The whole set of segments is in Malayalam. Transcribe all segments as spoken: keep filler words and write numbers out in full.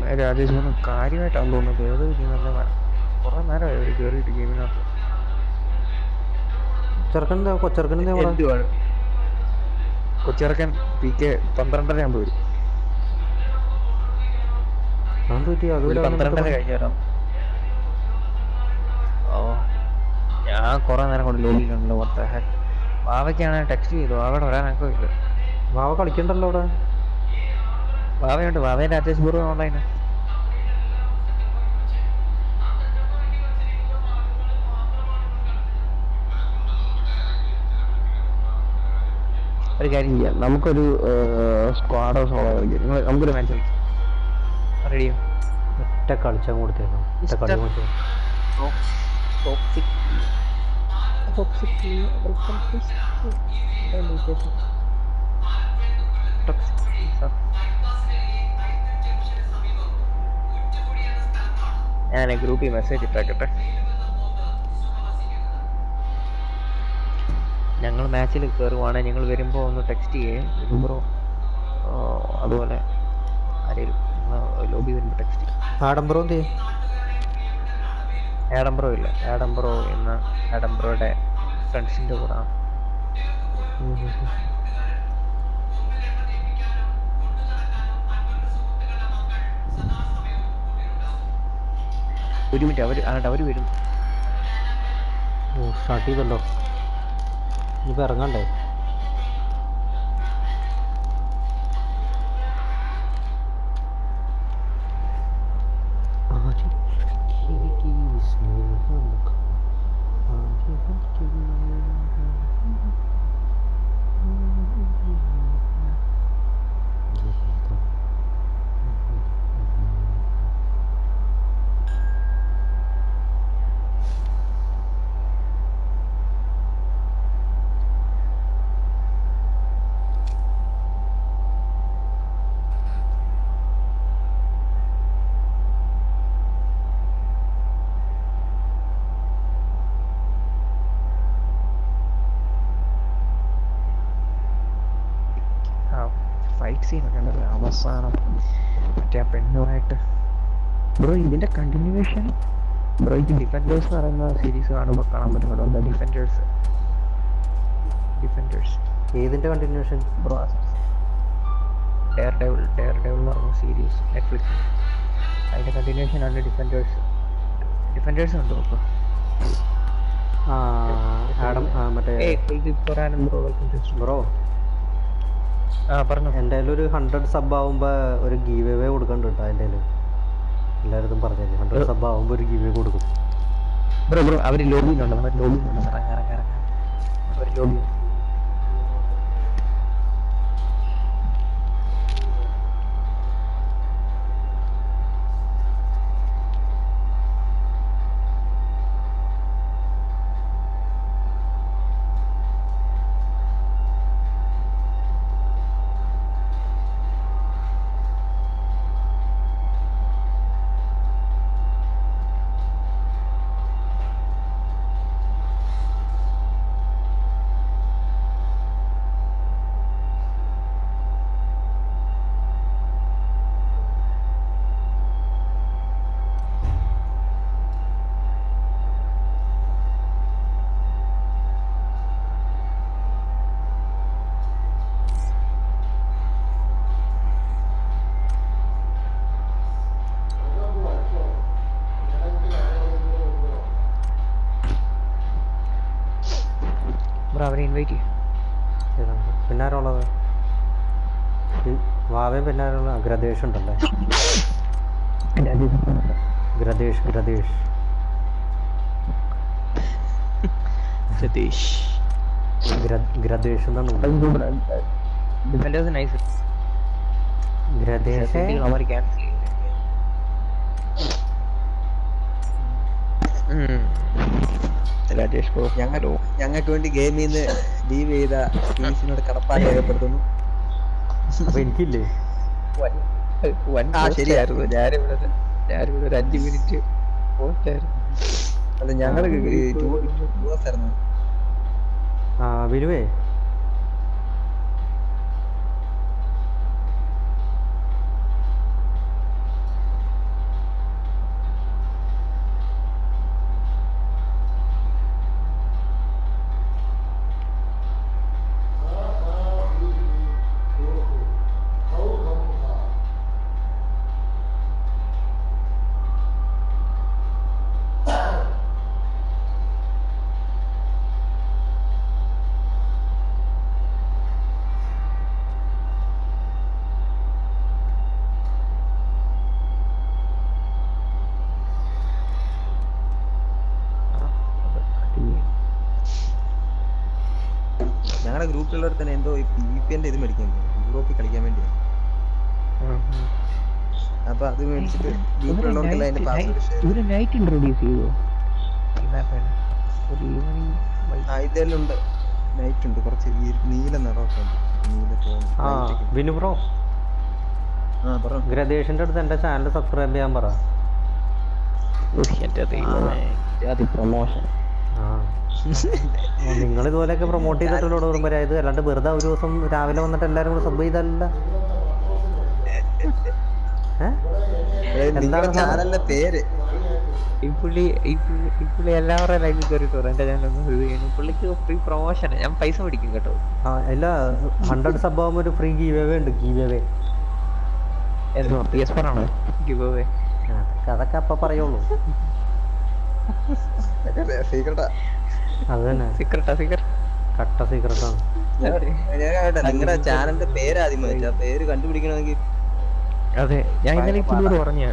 രാജേഷ് ഒന്ന് കാര്യമായിട്ടാണ് തോന്നുന്നത്. ഏത് നല്ല കുറെ നേരമായി അവർ കയറിയിട്ട് ഗെയിമിനകത്ത്. ചെറുക്കൻ കൊച്ചെറുക്കൻ എന്തുവാണ് കൊച്ചിറക്കൻ പി കെ പന്ത്രണ്ടര ആകുമ്പോൾ വരും. പന്ത്രണ്ടര കഴിഞ്ഞു വരാം. ഓ ഞാൻ കുറെ നേരം കൊണ്ട് ലോബിയിലുണ്ടല്ലോ. പുറത്തെ വാവയ്ക്കാണ് ടെക്സ്റ്റ് ചെയ്തു. വാവയുടെ വരാനൊക്കെ ഇല്ല. വാവ കളിക്കണ്ടല്ലോ അവിടെ. വാവയുണ്ട്. വാവയും രാജേഷ് പൂർവ്വം ഓൺലൈന്. ഒരു കാര്യം ചെയ്യാം, നമുക്കൊരു സ്ക്വാഡോ സോളോ കളിക്കാം. നിങ്ങൾ നമുക്കൊരു മാച്ച് കളിക്കാം. റെഡിയോ? ഒറ്റ കളിച്ചാൽ കൊടുത്തേക്കാം. ഞാൻ ഗ്രൂപ്പിൽ മെസ്സേജ് ഇട്ടാക്കട്ടെ. ഞങ്ങൾ മാച്ചിൽ കയറുവാണെങ്കിൽ ഞങ്ങൾ വരുമ്പോൾ ഒന്ന് ടെക്സ്റ്റ് ചെയ്യേ ബ്രോ. അതുപോലെ ആരെയും ലോബി വരുമ്പോൾ ടെക്സ്റ്റ് ചെയ്യും. ആഡംബറോ എന്ത് ആഡംബറോ ഇല്ല. ആഡംബറോ എന്ന ആഡംബറോയുടെ ഫ്രണ്ട്സിൻ്റെ കൂടെ. ഒരു മിനിറ്റ്, അവർ അവർ വരും. ഓ സ്റ്റാർട്ട് ചെയ്തല്ലോ. ഇനിയിപ്പോൾ ഇറങ്ങണ്ടേ? ഫൈറ്റ് സീനൊക്കെ ഉണ്ടല്ലോ അവസാനം മറ്റേ ആ പെണ്ണുമായിട്ട്. ബ്രോ ഇതിന്റെ കണ്ടിന്യൂവേഷൻ ബ്രോ ഇത് ഡിഫൻഡേഴ്സ് എന്ന് പറയുന്ന സീരീസ് കാണുമ്പോൾ കാണാൻ പറ്റുമല്ലോ. എന്താ ഡിഫൻഡേഴ്സ് ഡിഫൻഡേഴ്സ് ഏതിന്റെ continuation bro? Daredevil daredevil എന്ന് പറയുന്ന സീരീസ് നെറ്റ്ഫ്ലിക്സ്. അതിന്റെ കണ്ടിന്യൂവേഷൻ ആണ് ഡിഫൻഡേഴ്സ്. ഡിഫൻഡേഴ്സ് ഉണ്ടോ ഇപ്പോൾ? ബ്രോ ആ പറഞ്ഞു. എൻ്റെ ഒരു ഹൺഡ്രഡ് സബ് ആവുമ്പോൾ ഒരു ഗീവ് അവേ കൊടുക്കണ്ട കേട്ടോ. എൻ്റെ എല്ലാവരും പറഞ്ഞേക്കും ഹൺഡ്രഡ് സബ് ആവുമ്പോൾ ഒരു ഗീവ് അവേ കൊടുക്കും. ബ്രോ ബ്രോ അവർ ലോബിയിലുണ്ട്. നമ്മൾ ലോബിയിലുണ്ട്. ഇറങ്ങാൻ ഇറങ്ങാൻ ഇറങ്ങാൻ അവർ ലോബി. അവരെ ഇൻവൈറ്റ് ചെയ്യും. പിന്നെ ആരുള്ളത്? വാവയും പിന്നെ ആരുള്ള? ഗ്രദേശ് ഉണ്ടല്ലേ? ഗ്രദേശ് ഗ്രദേശ് സതീഷ് ഗ്രദേശ് എന്നാണ്. Defenders nice. ഗ്രദേശ് അവർ ക്യാൻസൽ ചെയ്യും. രാജേഷ് ബ്രോ ഞങ്ങൾ ഞങ്ങൾക്ക് വേണ്ടി ഗെയിമിൽ നിന്ന് ലീവ് ചെയ്ത ടീംസിനോട് കടപ്പാട് രേഖപ്പെടുത്തുന്നു. അപ്പൊ എനിക്കില്ലേ? ശരിയായിരുന്നു. ഞാനിവിടെ ഞാനിവിടെ ഒരു അഞ്ച് മിനിറ്റ് പോയിട്ടായിരുന്നു. അല്ല ഞങ്ങള് ആയിരുന്നു. ആ വിനുവേ ഞങ്ങളുടെ ഗ്രൂപ്പിലുള്ളവർ തന്നെ എന്തോ പി പി എന്റെ ഇത് മേടിക്കാൻ യൂറോപ്പിൽ കളിക്കാൻ വേണ്ടിയാണ്. അപ്പൊ അത് മേടിച്ചിട്ട് ഗ്രൂപ്പിലുള്ളവർക്കെല്ലാം അതിന്റെ പാസ്വേഡ് ഷെയർ ഇവര് നൈറ്റ് ഇൻട്രോഡ്യൂസ് ചെയ്തോ ഈ മാപ്പാണ്? ഒരു ഈവനിങ് ആ ഇതെല്ലാം നൈറ്റ് ഉണ്ട്, കുറച്ച് ഈ നീല നിറമൊക്കെ ഉണ്ട്, നീല ആ തോന്നുന്നു. വിനു ബ്രോ ആ പറഞ്ഞു. ഗ്രദേശിന്റെ അടുത്ത് എന്റെ ചാനൽ സബ്സ്ക്രൈബ് ചെയ്യാൻ പറ. പ്രൊമോഷൻ ആ നിങ്ങൾ ഇതുപോലെയൊക്കെ പ്രൊമോട്ട് ചെയ്തിട്ടുള്ള ഓർമ്മ ഇത്, അല്ലാണ്ട് വെറുതെ ഒരു ദിവസം രാവിലെ വന്നിട്ട് എല്ലാരും കൂടെ സബ് ചെയ്തല്ല. എന്താണ് ചാനലിന്റെ പേര്? ഈ പുള്ളി ഈ പുള്ളി ഈ പുള്ളി എല്ലാവരുടെ ലൈവിൽ കയറിയിട്ട് പറയും എന്റെ ചാനലൊന്നും റിവ്യൂ ചെയ്യുന്നു. പുള്ളിക്ക് ഫ്രീ പ്രൊമോഷൻ, ഞാൻ പൈസ മേടിക്കും കേട്ടോ. ആ അല്ല ഹൺഡ്രഡ് സബ് ആകുമ്പോൾ ഒരു ഫ്രീ ഗീവ് അവേ ഉണ്ട്. ഗീവ് അവേ എന്തോ പി എസ് ഫോർ ആണോ ഗിവ് അവേ? അതൊക്കെ അപ്പൊ പറയുള്ളൂ. സീക്രട്ടാ അത് തന്നെ സീക്രട്ടാ സീക്രട്ട് കട്ട സീക്രട്ടാണ്. നിങ്ങളുടെ ചാനലിന്റെ പേര് ആദ്യം ആ പേര് കണ്ടുപിടിക്കണമെങ്കിൽ. അതെ ഞാൻ ഇന്നലെ പുള്ളിയോട് പറഞ്ഞു.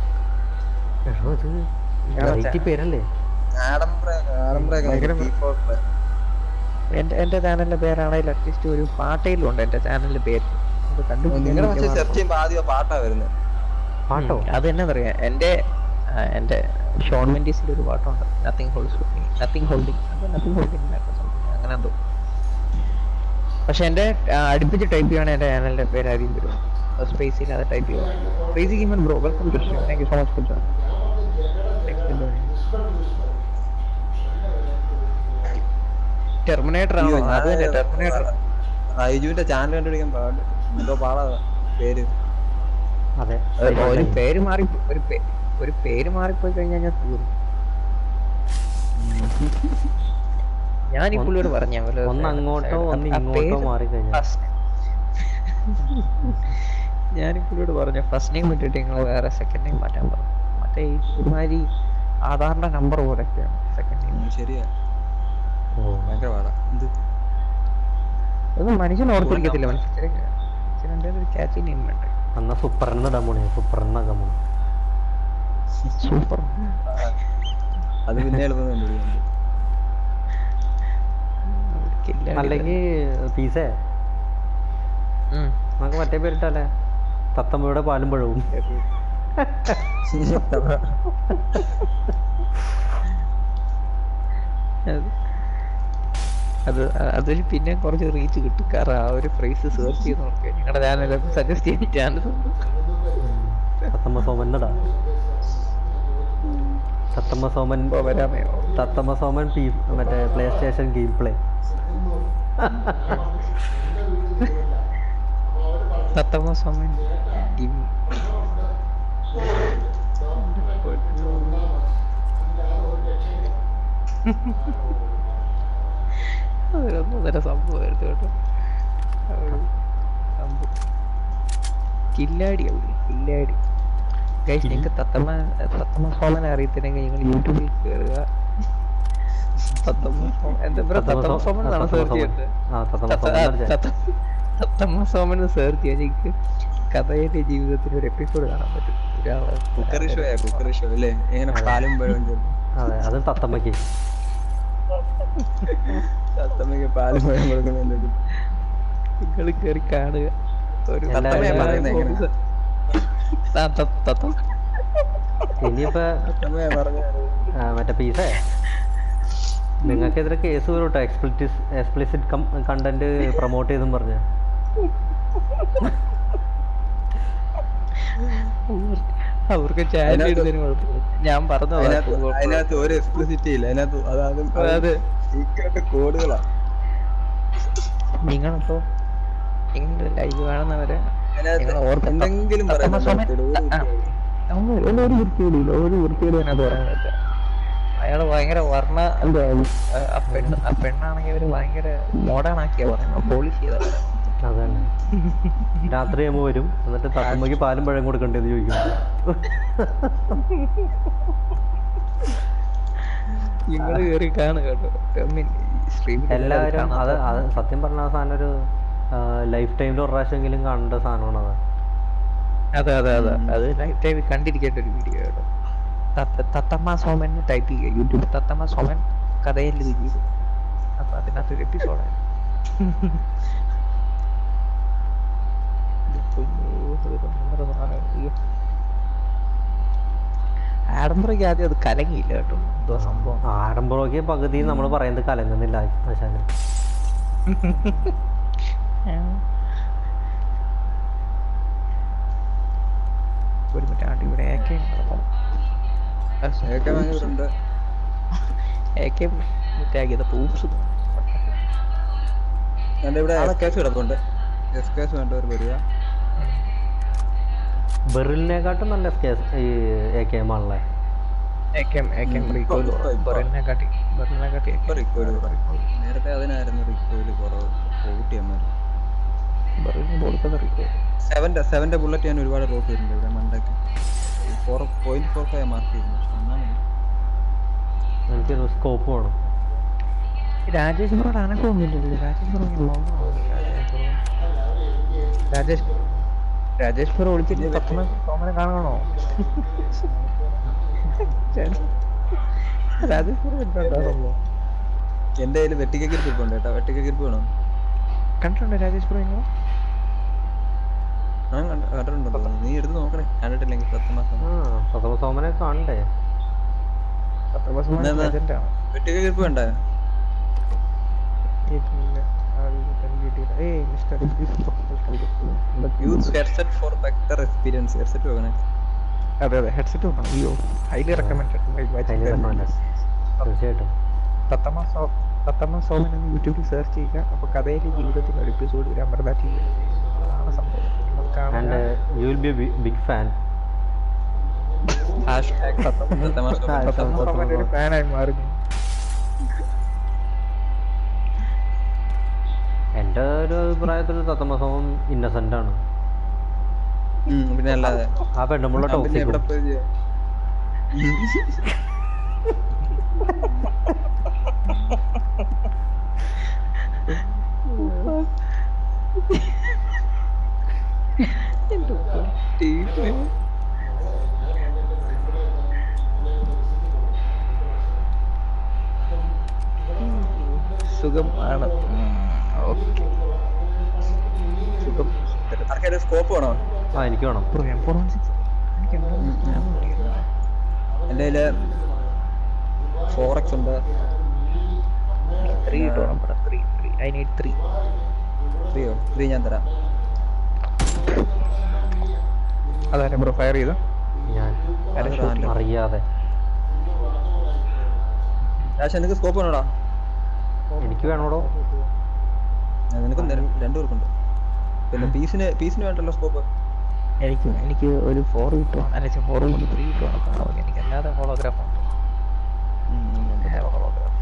പേരല്ലേ എന്റെ എന്റെ ചാനലിന്റെ പേരാണെങ്കിൽ അറ്റ്ലീസ്റ്റ് ഒരു പാട്ടയിലും ഉണ്ട് എന്റെ ചാനലിന്റെ പേര്. നിങ്ങളുടെ പക്ഷേ സെർച്ച് ചെയ്യുമ്പോൾ ആദ്യം പാട്ടാ വരുന്നത്. പാട്ടോ? അത് എന്നറിയാം, എന്റെ എന്റെ ഷോൺ മെൻഡീസിന്റെ ഒരു പാട്ടുണ്ട്, nothing holds nothing holding nothing holding അങ്ങനെ എന്തോ. പക്ഷെ എന്റെ അടുപ്പിച്ച് ടൈപ്പ് ചെയ്യുകയാണെങ്കിൽ എന്റെ ചാനലിന്റെ പേര് ആദ്യം വരും. സ്പേസ് ഇല്ലാതെ ടൈപ്പ് ചെയ്യുക. Crazy gamer bro welcome to stream. Thank you so much for joining. Terminator ആണോ? അത് തന്നെ ടെർമിനേറ്റർ. റൈജുവിന്റെ ചാനൽ കണ്ടുപിടിക്കാൻ പാടില്ല, എന്തോ പാടാ പേര്. അതെ ഒരു പേര് മാറി ഒരു ഒരു പേര് മാറിപ്പോയി കഴിഞ്ഞാൽ ഞാൻ തീർന്നു. ഞാൻ ഈ പുള്ളിയോട് പറഞ്ഞ ഒന്ന് അങ്ങോട്ടോ ഒന്ന് ഇങ്ങോട്ടോ മാറി കഴിഞ്ഞാൽ ഞാൻ ഈ പുള്ളിയോട് പറഞ്ഞു ഫസ്റ്റ് നെയിം ഇട്ടിട്ട് നിങ്ങൾ വേറെ സെക്കൻഡ് നെയിം മാറ്റാൻ പറഞ്ഞു. മറ്റേ ഈ ഒരുമാതിരി ആധാറിന്റെ നമ്പർ പോലെയൊക്കെയാണ് സെക്കൻഡ് നെയിം. ശരിയാ, ഭയങ്കര പാടാ. ഇത് അതൊന്നും മനുഷ്യൻ ഓർത്തിരിക്കത്തില്ല. മനുഷ്യന്റെ ഒരു ക്യാച്ചി നെയിം വേണ്ട. എന്നാ സൂപ്പറിന് ഡമോണി സൂപ്പറിന് ഗമോണി സൂപ്പർ. അത് പിന്നെ എളുപ്പം കണ്ടുപിടിക്കാൻ. അല്ലെങ്കിൽ പീസേ നമുക്ക് മറ്റേ പേരിട്ടല്ലേ, തത്തമ്മയുടെ പാലും പഴവും. അത് അതിൽ പിന്നെ കുറച്ച് റീച്ച് കിട്ടും. കാരണം ആ ഒരു ഫ്രേസ് സെർച്ച് ചെയ്ത് നോക്കിയാൽ നിങ്ങളുടെ ചാനലൊക്കെ സജസ്റ്റ് ചെയ്യുന്ന ചാനൽ തത്തമ്മ സോമന്നടാ. തത്തമ്മ സോമൻ വരാമയോ? തത്തമ്മ സോമൻ പി മറ്റേ PlayStation game play. Thathamma Soman അതൊരൊന്നൊന്നര സംഭവമായിരുന്നു കേട്ടോ. സംഭവം കില്ലാടി അവിടെ കില്ലാടി. ഗൈസ് നിങ്ങൾക്ക് തത്തമ്മ തത്തമ്മ സോമനെ അറിയത്തില്ലെങ്കിൽ നിങ്ങൾ യൂട്യൂബിൽ കയറുക. തത്തമ്മ സോമൻ എന്താ പറയുക, തത്തമ്മ സോമൻ എന്നാണ് സെർച്ച് ചെയ്തത്. തത്തമ്മ സോമൻ സെർച്ച് ചെയ്യാൻ നിങ്ങൾക്ക് കഥയുടെ ജീവിതത്തിൽ ഒരു എപ്പിസോഡ് കാണാൻ പറ്റും. ഒരാളെ കുക്കറി ഷോ കുക്കറി ഷോ അല്ലേ, എങ്ങനെ പാലും പഴവും ചേർന്ന്. അതെ അത് തത്തമ്മയ്ക്ക് തത്തമ്മയ്ക്ക് പാലും പഴം കൊടുക്കുന്നുണ്ട്. നിങ്ങൾ കയറി കാണുക. ഒരു ഇനിയിപ്പോ മറ്റേ പീസേ നിങ്ങൾക്കെതിരെ കേസ് വരും കേട്ടോ, എക്സ്പ്ലിസിറ്റ് എക്സ്പ്ലിസിറ്റ് കണ്ടന്റ് പ്രൊമോട്ട് ചെയ്തും പറഞ്ഞ. അവർക്ക് ചാനൽ ഇടുന്നതിന് കുഴപ്പമില്ല, ഞാൻ പറഞ്ഞു. അതിനകത്ത് ഒരു എക്സ്പ്ലിസിറ്റി ഇല്ല, അതിനകത്ത് അതായത് സീക്രട്ട് കോഡുകളാ. നിങ്ങളിപ്പോ നിങ്ങൾ ലൈവ് കാണുന്നവരെ എന്തെങ്കിലും ഒരു വൃത്തിയിടില്ല, ഒരു വൃത്തിയോട് അതിനകത്ത് പറയാൻ പറ്റില്ല. അയാള് ഭയങ്കര വർണ്ണ എന്താ ആ പെണ്ണ് ആ പെണ്ണാണെങ്കിൽ അവര് ഭയങ്കര മോഡേൺ ആക്കിയാ പറയുന്നത്, പോളിഷ് ചെയ്താ പറയുന്നത്. അതന്നെ രാത്രി ആകുമ്പോ വരും, എന്നിട്ട് തത്തമ്മയ്ക്ക് പാലും പഴം കൊടുക്കണ്ടേന്ന് ചോദിക്കും. നിങ്ങള് കേറി കാണുക കേട്ടോ എല്ലാവരും. അത് അത് സത്യം പറഞ്ഞ സാധനം ഒരു ലൈഫ് ടൈമിൽ ഒരു പ്രാവശ്യമെങ്കിലും കാണേണ്ട സാധനമാണ് അത്. അതെ അതെ അതെ അത് ലൈഫ് ടൈമിൽ കണ്ടിരിക്കേണ്ട ഒരു വീഡിയോ കേട്ടോ. തത്തമ്മ സോമൻ ടൈപ്പ് ചെയ്യുക യൂട്യൂബ്, തത്തമ്മ സോമൻ കഥയിൽ ചെയ്തു. അപ്പൊ അതിനകത്തൊരു എപ്പിസോഡാണ്. ആഡംബറയ്ക്ക് ആദ്യം അത് കലങ്ങിയില്ല കേട്ടോ, എന്തോ സംഭവം. ആഡംബറോക്ക് പകുതി നമ്മൾ പറയുന്നത് കലങ്ങുന്നില്ല ആശാന്. ഒരു മിനിറ്റ് ആണ്ട് ഇവിടെ എ കെ ഏക്കെ വാങ്ങിയിട്ടുണ്ട്. എ കെ മിറ്റാക്കിയത് പൂപ്സ്. എന്റെ ഇവിടെ എസ് കേസ് കിടപ്പുണ്ട്. എസ് കേസ് വേണ്ടവർ വരിക. ബെറിലിനെക്കാട്ടും നല്ല കേസ് ഈ എ കെ എം ആണല്ലേ. A K M A K M recoil ബെറിലിനെക്കാട്ടി ബെറിലിനെക്കാട്ടി ഇപ്പൊ റിക്കോയില് കുറവ്. നേരത്തെ അതിനായിരുന്നു റിക്കോയില് കുറവ്. കൂട്ടിയന്മാർ ബെറിലിന് കൊടുക്കുന്ന റീകോയിൽ. സെവന്റെ സെവന്റെ ബുള്ളറ്റ് ഞാൻ ഒരുപാട് റോക്ക് ചെയ്തിട്ടുണ്ട് ഇവിടെ മണ്ടയ്ക്ക്. Four point four five mark ചെയ്യുന്നു. എനിക്കൊരു സ്കോപ്പ് വേണം. രാജേഷ് ബ്രോയുടെ അനക്കൊന്നുമില്ലല്ലോ. രാജേഷ് ബ്രോ രാജേഷ് രാജേഷ് ബ്രോ വിളിച്ചിട്ട് പത്തൊമ്പത് സോമനെ കാണണോ? രാജേഷ് ബ്രോ കണ്ടിട്ടുണ്ടോ? എന്റെ കയ്യിൽ വെട്ടിക്ക ഗ്രിപ്പ് ഇരിപ്പുണ്ട് കേട്ടോ. വെട്ടിക്ക ഗ്രിപ്പ് വേണം. കണ്ടിട്ടുണ്ടോ രാജേഷ് ബ്രോ? നിങ്ങൾ ഞാൻ കണ്ടിട്ടുണ്ടോ? നീ എടുത്ത് നോക്കണേ. കണ്ടിട്ടില്ലെങ്കിൽ പത്ത് മാസം പത്തൊമ്പത് സോമനെ കാണണ്ടേ? വെട്ടിക്ക ഗ്രിപ്പ് വേണ്ടേ? Use headset for better experience. Headset വെക്കണേ. അതെ അതെ ഹെഡ്സെറ്റ് വെക്കണം. അയ്യോ ഹൈലി റെക്കമെൻഡഡ്. തീർച്ചയായിട്ടും. തത്തമ്മ സോ തത്തമ്മ സോമൻ എന്ന് യൂട്യൂബിൽ സെർച്ച് ചെയ്യുക. അപ്പോൾ കഥയിലെ ജീവിതത്തിൽ ഒരു എപ്പിസോഡ് ഒരു അമൃത ടി വി ആണ് സംഭവം. And uh, you will be a big, big fan. Hashtag Thathamma സോമൻ്റെ ഒരു ഫാനായി മാറി. എൻ്റെ ഒരു അഭിപ്രായത്തിൽ തത്തമ്മ സോമൻ ഇന്നസെന്റ് ആണ്. പിന്നെ അല്ലാതെ ആ പെണ്ണുമുള്ള ടോക്സിക്. എവിടെ പോയി ചെയ്യാം? സുഖം ആണ്. ഓക്കെ സുഖം. ആർക്കൊരു സ്കോപ്പ് വേണോ? ആ എനിക്ക് വേണം. എൻ്റെ കയ്യില് ഫോർ എക്സ് ഉണ്ട്. ത്രീ കിട്ടണം. Three three I need three. ത്രീയോ? ത്രീ ഞാൻ തരാം. അതാരെ ബ്രോ ഫയർ ചെയ്ത? ഞാൻ അറിയാതെ. രാശ നിനക്ക് സ്കോപ്പ് വേണോടാ? എനിക്ക് വേണോടോ. നിനക്കും രണ്ടു പേർക്കുണ്ട്. പിന്നെ പീസിന് പീസിന് വേണ്ടല്ലോ സ്കോപ്പ്. എനിക്ക് എനിക്ക് ഒരു ഫോർ കിട്ടുവാണ്. അല്ല ഫോർ കൊണ്ട് ത്രീ കിട്ടുവാണ്. എനിക്ക് അല്ലാതെ ഹോളോഗ്രാഫ് ഉണ്ട്. ഹോളോഗ്രാഫ്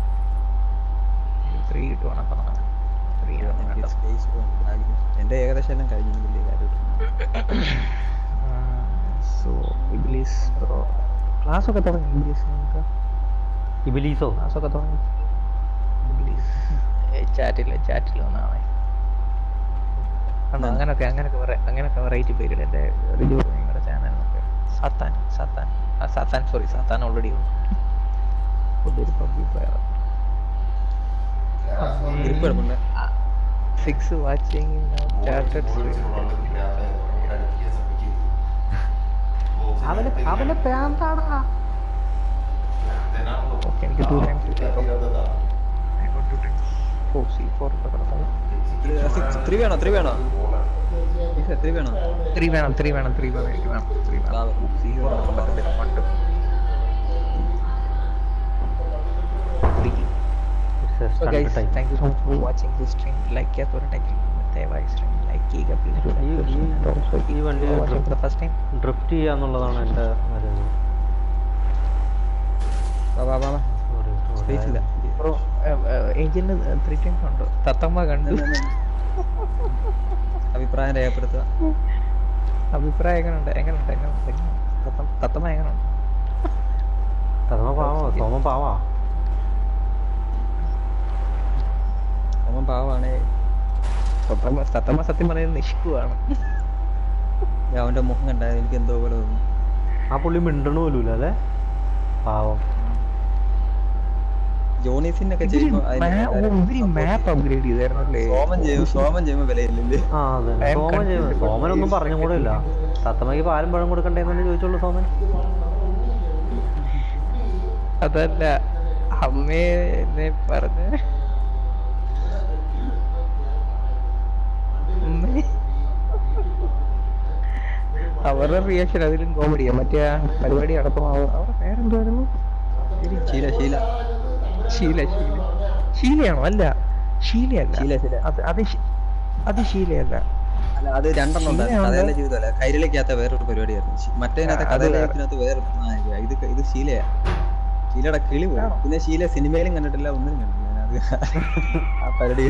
ത്രീ കിട്ടുവാണ്. അപ്പം ത്രീ ആണ്. എൻ്റെ ഏകദേശം എല്ലാം കഴിഞ്ഞു. വലിയ കാര്യം. സോ ഇബ്ലീസ് ബ്രോ ക്ലാസ്സൊക്കെ തുടങ്ങി. ഇബ്ലീസ് നിങ്ങൾക്ക് ഇബിലീസോ? ക്ലാസ്സൊക്കെ തുടങ്ങി. ഇബ്ലീസ് ചാറ്റിൽ ചാറ്റിൽ വന്നാണേ. കണ്ടോ അങ്ങനൊക്കെ അങ്ങനൊക്കെ അങ്ങനൊക്കെ വെറൈറ്റി പേരുകൾ എൻ്റെ റിവ്യൂ നിങ്ങളുടെ ചാനലിനൊക്കെ. സാത്താൻ സാത്താൻ ആ സാത്താൻ സോറി സാത്താൻ ഓൾറെഡി ഒരു പബ്ലിക് പ്ലെയർ. സിക്സ് വാച്ചിങ് അവന് അവന് പ്രാന്താടാ. ഓക്കെ എനിക്ക് two times four C four three വേണോ? ത്രീ വേണോ? ത്രീ വേണോ? ത്രീ വേണം ത്രീ വേണം ത്രീ വേണം എനിക്ക് വേണം ത്രീ വേണം. Thank you so much for watching this stream. Like ചെയ്യാത്ത ഒരു ടൈം ദയവായി സ്ട്രീം ലൈക്ക് ചെയ്യുക പ്ലീസ്. ഈ വണ്ടി ഫസ്റ്റ് ടൈം ഡ്രിഫ്റ്റ് ചെയ്യാന്നുള്ളതാണ് എൻ്റെ മരുന്ന്. സ്പേസ് ഇല്ല ബ്രോ. ഏഞ്ചലിന് ത്രീ ടൈംസ് ഉണ്ട്. തത്തമ്മ കണ്ടു. അഭിപ്രായം രേഖപ്പെടുത്തുക. അഭിപ്രായം എങ്ങനെയുണ്ട്? എങ്ങനെയുണ്ട് എങ്ങനെയുണ്ട് തത്തമ്മ എങ്ങനെയുണ്ട്? തത്തമ്മ പാവാ. സോമൻ പാവാ. സോമൻ പാവാണേ. തത്തമ്മ തത്തമ്മ സത്യം പറയുന്നത് നിഷ്കുവാണ്. അവന്റെ മുഖം കണ്ടാൽ എനിക്ക് എന്തോ പോലെ തോന്നുന്നു. ആ പുള്ളി മിണ്ടണ പോലും അല്ലേ? പാവം. ജോണീസിനൊക്കെ ചെയ്യുമ്പോ അതിന് ഇവര് മാപ്പ് അപ്ഗ്രേഡ് ചെയ്തായിരുന്നു അല്ലേ? സോമൻ ചെയ്യും സോമൻ ചെയ്യുമ്പോ വിലയില്ലേ? ആ അതെ സോമൻ ചെയ്യുന്നത് സോമനൊന്നും പറഞ്ഞും കൂടെ ഇല്ല. തത്തമ്മയ്ക്ക് പാലും പഴം കൊടുക്കണ്ടേന്ന് തന്നെ ചോദിച്ചോളൂ സോമൻ. അതല്ല അമ്മേ എന്നെ പറഞ്ഞ അവരുടെ റിയാക്ഷൻ അതിലും കോമഡിയാ. മറ്റേ ആ പരിപാടി നടത്തുമ്പോ അവരുടെ പേരെന്തായിരുന്നു? ശീല ശീല ശീല ശീല ശീലയാണോ? അല്ല ശീലയല്ല. ശീല ശീല അത് അത് ശീ- അത് ശീലയല്ല. അല്ല അത് രണ്ടെണ്ണം ഉണ്ടായിരുന്നു. കഥയിലെ ജീവിതമല്ല കൈരളിക്കകത്ത വേറൊരു പരിപാടിയായിരുന്നു. ശി- മറ്റേതിനകത്ത് ആ, അത് കഥയിലെ വേറെ. ജീവിതത്തിനകത്ത് വേറെ നായിക. ഇത് ഇത് ശീലയാ. ശീലയുടെ കിളി പോയി. ആണോ? പിന്നെ ശീല സിനിമയിലും കണ്ടിട്ടില്ല ഒന്നിനും കണ്ടിട്ടില്ല ഞാനത് ആ പരിപാടി.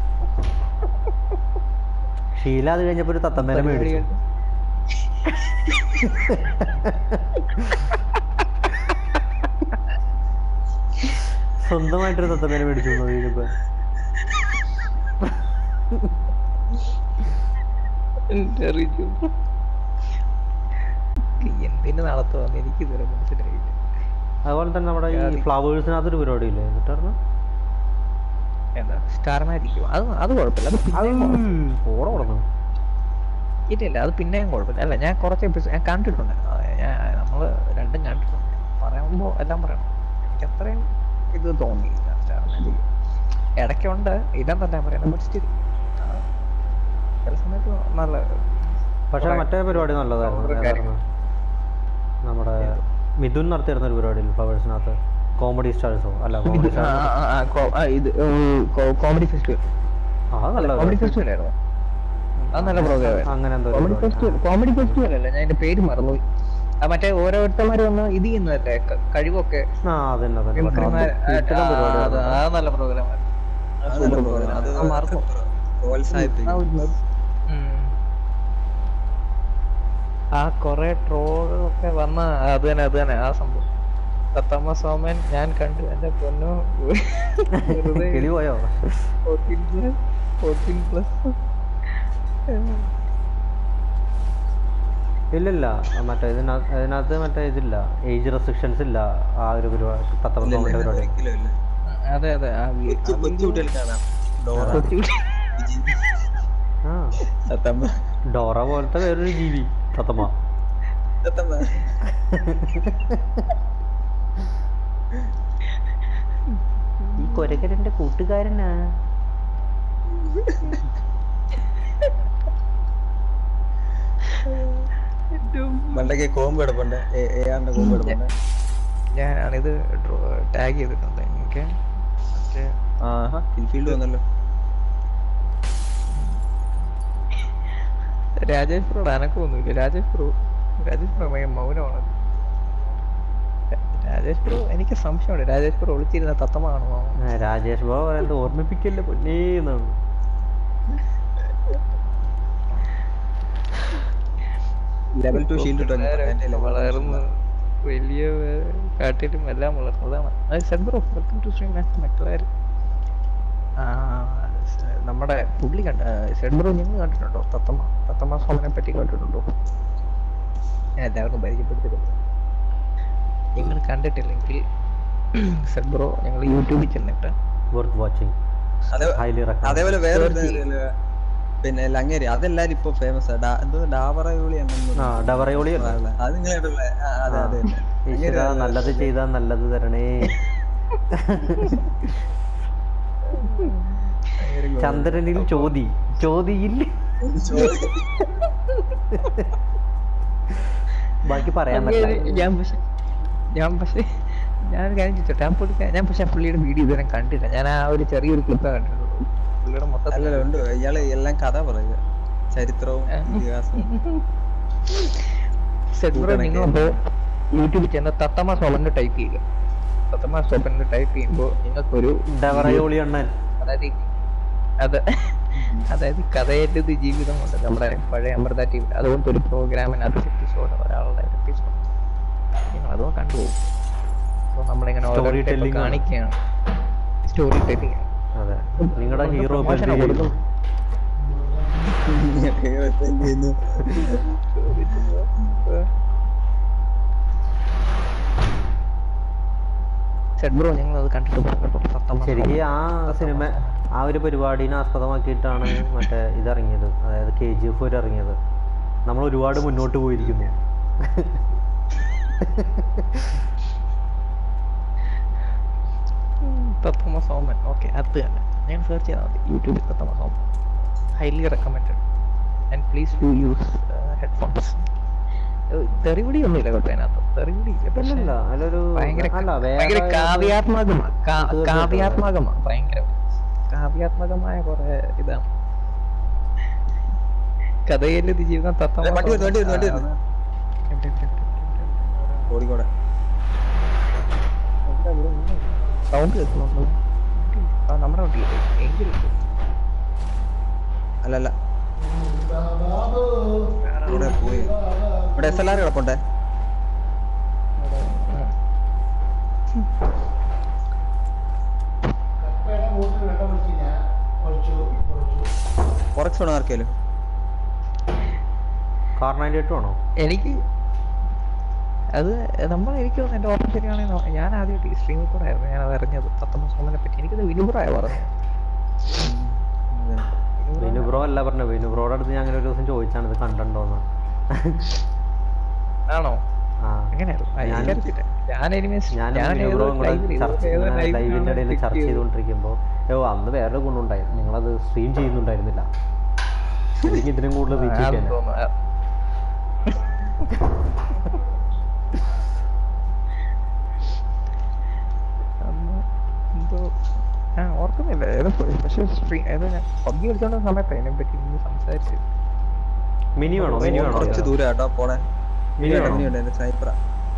ഷീല അത് കഴിഞ്ഞപ്പോ ഒരു തത്തമ്മേനെ മേടിച്ചു. സ്വന്തമായിട്ടൊരു തത്തമ്മേനെ മേടിച്ചു കഴിഞ്ഞപ്പോ എന്തിനു നടത്തുവാന്ന് എനിക്ക് ഇതുവരെ മനസ്സിലായില്ല. അതുപോലെ തന്നെ നമ്മുടെ ഈ ഫ്ലവേഴ്സിനകത്തൊരു പരിപാടി ഇല്ലേ എന്നിട്ടായിരുന്നു എന്താ സ്റ്റാർ മാജിക്കോ? അത് അത് കുഴപ്പമില്ല. അത് പിന്നെയും കുഴപ്പമില്ല. ഓടെ കൊടുന്നു. ഇല്ല ഇല്ല അത് പിന്നെയും കുഴപ്പമില്ല. അല്ല ഞാൻ കുറച്ച് എപ്പിസോഡ് ഞാൻ കണ്ടിട്ടുണ്ട്. അത് ഞാൻ നമ്മൾ രണ്ടും കണ്ടിട്ടുണ്ട്. പറയുമ്പോൾ എല്ലാം പറയണം. എനിക്ക് അത്രയും ഇത് തോന്നിയില്ല സ്റ്റാർ മാജിക്. ഇടയ്ക്കുണ്ട് ഇല്ലെന്നല്ല പറയുന്നത്. ബട്ട് സ്റ്റിൽ ചില സമയത്ത് നല്ല. പക്ഷെ മറ്റേ പരിപാടി നല്ലതായിരുന്നു. ഏതായിരുന്നു നമ്മുടെ മിഥുൻ നടത്തിയിരുന്ന ഒരു പരിപാടി ഫ്ലവേഴ്സിനകത്ത് കോമഡി സ്റ്റാർസോ അല്ല കോമഡി ആ, ആ, ആ, കോ- ആ, ഇത് കോമഡി ഫെസ്റ്റിവൽ. ആ നല്ല കോമഡി ഫെസ്റ്റിവൽ ആയിരുന്നു. അത് നല്ല പ്രോഗ്രാം. അങ്ങനെ എന്തോ ഒരു കോമഡി പരിപാടി. ഫെസ്റ്റിവൽ കോമഡി ഫെസ്റ്റിവൽ അല്ല, ഞാൻ അതിന്റെ പേര് മറന്നുപോയി. ആ മറ്റേ ഓരോരുത്തന്മാര് വന്ന് ഇത് ചെയ്യുന്നതല്ലേ ക- കഴിവൊക്കെ ആ അതന്നെ അതന്നെ പക്ഷെ അത് മിമിക്രിമാര്. ആ, കിടിലൻ ആ, പരിപാടിയായിരുന്നു. അത് ആ നല്ല പ്രോഗ്രാം. അത് നല്ല program. അത് പ്രോത്സാഹിപ്പിക്കും. ആ കൊറേ ട്രോളൊക്കെ വന്ന അത് തന്നെ അത് തന്നെ ആ സംഭവം. തത്തമ്മ സോമൻ ഞാൻ കണ്ടു എന്റെ പൊന്നോ. കിളി പോയോ? ഫോർട്ടീൻ പ്ലസ് ഫോർട്ടീൻ പ്ലസ് ഇല്ലില്ല മറ്റേ ഇതിനകത്ത് ഇതിനകത്ത് മറ്റേ ഇതില്ല ഏജ് റെസ്ട്രിക്ഷൻസ് ഇല്ല. ആ ഒരു പരിപാടി തത്തമ്മ ഇല്ല, സോമന്റെ ഇല്ല, പരിപാടി. ഒരിക്കലും ഇല്ല. അതെ അതെ ആ വീ- കൊച്ചു കൊച്ചു കുട്ടികൾ കാണാം. ഡോറ, കൊച്ചു- വിജി, ആ തത്തമ്മ. ഡോറ പോലത്തെ വേറൊരു ജീവി തത്തമ്മ. തത്തമ്മ. ഈ കൊരകരന്റെ കൂട്ടുകാരനാ. പണ്ടൊക്കെ കോമ്പ് കിടപ്പുണ്ട്. എ- എയാറിന്റെ കോമ്പ് കിടപ്പുണ്ട്. ഞാനാണിത് ടാഗ് ചെയ്തിട്ടുണ്ട് എനിക്ക്. മറ്റേ ആഹാ ഫീൽഡ് വന്നല്ലോ. രാജേഷ് ബ്രോഡ് അനക്കൊന്നുമില്ല. രാജേഷ് ബ്രോ രാജേഷ് ബ്രോ ഭയങ്കര മൗനമാണ്. രാജേഷ് ബ്രോ എനിക്ക് സംശയമുണ്ട്. രാജേഷ് ബ്രോ ഒളിച്ചിരുന്ന തത്തമ്മ കാണുമോ? ആ, രാജേഷ് ബാബു പറയുന്നത് ഓർമ്മിപ്പിക്കല്ലേ പൊന്നേന്നാണ്. ലെവൽ ടു ഷീൽഡ് വളർന്ന് വലിയ കാട്ടിലും എല്ലാം വളർന്നതാണ്. അത് Zed bro welcome to stream മക്കളാർ. നമ്മുടെ പുള്ളി കണ്ട സെഡ് ബ്രോ നിങ്ങൾ കണ്ടിട്ടുണ്ടോ? തത്തമ്മ തത്തമ്മ സോമനെ പറ്റി കേട്ടിട്ടുണ്ടോ? ഞാൻ എല്ലാവർക്കും പരിചയപ്പെടുത്തിയിട്ടുണ്ട്. നിങ്ങൾ കണ്ടിട്ടില്ലെങ്കിൽ സെഡ് ബ്രോ ഞങ്ങൾ യൂട്യൂബിൽ ചെന്നിട്ട് വർത്ത് വാച്ചിങ് ഹൈലി റെക്കമെൻഡ്. അതേപോലെ വേറെ പിന്നെ ലങ്ങേരി അതെല്ലാരും ഇപ്പൊ ഫേമസ് എന്തോ ഡാവറയോളി അങ്ങനെ ആ ഡവറയോളി അല്ല. അത് നിങ്ങൾ കേട്ടിട്ടുള്ളേ? ആ, അതെ അതെ അതെ. ഈശ്വരാ, നല്ലത് ചെയ്താ നല്ലത് തരണേ. ചന്ദ്രനിൽ ചോതി ചോതിയിൽ ബാക്കി പറയാൻ പറ്റില്ല. ഞാൻ പക്ഷെ ഞാൻ പക്ഷെ ഞാൻ കാര്യം ചോദിച്ചോട്ടെ. ഞാൻ പുള്ളി ഞാൻ പക്ഷെ പുള്ളിയുടെ വീഡിയോ ഇതുവരെ കണ്ടില്ല. ഞാൻ ആ ഒരു ചെറിയൊരു ക്ലിപ്പ് കണ്ടിട്ടുള്ളൂ. പുള്ളിയുടെ മൊത്തത്തിൽ അല്ലല്ലോ ഉണ്ട്. ഇയാള് എല്ലാം കഥ പറയുക, ചരിത്രവും ഇതിഹാസവും. സെഡ് നിങ്ങളപ്പോ യൂട്യൂബിൽ ചെന്ന് തത്തമ്മ സോമന്റെ ടൈപ്പ് ചെയ്യുക. തത്തമ്മ സോമന്റെ ടൈപ്പ് ചെയ്യുമ്പോൾ നിങ്ങൾക്കൊരു ഡവറയോളി അണ്ണൻ. അതായത് അത് അതായത് കഥയേറ്റത് ജീവിതം കൊണ്ട് നമ്മുടെ പഴയ അമൃത ടി വി അതുപോലത്തെ ഒരു പ്രോഗ്രാമിനകത്ത് എപ്പിസോഡ് ഒരാളുടെ എപ്പിസോഡ് നിങ്ങൾ അതും കണ്ടുപോകും. അപ്പോൾ നമ്മളിങ്ങനെ ഓരോ Story type telling ആണ്. കാണിക്കുകയാണ്. Storytelling. അതെ നിങ്ങളുടെ ഹീറോ കൊടുക്കും. സെഡ് ബ്രോ ഞങ്ങൾ അത് കണ്ടിട്ട് പറഞ്ഞു സത്യം ശരിക്കും ആ സിനിമ ആ ഒരു പരിപാടിനെ ആസ്പദമാക്കിയിട്ടാണ് മറ്റേ ഇതിറങ്ങിയത്, അതായത് കെ ജി എഫ് വരെ ഇറങ്ങിയത്. നമ്മൾ ഒരുപാട് മുന്നോട്ട് പോയിരിക്കുന്നു. തത്വമ സോമൻ ഓക്കെ അത് തന്നെ ഞാൻ സെർച്ച് ചെയ്താൽ മതി യൂട്യൂബിൽ Thathamma Soman. Highly recommended and please do use headphones. തെറിവിടി ഒന്നുമില്ല കേട്ടോ അതിനകത്ത്, തെറിവിടി ഇല്ലല്ല, അതിലൊരു ഭയങ്കര അല്ല ഭയങ്കര വേറെ കാവ്യാത്മകമാണ് കാവ്യാത്മകമാണ് ഭയങ്കര കാവ്യാത്മകമായ കുറെ ഇതാണ് കഥയിൽ ജീവിതം തത്വമ വണ്ടി വരുന്നു, വണ്ടി വരുന്നു, വണ്ടി വരുന്നു. ഓടിക്കോടെ സൗണ്ട് കേൾക്കുന്നുണ്ടോ? ആ നമ്മുടെ വണ്ടിയില്ലേ എങ്കിലും അല്ല അല്ല ഇവിടെ പോയി. ഇവിടെ എസ് എൽ ആർ കിടപ്പുണ്ടേ. ഫോറക്സ് വേണോ ആർക്കേലും? കാർ നയൻറ്റി എട്ട് വേണോ? എനിക്ക് അത് നമ്മൾ എനിക്ക് തോന്നുന്നു എൻ്റെ ഓർമ്മ ശരിയാണെങ്കിൽ ഞാൻ ആദ്യമായിട്ട് ഈ സ്ട്രീമിൽ കൂടെ ആയിരുന്നു ഞാൻ അത് അറിഞ്ഞത് തത്തമ്മ സോമനെ പറ്റി. എനിക്കത് വിനുപുറായ പറഞ്ഞു. വിനുബ്രോ അല്ല പറഞ്ഞ, വിനുബ്രോയുടെ അടുത്ത് ഞാൻ അങ്ങനെ ഒരു ദിവസം ചോദിച്ചാണ് ഇത് കണ്ടിട്ടുണ്ടോന്ന്. ആണോ? ആ ഞാൻ വിനുബ്രോ ലൈവിന്റെ ഇടയിൽ ചർച്ച ചെയ്തുകൊണ്ടിരിക്കുമ്പോ ഓ അന്ന് വേറൊരു ഗുണമുണ്ടായിരുന്നു, നിങ്ങളത് സ്ട്രീം ചെയ്യുന്നുണ്ടായിരുന്നില്ല, എനിക്ക് ഇതിനും കൂടുതൽ റീച്ച് കിട്ടിയ ഓർക്കുന്നില്ല ഏതോ പക്ഷെ പബ്ജി കളിച്ചോണ്ട സമയത്ത് അതിനെ പറ്റി സംസാരിച്ചു. മിനി വേണോ? മിനി വേണോ? കുറച്ച് ദൂരം കേട്ടോ പോണേ. മിനി ഉണ്ട് സ്നൈപ്പറാ.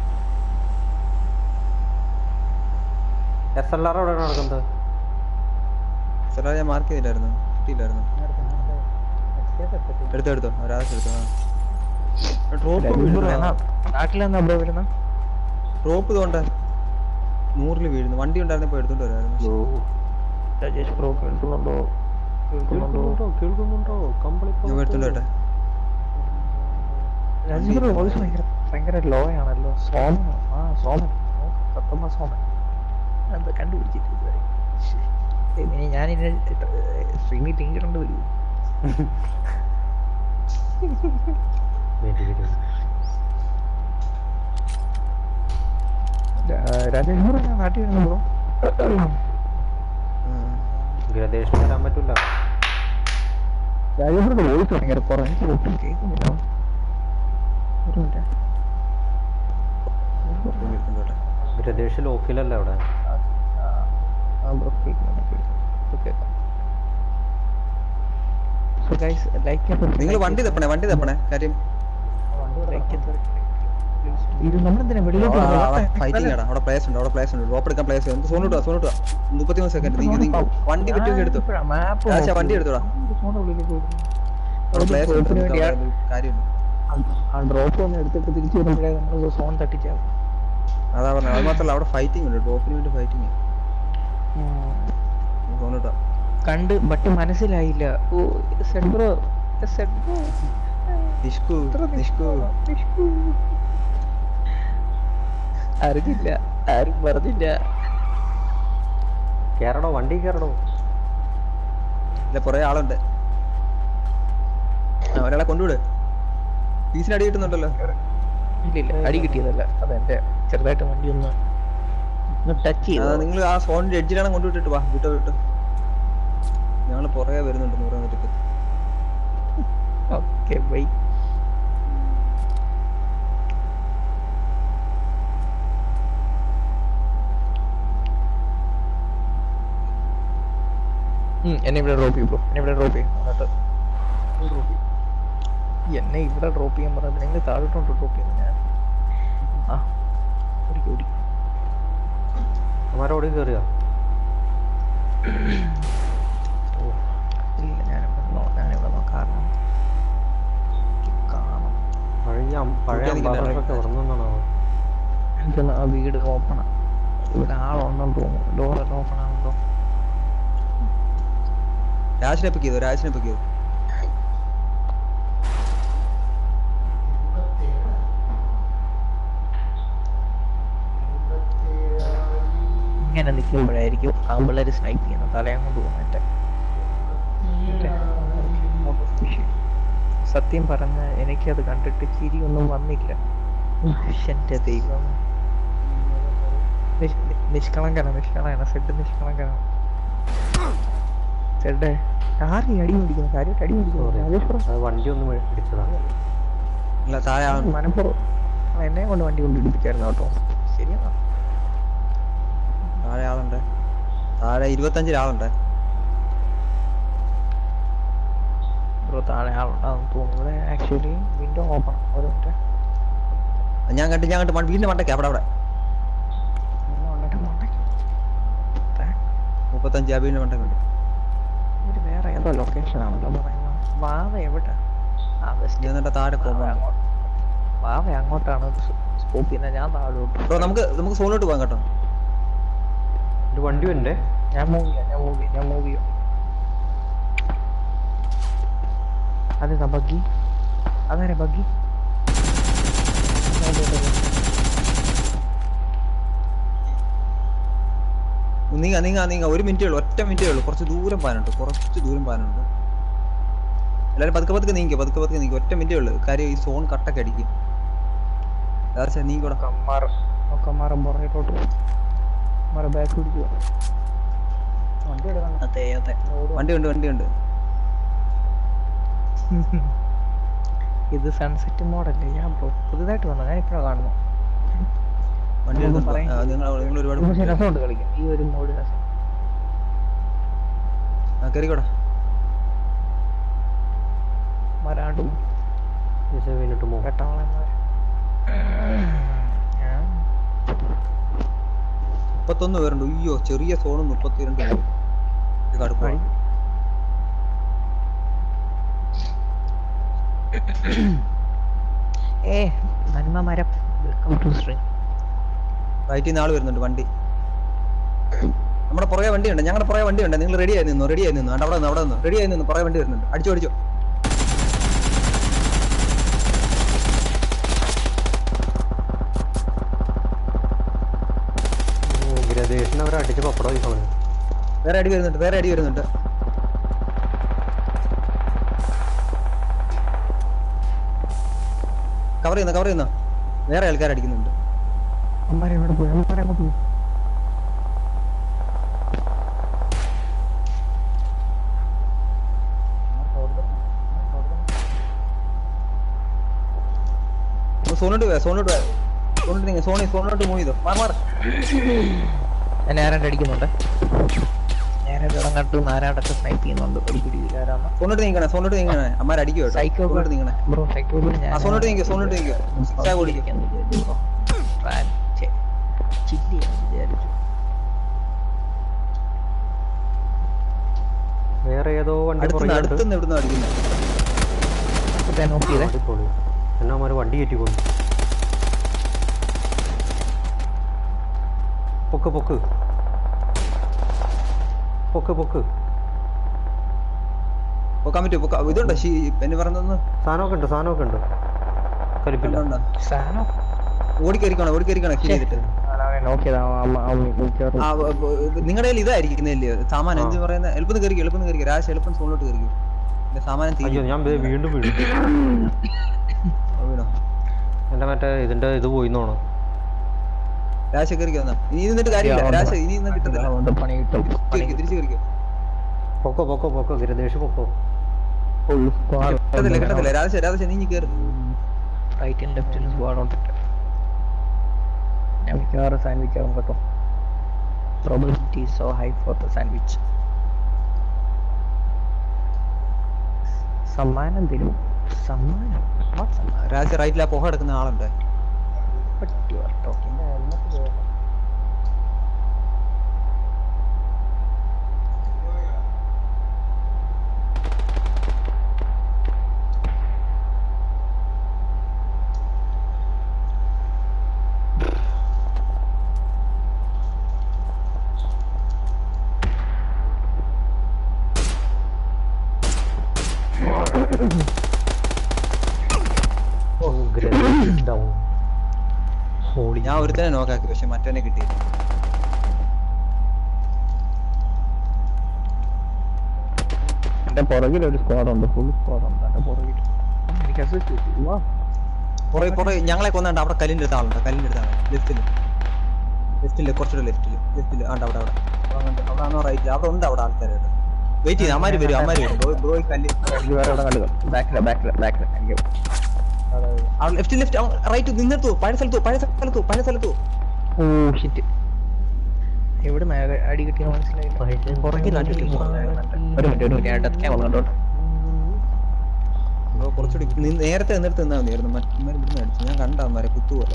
എസ് എൽ ആർ എവിടെ നടക്കുന്നത്? എസ് എൽ ആർ ഞാൻ മാർക്ക് ചെയ്തില്ലായിരുന്നു, കിട്ടിയില്ലായിരുന്നു. എടുത്തോ എടുത്തോ ഒരാവശ്യം എടുത്തോ. ഡ്രോപ്പ് നാട്ടിലെന്നാ വരുന്ന ഡ്രോപ്പ് ഇതുകൊണ്ട് നൂറിൽ വീഴുന്നു. വണ്ടി ഉണ്ടായിരുന്നപ്പോ എടുത്തോണ്ട് വരായിരുന്നു. രാജേഷ് ബ്രോ കേൾക്കുന്നുണ്ടോ? കേൾക്കുന്നുണ്ടോ? കേൾക്കുന്നുണ്ടോ? ഞാൻ എടുത്തോണ്ട് വരട്ടെ. രാജേഷ് ബ്രോ വോയിസ് ഭയങ്കര ഭയങ്കര ലോ ആണല്ലോ. സോമനോ? ആ സോമൻ, സത്തമ്മ സോമൻ അത് കണ്ടുപിടിച്ചിട്ട് ഇതുവരെ ഞാൻ സ്ട്രീമിൽ തിങ്കിട്ടുണ്ട് വരൂ. രാജേഷ് ബ്രോ ഞാൻ നാട്ടിൽ വരുന്നു ബ്രോ. ഗ്രദേശിന് വരാൻ പറ്റൂല. രാജേഷിന്റെ വോയിസ് ഭയങ്കര കുറവ്, എനിക്ക് ഒട്ടും കേൾക്കുന്നില്ല. ഒരു മിനിറ്റ്. ഗ്രദേശ് ലോക്കിലല്ലേ അവിടെ? നിങ്ങൾ വണ്ടി തപ്പണേ, വണ്ടി തപ്പണേ കാര്യം. ഫൈറ്റിംഗ് ആണ് അവിടെ. പ്ലേസ് ഉണ്ട്, അവിടെ പ്ലേസ് ഉണ്ട്. ഡ്രോപ്പ് എടുക്കാൻ പ്ലേസ് ഉണ്ട്. സോൺ ഇട്ടുക, സോൺ ഇട്ടുക. മുപ്പത്തിമൂന്ന് സെക്കൻഡ്. നിങ്ങൾ വണ്ടി വിറ്റ് എടുത്തു. വണ്ടി എടുത്തോടാ. ഡ്രോപ്പ് ഒന്ന് എടുത്തിട്ട് തിരിച്ചു വരുമ്പോഴേ നമ്മൾ സോൺ തട്ടിച്ചാവും. അതാ പറഞ്ഞത്. അത് മാത്രമല്ല അവിടെ ഫൈറ്റിംഗ് ഉണ്ട്, ഡ്രോപ്പിന് വേണ്ടി ഫൈറ്റിംഗ്. സോൺ ഇട്ടാ കണ്ട് ബട്ട് മനസ്സിലായില്ല. ഓ സെഡ്ബ്രോ സെഡ്ബ്രോ നിഷ്കു നിഷ്കു അറിഞ്ഞില്ല, ആരും പറഞ്ഞില്ല. കേറടോ, വണ്ടി കേറടോ. ഇല്ല കൊറേ ആളുണ്ട്. ഒരാളെ കൊണ്ടുവിട്. പീസിന് അടി കിട്ടുന്നുണ്ടല്ലോ. ഇല്ല അടി കിട്ടിയതല്ല, അതെന്റെ ചെറുതായിട്ട് വണ്ടി ഒന്ന് ടച്ച് ചെയ്തു. നിങ്ങൾ ആ ഫോണിന്റെ എഡ്ജിലാണ് കൊണ്ടുവിട്ടിട്ട് വാ. വിട്ടോ വിട്ടോ, ഞങ്ങൾ പുറകെ വരുന്നുണ്ട്. നൂറ് വന്നിട്ട് ഓക്കെ ബൈ. എന്നെ ഇവിടെ ഡ്രോപ്പ് ചെയ്യും ബ്രോ, എന്നെ ഇവിടെ ഡ്രോപ്പ് ചെയ്യും. എന്നിട്ട് ഡ്രോപ്പ് ചെയ്യും. എന്നെ ഇവിടെ ഡ്രോപ്പ് ചെയ്യാൻ പറഞ്ഞത് നിങ്ങൾ താഴോട്ടുണ്ട് ഡ്രോപ്പ് ചെയ്യുന്നത്. ഞാൻ ആ ഓടി ഓടി ഓടി കയറുക. ഓ ഇല്ല, ഞാനിവിടെ നോ ഞാനിവിടെ നോക്കാറില്ല. കാണാം പഴയ പഴയ അമ്പാസഡറൊക്കെ ഉറങ്ങുന്നാണോ? എനിക്കൊന്ന് ആ വീട് ഓപ്പണാണ്. ഇവിടെ ആളുണ്ടെന്ന് തോന്നുന്നു. ഡോറെല്ലാം ഓപ്പൺ ആണല്ലോ. രാജിനെ പിക്ക് ചെയ്തോ, രാജിനെ പിക്ക് ചെയ്തു. ഇങ്ങനെ നിൽക്കുമ്പോഴായിരിക്കും ആമ്പിള്ളേർ സ്നൈപ്പ് ചെയ്യുന്നത് തലയും കൊണ്ട് പോകുന്നതിന്റെ. സത്യം പറഞ്ഞ എനിക്കത് കണ്ടിട്ട് ചിരിയൊന്നും വന്നില്ല. എന്റെ ദൈവം, നിഷ്കളങ്കന നിഷ്കളങ്കന സെഡ് നിഷ്കളങ്കന സെഡ്. ആറി അടി മേടിക്കുന്നു, കാര്യമായിട്ട് അടി മേടിക്കുന്നു. വണ്ടി ഒന്ന് ഇടിച്ചതാണ്. മനപ്പുറം എന്നെ കൊണ്ട് വണ്ടി കൊണ്ട് ഇടിപ്പിച്ചായിരുന്നു കേട്ടോ. ശരിയാ, താഴെ ആളുണ്ട്, താഴെ ഇരുപത്തഞ്ചിൽ ആളുണ്ട് ബ്രോ. താഴെ ആളുണ്ടാകും തോന്നുന്നു. ഇവിടെ ആക്ച്വലി വിൻഡോ ഓപ്പൺ. ഒരു മിനിറ്റ്, ഞാൻ കണ്ടു ഞാൻ കണ്ടു വീടിന്റെ മണ്ടയ്ക്ക് അവിടെ അവിടെ മുപ്പത്തഞ്ച് ആ വീടിന്റെ മണ്ടയ്ക്കുണ്ട്. ഇത് വേറെ ഏതോ ലൊക്കേഷൻ ആണല്ലോ പറയുന്നത്. വാവ എവിടെ? ആ വെസ്റ്റ് താഴെ പോകുമ്പോൾ വാവ അങ്ങോട്ടാണ് സ്കോപ്പ് ചെയ്യുന്നത്, ഞാൻ താഴോട്ട്. ബ്രോ നമുക്ക് നമുക്ക് സോണിലോട്ട് പോകാം കേട്ടോ. ഒരു വണ്ടി ഉണ്ട്. ഞാൻ മൂവ് ചെയ്യാം ഞാൻ മൂവ് ചെയ്യാം ഞാൻ മൂവ് ചെയ്യാം അതെന്താ ബഗ്ഗി? അതാരെ ബഗ്ഗി? നീങ്ങ നീങ്ങ നീങ്ങ ഒരു മിനിറ്റേ ഉള്ളൂ, ഒറ്റ മിനിറ്റേ ഉള്ളൂ. കുറച്ച് ദൂരം പാനുണ്ട്, കുറച്ച് ദൂരം പാനുണ്ട്. എല്ലാവരും പതുക്കെ പതുക്കെ നീങ്ങിക്കോ, പതുക്കെ പതുക്കെ നീങ്ങി. ഒറ്റ മിനിറ്റേ ഉള്ളൂ, കാര്യം ഈ സോൺ കട്ടൊക്കെ അടിക്കും. നീങ്ങൂടെ പുറകോട്ട് ബാക്ക് പിടിക്കുക. വണ്ടി എടുക്കണം. അതെ അതെ, വണ്ടി ഉണ്ട് വണ്ടി ഉണ്ട്. ഇത് സൺസെറ്റ് മോഡല്ലേ? ഞാൻ ബ്രോ പുതുതായിട്ട് വന്നു, ഞാൻ ഇപ്പോഴാണ് കാണുന്നു. വണ്ടി നിങ്ങൾ ഒരുപാട് രസമുണ്ട് കളിക്കാൻ ഈ ഒരു മോഡ്. രസം കയറിക്കോടാ. മരാണ്ടും മുപ്പത്തൊന്ന് പേരുണ്ട്. അയ്യോ, ചെറിയ സോണും മുപ്പത്തിരണ്ട് പേര്. ഏ നന്മ മരം. Welcome to stream. റൈറ്റിൽ നിന്ന് ആള് വരുന്നുണ്ട്. വണ്ടി നമ്മുടെ പുറകെ വണ്ടി ഉണ്ട്, ഞങ്ങളുടെ പുറകെ വണ്ടി ഉണ്ട്. നിങ്ങൾ റെഡി ആയി നിന്നു, റെഡി ആയി നിന്നു. അവിടെ നിന്ന് അവിടെ നിന്ന് റെഡി ആയി നിന്നു. പുറകെ വണ്ടി വരുന്നുണ്ട്. അടിച്ചോ അടിച്ചോ. വേറെ അടി വരുന്നുണ്ട്, വേറെ അടി വരുന്നുണ്ട്. കവർ ചെയ്യുന്ന കവർ ചെയ്യുന്ന വേറെ ആൾക്കാർ അടിക്കുന്നുണ്ട്. സോണോട്ട് പോയാ സോണോട്ട് പോയാ സോണോട്ട് നീങ്ങ സോണി സോണോട്ട് മൂവ് ചെയ്തോ. മാറി മാറി. എന്നെ ആരാണ്ട് അടിക്കുന്നുണ്ട്. നേരെ തുടങ്ങട്ട് ആരാണ്ടൊക്കെ സ്നൈപ്പ് ചെയ്യുന്നുണ്ട്. ഒരു പിടിയിലാരാന്ന്. സോണോട്ട് നീങ്ങണേ, സോണോട്ട് നീങ്ങണേ. അമ്മാർ അടിക്കോ സൈക്കോ നീങ്ങണേ ബ്രോ. സൈക്കോ ഞാൻ സോണോട്ട് നീങ്ങോ, സോണോട്ട് നീങ്ങോ. സിക്സ് ആഗ് ഓടിക്കും. വേറെ ഏതോ വണ്ടി അടുത്തുനിന്ന് എവിടുന്ന് അടിക്കുന്നത്. എന്നാ വണ്ടി കയറ്റിക്കൊണ്ടു. പൊക്ക് പൊക്ക് പൊക്ക് പൊക്ക് പൊക്കാൻ പറ്റുമോ? പൊക്ക ഇതുണ്ടോ എന്നെ പറഞ്ഞൊന്ന് സാധനമൊക്കെ ഉണ്ട്, സാധനമൊക്കെ ഉണ്ട്. കലിപ്പില്ല. ഓടിക്കരിക്കണം ഓടിക്കരിക്കണം ചെയ്തിട്ട്. നിങ്ങളുടെ കയ്യിൽ ഇതായിരിക്കുന്നല്ലേ സാമാനം? എന്ത് പറയുന്നത്? എളുപ്പം കയറിക്കും, എളുപ്പം കയറിക്കും. രാശ് എളുപ്പം സോണിലോട്ട് കയറിക്കും. സാമാനം ഞാൻ വീണ്ടും വീണ്ടും വീണോ? എന്റെ മറ്റേ ഇതിന്റെ ഇത് പോയിന്നോണം. രാശ കയറിക്കോ. ഇനി നിന്നിട്ട് കാര്യമില്ല രാശ, ഇനി ഇന്ന് കിട്ടത്തില്ല. തിരിച്ചു കയറിക്കോ. പൊക്കോ പൊക്കോ പൊക്കോ ഗിരദേശ് പൊക്കോ. കിട്ടത്തില്ല കിട്ടത്തില്ല. രാശ രാശ നീ കയറി. റൈറ്റും ലെഫ്റ്റിലും സ്ക്വാഡുണ്ട്. ഞാൻ മിക്കവാറും സാൻഡ്വിച്ച് ആകും കേട്ടോ. Probability so high for the sandwich. സമ്മാനം തരും. സമ്മാനം രാശ റൈറ്റിൽ ആ പുക എടുക്കുന്ന ആളുണ്ട്. ഞാൻ ഒരുത്തനെ നോക്കാക്കി, പക്ഷെ മറ്റവനെ കിട്ടി. എന്റെ പുറകിൽ ഒരു സ്ക്വാഡ് ഉണ്ട്, ഫുൾ സ്ക്വാഡ് ഉണ്ട് എന്റെ പുറകിൽ. എനിക്ക് അസിസ്റ്റ് കിട്ടി. വാ പുറകെ പുറകെ ഞങ്ങളെ കൊന്നുണ്ട്. അവിടെ കല്ലിന്റെ അടുത്ത ആളുണ്ട്, കല്ലിന്റെ അടുത്ത ആള് ലെഫ്റ്റില് ലെഫ്റ്റില് കുറച്ചുകൂടെ ലെഫ്റ്റില് ലെഫ്റ്റില് ആണ്ട് അവിടെ അവിടെ അവിടെ ആണോ റൈറ്റ് അവിടെ ഉണ്ട്. അവിടെ ആൾക്കാരായിട്ട് വെയിറ്റ് ചെയ്ത് അമ്മാര് വരും അമ്മാര് വരും. ബ്രോ ബ്രോ കല്ല് വേറെ എവിടെ കണ്ടു ബാക്കില ബാക്കില ബാക്കില എനിക്ക് ലെഫ്റ്റ് ലെഫ്റ്റ് റൈറ്റ് നിന്നെടുത്തു. പഴയ സ്ഥലത്തു പഴയ സ്ഥലത്തു പഴയ സ്ഥലത്തു. ഓ ഷിറ്റ്, എവിടെ അടി കിട്ടിയ മനസ്സിലായില്ല. പുറകിൽ അടിച്ചു. ഒരു മിനിറ്റ് ഒരു മിനിറ്റ് ഞാൻ ടച്ച് വന്നോട്ടോ. ബ്രോ കുറച്ചുകൂടി നീ നേരത്തെ നിന്നെടുത്ത് നിന്നാ മതിയായിരുന്നു. മറ്റന്മാർ ഇവിടുന്ന് അടിച്ചു. ഞാൻ കണ്ട അമ്മാരെ കുത്തുപോലെ.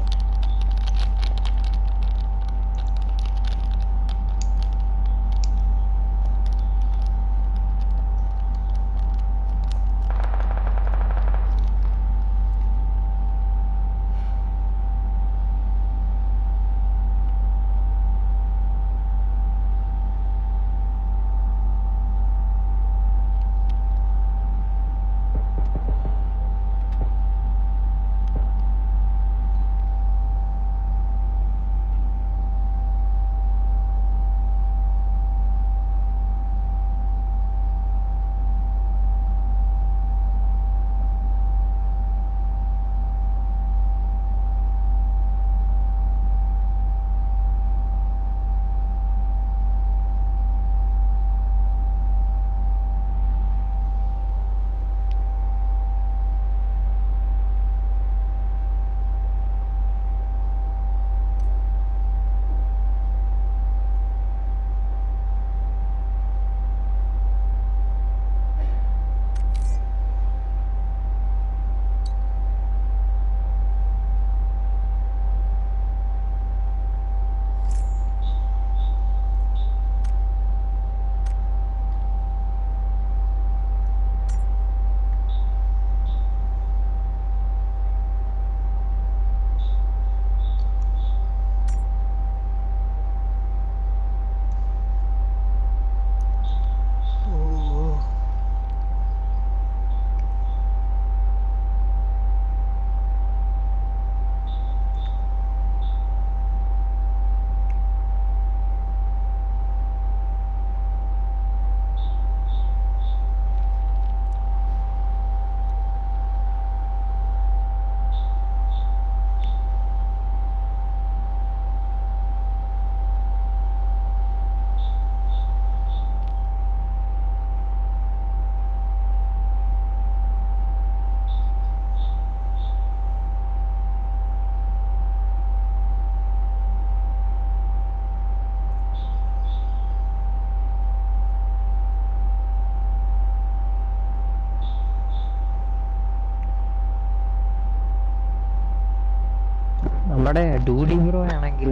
നമ്മുടെ ഡൂഡി ബ്രോ ആണെങ്കിൽ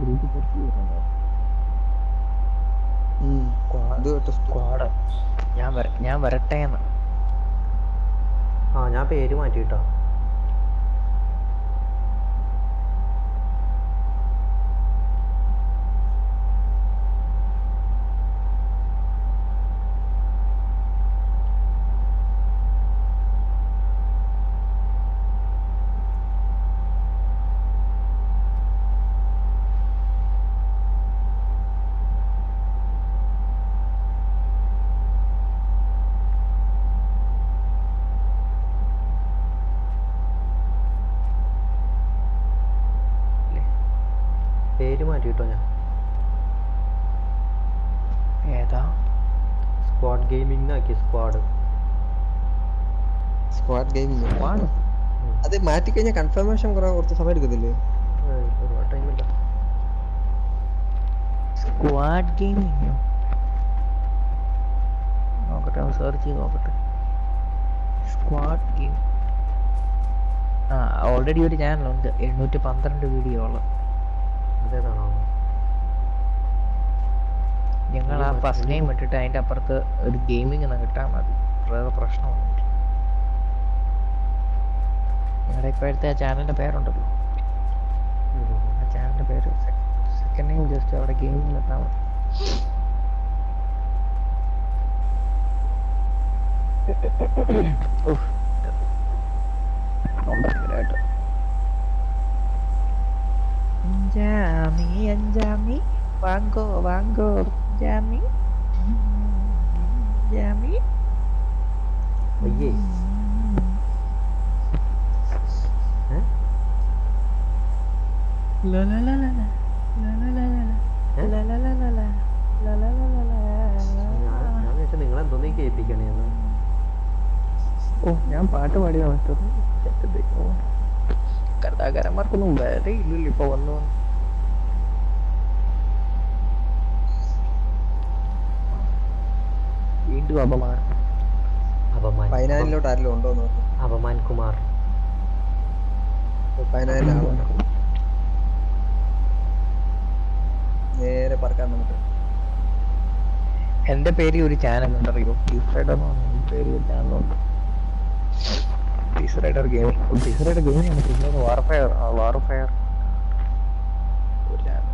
സ്ക്വാഡ് ഞാൻ വര- ഞാൻ വരട്ടെ എന്ന്. ആ ഞാൻ പേര് മാറ്റിട്ടോ. പേര് മാറ്റിട്ടോ ഞാൻ. ഏതാ സ്ക്വാഡ് ഗെയിമിംഗ് ആക്കി. സ്ക്വാഡ് സ്ക്വാഡ് ഗെയിമിംഗ് അത് മാറ്റി കഴിഞ്ഞാൽ കൺഫർമേഷൻ കുറെ കുറച്ച് സമയം എടുക്കത്തില്ലേ? ഒരുപാട് ടൈമില്ല. സ്ക്വാഡ് ഗെയിമിംഗ് നോക്കട്ടെ, സെർച്ച് ചെയ്ത് നോക്കട്ടെ. സ്ക്വാഡ് ഗെയിം ആ ഓൾറെഡി ഒരു ചാനലുണ്ട്, എണ്ണൂറ്റി പന്ത്രണ്ട് വീഡിയോ ഉള്ളത്. അതേതാണോ? ഞങ്ങൾ ആ ഫസ്റ്റ് നെയിം ഇട്ടിട്ട് അതിൻ്റെ അപ്പുറത്ത് ഒരു ഗെയിമിംഗ് എന്ന് കിട്ടാൻ മതി, വേറെ പ്രശ്നമൊന്നുമില്ല. നിങ്ങളുടെ ഇപ്പോഴത്തെ ആ ചാനലിൻ്റെ പേരുണ്ടല്ലോ, ആ ചാനലിൻ്റെ പേര് സെക്കൻഡ് നെയിം ജസ്റ്റ് അവിടെ ഗെയിമിംഗ് ഇട്ടാൽ മതി. അഞ്ചാമി അഞ്ചാമി വാങ്കോ വാങ്കോ ജാമി ജാമി അയ്യേ ഏ? ലാ ലാ ലാ ലാ ലാ. ലാ ലാ ലാ ലാ ലാ. ഏ? ലാ ലാ ലാ ലാ ലാ. ലാ ലാ ലാ ലാ ലാ. ഞാൻ ഞാൻ വിചാരിച്ചു നിങ്ങൾ എന്തോന്നീ കേൾപ്പിക്കണേന്ന്. ഓ ഞാൻ പാട്ട് പാടിയാ മറ്റത് കഥാകാരന്മാർക്കൊന്നും വേറെ ഇല്ലല്ലോ ഇപ്പൊ വന്നു വന്ന്. വീണ്ടും അപമാനം. അപമാൻ പതിനാലിലോട്ട് ആരെങ്കിലും ഉണ്ടോ എന്ന് നോക്ക്. അപമാൻ കുമാർ. പതിനാലിൽ ആളുണ്ട്. നേരെ പറക്കാൻ നമുക്ക്. എന്റെ പേര് ഒരു ചാനൽ ഉണ്ട് അറിയോ, ടീസറൈഡർ പേര് ചാനലുണ്ട്. ടീസറൈഡർ ഗെയിമിംഗ് ടീസറൈഡർ ഗെയിമിംഗ് പിന്നെ വാർഫെയർ വാർഫെയർ ഒരു ചാനൽ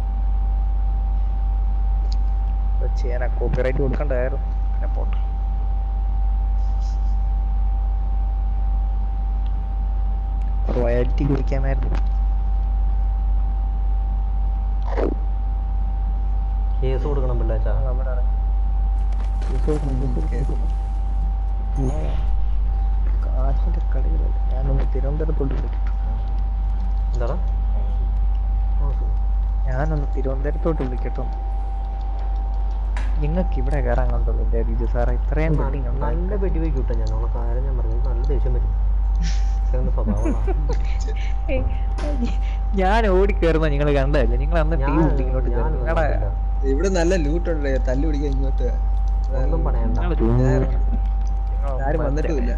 ചെയ്യാൻ കോപ്പിറൈറ്റ് കൊടുക്കണ്ടായിരുന്നു. പിന്നെ പോട്ടെ. റോയൽറ്റി കുടിക്കാമായിരുന്നു. കേസ് കൊടുക്കണം പിള്ളേച്ചാ. നമ്മുടെ കാശിന്റെ കളികളല്ല. ഞാനൊന്ന് തിരുവനന്തപുരത്തോട്ട് വിളിക്കട്ടെ. എന്താടാ? ഞാനൊന്ന് തിരുവനന്തപുരത്തോട്ട് വിളിക്കട്ടോ. നിങ്ങൾക്ക് ഇവിടെ കയറാൻ കണ്ടുള്ളൂ എന്റെ രീതി സാറേ. ഇത്രയും ബിൽഡിംഗ് നല്ല വെടി വയ്ക്കൂട്ടെ. ഞാൻ ഉള്ള കാര്യം ഞാൻ പറഞ്ഞത് നല്ല ദേഷ്യം വരും. സ്വഭാവമാണ്. ഞാൻ ഓടി കയറുന്ന നിങ്ങൾ കണ്ടതല്ലേ? നിങ്ങൾ അന്ന് ടീം ബിൽഡിങ്ങിലോട്ട് നിങ്ങളുടെ ഇവിടെ നല്ല ലൂട്ടുണ്ട്. തല്ലു പിടിക്കാൻ ഇങ്ങോട്ട് ഒന്നും പറയണ്ട. ആരും വന്നിട്ടുമില്ല.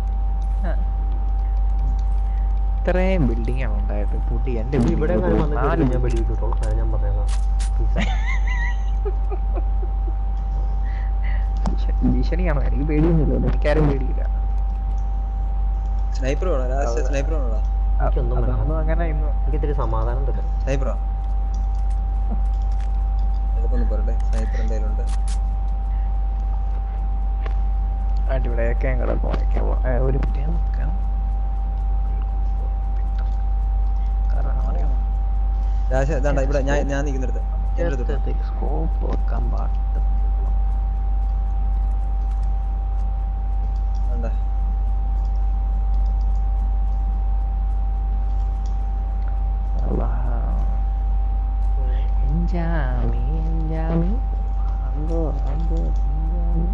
ഇത്രയും ബിൽഡിംഗാണ് ഉണ്ടായിട്ട് പുട്ടി എന്റെ ഇവിടെ ഞാൻ വന്നിട്ട് ഞാൻ വെടി വയ്ക്കൂട്ടുള്ള കാര്യം ഞാൻ പറഞ്ഞേക്കാം. ഭീഷണിയാണോ? എനിക്ക് പേടിയൊന്നുമില്ല. എനിക്കാരും പേടിയില്ല. സ്നൈപ്പർ വേണോ? ലാസ്റ്റ് സ്നൈപ്പർ വേണോടാ? എനിക്കൊന്നും വേണ്ട. അങ്ങനെ ഇന്ന് എനിക്ക് ഇത്തിരി സമാധാനം തരാം. സ്നൈപ്പറോ? എളുപ്പൊന്നും പറയട്ടെ. സ്നൈപ്പർ എന്തായാലും ഉണ്ട്. അടിപൊളിയൊക്കെ കിടക്കും. ഒരു കുട്ടിയെ നോക്കണം. ലാസ്റ്റ് ഇതാണ്ടാ ഇവിടെ ഞാൻ ഞാൻ നിൽക്കുന്നിടത്ത്. സ്കോപ്പ് വെക്കാൻ പാടില്ല. എന്താ Enjami, enjami, ando, ando, enjami,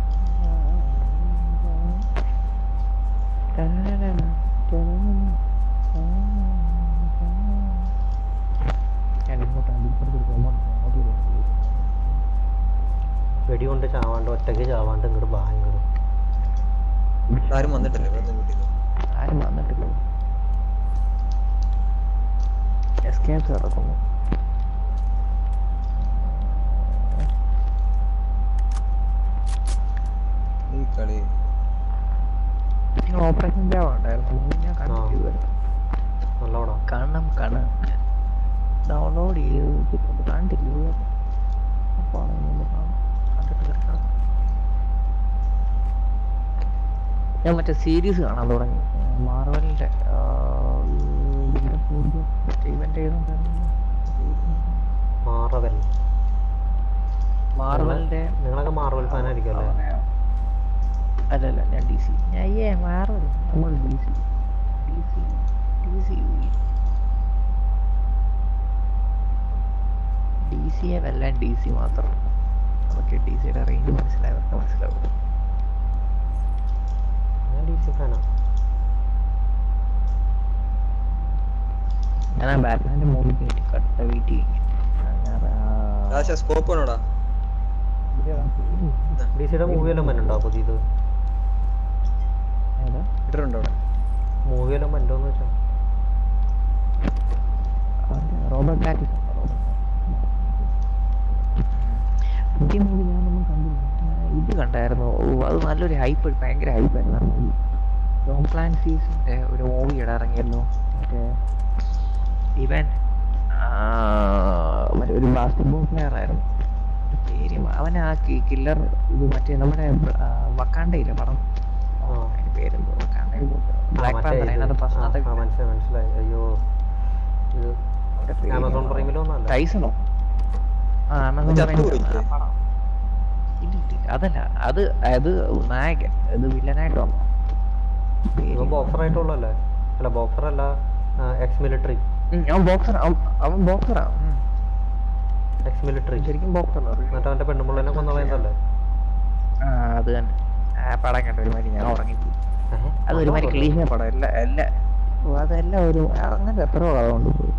വെടി കൊണ്ട് ചാവാണ്ട് ഒറ്റയ്ക്ക് ചാവാണ്ട് ഇങ്ങോട്ട് ബാ ഇങ്ങോട്ട്. ആരും വന്നിട്ടില്ല ഇവിടെ വീട്ടിൽ. ആരും വന്നിട്ടില്ല. എസ്കേപ്സ് നടക്കുന്നു. ഈ കളി നിങ്ങൾ ഓപ്പറേഷൻ ജാവ ഉണ്ടായിരുന്നു. ഞാൻ കണ്ടിട്ട് നല്ലോണോ കാണണം കാണാൻ ഡൗൺലോഡ് ചെയ്ത് കണ്ടില്ല. അപ്പോൾ കണ്ടിട്ട് ഞാൻ മറ്റേ സീരീസ് കാണാൻ തുടങ്ങി. മാർവലിന്റെ ഇവന്റ് മാർവൽ. മാർവലിന്റെ നിങ്ങളൊക്കെ മാർവൽ ഫാൻ ആയിരിക്കും അല്ലേ? അല്ലല്ല ഞാൻ ഡി സി. ഞാൻ ഏ മാർവൽ നമ്മൾ D C D C D C D സിയെ വല്ലാൻ ഡി സി മാത്രം. നമുക്ക് ഡി സിയുടെ റേഞ്ച് മനസ്സിലായവർക്ക് മനസ്സിലാവും. ഞാൻ ഡി സി ഫാനാ. ഞാൻ ആ ബാറ്റ്മാന്റെ മൂവിക്ക് വേണ്ടി കട്ട വെയിറ്റ് ചെയ്യും. സ്കോപ്പ് വേണോടാ? ഡി സിയുടെ മൂവി എല്ലാം മനുണ്ടോ പുതിയത്? ഇട്ടിട്ടുണ്ടോ അവിടെ? മൂവി എല്ലാം മനുണ്ടോന്ന് വെച്ചാ റോബർട്ട് പാറ്റിൻസൺ. പുതിയ മൂവി ഞാനൊന്നും കണ്ടില്ല. ഇത് കണ്ടായിരുന്നു. ഓ അത് നല്ലൊരു ഹൈപ്പ്, ഭയങ്കര ഹൈപ്പായിരുന്നു ആ മൂവി. ടോം ക്ലാൻസീസിന്റെ ഒരു മൂവി ഇവിടെ ഇറങ്ങിയല്ലോ. മറ്റേ ഇവൻ മറ്റേ ഒരു ബാസ്കറ്റ്ബോൾ പ്ലെയർ ആയിരുന്നു. പേര് അവൻ ആ കില്ലർ ഇത് മറ്റേ നമ്മുടെ വക്കാണ്ടയില്ലേ പടം, അതിന്റെ പേരെന്തോ ബ്ലാക്ക് പാന്തർ. അതിനകത്ത് പ്രശ്നത്തെ മനസ്സിലായി. അയ്യോ ആമസോൺ പ്രൈമിലോ ടൈസണോ? ആ ആമസോൺ പടം. ഇല്ല അതല്ല, അത് അത് നായകൻ, ഇത് വില്ലനായിട്ട് വന്നു. ഇവൻ ബോക്സർ ആയിട്ടുള്ളല്ലേ? അല്ല ബോക്സർ അല്ല, എക്സ് മിലിറ്ററി. അവൻ ബോക്സർ, അവൻ ബോക്സറാ. എക്സ് മിലിറ്ററി ശരിക്കും ബോക്സർ. എന്നിട്ട് അവന്റെ പെണ്ണുമ്പിള്ളേനെ കൊന്നു കളയുന്നല്ലേ? ആ അത് തന്നെ. ആ പടം കണ്ട ഒരുമാതിരി ഞാൻ ഉറങ്ങിപ്പോയി. അത് ഒരുമാതിരി ക്ലീശ പടം. എല്ലാ എല്ലാ അതെല്ലാം ഒരു അങ്ങനെ എത്രയോ കഥ കൊണ്ടുപോയി.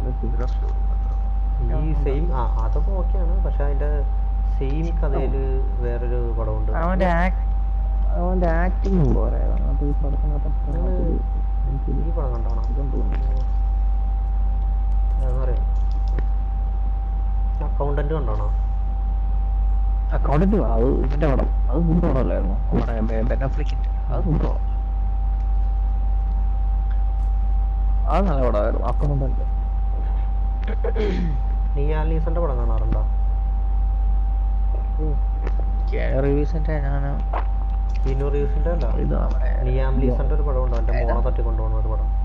ഈ സെയിം ആ അതൊക്കെ ഓക്കെയാണ്, പക്ഷെ അതിന്റെ സെയിം കഥയില് വേറൊരു പടമുണ്ട്. അവന്റെ അവന്റെ ആക്ടിങ് പോരാ അത് ഈ പടത്തിനകത്ത്. ഈ പടം കണ്ടോണം പറയാ. അക്കൗണ്ടന്റ് കണ്ടോണോ? അക്കൗണ്ടന്റ് അത് ഇതിന്റെ പടം, അത് സൂപ്പർ പടമല്ലായിരുന്നു നമ്മുടെ ബെൻ അഫ്ലെക്കിന്റെ. അത് സൂപ്പർ പടം, അത് നല്ല പടമായിരുന്നു അക്കൗണ്ടന്റ്. നീ ആലീസന്റെ പടം കാണാറുണ്ടോ? റിവ്യൂസിന്റെ ഞാൻ കീനു റീവ്സിന്റെ അല്ല, ഇത് നമ്മുടെ നിയാം ലീസന്റെ ഒരു പടം ഉണ്ട്, അവന്റെ മോളെ തട്ടി കൊണ്ടുപോകുന്ന ഒരു പടം.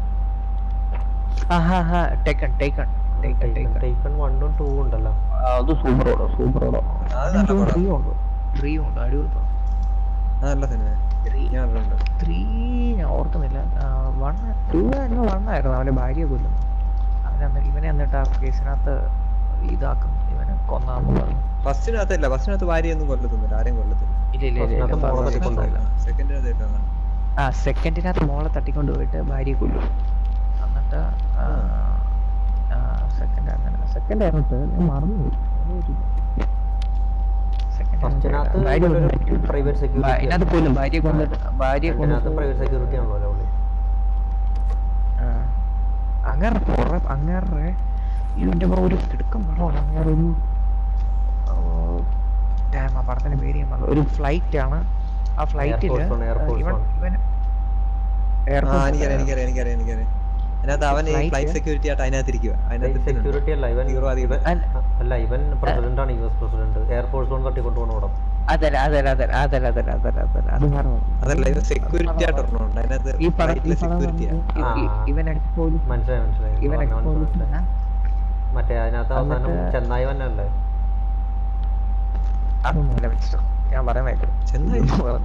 ടേക്കൺ ടേക്കൺ ടേക്കൺ വണ്ണും ടൂ ഉണ്ടല്ലോ. അത് സൂപ്പർ പടം, സൂപ്പർ പടം. അത് നല്ല പടം. ത്രീ ഉണ്ട്, ത്രീ ഉണ്ട്, അടിപൊളി പടം. അത് നല്ല സിനിമ. ഞാൻ കണ്ടിട്ടുണ്ട്. ത്രീ ഞാൻ ഓർക്കുന്നില്ല. വൺ ടു ആയിരുന്നു, വൺ ആയിരുന്നു. അവന്റെ ഭാര്യ കൊല്ലുന്നു അവനെ. ഇവനെ എന്നിട്ട് ആ കേസിനകത്ത് ഇതാക്കും, ഇവനെ കൊന്നാന്ന് പറഞ്ഞു. ഫസ്റ്റിനകത്തല്ല, ഫസ്റ്റിനകത്ത് ഭാര്യയൊന്നും കൊല്ലത്തൊന്നുമില്ല, ആരെയും കൊല്ലത്തില്ല. ഇല്ല ഇല്ല ഇല്ല. സെക്കൻഡിനകത്ത് ആ സെക്കൻഡിനകത്ത് മോളെ തട്ടിക്കൊണ്ട് പോയിട്ട് ഭാര്യയെ കൊല്ലും. എന്നിട്ട് സെക്കൻഡ് അങ്ങനെ സെക്കൻഡ് ആയിരുന്നു, ഞാൻ മറന്നു. പ്രൈവറ്റ് സെക്യൂരിറ്റി അതിനകത്ത് കൊല്ലും, ഭാര്യയെ കൊന്നിട്ട് ഭാര്യയെ കൊന്നിട്ട് പ്രൈവറ്റ് സെക്യൂരിറ്റി ആണല്ലോ പുള്ളി. അങ്ങനെ പുറ അങ്ങനെ ഇതിന്റെ പുറം ഒരു തിടുക്കം പടമാണ്. അങ്ങനെ ഒരു ആ പടത്തിന്റെ പേര് ഞാൻ പറഞ്ഞു. ഒരു ഫ്ലൈറ്റ് ആണ്, ആ ഫ്ലൈറ്റില് ഇവൻ ഇവൻ അതിനകത്ത് അവൻ ഫ്ലൈറ്റ് സെക്യൂരിറ്റി ആയിട്ട് അതിനകത്ത് ഇരിക്കുക. സെക്യൂരിറ്റി അല്ല ഇവൻ, അല്ല ഇവൻ പ്രസിഡന്റ് ആണ്, U S president. Air Force One തട്ടിക്കൊണ്ടുപോകണം അവിടെ. അതല്ല അതല്ല അതല്ല അതല്ല അതല്ല അതല്ല അതല്ല അത് പറഞ്ഞു. അതല്ല ഇവൻ സെക്യൂരിറ്റി ആയിട്ട് ഒരെണ്ണമുണ്ട് അതിനകത്ത്. ഈ പടം ഈ പടം ഇവൻ പോലീസ്, മനസ്സിലായി മനസ്സിലായി. ഇവൻ പോലീസ് മറ്റേ അതിനകത്ത് അവസാനം ചെന്നായി വന്നല്ലേ? അതൊന്നുമല്ല മിസ്റ്റർ, ഞാൻ പറയാൻ പറ്റും. ചെന്നായി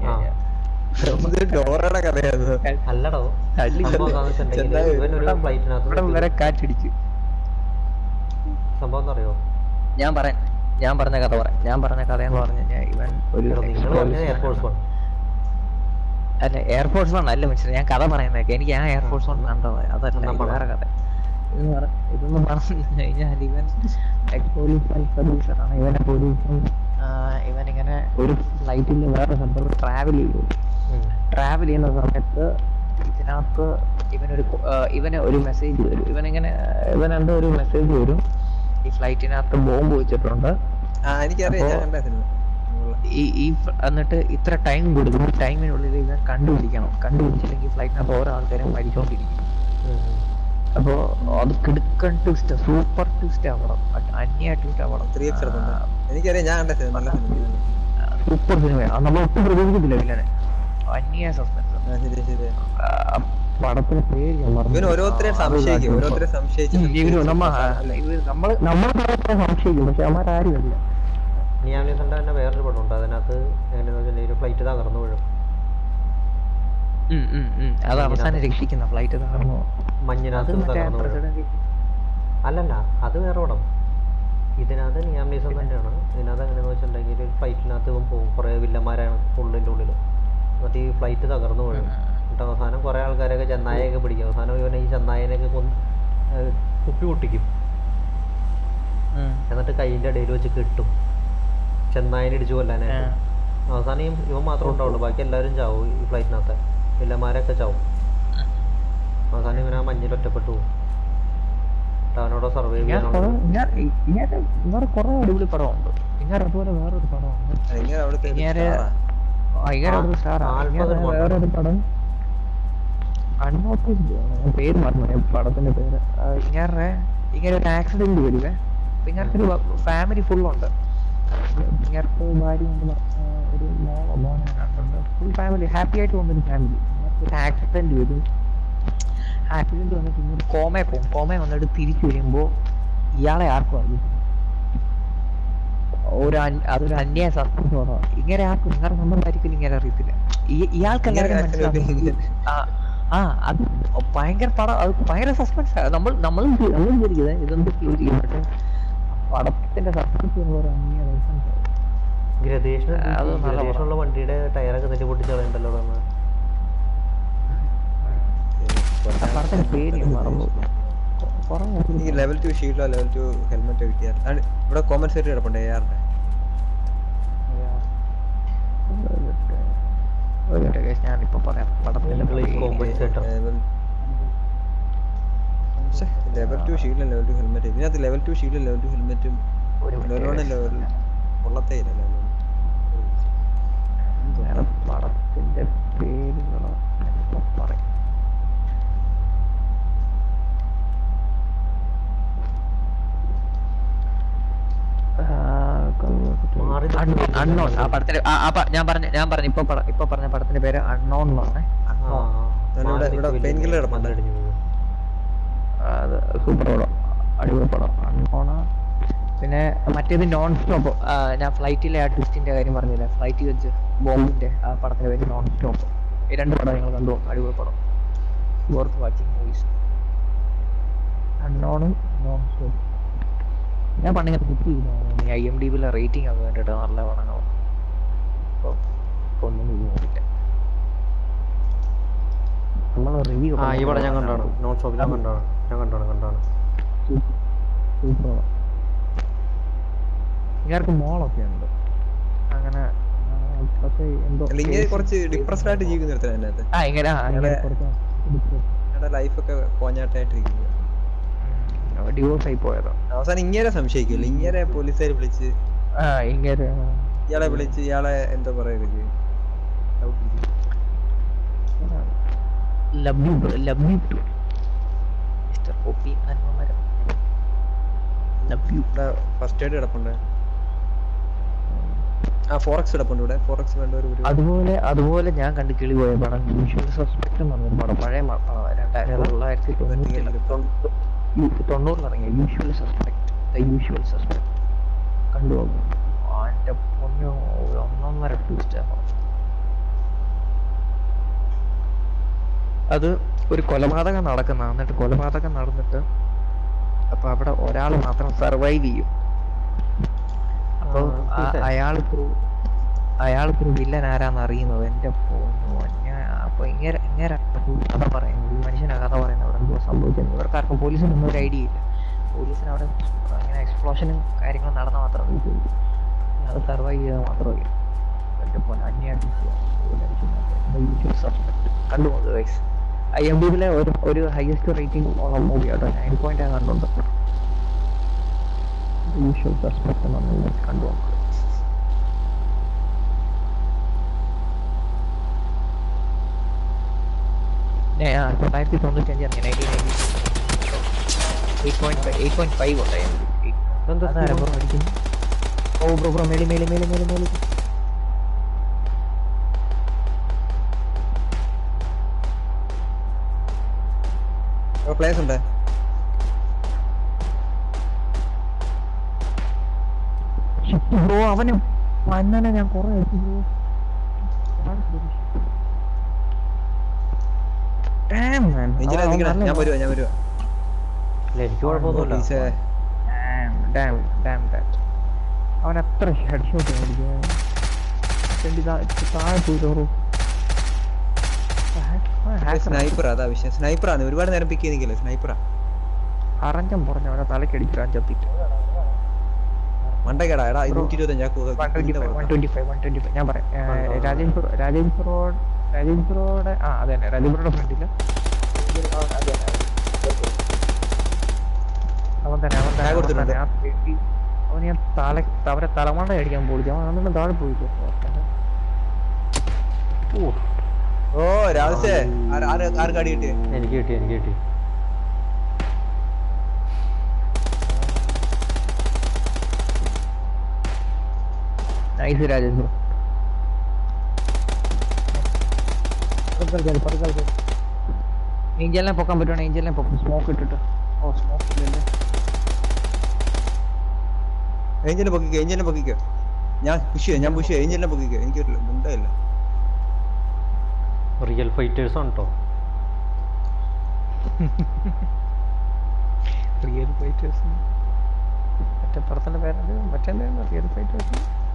ഡോറയുടെ കഥയായിരുന്നു. അല്ലടോ, ഇവൻ ഒരു ഫ്ലൈറ്റിനകത്ത് വരെ കാറ്റടിച്ച്. സംഭവം അറിയോ? ഞാൻ പറയാൻ ഞാൻ പറഞ്ഞ കഥ പറയാം. ഞാൻ പറഞ്ഞ കഥ എന്ന് പറഞ്ഞു കഴിഞ്ഞാൽ ഇവൻ ഒരു എയർഫോഴ്സ് വൺ അല്ല എയർഫോഴ്സ് വൺ അല്ല മിസ്റ്റർ, ഞാൻ കഥ പറയുന്നതൊക്കെ എനിക്ക് ആ എയർഫോഴ്സ് വൺ കണ്ടത് അതല്ല, വേറെ കഥ. ഇതെന്ന് പറ ഇതൊന്നും പറഞ്ഞു കഴിഞ്ഞാൽ ഇവൻ എക്സ് പോലീസ് സർവീസറാണ്. ഇവനെ പോലീസും ഇവനിങ്ങനെ ഒരു ഫ്ലൈറ്റിൽ വേറെ സ്ഥലത്തോട്ട് ട്രാവൽ ചെയ്തു. ട്രാവൽ ചെയ്യുന്ന സമയത്ത് ഇതിനകത്ത് ഇവനൊരു ഇവന് ഒരു മെസ്സേജ് വരും. ഇവനിങ്ങനെ ഇവൻ എന്തോ ഒരു മെസ്സേജ് വരും, ഈ ഫ്ലൈറ്റിനകത്ത് ബോംബ് വെച്ചിട്ടുണ്ട്. ഈ ഈ എന്നിട്ട് ഇത്ര ടൈം കൊടുക്കും, ടൈമിനുള്ളിൽ ഇവൻ കണ്ടുപിടിക്കണം. കണ്ടുപിടിച്ചില്ലെങ്കിൽ ഫ്ലൈറ്റിനകത്ത് ഓരോ ആൾക്കാരും മരിച്ചോണ്ടിരിക്കും. അപ്പോ അത് കിടുക്കൻ ട്വിസ്റ്റ്, സൂപ്പർ ട്വിസ്റ്റ് ആവണം, അന്യ ട്വിസ്റ്റ് ആവണം. സൂപ്പർ സിനിമയാണ്, നമ്മൾ ഒട്ടും പ്രതീക്ഷിക്കത്തില്ല വില്ലനെ. അന്യ സസ്പെൻസ്. പടത്തിന്റെ പേര് ഞാൻ പറഞ്ഞു. നമ്മള് നമ്മളെ സംശയിക്കും, പക്ഷെ അവന്മാരും. നിയാമിസന്റെ തന്നെ വേറൊരു പടം ഉണ്ട്, അതിനകത്ത് എങ്ങനെയാണെന്ന് ഫ്ലൈറ്റ് തകർന്നു വീഴും. അത് അവസാനം രക്ഷിക്കുന്ന ഫ്ലൈറ്റ് തകർന്നു. മഞ്ഞിനകത്ത് അല്ലല്ല, അത് വേറെ പടം. ഇതിനകത്ത് നിയാമിസം തന്നെയാണ്. ഇതിനകത്ത് എങ്ങനെയാന്ന് വെച്ചിട്ടുണ്ടെങ്കിൽ ഒരു ഫ്ലൈറ്റിനകത്ത് ഇവൻ പോകും, കുറെ വില്ലന്മാരാണ് ഫുള്ളിന്റെ ഉള്ളിൽ. എന്നിട്ട് ഈ ഫ്ലൈറ്റ് തകർന്നു വീഴും. എന്നിട്ട് അവസാനം കുറെ ആൾക്കാരൊക്കെ ചെന്നായൊക്കെ പിടിക്കും. അവസാനം ഇവനെ ഈ ചെന്നായനെയൊക്കെ കൊന്ന് കുപ്പി പൊട്ടിക്കും. എന്നിട്ട് കൈയിന്റെ ഇടയിൽ വെച്ച് കിട്ടും, ചെന്നായനെ ഇടിച്ചു കൊല്ലാനായിട്ട്. അവസാനം ഇവൻ മാത്രമേ ഉണ്ടാവുള്ളൂ, ബാക്കി എല്ലാവരും ചാവും. ഈ ഫ്ലൈറ്റിനകത്ത് വില്ലന്മാരൊക്കെ ചാവും. അവസാനം ഇവൻ ആ മഞ്ഞിൽ ഒറ്റപ്പെട്ടു പോകും. അവനോട് സർവൈവ് ചെയ്യാനുള്ള കുറെ അടിപൊളി പടമുണ്ട്. ഇങ്ങനെ അതുപോലെ വേറൊരു പടമുണ്ട്, വേറൊരു പടം അൺനോട്ടീസ്ഡ്, പേര് മറന്നു പടത്തിന്റെ പേര്. ഇങ്ങനെ ഇങ്ങനെ ഒരു ആക്സിഡന്റ് വരുവേ, ഇങ്ങനത്തെ ഒരു ഫാമിലി ഫുള്ളുണ്ട്. ഇങ്ങനത്തെ ഭാര്യ കൊണ്ട് ഒരു മോളോ മോനെ കണ്ടുണ്ട്. ഫുൾ ഫാമിലി ഹാപ്പി ആയിട്ട് പോകുന്നൊരു ഫാമിലി. ഒരു ആക്സിഡന്റ് വരും. ആക്സിഡന്റ് വന്നിട്ട് ഇങ്ങനെ കോമയെ പോകും. കോമയെ വന്നിട്ട് തിരിച്ചു വരുമ്പോ ഇയാളെ ആർക്കും അറിയില്ല. ഒരു അതൊരു അന്യായ സസ്പെൻസ്. ഇങ്ങനെ ആർക്കും നിങ്ങളുടെ സ്വന്തം കാര്യത്തിൽ ഇങ്ങനെ അറിയത്തില്ല. ഇയാൾക്കെല്ലാവരും മനസ്സിലാവും. ആ ആ അത് ഭയങ്കര പടം, അത് ഭയങ്കര സസ്പെൻസ്. നമ്മൾ നമ്മൾ നമ്മൾ വിചാരിക്കുന്നത് ഇതൊന്നും ക്ലൂ ചെയ്യും, പക്ഷെ പടത്തിന്റെ സസ്പെൻസ് എന്ന് പറയുന്നത് ഗ്രദേശനുള്ള വണ്ടിയുടെ ടയറൊക്കെ തെറ്റി പൊട്ടിച്ച് കളയണ്ടല്ലോ. പടത്തിന്റെ പേര് മറന്നു. ഈ ലെവൽ ടു ഷീൽഡോ ലെവൽ ടു ഹെൽമെറ്റ് കിട്ടിയാൽ ഇവിടെ കോമ്പൻസേറ്റ് കിടപ്പുണ്ട് എയാറിന്റെ. ഞാനിപ്പോ പറയാം ലെവൽ ടു ഷീൽഡും ലെവൽ ടു ഹെൽമെറ്റ്. ഇതിനകത്ത് ലെവൽ ടു ഷീൽഡും ലെവൽ ടു ഹെൽമെറ്റും ലെവൽ ലെവൽ കൊള്ളത്തേ ഇല്ല. ലെവൽ പടത്തിന്റെ പേരുകളോ പറയും. അൺനോൺ. ആ പടത്തിന്റെ ഞാൻ പറഞ്ഞ ഞാൻ പറഞ്ഞ ഇപ്പൊ ഇപ്പൊ പറഞ്ഞ പടത്തിന്റെ പേര് അൺനോൺ എന്ന് പറഞ്ഞേ. അത് സൂപ്പർ പടം, അടിപൊളി പടം അൺനോൺ. പിന്നെ മറ്റേത് നോൺ സ്റ്റോപ്പ്. ഞാൻ ഫ്ലൈറ്റിലെ ആ ട്വിസ്റ്റിന്റെ കാര്യം പറഞ്ഞില്ലേ, ഫ്ലൈറ്റ് വെച്ച് ബോംബിന്റെ ആ പടത്തിന്റെ പേര് നോൺ സ്റ്റോപ്പ്. ഈ രണ്ട് പടം നിങ്ങൾ കണ്ടു, അടിപൊളി പടം, വർത്ത് വാച്ചിങ് മൂവീസ്. അൺനോണും നോൺ സ്റ്റോപ്പ്. ഞാൻ പണ്ടിങ്ങനെ ബുക്ക് ചെയ്തു ഐ എം ഡി ബിയിലെ റേറ്റിംഗ് ഒക്കെ കണ്ടിട്ട് നല്ല പടങ്ങൾ. അപ്പോൾ ഒന്നും നോക്കില്ല. നമ്മൾ റിവ്യൂ ഈ പടം ഞാൻ കണ്ടാണ്, നോൺ സ്റ്റോപ്പ് ഞാൻ കണ്ടാണ് ഞാൻ കണ്ടാണ് കണ്ടാണ് സൂപ്പർ. ഇങ്ങർക്ക് മോളൊക്കെ ഉണ്ട് അങ്ങനെ, പക്ഷേ എന്തോ കുറച്ച് ഡിപ്രസ്ഡ് ആയിട്ട് ജീവിക്കുന്നിടത്ത് ആ ഇങ്ങനെ ലൈഫൊക്കെ കോഞ്ഞാട്ടായിട്ടിരിക്കുന്നു. ഡിവോഴ്സ് ആയി പോയതോ. അവസാനം ഇങ്ങനെ സംശയിക്കില്ല, ഇങ്ങനെ പോലീസുകാർ വിളിച്ച് ഇങ്ങനെ ഇയാളെ വിളിച്ച് ഇയാളെ എന്താ പറയുക ഫസ്റ്റ് എയ്ഡ് കിടപ്പുണ്ട്. ആ ഫോറക്സ് കിടപ്പുണ്ട് ഇവിടെ. ഫോറക്സ് വേണ്ട ഒരു അതുപോലെ അതുപോലെ ഞാൻ കണ്ട് കിളി പോയ പടം യൂഷ്വൽ സസ്പെക്ട് എന്ന് പറഞ്ഞൊരു പടം, പഴയ രണ്ടായിരത്തി തൊള്ളായിരത്തി തൊണ്ണൂറ്റി തൊണ്ണൂറിൽ ഇറങ്ങിയ usual suspect. The usual suspect കണ്ടു പോകും. എൻ്റെ പൊന്നോ, ഒന്നൊന്നര ട്വിസ്റ്റാണ്. അത് ഒരു കൊലപാതകം നടക്കുന്ന, എന്നിട്ട് കൊലപാതകം നടന്നിട്ട് അപ്പൊ അവിടെ ഒരാൾ മാത്രം സർവൈവ് ചെയ്യും. അപ്പൊ അയാൾ ത്രൂ അയാൾ ത്രൂ വില്ലൻ ആരാന്ന് അറിയുന്നത്. എൻ്റെ പൊന്നോ, ഞാൻ അപ്പൊ ഇങ്ങനെ ഇങ്ങനെ കഥ പറയുന്നത്, ഈ മനുഷ്യനാ കഥ പറയുന്നത് അവിടെ എന്തോ സംഭവിച്ചത്. ഇവർക്കാർക്കും പോലീസിനൊന്നും ഒരു ഐഡിയ ഇല്ല. പോലീസിന് അവിടെ ഇങ്ങനെ എക്സ്പ്ലോഷനും കാര്യങ്ങളും നടന്ന മാത്രമേ അത് സർവൈവ് ചെയ്താൽ മാത്രമേ. എൻ്റെ പോലെ അന്യായിട്ട് കണ്ടുപോകുന്നത് ഗൈസ്. ഐ എം ഡി ബിയിലെ ഒരു ഒരു ഹയസ്റ്റ് റേറ്റിംഗ് ഉള്ള മൂവി ആട്ടോ. നയൻ പോയിന്റ് കണ്ടുണ്ട്. യൂഷ്വൽ സസ്പെക്ട് എന്ന് കണ്ടുപോകുന്നത്. തൊള്ളായിരത്തി തൊണ്ണൂറ്റി അഞ്ച് ഇറങ്ങി nineteen ninety eight point five eight point five ഉണ്ടായിരുന്നു. അടിക്കുന്നു. ഓ ബ്രോ ബ്രോ മേലി മേലി മേലി മേലി മേലി പ്ലേസ് ഉണ്ട്. ബ്രോ അവന് മന്നനെ ഞാൻ കുറെ ബ്രോ. ഞാൻ വരുവാ ഞാൻ വരുവാ എനിക്ക് കുഴപ്പമൊന്നുമില്ല. അവൻ എത്ര ഹെഡ് ഷോട്ട് താഴെ പോയി. സ്നൈപ്പർ, അതാ വിഷയം. സ്നൈപ്പറാണ്, ഒരുപാട് നേരം പിക്ക് ചെയ്തില്ല. സ്നൈപ്പറാ അറഞ്ചം പറഞ്ഞ അവനെ തലക്കടിച്ചു അഞ്ചപ്പിട്ട് മണ്ടക്കേടാ. എടാ നൂറ്റി ഇരുപത്തഞ്ചാ ഞാൻ പറയാം. രാജേഷ് രാജേഷ് ബ്രോഡ് രാജേഷ് ബ്രോയുടെ ആ അതെ തന്നെ രാജേഷ് ബ്രോയുടെ ഫ്രണ്ടില് അവൻ തന്നെ അവൻ തന്നെ അവൻ ഞാൻ തല അവരെ തലമണ്ട അടിക്കാൻ പോയി. അവൻ അതൊന്നും താഴെ പോയിട്ടോ. ഓ രാജേ ആർക്ക് അടി കിട്ടി? എനിക്ക് കിട്ടി എനിക്ക് കിട്ടി നൈസ് രാജേഷ് ബ്രോ. ഏഞ്ചലിനെ പൊക്കാൻ പറ്റുവാണ്. ഏഞ്ചലിനെ പൊക്കും സ്മോക്ക് ഇട്ടിട്ട്. ഓ സ്മോക്ക് ഇല്ലല്ലേ. ഏഞ്ചലിനെ പൊക്കിക്കോ, ഏഞ്ചലിനെ പൊക്കിക്കോ. ഞാൻ പുഷ് ചെയ്യാം, ഞാൻ പുഷ് ചെയ്യാം. ഏഞ്ചലിനെ പൊക്കിക്കോ. എനിക്കൊരു മുണ്ടയില്ല. റിയൽ ഫൈറ്റേഴ്സ് ആണ് കേട്ടോ. റിയൽ ഫൈറ്റേഴ്സ് മറ്റേ പടത്തിന്റെ പേരുണ്ട്, മറ്റെന്തായിരുന്നു റിയൽ ഫൈറ്റേഴ്സ്?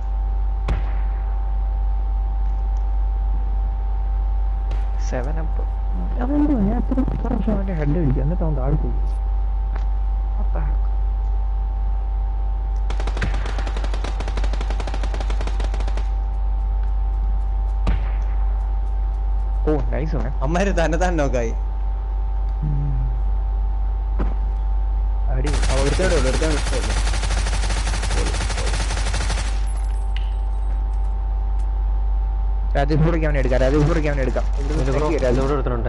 Seven up. അതെന്തോ ഞാൻ എത്ര പ്രാവശ്യം അവൻ്റെ ഹെഡ് അടിക്കും എന്നിട്ട് അവൻ താഴെ പോയി. ഓ നൈസ് ആണ്. അമ്മാര് തന്നെ തന്നെ നോക്കായി. അടി ഒരുത്തേടെ ഉള്ളു ഒരുത്തേടെ ഇഷ്ടമല്ല. രാജേഷ്പൂർക്ക് അവനെ എടുക്കാം, രാജേഷ്പൂർക്ക് അവനെ എടുക്കാം. രാജോട് എടുത്തിട്ടുണ്ട്.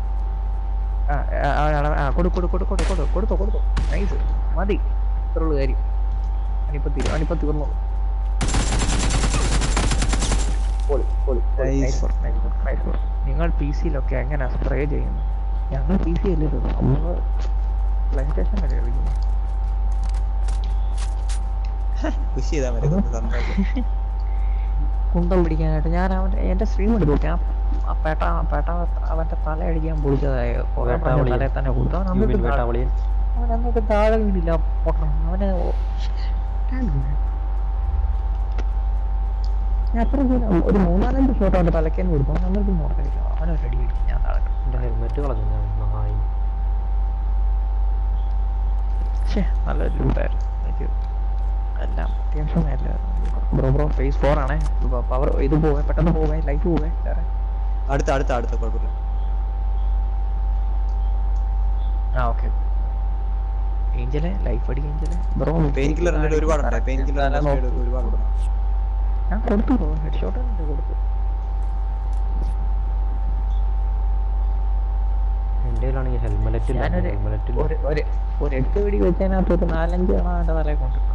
കൊടുക്കോ കൊടുക്കോ കൊടുക്കോ കൊടുത്തോ കൊടുത്തോ. നൈസ് മതി, ഇത്രയുള്ളൂ കാര്യം. അനിപ്പോ തീരും, അനിപ്പോ തീർന്നു. നിങ്ങൾ പി സിയിലൊക്കെ എങ്ങനെയാ സ്പ്രേ ചെയ്യുന്നത്? ഞങ്ങൾ പി സി അല്ലേ നമ്മള് പ്ലേ സ്റ്റേഷൻ അല്ലേ കളിക്കുന്നത്. കുന്തം പിടിക്കാനായിട്ട് ഞാൻ അവൻ്റെ എൻ്റെ സ്ട്രീം എടുത്തു. ഞാൻ ആ പേട്ട പേട്ട അവൻ്റെ തല അടിക്കാൻ പൊളിച്ചതായ തലയെ തന്നെ കൊടുത്തു. അവൻ അന്നൊക്കെ താഴെ വീണില്ല പൊട്ടണം. അവന് ഞാൻ എത്ര ഒരു മൂന്നാലഞ്ച് ഷോട്ട് അവൻ്റെ തലക്കേന്ന് കൊടുത്തു. അവൻ അന്നൊക്കെ മുടക്കില്ല. അവനൊരു അടി അടിക്കും. ഞാൻ താഴെ എൻ്റെ ഹെൽമെറ്റ് കളഞ്ഞു ഞാൻ. നന്നായി. പക്ഷേ നല്ലൊരു ലൂട്ടായിരുന്നു. എനിക്ക് എല്ലാം അത്യാവശ്യം നല്ല ബ്രോ ബ്രോ ഫേസ് ഫോർ ആണേ. പവർ ഇത് പോവേ, പെട്ടെന്ന് പോവേ, ലൈറ്റ് പോവേ. അടുത്ത അടുത്ത അടുത്ത കുഴപ്പമില്ല. ആ ഓക്കെ. ഏഞ്ചലെ ലൈഫ് അടി ഏഞ്ചലെ ബ്രോ. പെയിൻ കില്ലർ ഒരുപാടുണ്ട്. പെയിൻ കില്ലർ ഒരുപാടുണ്ട്. ഞാൻ കൊടുത്തു ബ്രോ, ഹെഡ് ഷോട്ട് ഉണ്ട് കൊടുത്തു. എൻ്റെ കയ്യിലാണെങ്കിൽ ഹെൽമെറ്റ് ഞാനൊരു ഹെൽമെറ്റ് ഒരു ഒരു എട്ട് പിടി വെച്ചതിനകത്ത് ഒരു നാലഞ്ച് തവണ എൻ്റെ തലയെ കൊണ്ടിട്ടു.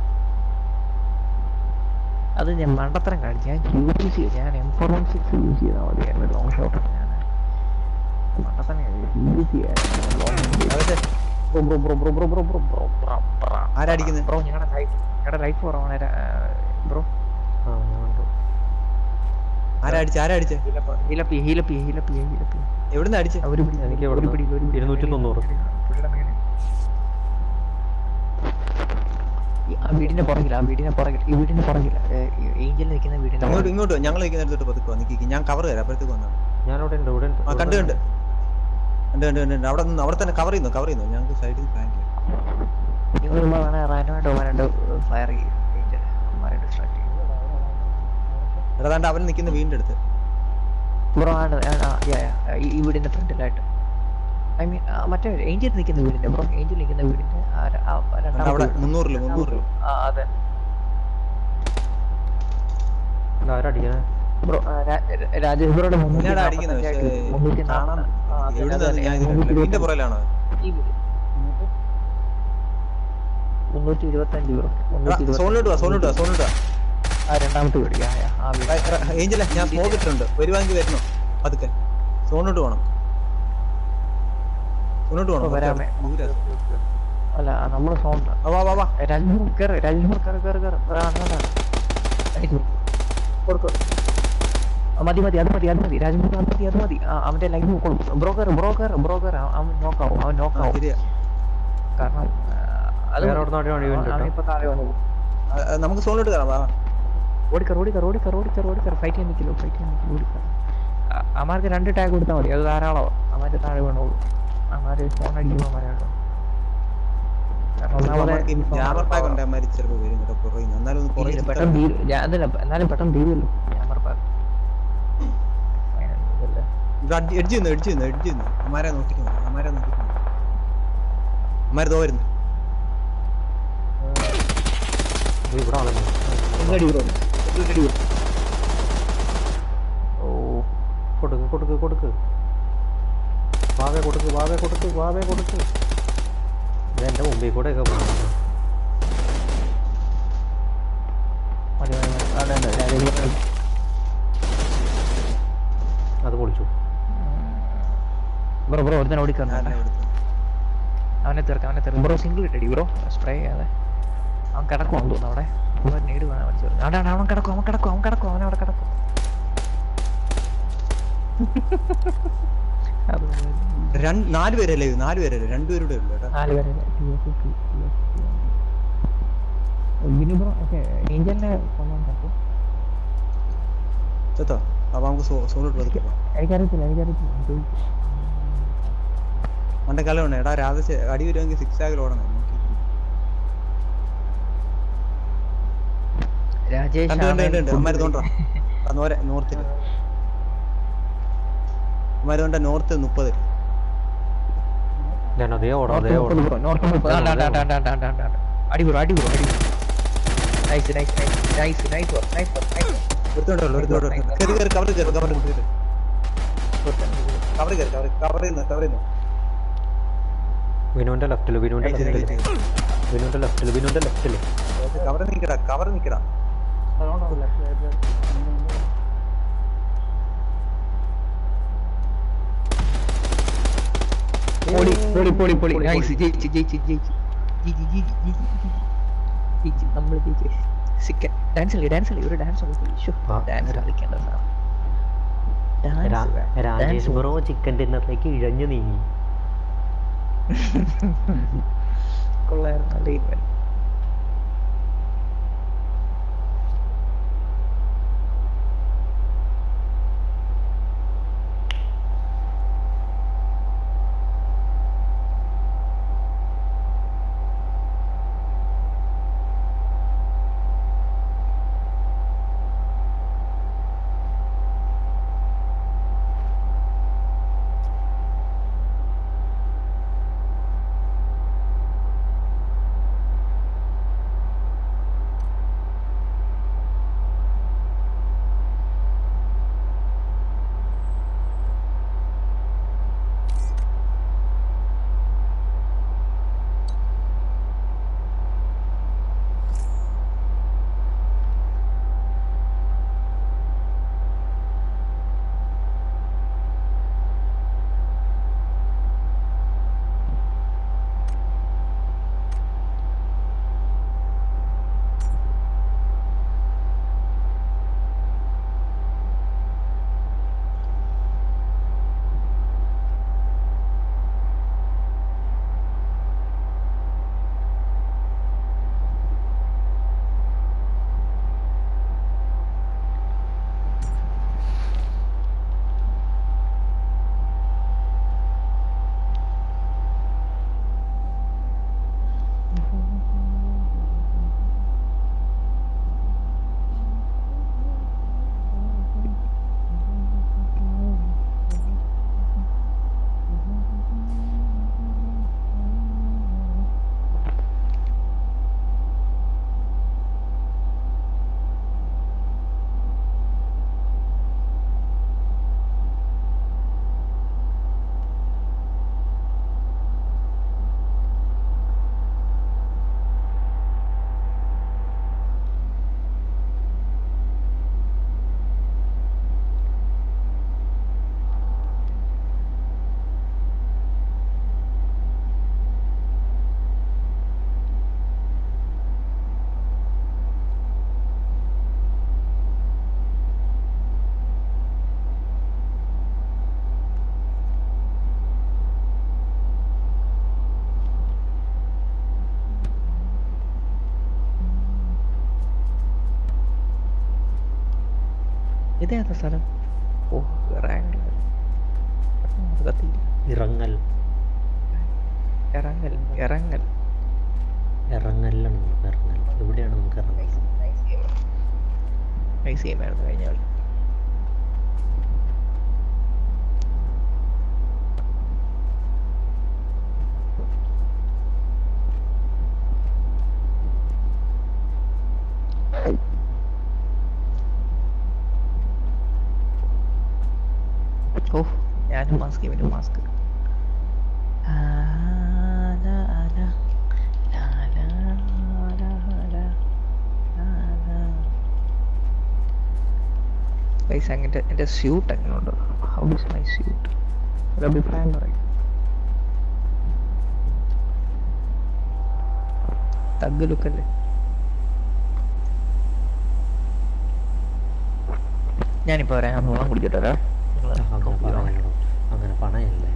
അത് ഞാൻ മണ്ടത്തരം കാണിച്ചു. ഞാൻ ക്യൂ യൂസ് ചെയ്തു. ഞാൻ M four one six use ചെയ്താൽ മതിയായിരുന്നു ലോങ് ഷോട്ട്. ഞാൻ മണ്ടത്തരം യൂസ് ചെയ്യായിരുന്നു ലോങ്. ആരടിക്കുന്നത് ബ്രോ? ഞങ്ങളുടെ ലൈഫ് ഞങ്ങളുടെ ലൈഫ് കുറവാണ് ബ്രോ. ആ ഞാൻ കണ്ടു. ആരടിച്ച ആരടിച്ച ഹീലപ്പി ഹീലപ്പി ഹീലപ്പി ഹീലപ്പി എവിടുന്ന് അടിച്ച? ഒരു പിടി എനിക്ക് ഒരു പിടി ഇരുന്നൂറ്റി തൊണ്ണൂറ്. ആ വീടിന്റെ പുറകിൽ, ആ വീടിന്റെ പുറകിൽ, ഈ വീടിന്റെ പുറകിൽ ഏഞ്ചൽ നിൽക്കുന്ന വീടിന്റെ ഇങ്ങോട്ട് ഇങ്ങോട്ട് ഞങ്ങൾ നിൽക്കുന്നിടത്തോട്ട് പതുക്കോ നിൽക്കി. ഞാൻ കവർ തരാം, അപ്പോഴത്തേക്ക് വന്നാണ്. ഞാനവിടെ ഉണ്ട്. ഇവിടെ ഉണ്ട്. ആ കണ്ട് കണ്ട് ഉണ്ട് ഉണ്ട് ഉണ്ട്. അവിടെ നിന്ന് അവിടെ തന്നെ കവർ ചെയ്യുന്നു കവർ ചെയ്യുന്നു. ഞങ്ങൾക്ക് സൈഡിൽ പ്ലാൻ ചെയ്യാം. നിങ്ങൾ വേണേ റാൻഡമായിട്ട് വരാണ്ട് ഫയർ ചെയ്യും. ഏഞ്ചൽ അമ്മമാരെ ഡിസ്ട്രാക്ട് ചെയ്യും. എടാ താണ്ട് അവൻ നിൽക്കുന്ന വീടിന്റെ അടുത്ത് ബ്രോ ആണ്. ഈ വീടിന്റെ ഫ്രണ്ടിലായിട്ട്, ഐ മീൻ മറ്റേ ഏഞ്ചൽ നിൽക്കുന്ന വീടിന്റെ ബ്രോ. ഏഞ്ചൽ നിൽക്കുന്ന വീടിന്റെ അവിടെ മുന്നൂറില് മുന്നൂറില് ആ അതെ ആരടിക്കണേ ബ്രോ. രാജേഷ് ബ്രോയുടെ മുന്നൂറ്റി അടിക്കുന്നത് വീടിന്റെ പുറയിലാണോ? മുന്നൂറ്റി ഇരുപത്തി അഞ്ച് ബ്രോ. സോണിലോട്ട് വാ സോണിലോട്ട് വാ സോണിലോട്ട് വാ. ആ രണ്ടാമത്തെ വീട് ഏഞ്ചലെ ഞാൻ സ്മോക്ക് ഇട്ടിട്ടുണ്ട്. വരുവാങ്കിൽ വരണോ പതുക്കെ? സോണിലോട്ട് പോകണം. സോണിലോട്ട് പോകണം. വരാമേ. അല്ല നമ്മള് സോണില്ല. വാ വാ വാ. രാജ്മൂർ കയറ്, രാജ്മൂർ കയറ് കയറ് കയറ്. കൊടുക്കും. മതി മതി അത് മതി അത് മതി രാജ്മൂർ അത് മതി അത് മതി. അവന്റെ ലൈഫ് നോക്കണം. ബ്രോക്കർ ബ്രോക്കർ ബ്രോക്കർ അവൻ നോക്കാവും അവൻ നോക്കാവും. കാരണം അവനിപ്പോ താഴെ വന്നു. നമുക്ക് സോണിലോട്ട് കയറാം. വാ ഓടിക്കർ ഓടിക്കർ ഓടിക്കർ ഓടിക്കർ ഓടിക്കർ. ഫൈറ്റ് ചെയ്യാൻ നിൽക്കില്ലോ ഫൈറ്റ് ചെയ്യാൻ നിൽക്കില്ല. ഓടിക്കർ. അമാർക്ക് രണ്ട് ടാഗ് കൊടുത്താൽ മതി, അത് ധാരാളമാണ്. അമാര് താഴെ വീണോളൂ. അമാര് ഫോൺ അടിക്കുമ്പോൾ അമാരാണ്. എന്നാലും പെട്ടെന്ന് തീരുമല്ലോ ക്യാമറ പാക്ക്. അമാരെ നോക്കിക്കുന്നു അമാരെ നോക്കിക്കുന്നു അമാര് തോ വരുന്നു. ഓ കൊടുക്ക് കൊടുക്ക് കൊടുക്ക്. വാവേ കൊടുക്ക് വാവേ കൊടുക്ക് വാവേ കൊടുക്ക്. ഇതെന്റെ മുമ്പിൽ കൂടെ ഒക്കെ പോകും. അത് പൊളിച്ചു. ബ്രോ ബ്രോ ഒരുത്തന്നെ ഓടിക്കണം. അവനെ തീർക്കാം അവനെ തീർക്കാം ബ്രോ. സിംഗിൾ ഇട്ടടി ബ്രോ, സ്പ്രേ ചെയ്യാതെ. അവൻ കിടക്കുവാന്ന് തോന്നുന്നു അവിടെ. നേട് വേണം അവൻ ചേർന്ന്. അതാണ് അവൻ കിടക്കും അവൻ കിടക്കും അവൻ കിടക്കും അവൻ അവിടെ കിടക്കും. അത് രണ്ട് നാല് പേരല്ലേ ഇത്? നാല് പേരല്ലേ? രണ്ടുപേരുടെ ഉള്ളു കേട്ടോ. നാല് പേരെ ബ്രോ ഓക്കെ ഏഞ്ചലിനെ കൊല്ലാൻ പറ്റും. ചത്തോ? അപ്പൊ നമുക്ക് സോളോ പതുക്കെ പോവാം. എനിക്കറിയത്തില്ല എനിക്കറിയത്തില്ല ഞാൻ ചോദിച്ചു. മണ്ട കല ഉണ്ട് എടാ. രാധ അടി വരുമെങ്കിൽ സിക്സ് ആഗിൽ ഓടണം. രാജേഷ് കണ്ട് കണ്ട് കണ്ട് അമ്മര് തോണ്ടാ നോരെ നോർത്തിൽ അമ്മര് തോണ്ട നോർത്ത് മുപ്പത്. അതേ ഓടാം അതേ ഓടാം. അടി ബ്രോ അടി ബ്രോ അടി. Nice nice nice nice nice work nice work nice. ഒരുത്തോണ്ടല്ലോ ഒരുത്തോണ്ട് കേറി കേറി കവർ കേറി കവർ കേറി കവർ കേറി കവർ കവർ ചെയ്യുന്നു കവർ ചെയ്യുന്നു. വിനുവിന്റെ ലെഫ്റ്റില് വിനുവിന്റെ ലെഫ്റ്റില് വിനുവിന്റെ ലെഫ്റ്റില് വിനുവിന്റെ ലെഫ്റ്റില് കവർ നിക്കടാ കവർ നിക്കടാ. പൊളി പൊളി പൊളി പൊളി നൈസ് ജയിച്ച് ജയിച്ച് ജയിച്ച് ജയിച്ച് ജയിച്ച് ജയിച്ച് നമ്മൾ ജയിച്ച്. സിക്കൻ ഡാൻസ് കളി ഡാൻസ് കളി ഒരു ഡാൻസ് ഡാൻസ് കളിക്കേണ്ട സാധനം. രാജേഷ് ബ്രോ ചിക്കൻ ഡിന്നറിലേക്ക് ഇഴഞ്ഞു നീങ്ങി. കൊള്ളായിരുന്നു നല്ല ഇവന്റ്. ഇതേതാ സ്ഥലം? ഓ ഇറങ്ങൽ ഇറങ്ങൽ ഇറങ്ങൽ ഇറങ്ങൽ ഇറങ്ങലാണ് നമുക്ക് ഇറങ്ങൽ. എവിടെയാണ് നമുക്ക് ഇറങ്ങൽ? നൈസ് ഗെയിമായിരുന്നു കഴിഞ്ഞ കളി. ഓ ഞാനും മാസ്ക് ഇവനും മാസ്ക്. പൈസ അങ്ങനത്തെ എൻ്റെ സ്യൂട്ട് എങ്ങനെ ഉണ്ട്? How is my suit? ഒരു അഭിപ്രായം പറയും. തഗ് ലുക്കല്ലേ? ഞാനിപ്പോ വരാം. ഞാൻ വെള്ളം കുടിക്കട്ടെ. ഞങ്ങള് അങ്ങനെ പണയല്ലേ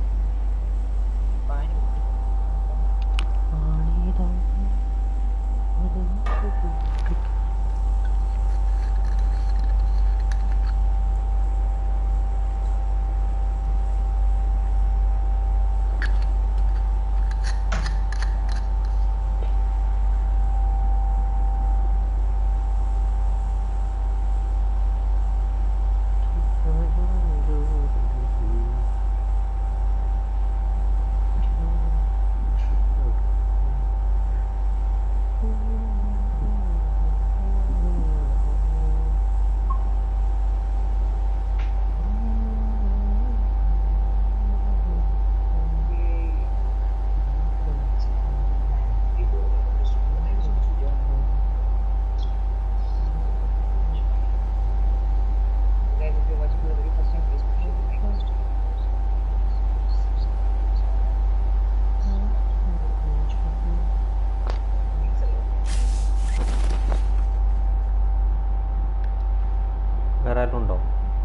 വേറെ ആരും ഉണ്ടോ?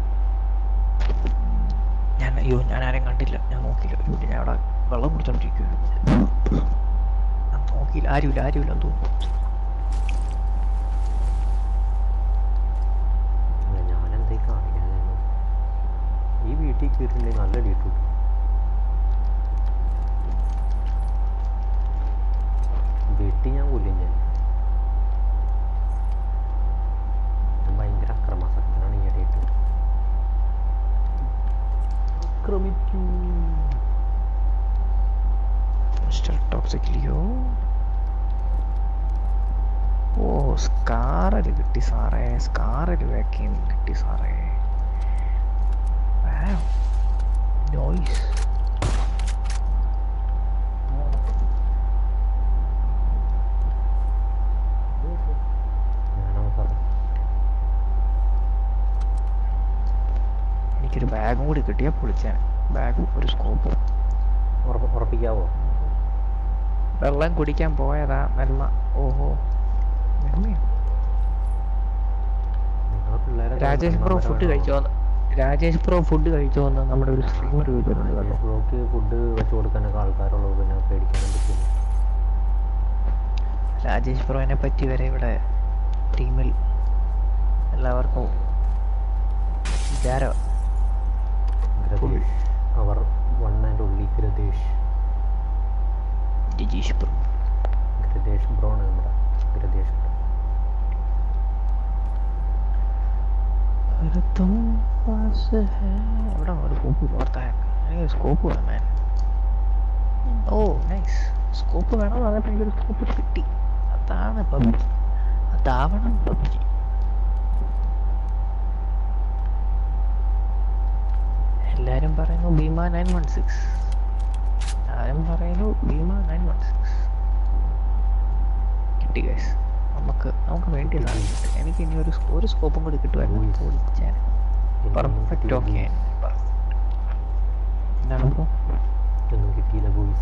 ഞാൻ അയ്യോ ഞാൻ ആരെയും കണ്ടില്ല, ഞാൻ നോക്കില്ല. ഇവിടെ ഞാൻ അവിടെ വെള്ളം കുടിച്ചോണ്ടിരിക്കുക, ഞാൻ നോക്കിയില്ല. ആരുമില്ല ആരുമില്ല എന്ന് തോന്നുന്നു. ഞാനെന്തേ കാണിക്കാൻ ഈ വീട്ടിൽ കയറിയിട്ടുണ്ടെങ്കിൽ നല്ല ഡീറ്റു വെട്ടി ഞാൻ കൊല്ലും. ഞാൻ ഞാൻ ഭയങ്കര അക്രമാസക്തനാണ് ഈ ഇടയിട്ട്. ആക്രമിക്കൂ മിസ്റ്റർ ടോക്സിക് ലിയോ. ഓ സ്കാറിൽ കിട്ടി സാറേ, സ്കാറിൽ വാക്യൂം കിട്ടി സാറേ. നോയ്സ്. എനിക്കൊരു ബാഗും കൂടി കിട്ടിയാൽ പൊളിച്ചാൻ. ബാഗും ഒരു സ്കോപ്പും. ഉറപ്പിക്കാവോ? വെള്ളം കുടിക്കാൻ പോയതാ വെള്ളം. ഓഹോ രാജേഷ് ബ്രോ ഫുഡ് കഴിച്ചോന്ന് രാജേഷ് ബ്രോ ഫുഡ് കഴിച്ചോന്ന് നമ്മുടെ ഒരു സ്ട്രീമർ ചോദിച്ചിട്ടുണ്ട് കേട്ടോ. ബ്രോക്ക് ഫുഡ് വെച്ച് കൊടുക്കാനൊക്കെ ആൾക്കാരുള്ളത് പിന്നെ പേടിക്കാനും പറ്റില്ല. രാജേഷ് ബ്രോനെ പറ്റി വരെ ഇവിടെ ടീമിൽ എല്ലാവർക്കും വിചാരം. ഗ്രദേശ് അവർ one and only Gradesh. Jijeesh bro Gradesh bro ആണ് നമ്മുടെ ഗ്രദേശ് ബ്രോ. എവിടെ ഒരു സ്കോപ്പ് ഓർത്താക്ക് സ്കോപ്പ് വേണം മാൻ. ഓ നൈസ്. സ്കോപ്പ് വേണം. അതപ്പോൾ എനിക്കൊരു സ്കോപ്പ് കിട്ടി. അതാണ് പബ്ജി, അതാവണം പബ്ജി. എല്ലാരും പറയുന്നു ഭീമ നയൻ വൺ സിക്സ്, എല്ലാരും പറയുന്നു ഭീമ നയൻ വൺ സിക്സ്. കിട്ടി ഗൈസ്. നമുക്ക് നമുക്ക് വേണ്ടിയ സാധനം കിട്ടും. എനിക്ക് ഇനി ഒരു ഒരു സ്കോപ്പും കൂടി കിട്ടുമായിരുന്നു. പൊളിച്ചാൻ പെർഫെക്റ്റ്. ഓക്കെ എന്താണ് ഇപ്പോൾ ഒന്നും കിട്ടിയില്ല ബോയ്സ്.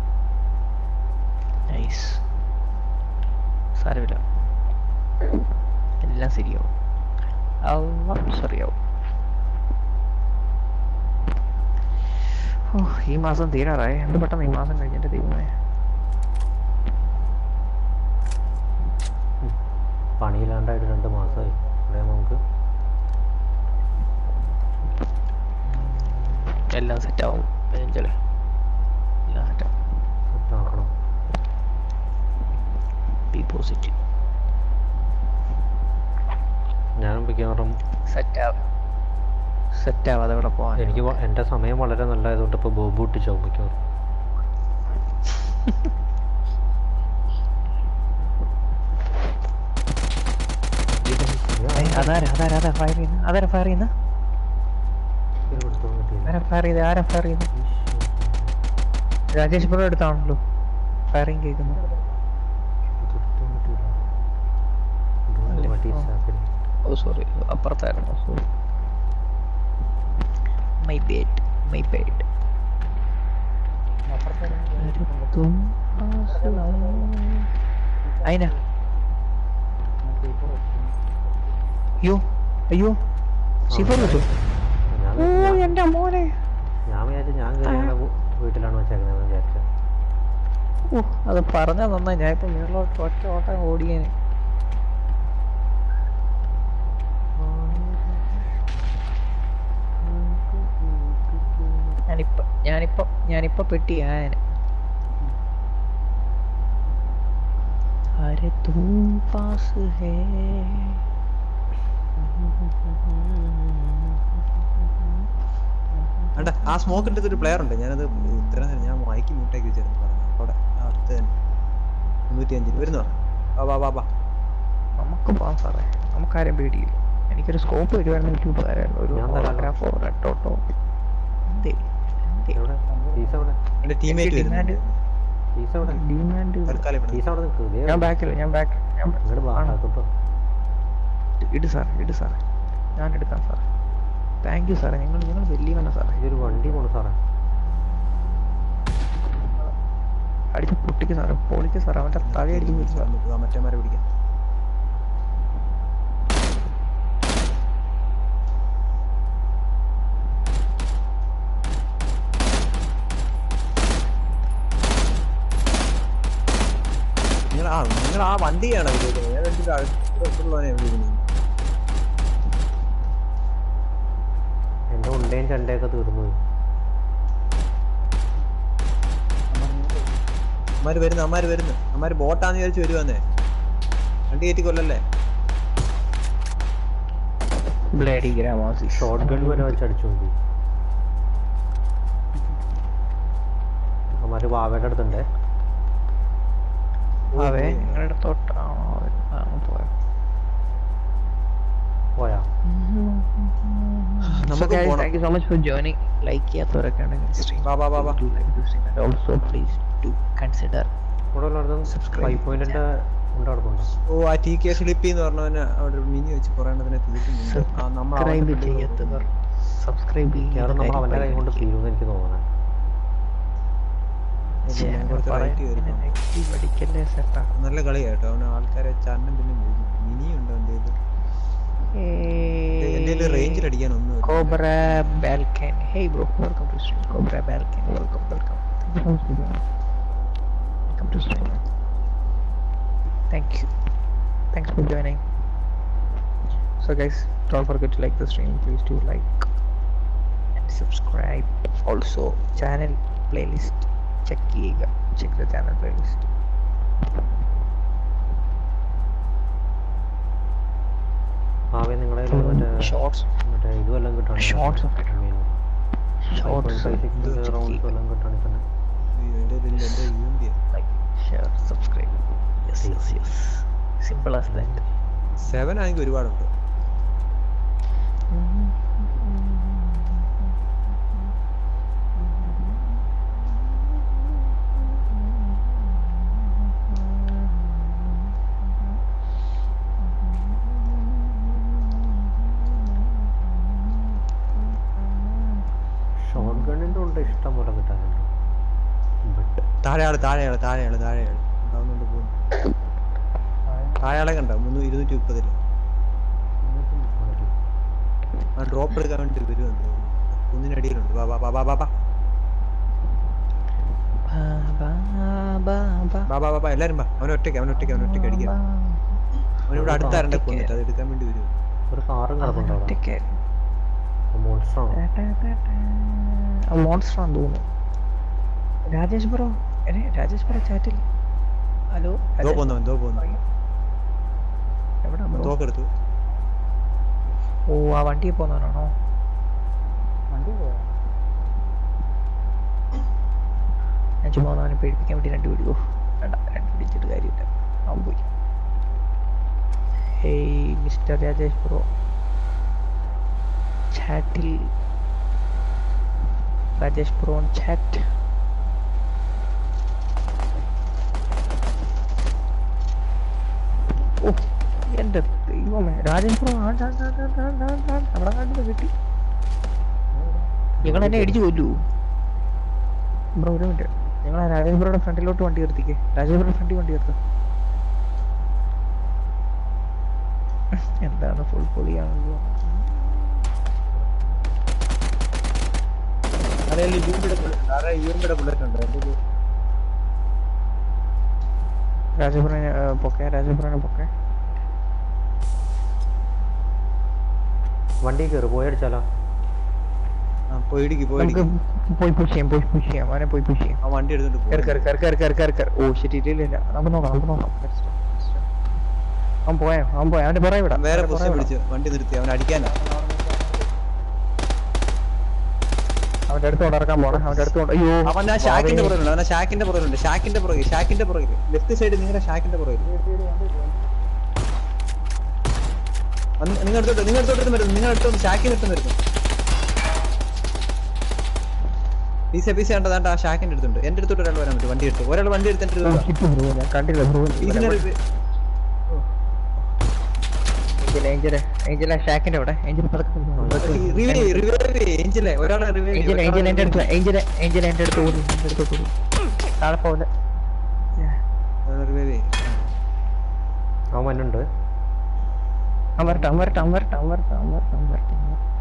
നൈസ്. സാരമില്ല, എല്ലാം ശരിയാവും, എല്ലാം ശരിയാവും. ഓ ഈ മാസം തീരാറായി. എന്ത് പെട്ടെന്ന് ഈ മാസം കഴിഞ്ഞിട്ട് തീരുമാനമായി. പണിയില്ലാണ്ടായിട്ട് രണ്ട് മാസമായി. അറിയാം നമുക്ക് എല്ലാം സെറ്റാവും. എല്ലാം സെറ്റാവും. സെറ്റാക്കണം. Be positive. ഞാനും മിക്കവാറും സെറ്റാവും സെറ്റാവാതെ ഇവിടെ പോകാൻ. എനിക്ക് എൻ്റെ സമയം വളരെ നല്ലതായതുകൊണ്ട് ഇപ്പോൾ ബോബ് ഇട്ടിച്ചാവും മിക്കവാറും. അതാരാ അതാരാ അതാ ഫയർ ചെയ്യുന്ന അതാരാ ഫയർ ചെയ്യുന്ന ആരാ ഫയർ ചെയ്ത് ആരാ ഫയർ ചെയ്ത് രാജേഷ് ബ്രോ എടുത്താണല്ലോ ഫയറിങ് കേൾക്കുന്നത്. ഓ സോറി, അപ്പുറത്തായിരുന്നു. Sorry, my bad my bad. അയിനാ അയ്യോ അയ്യോ സിഫർ കിട്ടും. ഓ എന്റെ മോനെ. ഞാൻ വിചാരിച്ചു ഞാൻ കയറി വീട്ടിലാണ് വെച്ചേക്കുന്നത് വിചാരിച്ചത്. ഓ അത് പറഞ്ഞാ നന്നായി. ഞാൻ ഇപ്പൊ മേളിലോട്ട് ഒറ്റ ഓട്ടം ഓടിയേനെ. ഞാനിപ്പ ഞാനിപ്പ ഞാനിപ്പ പെട്ടി ആയനെ. अरे तुम पास है. അണ്ട ആ സ്മോക്ക് ഇട്ടത് ഒരു പ്ലെയർ ഉണ്ട്. ഞാനത് ഇത്ര നേരം ഞാൻ മൈക്ക് മ്യൂട്ടാക്കി വെച്ചിരുന്നു പറഞ്ഞു. അവിടെ അടുത്ത് തന്നെ മുന്നൂറ്റി അഞ്ചിൽ വരുന്നോ? വാ വാ വാ വാ നമുക്ക് പോവാം സാറേ. നമുക്കാരും പേടിയില്ല. എനിക്കൊരു സ്കോപ്പ് വരുവായിരുന്നു യൂട്യൂബ് തരായിരുന്നു. ഒരു ഫോട്ടോഗ്രാഫോ റെഡോട്ടോ എന്തേ എവിടെ ഫീസ് എവിടെ എന്റെ ടീമേറ്റ് വരുന്നുണ്ട്. ഫീസ് എവിടെ ഡിമാൻഡ്. തൽക്കാലം ഇവിടെ ഫീസ് അവിടെ നിൽക്കുക ഞാൻ ബാക്കിൽ ഞാൻ ബാക്ക് ഞാൻ ഇങ്ങോട്ട് ബാട്ടോ. ഇട് സാർ ഇട് സാറേ. ഞാൻ എടുക്കാം സാർ. താങ്ക് യു സാറേ. നിങ്ങൾ നിങ്ങൾ വലിയവനാ സാറേ. ഇതൊരു വണ്ടി പോണു സാറേ. അടിച്ച് പൊട്ടിക്ക് സാറേ. പൊളിക്ക് സാറേ. അവൻ്റെ തല അടിച്ച് പോയി സാർ. നമുക്ക് മറ്റേമാരെ പിടിക്കാം. നിങ്ങൾ ആ നിങ്ങൾ ആ വണ്ടിയാണ് എന്റെ ഉണ്ടയും ചണ്ടയൊക്കെ തീർന്നു പോയി. അമ്മാര് വരുന്നു അമ്മാര് വരുന്നു അമ്മാര് ബോട്ടാന്ന് വിചാരിച്ച് വരുവാന്നേ. വണ്ടി കയറ്റി കൊല്ലല്ലേ. ബ്ലേഡി ഗ്രാമാസി ഷോർട്ട് ഗൺ വരെ വെച്ച് അടിച്ചു നോക്കി. അമ്മാര് വാവയുടെ അടുത്തുണ്ടേ. അതെ നിങ്ങളുടെ അടുത്തോട്ടാണോ പോയോ? പോയാ നമുക്ക് പോണം. Thank you so much for joining. Like ചെയ്യാത്തവരൊക്കെ ഉണ്ടെങ്കിൽ സ്ട്രീം വാ വാ വാ വാ ഓൾസോ പ്ലീസ് ടു കൺസിഡർ ഇവിടെ ഫൈവ് പോയിന്റിന്റെ ഉണ്ട് നടക്കുന്നുണ്ടോ? ഓ ആ ടി കെ സ്ലിപ്പി എന്ന് പറഞ്ഞവന് അവിടെ മിനി വെച്ച് കുറേ എണ്ണത്തിനെ തീർക്കുന്നുണ്ട്. ആ നമ്മൾ സബ്സ്ക്രൈബ് ചെയ്യാത്തവർ സബ്സ്ക്രൈബ് മിക്കവാറും നമ്മൾ അവന്റെ കൈ കൊണ്ട് തീരുമെന്ന് എനിക്ക് തോന്നണേ. നല്ല കളിയാട്ടോ. അവന് ആൾക്കാരെ ചന്നം പിന്നെ മിനിയുണ്ട് അവൻ്റെ എന്റെ റേഞ്ചിൽ അടിക്കാൻ ഒന്നും. Cobra Balkan. Hey bro, welcome to stream. Cobra Balkan, welcome, welcome. Welcome to stream. Thank you. Thanks for joining. So guys, don't forget to like the stream. Please do like and subscribe. Also, channel playlist. Check kiega. Check the channel playlist. ആവേ നിങ്ങളെ മറ്റേ ഷോർട്സ് മറ്റേ ഇതുമെല്ലാം കിട്ടാണ്. ഷോർട്സ് ഒക്കെ ഷോർട്സ് റൗണ്ട്സ് എല്ലാം കിട്ടാണ് തന്നെ. like share subscribe. Yes yes yes, simple as that. Seven ആണെങ്കിൽ ഒരുപാടുണ്ട്. ഷോർട്ട് ഗണ്ണിന്റെ ഉണ്ട് ഇഷ്ടം പോലെ കിട്ടാനുണ്ട്. ബട്ട് താഴെയാള് താഴെയാള് താഴെയാള് താഴെയാള് ഉണ്ടാവുന്നുണ്ട് പോകുന്നു. താഴെയാളെ കണ്ടോ? മുന്നൂ ഇരുന്നൂറ്റി മുപ്പതില് ആ ഡ്രോപ്പ് എടുക്കാൻ വേണ്ടി വരുമെന്ന് കുന്നിനടിയിലുണ്ട്. വാ വാ വാ വാ വാ വാ വാ വാ വാ വാ എല്ലാരും വാ. അവൻ ഒറ്റയ്ക്ക് അവൻ ഒറ്റയ്ക്ക് അവൻ ഒറ്റയ്ക്ക് അടിക്കാം. അവനിവിടെ അടുത്താരണ്ടെ കൊന്നിട്ട് അത് എടുക്കാൻ വേണ്ടി വരും. ഒരു കാറും കിടപ്പുണ്ടോ? മോൺസ്റ്ററാണോ? മോൺസ്റ്റർ ആണെന്ന് തോന്നുന്നു. രാജേഷ് ബ്രോ രാജേഷ് ബ്രോ ചാറ്റിൽ ഹലോ. ദോ പോന്നവൻ ദോ പോന്നു. എവിടെ തോക്കെടുത്തു. ഓ ആ വണ്ടിയെ പോന്നവനാണോ? വണ്ടി പോയാ ഞാൻ ചുമ്മാ അവനെ പേടിപ്പിക്കാൻ വേണ്ടി രണ്ട് പിടിക്കോ വേണ്ട. രണ്ട് പിടിച്ചിട്ട് കാര്യമില്ല. അവൻ പോയി. ഹേയ് മിസ്റ്റർ രാജേഷ് ബ്രോ ചാറ്റിൽ രാജേഷ് ബ്രോ ഓൺ ചാറ്റ്. ഓ എൻ്റെ ദൈവമേ രാജേഷ് ബ്രോ അവിടെ കണ്ടത് കിട്ടി. നിങ്ങൾ എന്നെ ഇടിച്ചു കൊല്ലൂ ബ്രോ. ഒരു മിനിറ്റ് നിങ്ങൾ രാജേഷ് ബ്രോയുടെ ഫ്രണ്ടിലോട്ട് വണ്ടി നിർത്തിക്കേ. രാജേഷ് ബ്രോയുടെ ഫ്രണ്ടിൽ വണ്ടി നിർത്ത. എന്താണ് ഫുൾ പൊളിയാണല്ലോ. ആരെങ്കിലും യൂബിയുടെ ബുള്ളറ്റ് ആരെ യൂബിയുടെ ബുള്ളറ്റ് ഉണ്ട് എൻ്റെ ഒരു രാജപുരനെ പൊക്കെ രാജപുരനെ പൊക്കെ വണ്ടി കയറി പോയി അടിച്ചാലോ ആ പോയി ഇടിക്ക് പോയി നമുക്ക് ഇടിക്ക് പോയി പുഷ് ചെയ്യാം പോയി പുഷ് ചെയ്യാം അവനെ പോയി പുഷ് ചെയ്യാം ആ വണ്ടി എടുത്തിട്ട് കയറി പോ കയറി കയറി കയറി കയറി കയറി കയറി ഓ ശരി ഇല്ല ഇല്ല നമുക്ക് നോക്കാം നമുക്ക് നോക്കാം Let's stop, let's stop. അവൻ പോയോ അവൻ പോയോ അവന്റെ പുറകെ വിടാം വേറെ അവന്റെ പൊസിഷൻ പുറകെ പിടിച്ച് വണ്ടി നിർത്തി അവൻ അടിക്കാനാ വിടാം. അവന്റെ അടുത്ത് കൊണ്ടിറക്കാൻ പോണേ അവന്റെ അടുത്ത് കൊണ്ട് അയ്യോ അവൻ ആ ഷാക്കിന്റെ പുറകിലുണ്ട് അവൻ ആ ഷാക്കിന്റെ പുറകിലുണ്ട് ഷാക്കിന്റെ പുറകിൽ ഷാക്കിന്റെ പുറകിൽ ലെഫ്റ്റ് സൈഡ് നിങ്ങളുടെ ഷാക്കിന്റെ പുറകിൽ നിങ്ങൾ എടുത്തോട്ട് നിങ്ങൾ എടുത്തോട്ട് വരുന്നു നിങ്ങൾ എടുത്തോട്ട് ഷാക്കിന് എടുത്ത് വരുന്നു പീസ പീസ കണ്ടതാണ്ട് ആ ഷാക്കിന്റെ അടുത്തുണ്ട് എന്റെ അടുത്തോട്ട് ഒരാൾ വരാൻ പറ്റും വണ്ടി എടുത്ത് ഒരാൾ വണ്ടി എടുത്തിട്ട് ഓ, ഹിറ്റ് ബ്രോ ഞാൻ കണ്ടില്ല ബ്രോ പീസിനെ ഏഞ്ചൽ ഏഞ്ചൽ ഏഞ്ചൽ ഷാക്കിന്റെ അവിടെ ഏഞ്ചൽ റിവൈവ് റിവൈവ് ഏഞ്ചലെ ഒരാളെ റിവൈവ് ഏഞ്ചൽ ഏഞ്ചൽ എന്റെ അടുത്ത് ഏഞ്ചൽ ഏഞ്ചൽ എന്റെ അടുത്ത് ഓടി എന്റെ അടുത്ത് ഓടി താഴെ പോലെ റിവൈവ് അവൻ മണ്ണുണ്ട് അവൻ വരട്ടെ അവൻ വരട്ടെ അവൻ വരട്ടെ അവൻ വരട്ടെ അവൻ വരട്ടെ അവൻ വരട്ടെ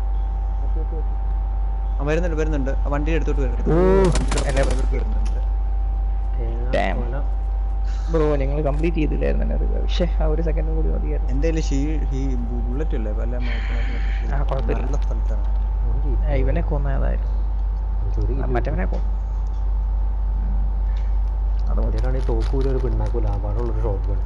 ആ വരുന്നുണ്ട് വരുന്നുണ്ട് ആ വണ്ടി എടുത്തോട്ട് വരുന്നുണ്ട് ഓ വണ്ടി എന്നെ വരുന്നുണ്ട് Damn. ബ്രോ നിങ്ങൾ കംപ്ലീറ്റ് ചെയ്തില്ലായിരുന്നു അത് പക്ഷേ ആ ഒരു സെക്കൻഡ് കൂടി മതിയായിരുന്നു എന്റെ കയ്യില് ഷീ ഈ ബുള്ളറ്റ് ഇല്ലേ പല ആ, കുഴപ്പമില്ല. നല്ല സ്ഥലത്താണ് ആ, ഇവനെ കൊന്നതായിരുന്നു മറ്റവനെ കൊന്നു അത് മതി മറ്റേക്കാണെങ്കിൽ തോക്കൂല ഒരു പിണ്ണാക്കൂല ആപാടുള്ളൊരു ഷോട്ട് ഗൺ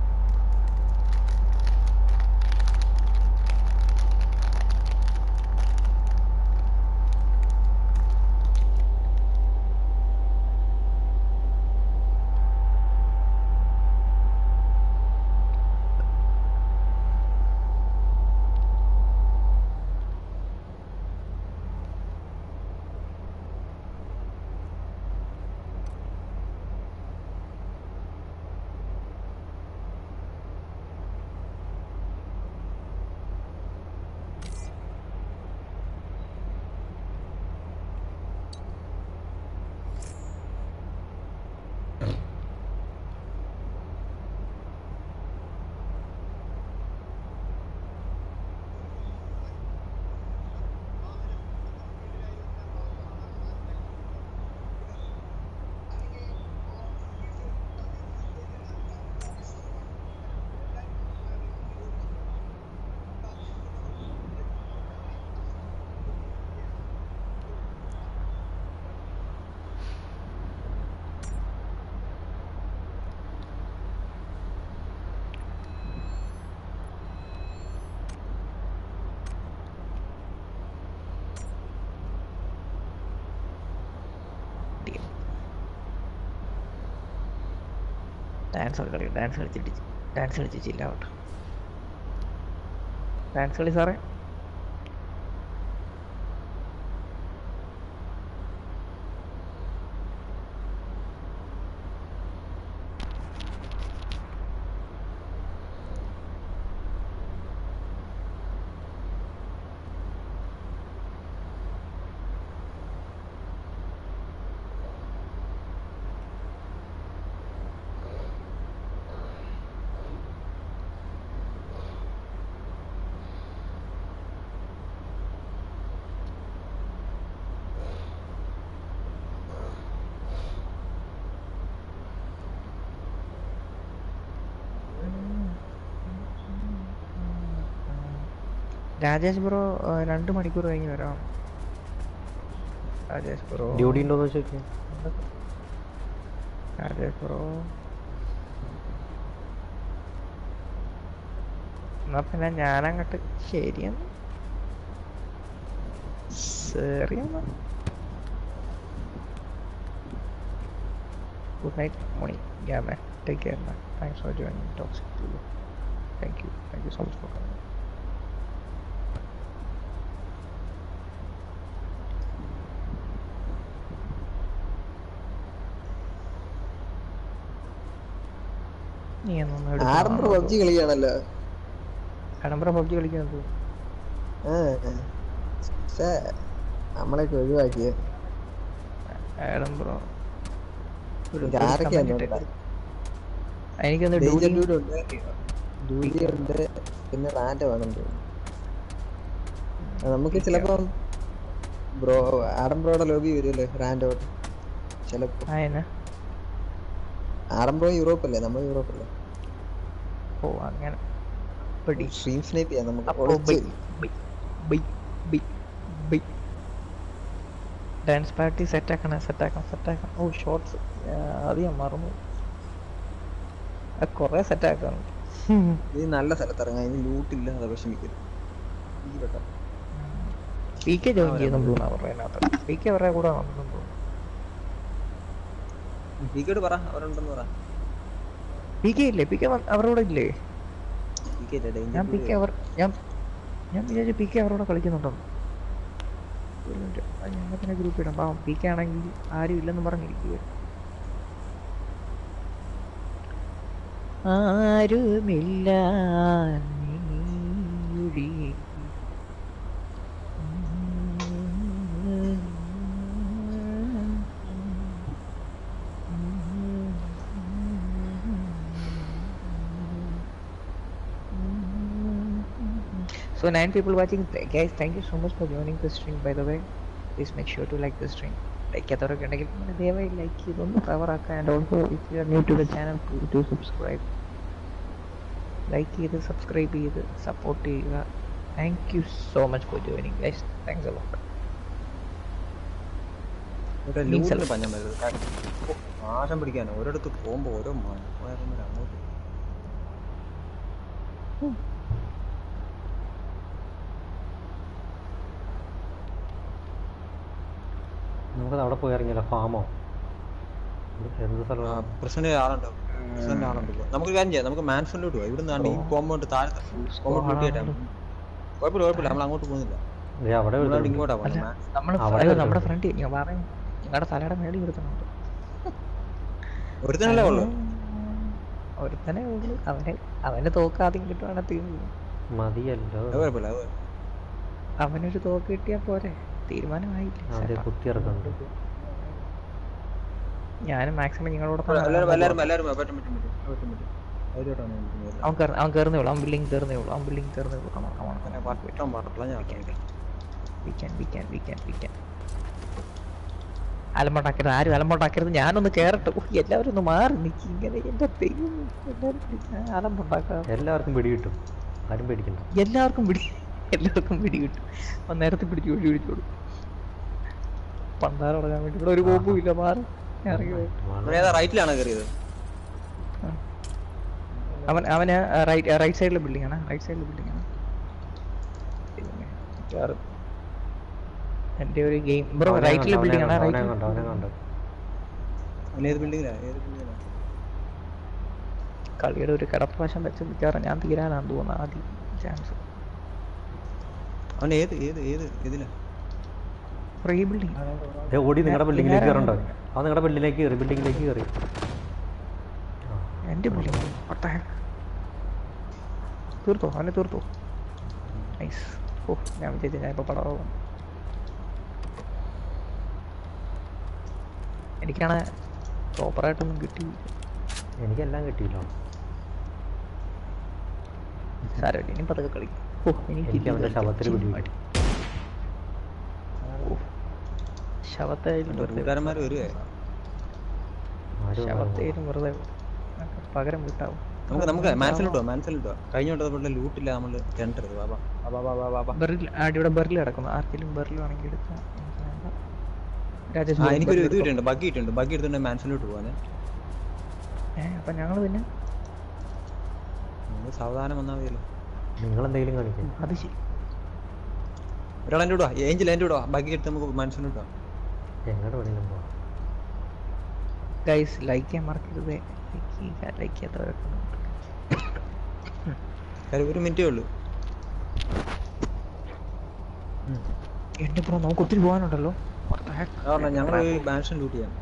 ഡാൻസ് കളി ഡാൻസ് കളിച്ചിട്ട് ഡാൻസ് കളിച്ചില്ല കേട്ടോ ഡാൻസ് കളി സാറേ രാജേഷ് ബ്രോ രണ്ട് മണിക്കൂർ കഴിഞ്ഞ് വരാം രാജേഷ് ബ്രോ ഡ്യൂട്ടി ഉണ്ടോന്ന് ചോദിക്കാം രാജേഷ് ബ്രോ എന്നാ പിന്നെ ഞാനങ്ങോട്ട് ശരിയെന്ന് ശരിയെന്നാ good night morning yeah man take care man thanks for joining talks to you thank you thank you so much for coming നീ എന്നൊന്നും ആഡംബര പബ്ജി കളിയാണല്ലോ ആഡംബര പബ്ജി കളിക്കുന്നത് പക്ഷേ നമ്മളൊക്കെ ഒഴിവാക്കിയ ആഡംബര എനിക്കൊന്ന് എനിക്കൊന്ന് ഉണ്ട് ഡൂഡി ഉണ്ട് പിന്നെ റാൻഡ് വേണം തോന്നുന്നു നമുക്ക് ചിലപ്പം ബ്രോ ആഡം ബ്രോയുടെ ലോബി വരുമല്ലേ റാൻഡോട്ട് ചിലപ്പോ. ആയെന്നാ? ആഡം ബ്രോ യൂറോപ്പ് അല്ലേ, നമ്മൾ യൂറോപ്പ് അല്ലേ. ഓ അങ്ങനെ. പിടി. സ്ട്രീം സ്നൈപ്പ് ചെയ്യാം നമുക്ക്. അപ്പോ ഒളിച്ച് bye bye bye bye bye. Dance party set ആക്കണം സെറ്റ് ആക്കണം സെറ്റ് ആക്കണം. ഓ ഷോർട്സ് അത് ഞാൻ മറന്നു. കൊറേ സെറ്റ് ആക്കണം. ഇത് നല്ല സ്ഥലത്ത് ഇറങ്ങാം, ഇനി ലൂട്ടില്ലാതെ വിഷമിക്കരുത്. ഈ വട്ടം പി കെ ജോയിൻ ചെയ്യുന്നുണ്ടോ പറയുന്നതിനകത്ത്? പി കെ അവരുടെ കൂടെ വന്നിട്ടുണ്ടോ? പീക്കോട് പറ അവരുണ്ടെന്ന് പറ. പി കെ ഇല്ലേ? പി കെ അവരോട് ഇല്ലേ? പീക്കോട്ടെ ഞാൻ പി കെ അവർ ഞാൻ ഞാൻ വിചാരിച്ചു പി കെ അവരോട് കളിക്കുന്നുണ്ടെന്ന്. ഒരു മിനിറ്റ്, അത് ഞങ്ങൾ തന്നെ ഗ്രൂപ്പ് ഇടാം. പാവം പി കെ ആണെങ്കിൽ ആരും ഇല്ലെന്ന് പറഞ്ഞിരിക്കുക. ആരുമില്ല നീയൊഴി. So nine people watching, guys. Thank you so much for joining the stream. By the way, please make sure to like the stream. Like ചെയ്യാത്തവരൊക്കെ ഉണ്ടെങ്കിൽ ദയവായി ലൈക്ക് ചെയ്തൊന്ന് പവർ ആക്കുക. And also if you are new to the channel to subscribe. Like ചെയ്ത് സബ്സ്ക്രൈബ് ചെയ്ത് സപ്പോർട്ട് ചെയ്യുക. Thank you so much for joining guys. Thanks a lot. ലൂട്ടിന് പഞ്ഞാൻ പറ്റരുത്. നാശം പിടിക്കാനോ ഓരോടത്ത് പോകുമ്പോ ഓരോ മാനന്മാർ അങ്ങോട്ട്. നമുക്കത് അവിടെ പോയി ഇറങ്ങിയല്ലോ, ഫാമോ എന്ത് സ്ഥലമാണ്? പ്രസിഡന്റ് ആളുണ്ടോ? പ്രസിഡന്റ് ആളുണ്ട്. നമുക്ക് കാര്യം ചെയ്യാം, നമുക്ക് മാൻഷനിലോട്ട് പോവാം. ഇവിടെ നിന്നാണ് ഈ കോമ്പൗണ്ട് താഴെ കോമ്പൗണ്ട് ലൂട്ട് ചെയ്തിട്ടാണ്. കുഴപ്പമില്ല കുഴപ്പമില്ല, നമ്മൾ അങ്ങോട്ട് പോകുന്നില്ല. അവിടെ ഇങ്ങോട്ടാ നമ്മുടെ ഫ്രണ്ട് ഞാൻ പറയും ഞങ്ങളുടെ തലയുടെ മേടി കൊടുക്കുന്നുണ്ട്. ഒരുത്തനല്ലേ ഉള്ളു? ഒരുത്തനെ ഉള്ളു. അവനെ അവന് തോക്കാദ്യം കിട്ടുവാണ് തീർന്നു മതിയല്ലോ. കുഴപ്പമില്ല, അവനൊരു തോക്ക് കിട്ടിയാ പോരെ. തീരുമാനമായില്ല. കുത്തി ഇറക്കുന്നുണ്ട്. ഞാനും മാക്സിമം നിങ്ങളോട് അവൻ അവൻ കയറുന്നേ ഉള്ളൂ. അവൻ ബില്ലിങ് കയറുന്നേ ഉള്ളൂ. അവൻ ബില്ലിങ് കയറുന്നേ ഉള്ളൂ. അലമ്പോട്ടാക്കരുത്, ആരും അലമ്പോട്ടാക്കരുത്. ഞാനൊന്ന് കേറട്ടെ. എല്ലാവരും ഒന്ന് മാറി നിൽക്കി. ഇങ്ങനെ എന്റെ ദൈവം, എല്ലാവരും അലമ്പോട്ടാക്കാതെ. എല്ലാവർക്കും പിടി കിട്ടും, ആരും പേടിക്കണ്ട. എല്ലാവർക്കും പിടി എല്ലാവർക്കും പിടി കിട്ടും. അപ്പൊ നേരത്തെ പിടിച്ചു പിടി പിടിച്ചോളൂ. പണ്ടാരം തുടങ്ങാൻ വേണ്ടി ഇവിടെ ഒരു കോപ്പും ഇല്ല. മാറി റൈറ്റിലാണ് കയറിയത്. അവൻ അവന് റൈറ്റ് റൈറ്റ് സൈഡിലെ ബിൽഡിംഗ് ആണ്. റൈറ്റ് സൈഡിലെ ബിൽഡിംഗ് ആണ്. എന്റെ ഒരു ഗെയിം ബ്രോ റൈറ്റിലെ ബിൽഡിംഗ് ആണ്. കളിയുടെ ഒരു കിടപ്പവശം വെച്ച് മിക്കവാറും ഞാൻ തീരാനാണ് തോന്നുന്നത് ആദ്യം ചാൻസ്. അവൻ ഏത് ഏത് ഏത് ഇതിലാ? ഈ ബിൽഡിംഗ് ഓടി നിങ്ങളുടെ ബിൽഡിങ്ങിലേക്ക് കയറണ്ടോ? അവൻ നിങ്ങളുടെ ബിൽഡിങ്ങിലേക്ക് കയറി ബിൽഡിങ്ങിലേക്ക് കയറി എന്റെ ബിൽഡിംഗ് തീർത്തോ? അവനെ തീർത്തോ? നൈസ്. ഓ ഞാൻ വിചാരിച്ചു ഞാൻ ഇപ്പൊ പടമാകും. എനിക്കാണ് പ്രോപ്പറായിട്ടൊന്നും കിട്ടി. എനിക്കെല്ലാം കിട്ടിയില്ലോ. സാരമില്ല, ഇനി പതൊക്കെ കളിക്കും. ഓ എനിക്ക് അവന്റെ ശവത്തിൽ പിടിക്കും. ശവത്തേലും വെറുതെ പകരം വിട്ടാവും. നമുക്ക് നമുക്ക് മാൻസലിട്ടോ മാൻസലിട്ടോ കഴിഞ്ഞോട്ട് ലൂട്ടില്ല. നമ്മൾ കിണറ്റരുത്. ഇവിടെ ബെറിൽ കിടക്കുന്നു. ആർക്കെങ്കിലും ബെറിൽ വേണമെങ്കിൽ എടുക്കാം. എനിക്കൊരു ഇത് കിട്ടുന്നുണ്ട്, ബഗ്ഗി ഇട്ടുണ്ട്. ബഗ്ഗി എടുത്തിട്ട് മാൻസലിലോട്ട് പോവാനെ. ഏഹ് അപ്പൊ ഞങ്ങള് പിന്നെ സാവധാനം വന്നാൽ മതിയല്ലോ. നിങ്ങൾ എന്തെങ്കിലും കാണിക്കും. അത് ശരി. ഒരാൾ എൻ്റെ വിടുവാ, ഏഞ്ചൽ എൻ്റെ വിടുവാ. ബഗ്ഗി എടുത്ത് നമുക്ക് മാൻസലിലോട്ട് പോവാം. എങ്ങോട്ട് വേണമെങ്കിലും പോവാം. ഗൈസ് ലൈക്ക് ചെയ്യാൻ മറക്കരുത്. ലൈക്ക് ചെയ്യാത്തവരൊക്കെ ഒരു മിനിറ്റേ ഉള്ളൂ. എന്റെ ബ്രോ നമുക്ക് ഒത്തിരി പോകാനുണ്ടല്ലോ. ഞങ്ങൾ മാൻഷൻ ലൂട്ട് ചെയ്യാം.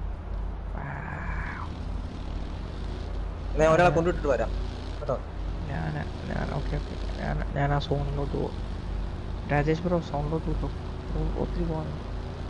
ഒരാളെ കൊണ്ടുവിട്ടിട്ട് വരാം കേട്ടോ. ഞാൻ ഞാൻ ഓക്കെ ഓക്കെ ഞാൻ ഞാൻ ആ സോണിലോട്ട് പോകും. രാജേഷ് ബ്രോ സോണിലോട്ട് കിട്ടും. ഒത്തിരി പോകാനുണ്ട്,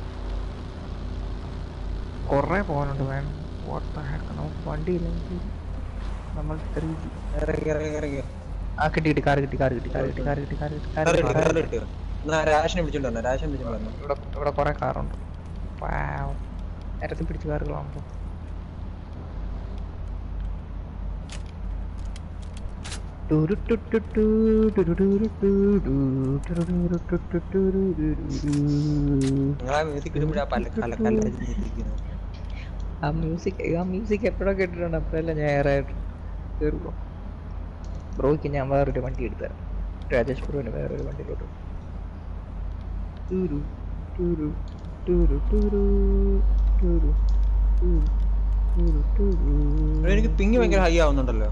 കുറേ പോകാനുണ്ട്. വേണം നമുക്ക് വണ്ടി ഇല്ലെങ്കിൽ നമ്മൾ ആ കിട്ടി കിട്ടി കാർ കിട്ടി കാർ കിട്ടി കാർ കിട്ടി കാർ കിട്ടി കാർ കിട്ടി കാർ കിട്ടി കാർ കിട്ടി എന്നാ രാശനെ വിളിച്ചോണ്ട് വന്നോ, രാശനെ വിളിച്ചോണ്ട് വന്നോ. ഇവിടെ ഇവിടെ കുറെ കാറുണ്ട്. വാവ്, നേരത്തെ പിടിച്ച കാറുകളാണല്ലോ. നിങ്ങളാ മ്യൂസിക് ഇടുമ്പോഴാ പല കല കല്ലിരിക്കുന്നത്. ആ മ്യൂസിക് ആ മ്യൂസിക് എപ്പോഴോ കേട്ടിട്ടുണ്ട്. അപ്പോഴല്ല ഞാൻ ഏറെ കയറുള്ളൂ. ബ്രോയ്ക്ക് ഞാൻ വേറൊരു വണ്ടി എടുത്തരാം. രാജേഷ് ബ്രോന് വേറൊരു വണ്ടിയിലോട്ട്. ടൂരു ടൂരു ടൂരു ടൂരു ടൂരു ടൂരു ടൂരു. എനിക്ക് പിങ് ഭയങ്കര ഹൈ ആവുന്നുണ്ടല്ലോ.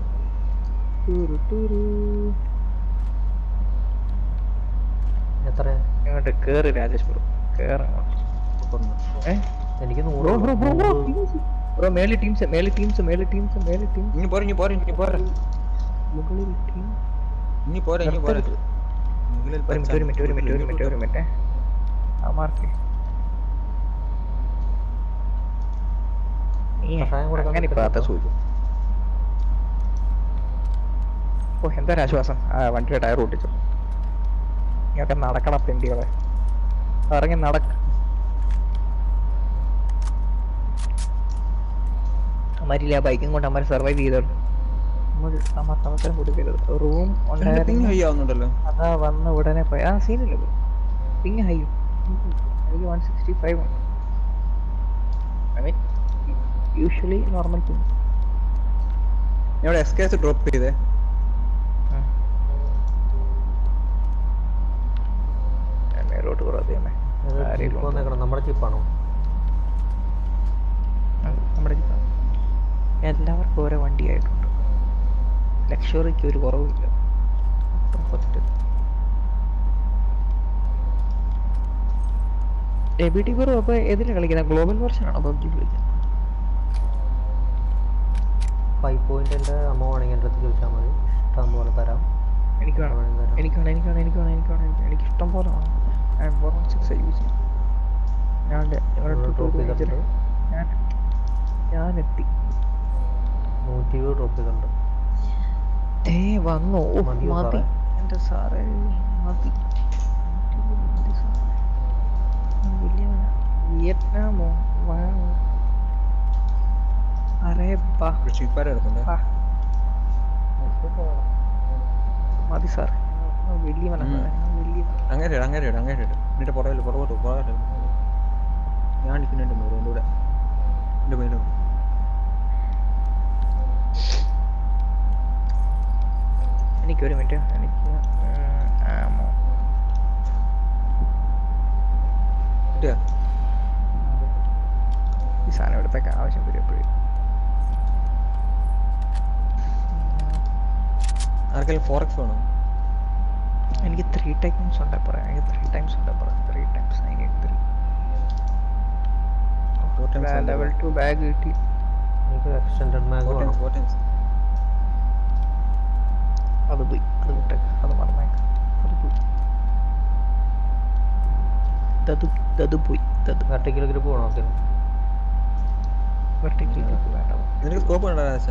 എത്ര ഇങ്ങോട്ട് കേറ് രാജേഷ് ബ്രോ, കേറങ്ങോട്ട്. എനിക്ക് ബ്രോ നൂറ് ബ്രോ ബ്രോ ബ്രോ ബ്രോ മേലെ ടീംസ് മേലെ ടീംസ് മേലെ ടീംസ് മേലെ ടീംസ് ഇനി പോരെ ഇനി പോരെ ഇനി പോരെ മുകളിൽ ടീം. ഇനി പോരെ ഇനി പോരെ. മുകളിൽ ഒരു മിനിറ്റ് ഒരു മിനിറ്റ് ഒരു മിനിറ്റ് ഒരു മിനിറ്റ് ഒരു മിനിറ്റ് ആ മാർക്ക് അങ്ങനെ ഇപ്പത്തെ സൂചി. ഓ എന്തൊരു ആശ്വാസം. ആ വണ്ടിയുടെ ടയർ പൊട്ടിച്ചു. ഇങ്ങോട്ട് നടക്കണം പെന്തികളെ, ഇറങ്ങി നടക്ക. അമ്മരില്ല ആ ബൈക്കും കൊണ്ട് അമ്മ സർവൈവ് ചെയ്തോളൂ. നമ്മൾ അവസരം കൊടുക്കരുത്. റൂം പിങ് ഹൈ ആവുന്നുണ്ടല്ലോ. അതാ വന്ന് ഉടനെ പോയി. ആ സീനില്ല പിങ് ഹൈ. എനിക്ക് വൺ സിക്സ്റ്റി ഫൈവ് ഉണ്ട്. I mean usually normal ping. ഞാൻ എസ് കെ എസ് ഡ്രോപ്പ് ചെയ്തേ. മേലോട്ട് കുറവാ. നമ്മുടെ ചിപ്പാണോ? നമ്മുടെ എല്ലാവർക്കും ഓരോ വണ്ടിയായിട്ടുണ്ട്. ലക്ഷറിക്ക് ഒരു കുറവില്ല. ഡെബിറ്റി ബ്രോ അപ്പൊ ഏതിലാണ് കളിക്കുന്നത്? ഗ്ലോബൽ വെർഷൻ ആണോ പബ്ജി കളിക്കുന്നത്? ഫൈവ് പോയിന്റിന്റെ അമ്മ വേണമെങ്കിൽ എൻ്റെ അടുത്ത് ചോദിച്ചാൽ മതി, ഇഷ്ടം പോലെ തരാം. എനിക്ക് വേണം എനിക്ക് വേണം എനിക്ക് വേണം എനിക്ക് വേണം എനിക്ക് വേണം എനിക്ക് ഇഷ്ടം പോലെ വേണം. ഞാൻ ഫോർ വൺ സിക്സ് യൂസ് ചെയ്യും. ഞാൻ ഞാൻ ഞാൻ എത്തി നൂറ്റി ഇരുപത് ഡ്രോപ്പ് ചെയ്തിട്ടുണ്ട്. ഏ വന്നു. ഓ മതി എൻ്റെ സാറേ മതി. വിയറ്റ്നാമോ? അറേ ബാ മതി സാർ. വലിയ വലിയ അങ്ങനെ അങ്ങനെ അങ്ങനെ എന്നിട്ട് പുറകിൽ പുറകോട്ട് പുറകോട്ട് ഞാൻ നിൽക്കുന്നുണ്ട് എൻ്റെ കൂടെ. എൻ്റെ പേര് എനിക്കൊരു മിനിറ്റ്. എനിക്ക് ആമോ കിട്ടിയാ ഈ സാധനം എടുത്തൊക്കെ ആവശ്യം വരും എപ്പോഴും. ആർക്കെങ്കിലും ഫോർ എക്സ് വേണോ? എനിക്ക് ത്രീ ടൈംസ് ഉണ്ടെ പറയാം. എനിക്ക് ത്രീ ടൈംസ് ഉണ്ടെ പറയാം. Three times three level two bag കിട്ടി. എനിക്ക് എക്സ്റ്റൻഡഡ് മാഗ് വേണം. അത് പോയി, അത് വിട്ടേക്ക്, അത് മറന്നേക്ക്, അത് പോയി, അത് പോയി. വെർട്ടിക്കൽ ഗ്രൂപ്പ് വേണോ? വെർട്ടിക്കൽ ഗ്രൂപ്പ് വേണ്ട. നിനക്ക് സ്കോപ്പ് വേണ്ട രാജ?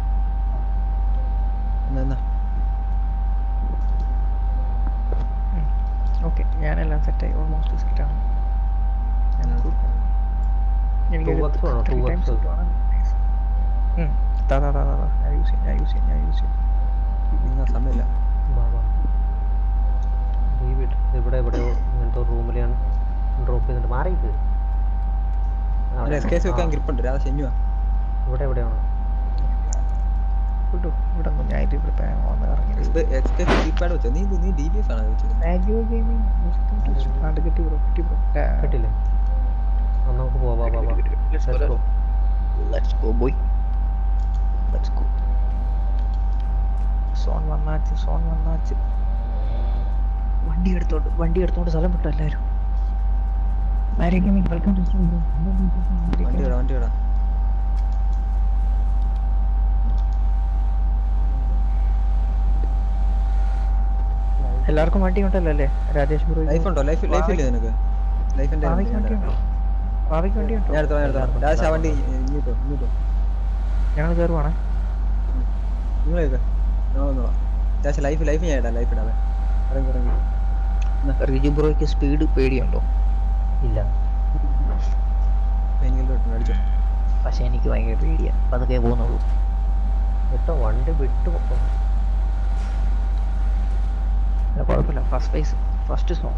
എന്നാ ഓക്കെ, ഞാനെല്ലാം സെറ്റായി, ഓൾമോസ്റ്റ് സെറ്റാണ്. എനിക്ക് ഞാൻ യൂസ് ചെയ്യാം ഞാൻ യൂസ് ചെയ്യാം ഞാൻ യൂസ് ചെയ്യാം നിങ്ങൾ സമയമില്ല. ഇവിടെ എവിടെയോ ഇങ്ങനത്തെ റൂമിൽ ഞാൻ ഡ്രോപ്പ് ചെയ്തിട്ട് മാറിയിട്ട് വെക്കാൻ ഗ്രിപ്പുണ്ട്. രാജ ശനിവാ ഇവിടെ എവിടെയാണോ ഇവിടെ ഒന്നും ഞാൻ ഇവിടെ വന്ന് ഇറങ്ങി. നീ നീ ഡി ബി എഫ് ആണ് കിട്ടില്ലേ? നമുക്ക് പോവാം. Let's go boy. Let's go. Zone വന്നാച്ച് സോൺ വന്നാച്ച് വണ്ടി എടുത്തോണ്ട് വണ്ടി എടുത്തോണ്ട് സ്ഥലം വിട്ടു എല്ലാവരും. എല്ലാവർക്കും വണ്ടി ഉണ്ടല്ലോ അല്ലേ രാജേഷ് ബ്രോ? ലൈഫ് ഉണ്ടോ? ലൈഫ് ലൈഫ് ഇല്ലേ നിനക്ക്? ലൈഫിന്റെ ഭാവിക്ക് വണ്ടി ഉണ്ടോ? ഭാവിക്ക് വണ്ടി ഉണ്ടോ? ഞാൻ എടുത്തോ ഞാൻ എടുത്തോ രാജ വണ്ടി ഇങ്ങോട്ടോ ഇങ്ങോട്ടോ ഞങ്ങൾ കയറുവാണേ. നിങ്ങൾ രാജ ലൈഫ് ലൈഫ് ഞാൻ ഇടാം. ലൈഫ് ഇടാവേ. ഇറങ്ങി ഇറങ്ങി റിജു ബ്രോയ്ക്ക് സ്പീഡ് പേടിയുണ്ടോ? ഇല്ല. അടിച്ചോ. പക്ഷെ എനിക്ക് ഭയങ്കര പേടിയാ, പതുക്കെ പോകുന്നുള്ളൂ. കേട്ടോ വണ്ടി വിട്ടു പൊക്കോ. കുഴപ്പമില്ല, first phase first song.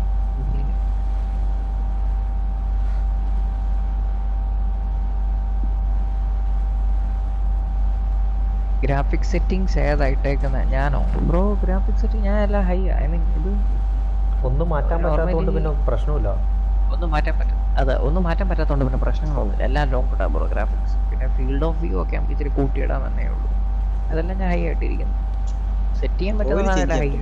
Graphics settings ഏതായിട്ടേക്കുന്നത്? ഞാനോ ബ്രോ? ഗ്രാഫിക്സ് സെറ്റിംഗ് ഞാൻ എല്ലാം ഹൈ, ഐ മീൻ ഇത് ഒന്നും മാറ്റാൻ പറ്റാത്തതുകൊണ്ട് പിന്നെ പ്രശ്നമില്ല. ഒന്നും മാറ്റാൻ പറ്റും, അതെ, ഒന്നും മാറ്റാൻ പറ്റാത്തതുകൊണ്ട് പിന്നെ പ്രശ്നങ്ങളൊന്നുമില്ല. എല്ലാം ലോങ് ഇടാം ബ്രോ ഗ്രാഫിക്സ്. പിന്നെ ഫീൽഡ് ഓഫ് വ്യൂ ഒക്കെ നമുക്ക് ഇച്ചിരി കൂട്ടിയിടാമെന്നേ ഉള്ളൂ. അതെല്ലാം ഞാൻ ഹൈ ആയിട്ടിരിക്കുന്നു. സെറ്റ് ചെയ്യാൻ പറ്റുന്നതാണ് high.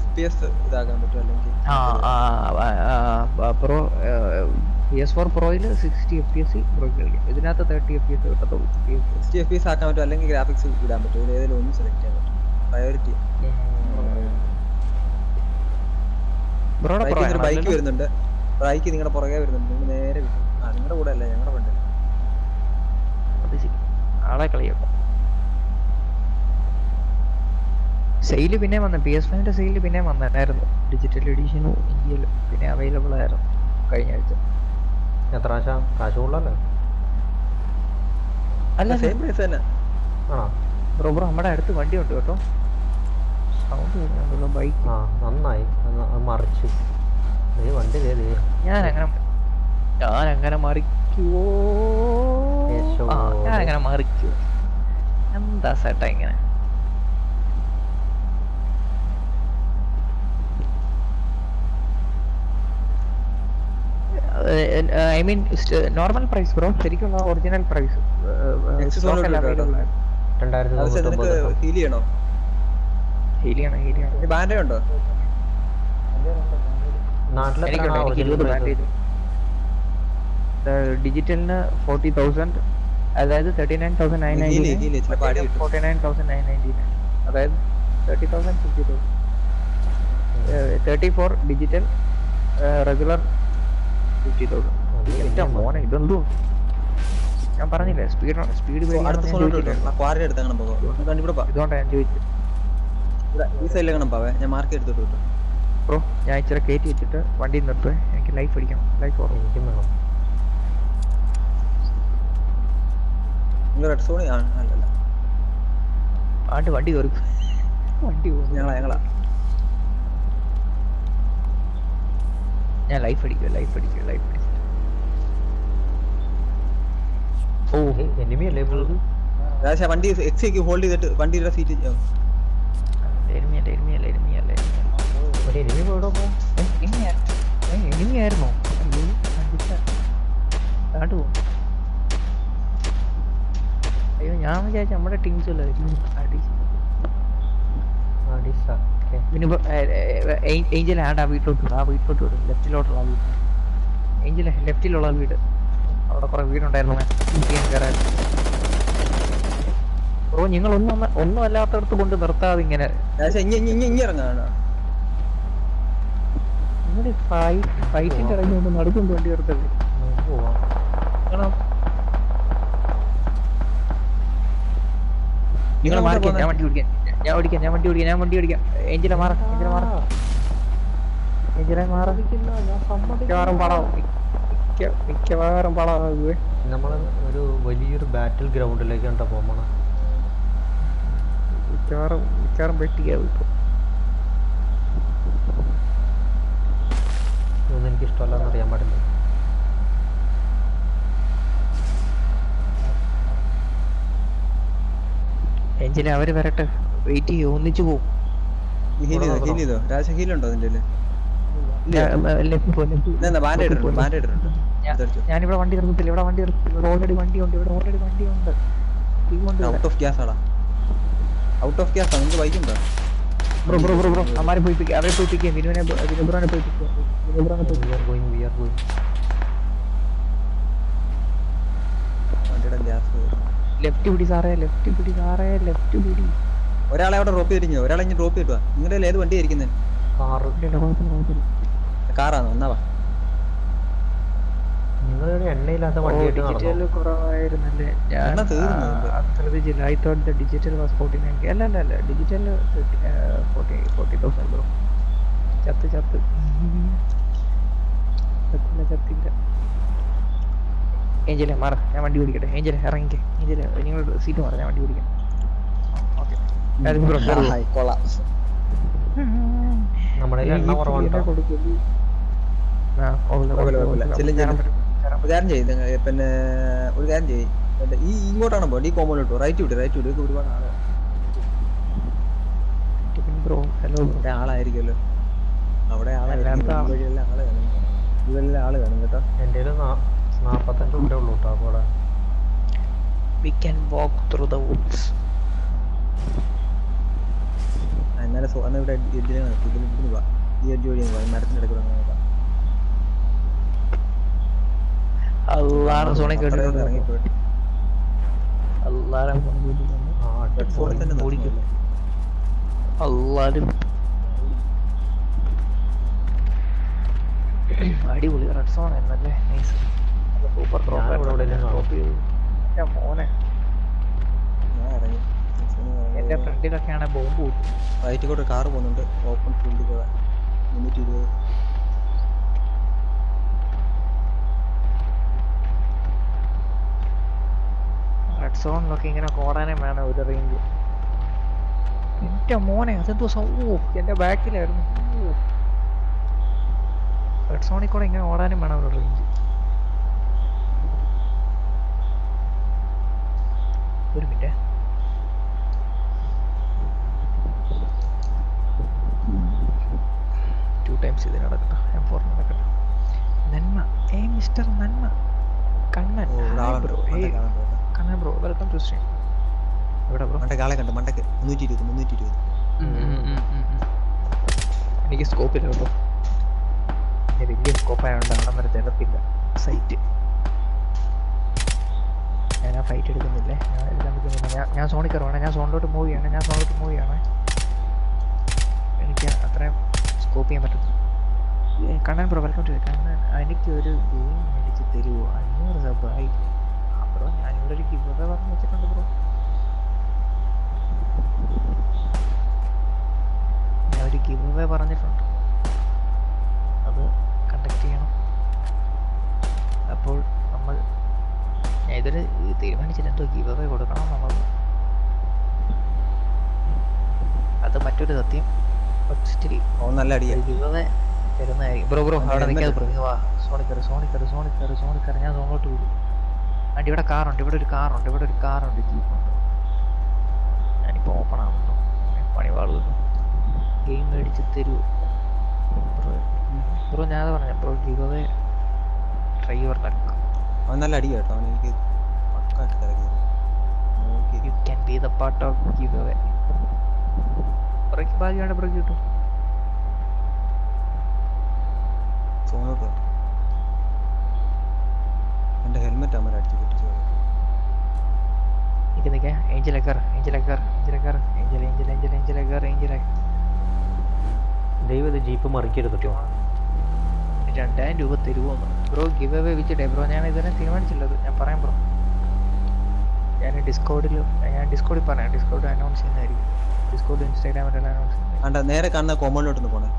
Pro P S four പ്രോയിൽ sixty F P S bro കളിക്കും. ഇതിനകത്ത് തേർട്ടി എഫ് പി എസ് കിട്ടത്തുള്ളൂ. സിക്സ്റ്റി എഫ് പി എസ് ആക്കാൻ പറ്റും, അല്ലെങ്കിൽ ഗ്രാഫിക്സ് ഇടാൻ പറ്റും. ഏതെങ്കിലും ഒന്ന് സെലക്ട് ചെയ്യാൻ പറ്റും. പ്രയോറിറ്റി. ബ്രോയുടെ ബൈക്ക് വരുന്നുണ്ട്, ബൈക്ക് നിങ്ങളുടെ പുറകെ വരുന്നുണ്ട്. നിങ്ങൾ നേരെ വിട്ടു. ആ നിങ്ങളുടെ കൂടെ അല്ല, ഞങ്ങളുടെ ഫ്രണ്ട്. ആളെ കളിയാക്കും. സെയില് പിന്നെ വന്ന പി എസ് ഫൈവിന്റെ സെയില് പിന്നെ വന്നിട്ടായിരുന്നു. ഡിജിറ്റൽ എഡിഷനും ഇന്ത്യയിലും പിന്നെ അവൈലബിൾ ആയിരുന്നു കഴിഞ്ഞ ആഴ്ച. എത്ര ആശ കാശ് കൂടുതലല്ലേ? അല്ല സെയിം പ്രൈസ് തന്നെ ആണോ? ബ്രോ ബ്രോ നമ്മുടെ അടുത്ത് വണ്ടി ഉണ്ട് കേട്ടോ. സൗണ്ട് വരുന്നുണ്ടല്ലോ ബൈക്ക്. ആ നന്നായി, മറിച്ചു വണ്ടി. ഞാൻ അങ്ങനെ ഞാൻ അങ്ങനെ മറിക്കുവോ? ഞാൻ അങ്ങനെ മറിക്കുവോ? എന്താ ചേട്ടാ ഇങ്ങനെ? I mean normal price bro, ശരിക്കുള്ള ഒറിജിനൽ പ്രൈസ്. ഹീൽ ചെയ്യണോ? ഹീൽ ചെയ്യണം, ഹീൽ ചെയ്യണം. ബാൻഡേജ് ഉണ്ടോ? ഡിജിറ്റലിന് ഫോർട്ടി തൗസൻഡ്, അതായത് thirty nine thousand nine ninety forty nine thousand nine ninety nine, അതായത് thirty thousand fifty thousand. Thirty four digital, regular fifty thousand. മോനെ ഇതെന്തോ ഞാൻ പറഞ്ഞില്ലേ, സ്പീഡ് സ്പീഡ് ഇതുകൊണ്ടാണ് ഞാൻ ചോദിച്ചത്. ഈ സൈഡിൽ പാവേ, ഞാൻ മാർക്ക് എടുത്തിട്ട് വിട്ടു. ബ്രോ ഞാൻ ഇച്ചിരി കയറ്റി വെച്ചിട്ട് വണ്ടി നിർത്തുവേ, എനിക്ക് ലൈഫ് അടിക്കണം. ലൈഫ് ഓർമ്മ എനിക്കും വേണം. നിങ്ങൾ റെഡ് സോണി അല്ലല്ല, ആണ്ട് വണ്ടി കയറി വണ്ടി പോകും. ഞങ്ങളാ ഞങ്ങളാ ഞാൻ ലൈഫ് അടിക്കുക, ലൈഫ് അടിക്കുക, ലൈഫ് അടിക്കുക. ഓ എനിമി അല്ലേ പോയത്? രാജ വണ്ടി എക്സിക്ക് ഹോൾഡ് ചെയ്തിട്ട് വണ്ടിയുടെ സീറ്റ്. എനിമിയല്ല എനിമിയല്ല എനിമിയല്ല ഒരു എനിമി പോയിടോ? എനിമിയായിരുന്നോ? താണ്ട് പോകും. അയ്യോ ഞാൻ വിചാരിച്ചു നമ്മുടെ ടീംസ് ഏഞ്ചൽ ആണ്ട് ആ വീട്ടിലോട്ട് വിടും, ആ വീട്ടിലോട്ട് വിടും, ലെഫ്റ്റിലോട്ടുള്ള ആ വീട്. ഏഞ്ചൽ ലെഫ്റ്റിലുള്ള വീട്, അവിടെ കുറെ വീടുണ്ടായിരുന്നു. ബ്രോ നിങ്ങൾ ഒന്നും ഒന്നും അല്ലാത്തടത്ത് കൊണ്ട് നിർത്താതെ ഇങ്ങനെ നിങ്ങൾ ഫൈറ്റിന്റെ ഇറങ്ങി കൊണ്ട് നടുക്കൊണ്ട് വണ്ടി നിർത്തല്ലേ? നിങ്ങൾ മാറിക്കാൻ, ഞാൻ വണ്ടി ഓടിക്കാൻ, ഞാൻ ഓടിക്കാം, ഞാൻ വണ്ടി ഓടിക്കാം, ഞാൻ വണ്ടി ഓടിക്കാം. ഏഞ്ചലെ മാറാം, ഏഞ്ചലെ മാറാം, ഏഞ്ചലെ മാറാം. മിക്കവാറും പടം മിക്കവാറും പടമാകുവേ. നമ്മൾ ഒരു വലിയൊരു ബാറ്റിൽ ഗ്രൗണ്ടിലേക്കാണ് പോകണം. മിക്കവാറും മിക്കവാറും വെട്ടിയാവും. ഇപ്പൊ ഇതൊന്നും എനിക്ക് ഇഷ്ടമല്ലെന്ന് അറിയാൻ പാടില്ല. ഏഞ്ചലെ അവര് വരട്ടെ, വെയിറ്റ് ചെയ്യും, ഒന്നിച്ചു പോകും. ഞാനിവിടെ വണ്ടി നിർത്തത്തില്ല, ഇവിടെ വണ്ടി നിർത്തത്തില്ല. ഇവിടെ ഓൾറെഡി വണ്ടി ഉണ്ട്, ഇവിടെ ഓൾറെഡി വണ്ടി ഉണ്ട്. ഔട്ട് ഓഫ് ഗ്യാസ് ആടാ, ഔട്ട് ഓഫ് ഗ്യാസ്. നിങ്ങൾക്ക് ബൈക്ക് ഉണ്ടോ? ബ്രോ ബ്രോ ബ്രോ ബ്രോ അമാരെ പോയി പിക്ക്, അവരെ പോയി പിക്ക് ചെയ്യാം. വിനുവിനെ വിനുബ്രോനെ പോയി പിക്ക് ചെയ്യാം. വിനുബ്രോനെ പോയി we are going we are going വണ്ടിയുടെ ഗ്യാസ്. ലെഫ്റ്റ് പിടി സാറേ, ലെഫ്റ്റ് പിടി സാറേ, ലെഫ്റ്റ് പിടി. ഒരാളെ അവിടെ ഡ്രോപ്പ് ചെയ്തിരിഞ്ഞോ? ഒരാളെ ഇനി ഡ്രോപ്പ് ചെയ്തിട്ട് വാ. നിങ്ങളുടെ ഏത് വണ്ടി ആയിരിക്കുന്നത്? കാർ. കാറാണോ? എന്നാ വാ. നിങ്ങളൊരു എണ്ണയില്ലാത്ത വണ്ടിയായിട്ട് നടന്നു. കുറവായിരുന്നല്ലേ? ഞാൻ ശ്രദ്ധിച്ചില്ല. I thought the digital was forty nine. അല്ല അല്ല അല്ല digital forty forty thousand bro. ചത്ത് ചത്ത് ചത്തില്ല ചത്തില്ല. ഏഞ്ചലെ മാറ, ഞാൻ വണ്ടി ഓടിക്കട്ടെ. ഏഞ്ചലെ ഇറങ്ങിക്കേ. ഏഞ്ചലെ നിങ്ങൾ സീറ്റ് മാറ, ഞാൻ വണ്ടി ഓടിക്കാം. ഓക്കെ ഹായ് കൊള്ളാം. നമ്മുടെ കയ്യിൽ എണ്ണ കുറവാണ് കേട്ടോ. ഒരു കാര്യം ചെയ്ത് പിന്നെ ഒരു കാര്യം ചെയ്യ്, ഈ ഇങ്ങോട്ടാണ് പോകേണ്ടത്. ഈ കോമ്പൗണ്ട് ഇട്ടു, റൈറ്റ് വിട്ട് റൈറ്റ് വിട്ട് ഒരുപാട് ആള് ബ്രോ. ഹലോ അവിടെ ആളായിരിക്കുമല്ലോ, അവിടെ ആളായിരിക്കും. വഴിയെല്ലാം ആള് കാണും, ഇതെല്ലാം ആള് കാണും കേട്ടോ. എൻ്റെ കയ്യിൽ നാപ്പത്തഞ്ച് രൂപ ഉള്ളൂ കേട്ടോ. അപ്പോൾ അവിടെ we can walk through the woods. എന്നാലും സോ എന്നാൽ ഇവിടെ എഡ്ജിൽ നടക്കും. ഇതിൽ ഇതിന് പോവാം, ഈ എഡ്ജ് വഴി പോവാം, മരത്തിൻ്റെ ഇടയ്ക്ക് കൂടെ നോക്കാം. അള്ളാഹ് സോണി കേട്ടിട്ടുണ്ട്. ഇറങ്ങിപ്പോയിട്ട് അള്ളാഹ് ആ ഫോണിൽ തന്നെ ഓടിക്കും. അള്ളാഹ് അടിപൊളി റെഡ് സോൺ ആയിരുന്നല്ലേ. നൈസ്, സൂപ്പർ ഞാൻ ഇവിടെ എവിടെയെങ്കിലും കാണും. ഡ്രോപ്പ് ചെയ്തു. എൻ്റെ മോനെ, ഞാൻ ഇറങ്ങി. എൻ്റെ ഫ്രണ്ടിലൊക്കെയാണ് ബോംബ് കൂട്ടും. റൈറ്റിൽ കൂടെ കാറ് പോകുന്നുണ്ട്, ഓപ്പൺ ഫീൽഡിൽ കൂടെ മുന്നൂറ്റി ഇരുപത്. റെഡ് സോണിലൊക്കെ ഇങ്ങനെ ഓടാനേ വേണം ഒരു റേഞ്ച്. എൻ്റെ മോനെ അതെന്തോ സൗ, എൻ്റെ ബാക്കിലായിരുന്നു. റെഡ് സോണിൽ കൂടെ ഇങ്ങനെ ഓടാനും വേണം ഒരു റേഞ്ച്. ഒരു മിനിറ്റ്, ടു ടൈംസ് ഇത് നടക്കട്ടെ, എം ഫോർ നടക്കട്ടെ. നന്മ, ഏ മിസ്റ്റർ നന്മ കണ്ണൻ. ബ്രോ, ഏ Kannan bro, welcome to stream. എവിടെ ബ്രോ? മണ്ടക്ക് ആളെ കണ്ടു, മണ്ടക്ക് മുന്നൂറ്റി ഇരുപത് മുന്നൂറ്റി ഇരുപത്. എനിക്ക് സ്കോപ്പില്ല കേട്ടോ, വലിയ സ്കോപ്പായതുകൊണ്ട് അവിടെ വരെ തരത്തില്ല സൈറ്റ്. ഞാൻ ആ ഫൈറ്റ് എടുക്കുന്നില്ലേ, ഞാൻ എല്ലാം എടുക്കുന്നില്ല. ഞാൻ ഞാൻ സോണിൽ കയറുവാണ്, ഞാൻ സോണിലോട്ട് മൂവ് ചെയ്യാണ്, ഞാൻ സോണിലോട്ട് മൂവ് ചെയ്യാണ്. എനിക്ക് അത്രയും സ്കോപ്പ് ചെയ്യാൻ പറ്റത്തില്ല. Kannan bro, welcome to. Kannan, എനിക്കൊരു ഗെയിം മേടിച്ച് തരുമോ? അഞ്ഞൂറ് സബ് ആയി ബ്രോ. ഞാനിവിടെ ഒരു ഗിവ് അവേ പറഞ്ഞു വെച്ചിട്ടുണ്ട് ബ്രോ. ഞാൻ ഒരു ഗിവ് അവേ പറഞ്ഞിട്ടുണ്ട്, അത് കണ്ടക്ട് ചെയ്യണം. അപ്പോൾ നമ്മൾ, ഞാൻ ഇതൊരു തീരുമാനിച്ചില്ല, എന്തോ ഗിവ് അവേ കൊടുക്കണം എന്നുള്ളത്. അത് മറ്റൊരു സത്യം. സ്റ്റിൽ ഓ നല്ല അടിയാ. ഗിവ് അവേ തരുന്നതായിരിക്കും. ബ്രോ ബ്രോ അവിടെ നിൽക്കാതെ ബ്രോ, വാ സോണിക്കറ് സോണിക്കറ് സോണിക്കറ് സോണിക്കറ് ഞാൻ സോണിലോട്ട് പോകും. ആൻഡ് ഇവിടെ കാറുണ്ട്, ഇവിടെ ഒരു കാറുണ്ട്, ഇവിടെ ഒരു കാറുണ്ട്, ജീപ്പുണ്ട്. ഞാനിപ്പോൾ ഓപ്പൺ ആവുന്നു, പണിവാളുന്നു. ഗെയിം മേടിച്ച് തരൂ ബ്രോ. ബ്രോ ഞാൻ പറഞ്ഞ bro, give away try your luck. അവൻ നല്ല അടിയാ കേട്ടോ, അവൻ എനിക്ക് പക്കായിട്ട് തിരക്കിയത്. You can be the part of give away. ബ്രോയ്ക്ക് ഭാഗ്യമാണ്, ബ്രോ കിട്ടും. സോണോട്ട് എൻ്റെ ഹെൽമെറ്റ് അമ്മ അടിച്ച് പൊട്ടിച്ചു. നിൽക്ക് നിൽക്കേ, ഏഞ്ചലക്കർ ഏഞ്ചലക്കർ ഏഞ്ചലക്കർ ഏഞ്ചൽ ഏഞ്ചൽ ഏഞ്ചൽ ഏഞ്ചലക്കർ ഏഞ്ചലെ. ദൈവം ഇത് ജീപ്പ് മറിക്കരുത് കേട്ടോ. രണ്ടായിരം രൂപ തരുമോന്ന് ബ്രോ? ഗിവ് അവേ വെച്ചിട്ടേ ബ്രോ, ഞാൻ ഇതുവരെ തീരുമാനിച്ചില്ലത്. ഞാൻ പറയാം ബ്രോ, ഞാൻ ഡിസ്കോഡിൽ ഞാൻ ഡിസ്കോഡിൽ പറയാം, ഡിസ്കോഡ് അനൗൺസ് ചെയ്യുന്നതായിരിക്കും. ഡിസ്കോഡ് ഇൻസ്റ്റാഗ്രാമിലെല്ലാം അനൗൺസ് ചെയ്യുന്നത്. ആണ്ട നേരെ കാണുന്ന കോമ്പൗണ്ടിലോട്ടൊന്ന് പോണേ.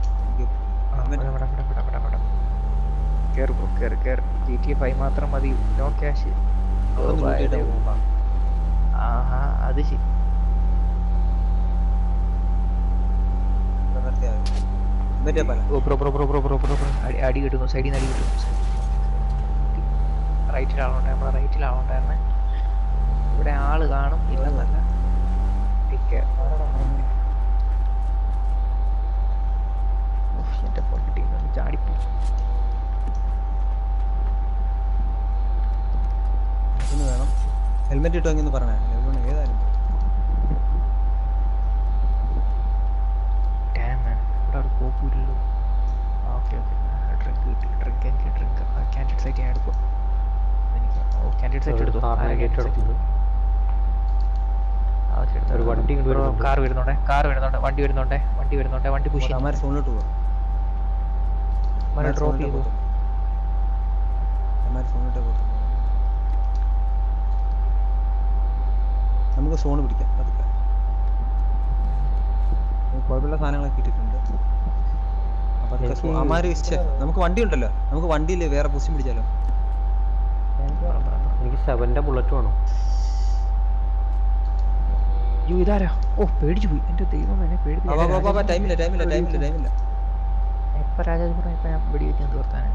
കേറ് ബ്രോ, കേറ് കേറ്. ജി ടി എ ഫൈവ് മാത്രം മതി, നോ ക്യാഷ്. ആഹാ, അത് ശരി. ഓ bro bro bro bro bro bro bro അടി കിട്ടുന്നു, സൈഡിൽ നിന്ന് അടി കിട്ടുന്നു. റൈറ്റിലാളുണ്ട്, നമ്മളെ റൈറ്റിലാളുണ്ടായിരുന്നേ. ഇവിടെ ആള് കാണും, ഇല്ലെന്നല്ല. എന്റെ പൊട്ടി ചാടിപ്പോ. വേണം ഹെൽമെറ്റ് ഇട്ടുവെന്ന് പറഞ്ഞേ, ഏതായാലും കോപ്പില്ലല്ലോ. ഓക്കെ ഓക്കെ, ഡ്രിങ്ക് കിട്ടി, ഡ്രിങ്ക് എനിക്ക് ഡ്രിങ്ക് കാൻഡിഡേറ്റ് സൈറ്റ് ഞാൻ എടുക്കും. എനിക്ക് ഓ കാൻഡിഡേറ്റ് സൈറ്റ് എടുത്തു. ഒരു വണ്ടി കാർ വരുന്നുണ്ടേ, കാർ വരുന്നുണ്ട്, വണ്ടി വരുന്നുണ്ടേ, വണ്ടി വരുന്നുണ്ടേ, വണ്ടി പുഷ് ചെയ്യാൻ. ഫോണിലോട്ട് പോവാം, ഡ്രോപ്പ് ചെയ്തു. ഫോണിലോട്ട് പോകും. നമുക്ക് സോണ് പിടിക്കാം പതുക്കെ. കുഴപ്പമില്ല സാധനങ്ങളൊക്കെ ഇട്ടിട്ടുണ്ട്. എനിക്ക് അമാര് നമുക്ക് വണ്ടി ഉണ്ടല്ലോ, നമുക്ക് വണ്ടിയില് വേറെ പൊസിഷൻ പിടിച്ചാലോ? എനിക്ക് സെവന്റെ ബുള്ളറ്റ് വേണം. അയ്യോ ഇതാരാ? ഓ പേടിച്ചു പോയി എന്റെ ദൈവം, എന്നെ പേടിപ്പിച്ചു. ടൈമില്ല ടൈമില്ല ടൈമില്ല ടൈമില്ല ഇപ്പൊ രാജേഷ് പറഞ്ഞ ഇപ്പൊ ഞാൻ വെടി വെക്കാൻ തീർത്താനാണ്.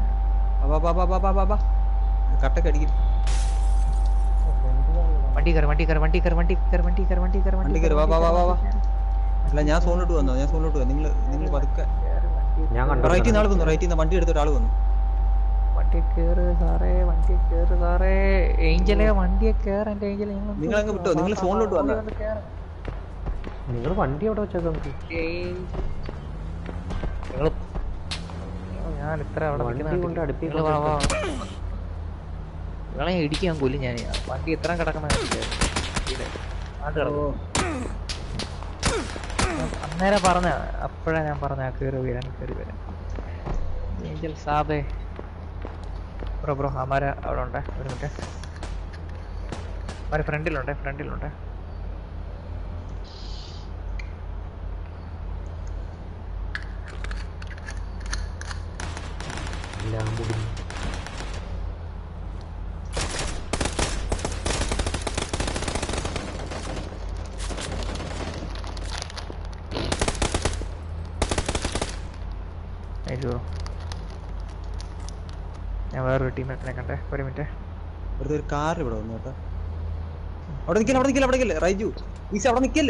കട്ടൊക്കെ അടിക്കും. വണ്ടി കയറി വണ്ടി കയറി വണ്ടി കയറി വണ്ടി കയറി വണ്ടി കയറി വണ്ടി കയറി വണ്ടി കയറി വാ വാ വാ വാ. അല്ല ഞാൻ സോണിലോട്ട് വന്നോ, ഞാൻ സോണിലോട്ട് വന്നു. നിങ്ങൾ നിങ്ങൾ പതുക്കെ ഞാൻ കണ്ടു. റൈറ്റിൽ നിന്ന് ആൾ വന്നു, റൈറ്റിൽ നിന്ന് വണ്ടി എടുത്തിട്ട് ആൾ വന്നു. വണ്ടി കേറ് സാറേ, വണ്ടി കേറ് സാറേ. ഏഞ്ചലെ വണ്ടിയെ കേറ് എന്റെ ഏഞ്ചൽ. നിങ്ങൾ അങ്ങ് വിട്ടോ, നിങ്ങൾ ഫോണിലോട്ട് വന്നോ. നിങ്ങൾ വണ്ടി എവിടെ വെച്ചേക്കാം? ഞാൻ ഇത്ര അവിടെ വണ്ടി കൊണ്ട് അടുപ്പിൽ നിങ്ങളെ ഇടിക്കാൻ കൊല്ലും ഞാൻ. വണ്ടി എത്ര കിടക്കുന്ന അന്നേരം പറഞ്ഞ അപ്പോഴാ ഞാൻ പറഞ്ഞ കയറി വരാൻ കയറി വരാൻ. ഏഞ്ചൽ സാബേ ബ്രോ ബ്രോ അമാര അവിടെ ഉണ്ടേ. ഒരു മിനിറ്റ്, അവരെ ഫ്രണ്ടിലുണ്ടേ ഫ്രണ്ടിലുണ്ടേ. എല്ലാം മുടിഞ്ഞു. അയ്യോ ഞാൻ വേറൊരു ടീമേറ്റിനെ കണ്ടേ. ഒരു മിനിറ്റ്, വെറുതെ ഒരു കാർ ഇവിടെ വന്നു കേട്ടോ. അവിടെ നിൽക്കില്ല അവിടെ നിൽക്കില്ല അവിടെ നിൽക്കില്ല റൈജു ഈസി അവിടെ നിൽക്കില്ലേ,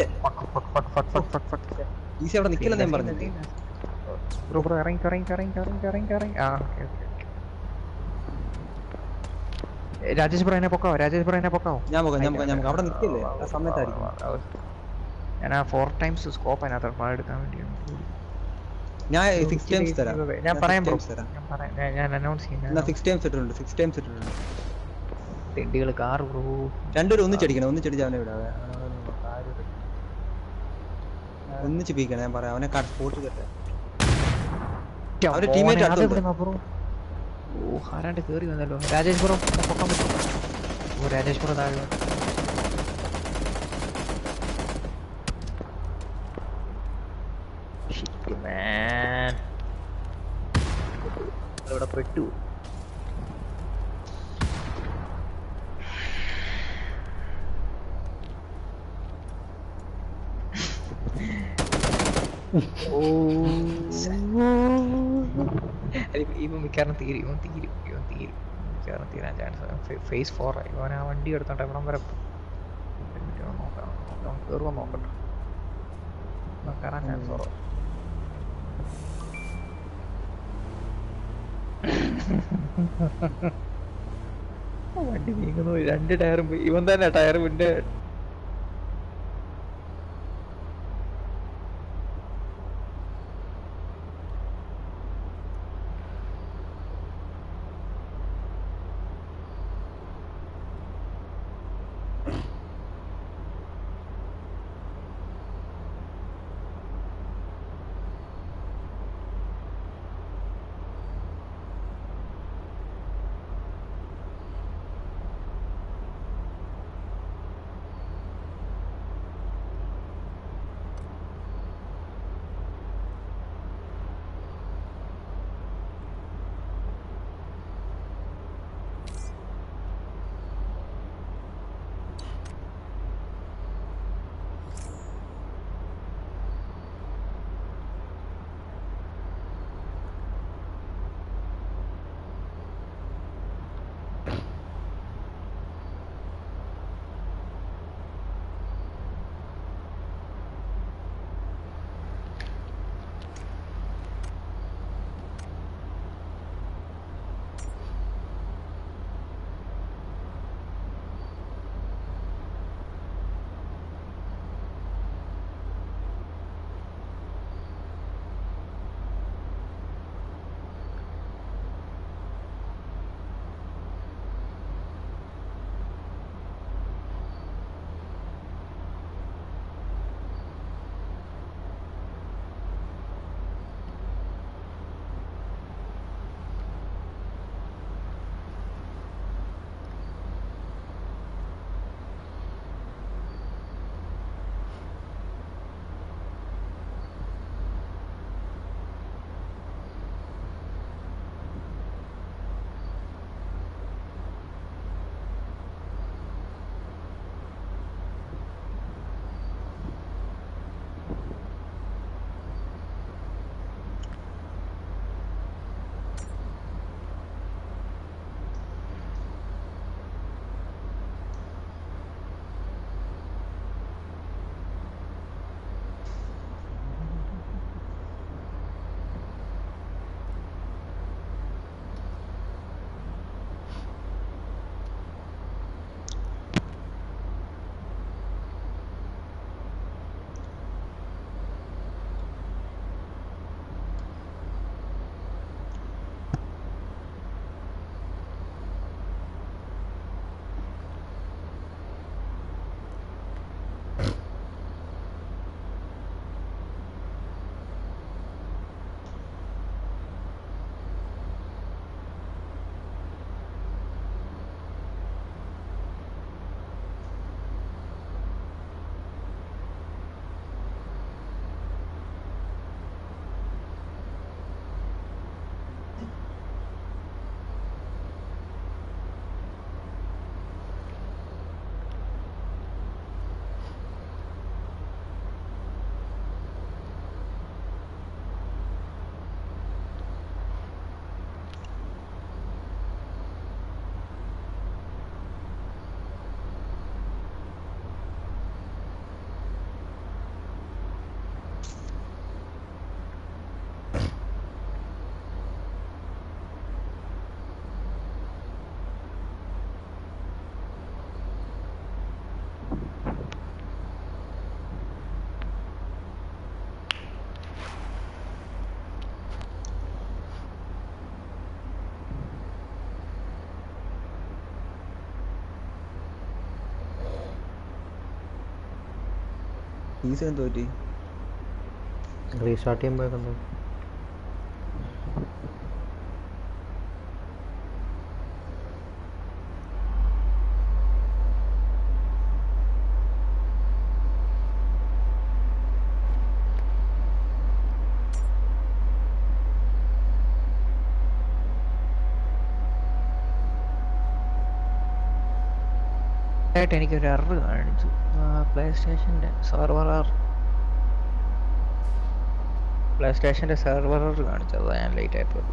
ഈസി അവിടെ നിൽക്കില്ല ഞാൻ പറഞ്ഞു. ബ്രോ ബ്രോ ഇറങ്ങി ഇറങ്ങി ഇറങ്ങി ഇറങ്ങി ഇറങ്ങി ഇറങ്ങി. ആ ഓക്കെ ഓക്കെ. രാജേഷ് ബ്രോ എന്നെ പൊക്കാവോ? രാജേഷ് ബ്രോ എന്നെ പൊക്കാവോ? ഞാൻ പോകാം ഞാൻ പോകാം ഞാൻ പോകാം. അവിടെ നിൽക്കില്ലേ ആ സമയത്തായിരിക്കും. ഞാൻ ആ ഫോർ ടൈംസ് സ്കോപ്പ് അതിനകത്ത് ഫാൾ എടുക്കാൻ വേണ്ടിയാണ്. ഞാൻ സിക്സ് ടൈംസ് തരാം. ഞാൻ പറയാം ബ്രോ, തരാം. ഞാൻ പറയാം, ഞാൻ അനൗൺസ് എന്നാ ചെയ്യാം. സിക്സ് ടൈംസ് ഇട്ടിട്ടുണ്ട്, സിക്സ് ടൈംസ് ഇട്ടിട്ടുണ്ട്. തെണ്ടികൾ കാർ ബ്രോ. രണ്ടുപേരും ഒന്നിച്ചടിക്കണം, ഒന്നിച്ചടിച്ച് അവനെ വിടാതെ ഒന്നിച്ച് പീക്കണം. ഞാൻ പറയാം അവനെ സ്പോട്ട് കെട്ടെ. അവരുടെ ടീമേറ്റ് അടുത്തുണ്ട്. ഓ ആരാണ്ട് കേറി വന്നല്ലോ. രാജേഷ് ബ്രോ പൊക്കാൻ പറ്റും? ഓ രാജേഷ് ബ്രോ താഴെ. ഇവിടെ പെട്ടു. ഇവൻ മിക്കവാറും തീരും, ഇവൻ തീരും ഇവൻ തീരും മിക്കവാറും തീരാൻ ചാൻസ്. ഫേസ് ഫോർ ആയി. ഇവൻ ആ വണ്ടി എടുത്തോട്ടെ എവിടം വരെ നോക്കാം, നോക്കാം കയറുമോ നോക്കട്ടെ. കയറാൻ ചാൻസ് കുറവ്. വണ്ടി നീങ്ങുന്നു, രണ്ട് ടയറും പോയി. ഇവൻ തന്നെ ടയർ മുന്നേ ഫീസ് എന്ത് പറ്റി? റീസ്റ്റാർട്ട് ചെയ്യുമ്പോഴേക്കെന്താ ആയിട്ട് എനിക്കൊരു എറർ കാണിച്ചു. പ്ലേ സ്റ്റേഷൻ്റെ സെർവർ പ്ലേ സ്റ്റേഷൻ്റെ സെർവർ കാണിച്ചു. അതാണ് ഞാൻ ലേറ്റ് ആയിപ്പോയത്.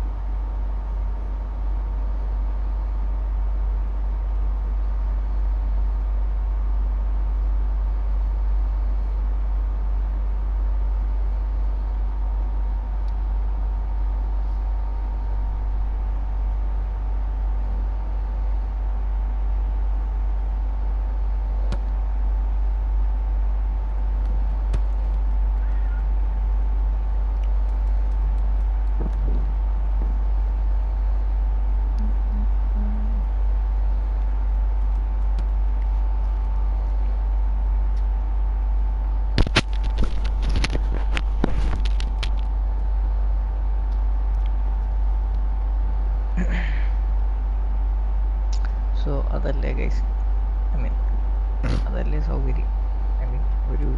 സോ അതല്ലേ ഗൈസ്, ഐ മീൻ അതല്ലേ സൗകര്യം. ഐ മീൻ ഒരു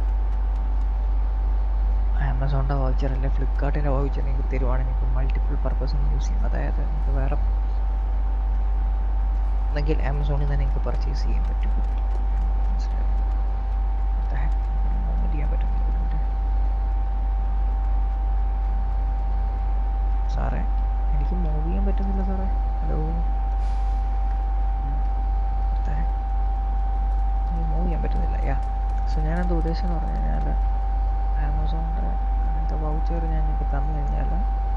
ആമസോണിൻ്റെ വൗച്ചർ അല്ലെ ഫ്ലിപ്കാർട്ടിൻ്റെ വൗച്ചർ നിങ്ങൾക്ക് തരുവാണെങ്കിൽ നിങ്ങൾക്ക് മൾട്ടിപ്പിൾ പർപ്പസിന് യൂസ് ചെയ്യും. അതായത് നിങ്ങൾക്ക് വേറെ എന്നെങ്കിൽ ആമസോണിൽ തന്നെ നിങ്ങൾക്ക് പർച്ചേസ് ചെയ്യാൻ പറ്റും. മനസ്സിലായോ? മൂവ് ചെയ്യാൻ പറ്റും സാറേ. എനിക്ക് മൂവ് ചെയ്യാൻ പറ്റുന്നില്ല സാറേ. ഹലോ, മൂവ് ചെയ്യാൻ പറ്റുന്നില്ല. യാ സോ ഞാനെന്താ ഉദ്ദേശം എന്ന് പറഞ്ഞു കഴിഞ്ഞാൽ ആമസോണിൻ്റെ അങ്ങനത്തെ വൗച്ചർ ഞാൻ നിങ്ങൾക്ക് തന്നു കഴിഞ്ഞാൽ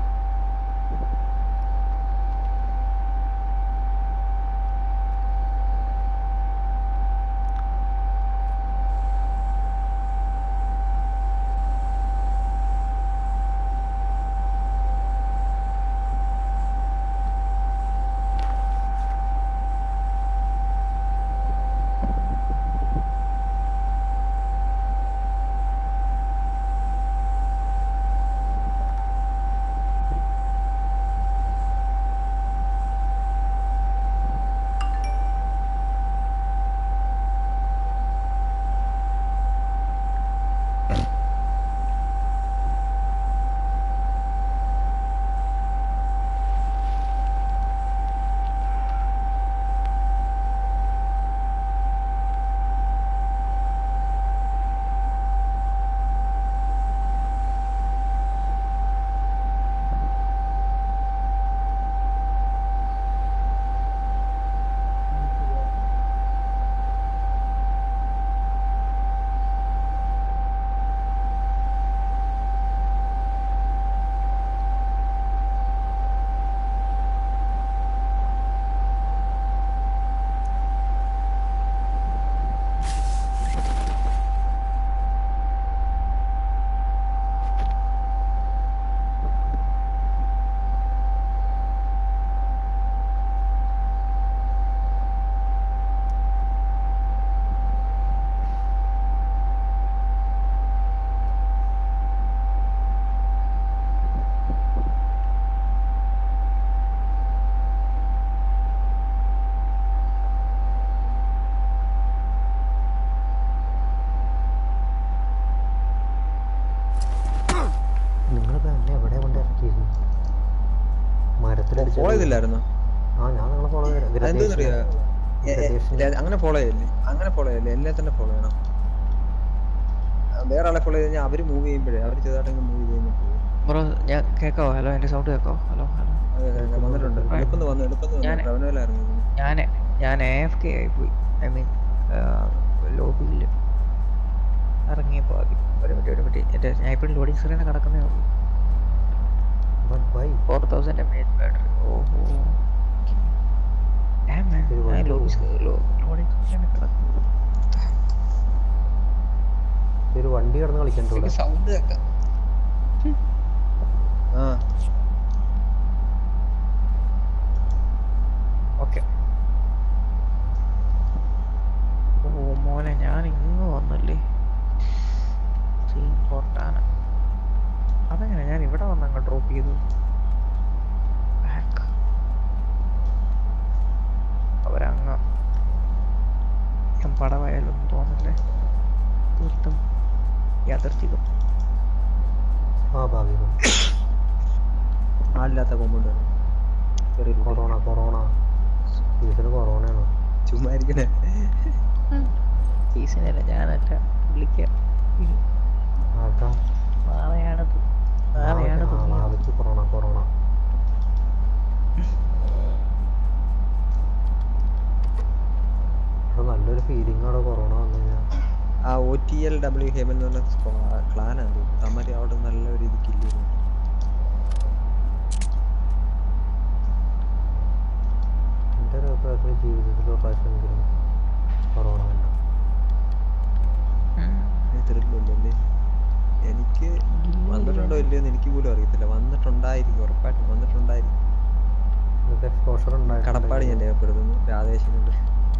ഫോളോ ചെയ്തില്ലായിരുന്നോ? ആ ഞാൻ നിങ്ങളെ ഫോളോ അതെന്താന്നറിയോ, അങ്ങനെ ഫോളോ ചെയ്യല്ലേ, അങ്ങനെ ഫോളോ ചെയ്യല്ലേ, എന്നെ തന്നെ ഫോളോ ചെയ്യണം. വേറെ ആളെ ഫോളോ ചെയ്ത് കഴിഞ്ഞാൽ അവര് മൂവ് ചെയ്യുമ്പോഴേ അവര് ചെറുതായിട്ടെങ്കിലും മൂവ് ചെയ്ത് കഴിഞ്ഞാൽ പോകും. ബ്രോ ഞാൻ കേൾക്കാവോ? ഹലോ, എൻ്റെ സൗണ്ട് കേൾക്കാവോ? ഹലോ ഹലോ വന്നിട്ടുണ്ട്. എളുപ്പം വന്നു, എളുപ്പം വന്നു. ഞാൻ ഞാൻ എ എഫ് കെ ആയിപ്പോയി. ഐ മീൻ ലോബിയിൽ ഇറങ്ങിയപ്പോൾ ആദ്യം ഒരു മിനിറ്റ് ഒരു മിനിറ്റ് എൻ്റെ ഞാൻ ഇപ്പോഴും ലോഡിങ് സ്ക്രീനിൽ കിടക്കുന്നേ ഉള്ളൂ. Four thousand M H battery. ഓഹോ, ഞാൻ ലോഡിങ് സ്ക്രീനിൽ കിടക്കുന്നു. ഒരു വണ്ടി കിടന്ന് കളിക്കണ്ട സൗണ്ട് കേൾക്കാം. ആ ഓക്കെ. ഓ മോനെ, ഞാൻ ഇങ്ങ് വന്നല്ലേ. ബാക്ക് അവരങ്ങ് പടവായാലൊന്നും തോന്നില്ലേ, തീർത്തും യാദർച്ഛികം. സ്വാഭാവികം. ആളില്ലാത്ത കോമ്പൗണ്ട് ചെറിയൊരു കൊറോണ കൊറോണ സീസണ് കൊറോണയാണ്. ചുമ്മാ ഇരിക്കണേ. സീസണല്ല, ഞാനല്ല വിളിക്കാം. ആർക്കാ? നാളെയാണത്, നാളെയാണത്. നാളേക്ക് കൊറോണ കൊറോണ. അത് നല്ലൊരു ഫീലിംഗ് ആണ് കൊറോണ വന്നു കഴിഞ്ഞാൽ. ആ ഒ ടി എൽ ഡബ്ല്യു ഹെമൻ എന്ന് പറഞ്ഞ ക്ലാനാണ് തോന്നുന്നു. അമ്മര് അവിടെ നല്ല ഒരു ഇത് കില്ല് ചെയ്തു. എൻ്റെ ഒരു അഭിപ്രായത്തിൽ ജീവിതത്തിൽ ഒരു പ്രാവശ്യമെങ്കിലും കൊറോണ വന്നു. തരില്ലല്ലേ, എനിക്ക് വന്നിട്ടുണ്ടോ ഇല്ലയോ എന്ന് എനിക്ക് പോലും അറിയത്തില്ല. വന്നിട്ടുണ്ടായിരിക്കും, ഉറപ്പായിട്ടും വന്നിട്ടുണ്ടായിരിക്കും. നിങ്ങൾക്ക് എക്സ്പോഷർ കടപ്പാട് ഞാൻ രേഖപ്പെടുത്തുന്നു രാധേശിനുണ്ട്.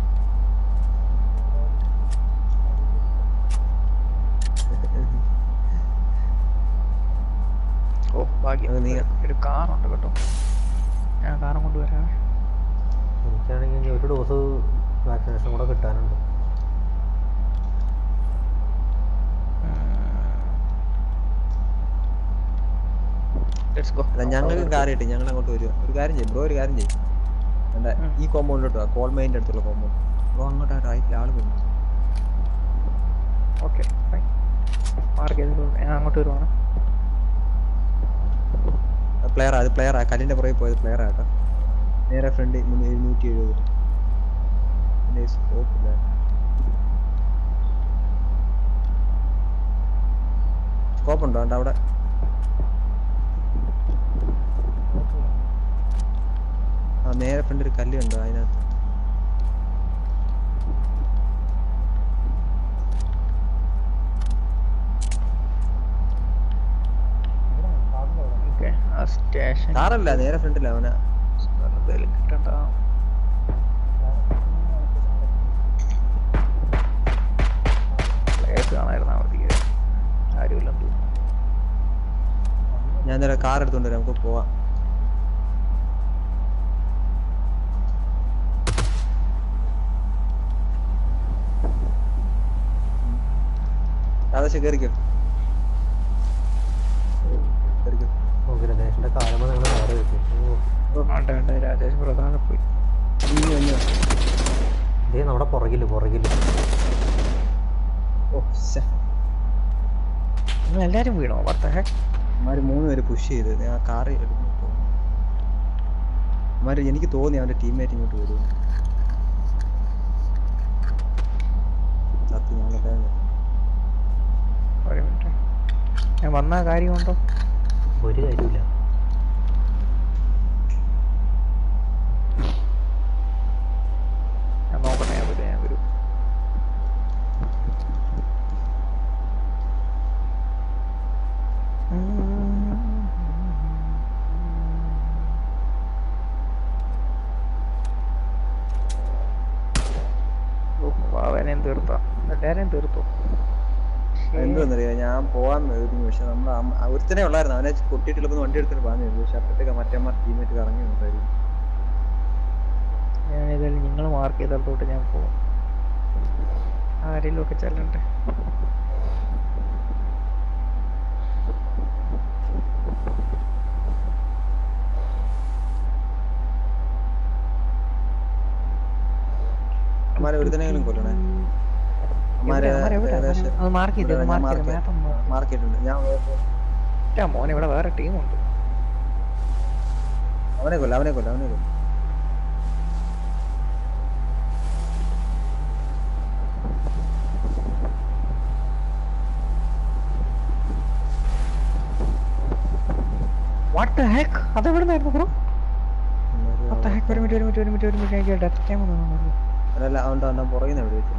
ഓ ഭാഗ്യം, അത് നീ ഒരു കാറുണ്ട് കേട്ടോ, ഞാൻ കാറും കൊണ്ടുവരാം. എനിക്കാണെങ്കിൽ ഇനി ഒരു ഡോസ് വാക്സിനേഷൻ കൂടെ കിട്ടാനുണ്ട്. Let's go. അല്ല ഞങ്ങൾക്ക് കാർ കിട്ടി, ഞങ്ങൾ അങ്ങോട്ട് വരിക. ഒരു കാര്യം ചെയ്യും ബ്രോ, ഒരു കാര്യം ചെയ്യും എന്താ ഈ കോമ്പൗണ്ടിലോട്ട് കോൾ മൈൻ്റെ അടുത്തുള്ള കോമ്പൗണ്ട് ബ്രോ, അങ്ങോട്ട് റൈറ്റിൽ ആള് പോകുന്നു. ഓക്കെ ഫൈൻ, മാർക്ക് ചെയ്ത് ഞാൻ അങ്ങോട്ട് വരുവാണ്. പ്ലെയർ അത് പ്ലെയർ ആ കല്ലിന്റെ പുറകെ പോയത് പ്ലെയർ ആട്ടോ. നേരെ ഫ്രണ്ട് എഴുന്നൂറ്റി എഴുപത് സ്കോപ്പ് ഇല്ല. സ്കോപ്പ് ഉണ്ടോ ഉണ്ട് അവിടെ? ആ നേരെ ഫ്രണ്ട് ഒരു കല്ല് ഉണ്ടോ അതിനകത്ത്? സ്റ്റേഷൻ കാറല്ല, നേരെ ഫ്രണ്ടില്ല അവനാ. കിട്ടണ്ട. പ്ലേസ് കാണായിരുന്നാ മതി, ആരുമില്ലെന്ന് തോന്നുന്നു. ഞാൻ നേരെ കാർ എടുത്തോണ്ട് വരാം, നമുക്ക് പോവാം. രാധേശ കേറിക്കോ കേറിക്കോ. ഗണേശന്റെ കാലം നിങ്ങൾ വേറെ വെച്ചു. വേണ്ട വേണ്ട, രാജേഷ് പ്രധാന പോയി. ഇതേ നമ്മുടെ പുറകില് പുറകില് നിങ്ങൾ എല്ലാരും വീണോ? വർത്തഹ അവന്മാര് മൂന്ന് പേര് പുഷ് ചെയ്ത് ഞാൻ കാറ് എടുക്കുന്നു. അവന്മാര് എനിക്ക് തോന്നി അവന്റെ ടീംമേറ്റ് ഇങ്ങോട്ട് വരും. സത്യം ഞങ്ങളെ ഒരു മിനിറ്റ്, ഞാൻ വന്ന കാര്യമുണ്ടോ? ഒരു കാര്യമില്ല. ഞാൻ നോക്കട്ടെ, ഞാൻ വരും, ഞാൻ വരും. വാവനെയും തീർത്താ, എല്ലാരെയും തീർത്തു. എന്തോന്നറിയാ, ഞാൻ പോവാൻ ഒരുങ്ങി. പക്ഷെ നമ്മൾ ഒരുത്തനെ ഉള്ളായിരുന്നു, അവനെ കൊട്ടിയിട്ട് വണ്ടി എടുത്തിട്ട് പറഞ്ഞിരുന്നു. പക്ഷെ അപ്പോഴത്തേക്ക് മറ്റേമാർ ടീമേറ്റ് കറങ്ങി ഉണ്ടായിരുന്നു. ഞാൻ ഏതായാലും നിങ്ങൾ മാർക്ക് ചെയ്തോട്ട് ഞാൻ പോകും. ആരെങ്കിലും ഒക്കെ ചെല്ലണ്ടേ. അമ്മാരെ ഒരുത്തനെങ്കിലും കൊല്ലണേ. അത് മാർക്ക് ചെയ്ത് മാർക്ക് ചെയ്തിട്ടുണ്ട് ഞാൻ. മോനെ ഇവിടെ വേറെ ടീമുണ്ട്. അവനെ കൊല്ല അവനെ കൊല്ല അവനെ കൊല്ല. What the heck? അതെവിടുന്നായിരുന്നു ബ്രോ? What the heck? ഒരു മിനിറ്റ് ഒരു മിനിറ്റ് ഒരു മിനിറ്റ് ഒരു മിനിറ്റ് എനിക്ക് ഡെത്ത് ടൈം ഒന്നും. അല്ല അവൻ്റെ അവൻ്റെ പുറകിൽ നിന്ന് എവിടെ വെച്ചു?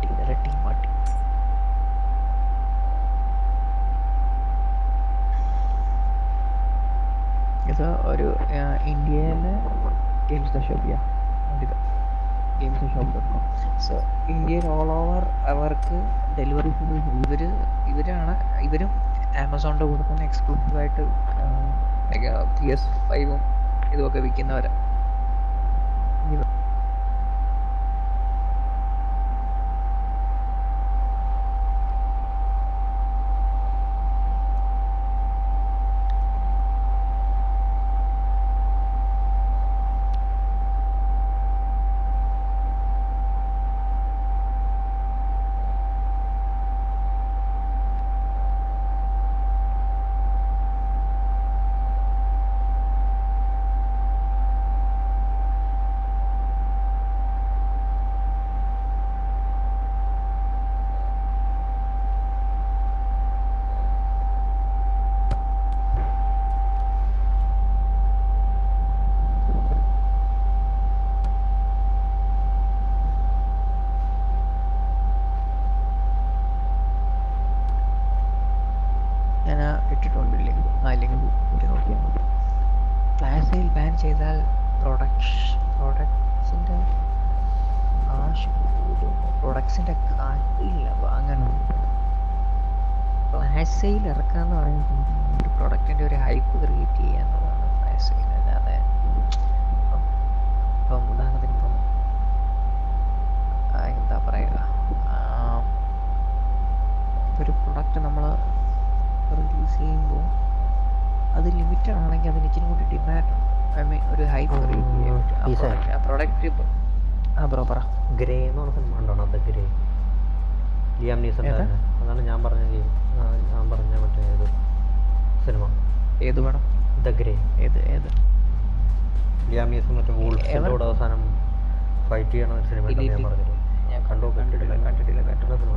മാട്ടി ഇരട്ടി മാട്ടി. ഇത് ഒരു ഇന്ത്യയിലെ ഗെയിംസ് ഷോപ്പ് ചെയ്യാം ഇത് games shop dot com. So ഇന്ത്യയിൽ ഓൾ ഓവർ അവർക്ക് ഡെലിവറി ഇവർ ഇവരാണ് ഇവരും ആമസോണിൻ്റെ കൂടെ തന്നെ എക്സ്ക്ലൂസീവായിട്ട് പി എസ് ഫൈവും ഇതുമൊക്കെ വിൽക്കുന്നവരാണ്. ഞാൻ ഇട്ടിട്ടുണ്ട് ലിങ്ക്. ആ ലിങ്ക് ഇട്ട് നോക്കിയാൽ മതി. ഫ്ലാഷ് സെയിൽ ബാൻ ചെയ്താൽ പ്രൊഡക്ട്സ് പ്രൊഡക്ട്സിൻ്റെ കാശ് കൂടും. പ്രൊഡക്ട്സിൻ്റെ കാട്ടില്ല അങ്ങനെ ഫ്ലാഷ് സെയിൽ ഇറക്കാന്ന് പറയുന്നത് ഒരു പ്രൊഡക്റ്റിൻ്റെ ഒരു ഹൈപ്പ് ക്രിയേറ്റ് ചെയ്യുക എന്നുള്ളതാണ് ഫ്ലാഷ് സെയിൽ. അല്ലാതെ ഇപ്പം ഇപ്പം ഉദാഹരണത്തിന് ഇപ്പം എന്താ പറയുക, ഒരു പ്രൊഡക്റ്റ് നമ്മൾ റിലീസ് ചെയ്യുമ്പോൾ അത് ലിമിറ്റഡ് ആണെങ്കിൽ അതിന് ഇച്ചിരി കൂടി ഡിമാൻഡ് ഉണ്ട്. ഐ മീൻ ഒരു ഹൈപ്പ് ക്രിയേറ്റ് ചെയ്യാൻ പറ്റും ആ പ്രൊഡക്റ്റ്. ഇപ്പം ആ ബ്രോ പറ. ഗ്രേ എന്ന് പറഞ്ഞ സിനിമ ഉണ്ടോ? അത് ഗ്രേ ലിയാം നീസൺ. അതാണ് ഞാൻ പറഞ്ഞ ഗെയിം, ഞാൻ പറഞ്ഞ മറ്റേ ഏത് സിനിമ? ഏത് വേണം? The grey. ഏത് ഏത് ലിയാം നീസൺ മറ്റേ വൂൾഫിന്റെ കൂടെ അവസാനം ഫൈറ്റ് ചെയ്യണ ഒരു സിനിമ ഉണ്ടെന്ന് ഞാൻ പറഞ്ഞില്ല. ഞാൻ കണ്ടോ? കണ്ടിട്ടില്ല കണ്ടിട്ടില്ല കണ്ടിട്ടുള്ള സിനിമ.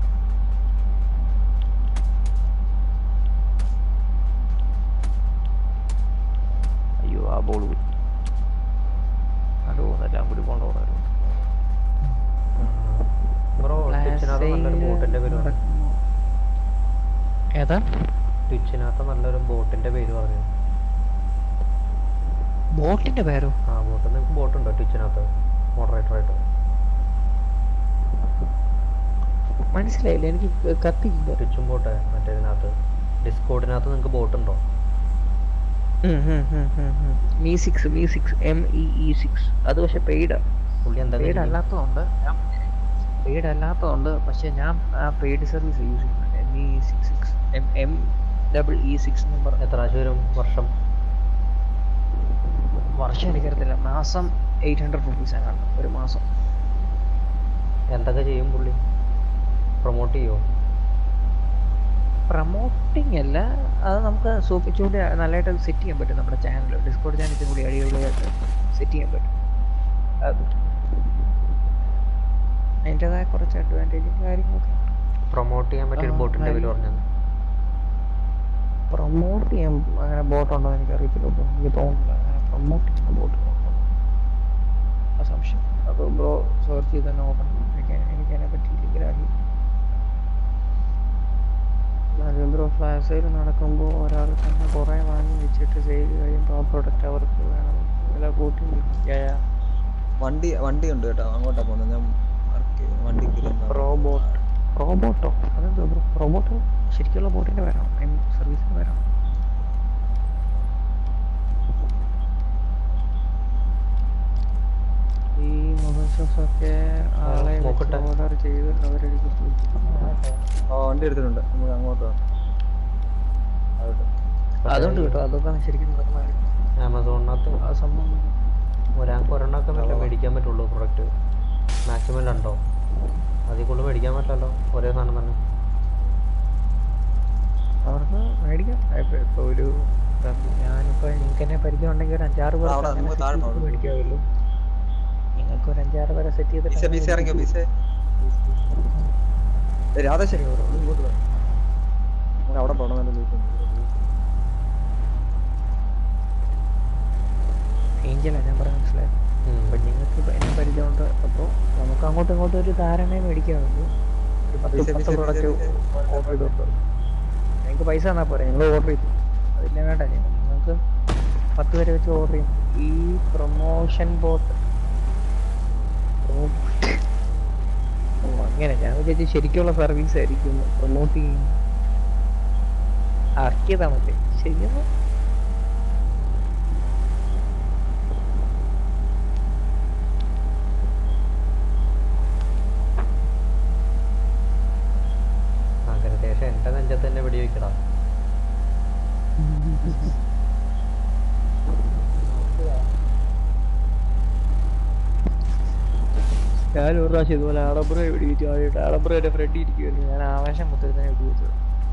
അയ്യോ ആ ബോൾ അത് എല്ലാം കൂടി കൊണ്ടുപോകണമായിരുന്നു. ബ്രോ ട്വിച്ചിനകത്ത് നല്ലൊരു ബോട്ടിന്റെ പേര് പറഞ്ഞു. ഏതാ? ട്വിച്ചിനകത്ത് നല്ലൊരു ബോട്ടിന്റെ പേര് പറഞ്ഞു. ബോട്ടിന്റെ പേരോ? ആ ബോട്ട്. നിങ്ങൾക്ക് ബോട്ടുണ്ടോ ട്വിച്ചിനകത്ത് മോഡറേറ്ററായിട്ട്? മനസ്സിലായില്ല, എനിക്ക് കത്തിയില്ല. ട്വിച്ചും ബോട്ട് മറ്റേ ഇതിനകത്ത് ഡിസ്കോഡിനകത്ത് നിങ്ങൾക്ക് ബോട്ടുണ്ടോ? Mee six mee six M E E six. അത് പക്ഷെ പെയ്ഡാണ്. പുള്ളി എന്താ പെയ്ഡ് അല്ലാത്തതുണ്ട്, പെയ്ഡ് അല്ലാത്തതുണ്ട്. പക്ഷെ ഞാൻ ആ പെയ്ഡ് സർവീസ് യൂസ് ചെയ്യുന്നുണ്ട്. M E six six M M double E six എന്ന് പറഞ്ഞു. എത്ര ആശ വരും വർഷം? വർഷം എനിക്കറിയത്തില്ല. മാസം എയ്റ്റ് ഹൺഡ്രഡ് റുപ്പീസ് ആണ് ഒരു മാസം. എന്തൊക്കെ ചെയ്യും പുള്ളി? പ്രൊമോട്ട് ചെയ്യുമോ? പ്രൊമോട്ടിങ് അല്ല, അത് നമുക്ക് സൂപ്പിച്ചുകൂടി നല്ലതായിട്ട് സെറ്റ് ചെയ്യാൻ പറ്റും. നമ്മുടെ ചാനൽ ഡിസ്കോഡ് ചാനലിൽ കൂടി അടിപൊളിയായിട്ട് സെറ്റ് ചെയ്യാൻ പറ്റും. അത് അതിൻ്റെതായ കുറച്ച് അഡ്വാൻറ്റേജും കാര്യങ്ങളൊക്കെ. പ്രൊമോട്ട് ചെയ്യാൻ പറ്റിയ ഒരു ബോട്ടിന്റെ പേര് പറഞ്ഞത്. പ്രൊമോട്ട് ചെയ്യാൻ അങ്ങനെ ബോട്ടുണ്ടോ എന്ന് എനിക്ക് അറിയത്തില്ല. എനിക്ക് തോന്നുന്നില്ല അങ്ങനെ പ്രൊമോട്ട് ചെയ്യുന്ന ബോട്ട് ആ സംശയം. അപ്പോൾ ബ്രോ സെർച്ച് ചെയ്ത് തന്നെ ഓപ്പൺ. എനിക്ക് എനിക്കതിനെ പറ്റിയില്ലെങ്കിൽ അറിയില്ല. ബ്രോ ഫ്ലാഷ് സെയിൽ നടക്കുമ്പോൾ ഒരാൾ തന്നെ കുറേ വാങ്ങി വെച്ചിട്ട് സെയിൽ കഴിയുമ്പോൾ ആ പ്രൊഡക്റ്റ് അവർക്ക് വേണം വില കൂട്ടി വിൽക്കുക. വണ്ടി വണ്ടി ഉണ്ട് കേട്ടോ, അങ്ങോട്ടാ പോകുന്നത്. ഞാൻ വണ്ടി റോബോട്ട്. റോബോട്ടോ? അതെന്തോ ബ്രോ? റോബോട്ട് ശരിക്കുള്ള ബോട്ടിൻ്റെ പേരാണോ? എം സർവീസിൻ്റെ പേരാണോ? ഈ മൊബൈൽസൊക്കെ ആളെ ഓർഡർ ചെയ്ത് അവരെടുത്ത് വണ്ടി എടുത്തിട്ടുണ്ട്. നമുക്ക് അങ്ങോട്ട് അതുകൊണ്ട് കേട്ടോ, അതൊക്കെ ശരിക്കും നടക്കുന്ന ആമസോണിനകത്ത് ആ സംഭവം. ഒരാൾക്ക് ഒരെണ്ണമൊക്കെ നല്ല മേടിക്കാൻ പറ്റുള്ളൂ പ്രൊഡക്റ്റ്. മാക്സിമം രണ്ടോ അതിൽ കൂടുതൽ മേടിക്കാൻ പറ്റില്ലല്ലോ ഒരേ സാധനം തന്നെ. അവർക്ക് മേടിക്കാം. ഇപ്പോൾ ഒരു ഞാനിപ്പോൾ എനിക്ക് തന്നെ പരിചയം ഉണ്ടെങ്കിൽ ഒരു അഞ്ചാറ് പേർ മേടിക്കാമല്ലോ. നിങ്ങൾക്ക് ഒരു അഞ്ചാറ് പേരെ സെറ്റ് ചെയ്തിട്ട് രാധേശ്വരി അവിടെ പോകണം. ഏഞ്ചല ഞാൻ പറയാൻ മനസ്സിലായത്. അപ്പം നിങ്ങൾക്ക് എന്നെ പരിചയമുണ്ട്. അപ്പോൾ നമുക്ക് അങ്ങോട്ടും ഇങ്ങോട്ടും ഒരു ധാരണ മേടിക്കാറുണ്ട്. ഒരു പത്ത് പൈസ, പത്ത് പൈസ, പ്രൊഡക്റ്റ് പൈസ, പൈസ. ഓർഡർ ചെയ്തോണ്ട് നിങ്ങൾക്ക് പൈസ തന്നാൽ പോരെ, നിങ്ങൾ ഓർഡർ ചെയ്തു. അതില്ല വേണ്ട, നിങ്ങൾക്ക് പത്ത് പേരെ വെച്ച് ഓർഡർ ചെയ്യും. ഈ പ്രൊമോഷൻ ബോട്ട് ഓ അങ്ങനെ ഞാൻ വിചാരിച്ചു ശരിക്കുള്ള സർവീസ് ആയിരിക്കും പ്രൊമോട്ട് ചെയ്യും. ആക്കിയതാണല്ലേ ശരിയെന്ന്. ശേഷം എന്റെ നെഞ്ചത്ത് തന്നെ വെടിവെക്കടാ. ഞാൻ ഒരു പ്രാവശ്യം ഇതുപോലെ ആഡംബര വെടിവെച്ചു. ആദ്യമായിട്ട് ആഡംബര എന്റെ ഫ്രണ്ട് ഇരിക്കുമായിരുന്നു. ഞാൻ ആവേശം മുത്തരുന്നതിനെ വെടിവെച്ചത്.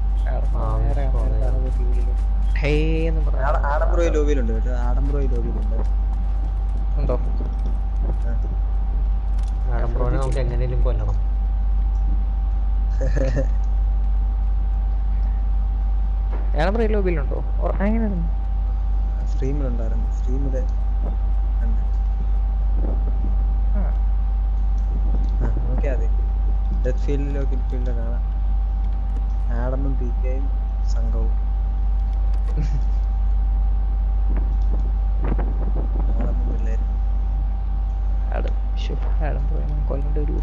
ആഡംബ്രോയി ലോബിയിലുണ്ട് കേട്ടോ, ആഡംബ്രോയി ലോബിയിലുണ്ട്. ഉണ്ടോ? ആഡംബ്രോനെ നമുക്ക് എങ്ങനെയും കൊല്ലണം. ആഡംബര ലോബിയിലുണ്ടോ? അങ്ങനെയായിരുന്നു. സ്ട്രീമിലുണ്ടായിരുന്നു, സ്ട്രീമില് നോക്കിയാ മതി. ഡെത്ത് ഫീൽഡിലോ കിൽ ഫീൽഡിലോ കാണാം. ആഡമും പി കെയും സംഘവും. ആഡമും പിള്ളേരും. ആഡംബര കൊല്ലേണ്ട ഒരു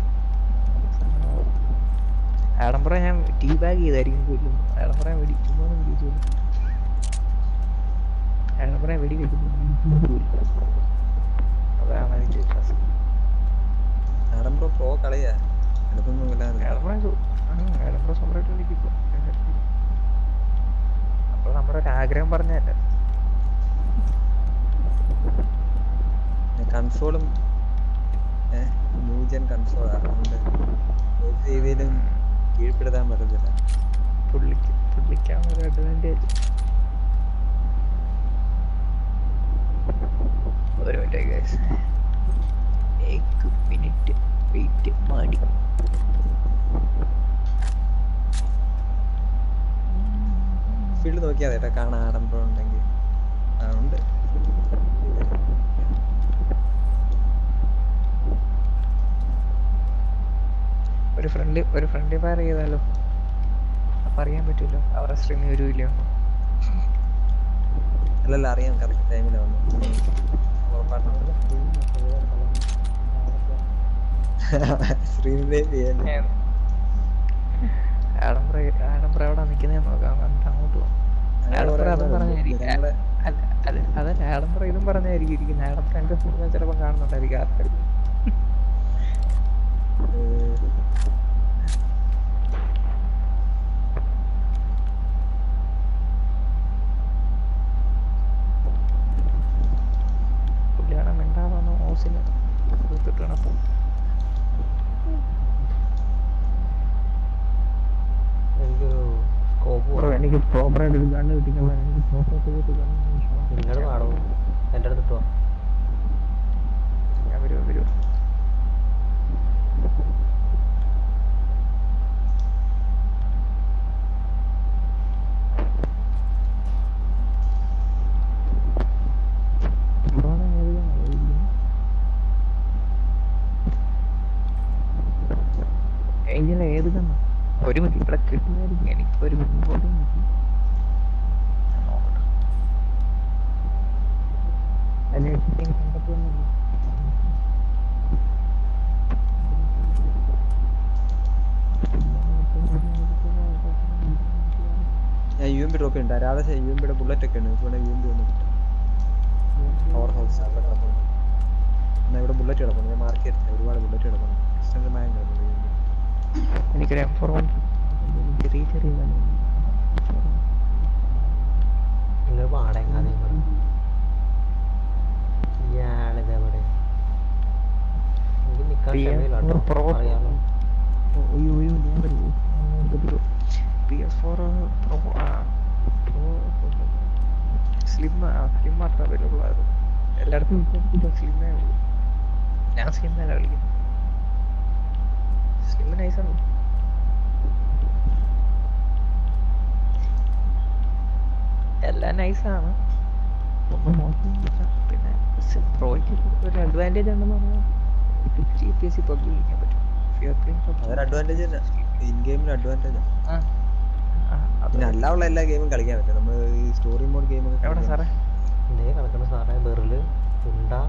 ആഡംബര ഞാൻ ടീ ബാഗ് ചെയ്തായിരിക്കും കൊല്ലുന്നു. ആഡംബര വെടി ചുമ്മാ വെടിച്ചു ആഡംബര വെടി വെക്കുന്നു. അതാണ് അതിന്റെ വ്യത്യാസം. ആഡംബ്രോ പ്രോ കളിയാ, എടുത്തൊന്നും ഇല്ലായിരുന്നു. ആഡംബര ആഡംബര സ്വന്തമായിട്ട് കളിക്കും. അപ്പോൾ നമ്മുടെ ഒരു ആഗ്രഹം പറഞ്ഞതല്ലേ. കൺസോളും ന്യൂജൻ കൺസോൾ അതുകൊണ്ട് ഒരു രീതിയിലും കീഴ്പ്പെടുത്താൻ പറ്റത്തില്ല. പുള്ളിക്ക് പുള്ളിക്കാണ് ഒരു അഡ്വാൻറ്റേജ്. ഒരു മിനിറ്റ് ഗൈസ്, एक മിനിറ്റ് വെയിറ്റ് ಮಾಡಿ. ഫീൽഡ് നോക്കിയാൽ കേട്ടോ കാണാൻ ആഡംബരം ഉണ്ടെങ്കിൽ. ആ ഉണ്ട്. ഒരു ഫ്രണ്ട് ഒരു ഫ്രണ്ട് പാർ ചെയ്താലോ? അപ്പൊ അറിയാൻ പറ്റുമല്ലോ അവരുടെ സ്ട്രീം വരൂല്ലോ. അല്ലല്ല, അറിയാം കറക്റ്റ് ടൈമിൽ വന്നു. ആഡംബര ആഡംബര എവിടെ നിൽക്കുന്നേ നോക്കാം. എന്നിട്ട് അങ്ങോട്ട് പോകും. ആഡംബര അതും പറഞ്ഞായിരിക്കും. അതല്ല, ആഡംബര ഇതും പറഞ്ഞായിരിക്കും ഇരിക്കുന്നത്. ആഡംബര എന്റെ സിനിമ ചിലപ്പം കാണുന്നുണ്ടായിരിക്കും ആൾക്കാർ. പുള്ളിയാണ് മിണ്ടാന്ന് ഓസിന് കൊടുത്തിട്ടാണ്. അപ്പം എനിക്കൊരു സ്കോപ്പ് എനിക്ക് പ്രോപ്പറായിട്ട് ഒരു ഗണ്ണ് കിട്ടിക്കാൻ എനിക്ക് പ്രോപ്പറായിട്ട് നിങ്ങളുടെ പാടവും എൻ്റെ അടുത്ത് കിട്ടുമോ? ഞാൻ വരുമോ വരുമോ ഏഞ്ചിലെ ഏത് കണ്ണ? ഒരു മിനിറ്റ് ഇവിടെ കിട്ടുന്നതായിരിക്കും. എനിക്ക് ഒരു മിനിറ്റ് നോക്കട്ടെ. അന്വേഷിച്ച് കണ്ടെത്തുന്നില്ല. ഞാൻ യു എം ബി ഡ്രോപ്പ് ചെയ്യണ്ട. രാധ യു എം ബിയുടെ ബുള്ളറ്റ് ഒക്കെ ഉണ്ട്. ഇവിടെ യു എം ബി ഒന്നും കിട്ടും. പവർ ഹൗസ് അവിടെ കിടപ്പുണ്ട്. എന്നാൽ ഇവിടെ ബുള്ളറ്റ് കിടപ്പുണ്ട്. ഞാൻ മാർക്ക് ചെയ്തിട്ട് ഒരുപാട് ബുള്ളറ്റ് കിടപ്പുണ്ട്. എക്സ്റ്റൻഡ് മാൻ കിടപ്പുണ്ട്. എനിക്കൊരു എം ഫോർ വൺ ചെറിയ ചെറിയ നിങ്ങൾ പാടെങ്ങാ നിങ്ങൾ ഇയാളിതെവിടെ എനിക്ക് നിക്കാൻ ക്ഷമയില്ലാട്ടോ. അറിയാലോ P S four pro pro slim slim മാത്രം അവൈലബിൾ ആയിരുന്നു. എല്ലായിടത്തും സ്ലിമ്മേ ഉള്ളൂ. ഞാൻ സ്ലിമ്മേലാണ് കളിക്കുന്നത്. സ്ലിം നൈസാണ്. എല്ലാം നൈസാണ്, ഒന്നും മോശം. പിന്നെ പ്രോയ്ക്ക് ഒരു അഡ്വാൻറ്റേജ് ഉണ്ടെന്ന് പറഞ്ഞാൽ sixty F P S PUBG കളിക്കാൻ പറ്റും. ഫിയർ പ്ലേയിങ് പബ്ജി അതൊരു അഡ്വാൻറ്റേജ് തന്നെ, ഇൻ ഗെയിമിൽ അഡ്വാൻറ്റേജ്. ആ ആ, അത് പിന്നെ അല്ലാതെ എല്ലാ ഗെയിമും കളിക്കാൻ പറ്റും. നമ്മൾ ഈ സ്റ്റോറി മോഡ് ഗെയിമൊക്കെ എവിടെ സാറേ? ഇതേ കിടക്കണ സാറേ ബെറില് ഉണ്ടാ.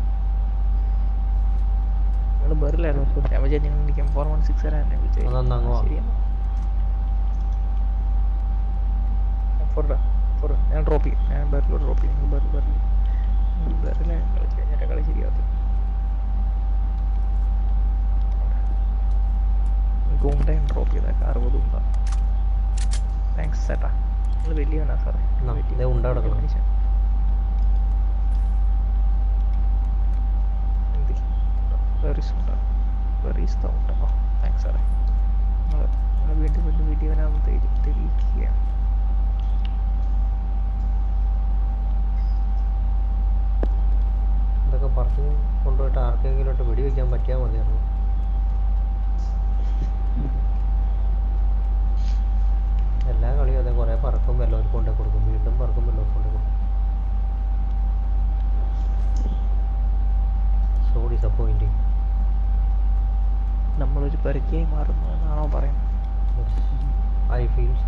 നിങ്ങൾ ബെറിലായിരുന്നു. സോ ഞാൻ വിചാരിച്ചു നിങ്ങൾ എനിക്ക് എം ഫോർ വൺ സിക്സ് തരാൻ എന്നെ വിളിച്ചത്. അതൊന്ന് അങ്ങ് വാ. ശരിയാണ്. ഫോർ ഫോർ ഞാൻ ഡ്രോപ്പ് ചെയ്യും. ഞാൻ ബെറിൽ ഡ്രോപ്പ് ചെയ്യും. നിങ്ങൾ ബെറിൽ ബെറിൽ ബെറിലെ കളിച്ച് കഴിഞ്ഞിട്ട് കളി ശരിയാകത്ത്. ഗുണ്ടയും ഡ്രോപ്പ് ചെയ്തേക്കാം. അറുപത് ഗുണ്ട. താങ്ക്സ് ചേട്ടാ. നിങ്ങൾ വലിയവനാ സാറേ. എന്നാ, ദേ ഉണ്ട കിടക്കണം. വെറീസ് ഉണ്ട്. വെറീസ് ദ ഉണ്ട്. ഓ താങ്ക്സ് സാറേ. നിങ്ങൾ നിങ്ങൾ വീണ്ടും വീണ്ടും വലിയവനാണെന്ന് തെളി തെളിയിക്കുകയാണ്. ഇതൊക്കെ പറിച്ച് കൊണ്ടുപോയിട്ട് ആർക്കെങ്കിലും ഇട്ട് വെടി വെക്കാൻ പറ്റിയാൽ മതിയായിരുന്നു. എല്ലാ കളിയും അതെ, കുറേ പറക്കും വല്ലവർക്ക് കൊണ്ടേ കൊടുക്കും, വീണ്ടും പറക്കും വല്ലവർക്ക് കൊണ്ടേ കൊടുക്കും. So disappointing. നമ്മളൊരു പെരുക്കയായി മാറുന്നു എന്നാണോ പറയുന്നത്? I feel so.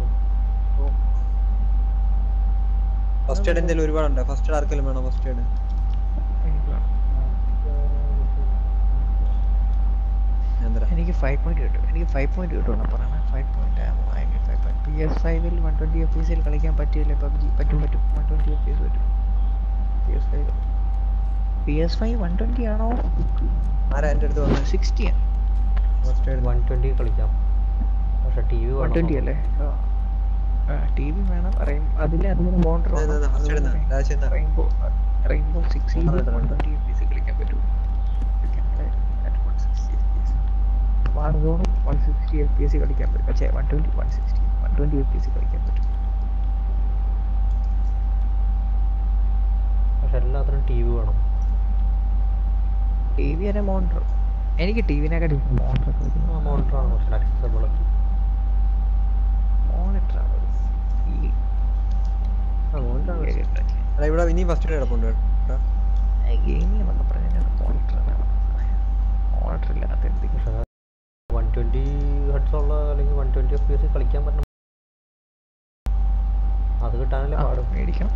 First aid എന്തെങ്കിലും ഒരുപാടുണ്ട്. ഫസ്റ്റ് എയ്ഡ് ആർക്കെങ്കിലും വേണോ? ഫസ്റ്റ് എയ്ഡ് എനിക്ക് വേണം. ഞാൻ തരാം. എനിക്ക് ഫൈവ് പോയിന്റ് കിട്ടും. എനിക്ക് ഫൈവ് പോയിന്റ് കിട്ടുമെന്നാണ് പറയുന്നത്. Five point five point P S ഫൈവിൽ വൺ ട്വൻറ്റി എഫ് പി എസിൽ കളിക്കാൻ പറ്റില്ല പബ്ജി. പറ്റും പറ്റും one twenty F P S പറ്റും P S five. P S five one twenty ആണോ ആരാ എൻ്റെ അടുത്ത് വന്നത്? സിക്സ്റ്റിയാണ്? ഫസ്റ്റ് എയ്ഡ് വൺ ട്വൻറ്റി കളിക്കാം, പക്ഷെ ടി വി വൺ ട്വൻറ്റി അല്ലേ? ആ ടി വി വേണം. അറിയും അതിലെ അതുപോലെ monitor rainbow rainbow six one twenty F P S കളിക്കാൻ പറ്റും. Warzone one sixty F P S കളിക്കാൻ പറ്റും. പക്ഷേ one twenty one sixty one twenty F P S കളിക്കാൻ പറ്റും. പക്ഷെ എല്ലാത്തിനും ടി വി വേണം. ടി വി അല്ലെ മോണിറ്റർ? എനിക്ക് ടി വിനൊക്കെ മോണിറ്റർ ആ മോണിറ്ററാണ് കുറച്ച് ആക്സസബിൾ. മോണിറ്ററാണ് ആ മോണിറ്ററാണ്. എടാ ഇവിടെ ഇനിയും ഫസ്റ്റ് എയ്ഡ് കിടപ്പുണ്ട് കേട്ടോ. ഗെയിമിംഗ് എന്നൊക്കെ പറഞ്ഞാൽ മോണിറ്റർ മോണിറ്റർ ഇല്ലാത്ത എന്തെങ്കിലും. പക്ഷേ വൺ ട്വൻറ്റി ഹെഡ്സ് ഉള്ള അല്ലെങ്കിൽ one twenty F P S കളിക്കാൻ പറ്റണം. അത് കിട്ടാനല്ലേ പാട്. മേടിക്കണം.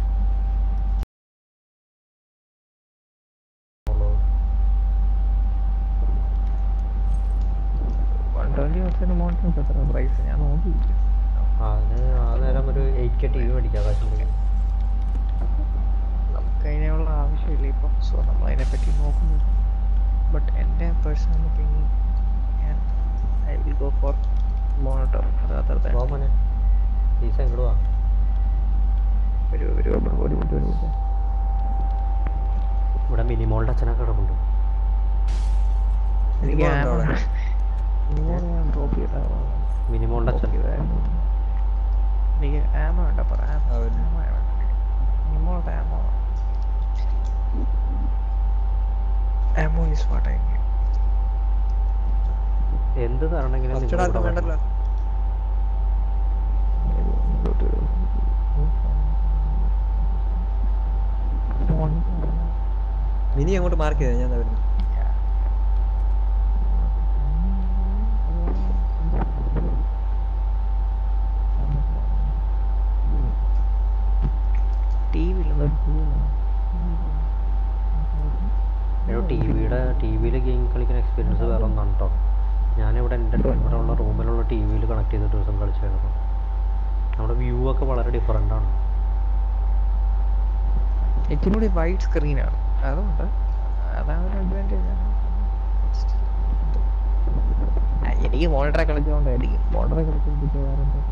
വൺ ട്വൻറ്റി ഹെഡ്സിൻ്റെ മോണിറ്ററിന് എത്ര പ്രൈസ് ഞാൻ നോക്കിയില്ല. അതിന് ആ നേരം ഒരു എയ്റ്റ് കെ ടി വി മേടിക്കാം കാശുണ്ടെങ്കിൽ. നമുക്ക് അതിനുള്ള ആവശ്യമില്ല ഇപ്പം. സോ നമ്മൾ അതിനെപ്പറ്റി നോക്കുന്നു. ബട്ട് എൻ്റെ പേഴ്സണൽ ഒപ്പീനിയൻ ഞാൻ I will go for monitor. Other than വാ മോനെ, പൈസ ഇങ്ങോട്ട് വാ. ഒരു ഒരു ഒരു മിനിറ്റ് ഒരു മിനിറ്റ്. ഇവിടെ മിനിമോളുടെ അച്ഛനൊക്കെ കിടപ്പുണ്ട്. എനിക്ക് മിനിമം ഉണ്ടോ അവിടെ? മിനിമം ഞാൻ ഡ്രോപ്പ് ചെയ്താൽ മിനിമോളുടെ അച്ഛൻ എനിക്ക് ആമ വേണ്ട പറ. ആ, ഒരു- ആമ വേണ്ട. മിനിമോളുടെ ആമ ആമോ ഈസ് വാട്ട് ഐ നീഡ്. എന്ത് തരണമെങ്കിലും ഫസ്റ്റ് എയ്ഡ് ആർക്കും വേണ്ടല്ലോ. മിനി അങ്ങോട്ട് മാർക്ക് ചെയ്താ ഞാൻ വരുന്നത്. ടി വിയുടെ ടി വിയിൽ ഗെയിം കളിക്കുന്ന എക്സ്പീരിയൻസ് വേറെ ഒന്നാണ് കേട്ടോ. ഞാനിവിടെ എൻ്റെ ഇവിടെ ഉള്ള റൂമിലുള്ള ടി വിയിൽ കണക്ട് ചെയ്തിട്ട് ദിവസം കളിച്ചായിരുന്നു. നമ്മുടെ വ്യൂ ഒക്കെ വളരെ ഡിഫറെൻ്റ് ആണ്. ഏറ്റവും കൂടി വൈഡ് സ്ക്രീനാണ്, അതുകൊണ്ട് അതാണ് ഒരു അഡ്വാൻറ്റേജ് ആണ്. എനിക്ക് മോണിറ്ററെ കളിച്ചുകൊണ്ടായിരിക്കും. മോണിറ്ററെ കളിച്ചിട്ട് വേറെ എന്താ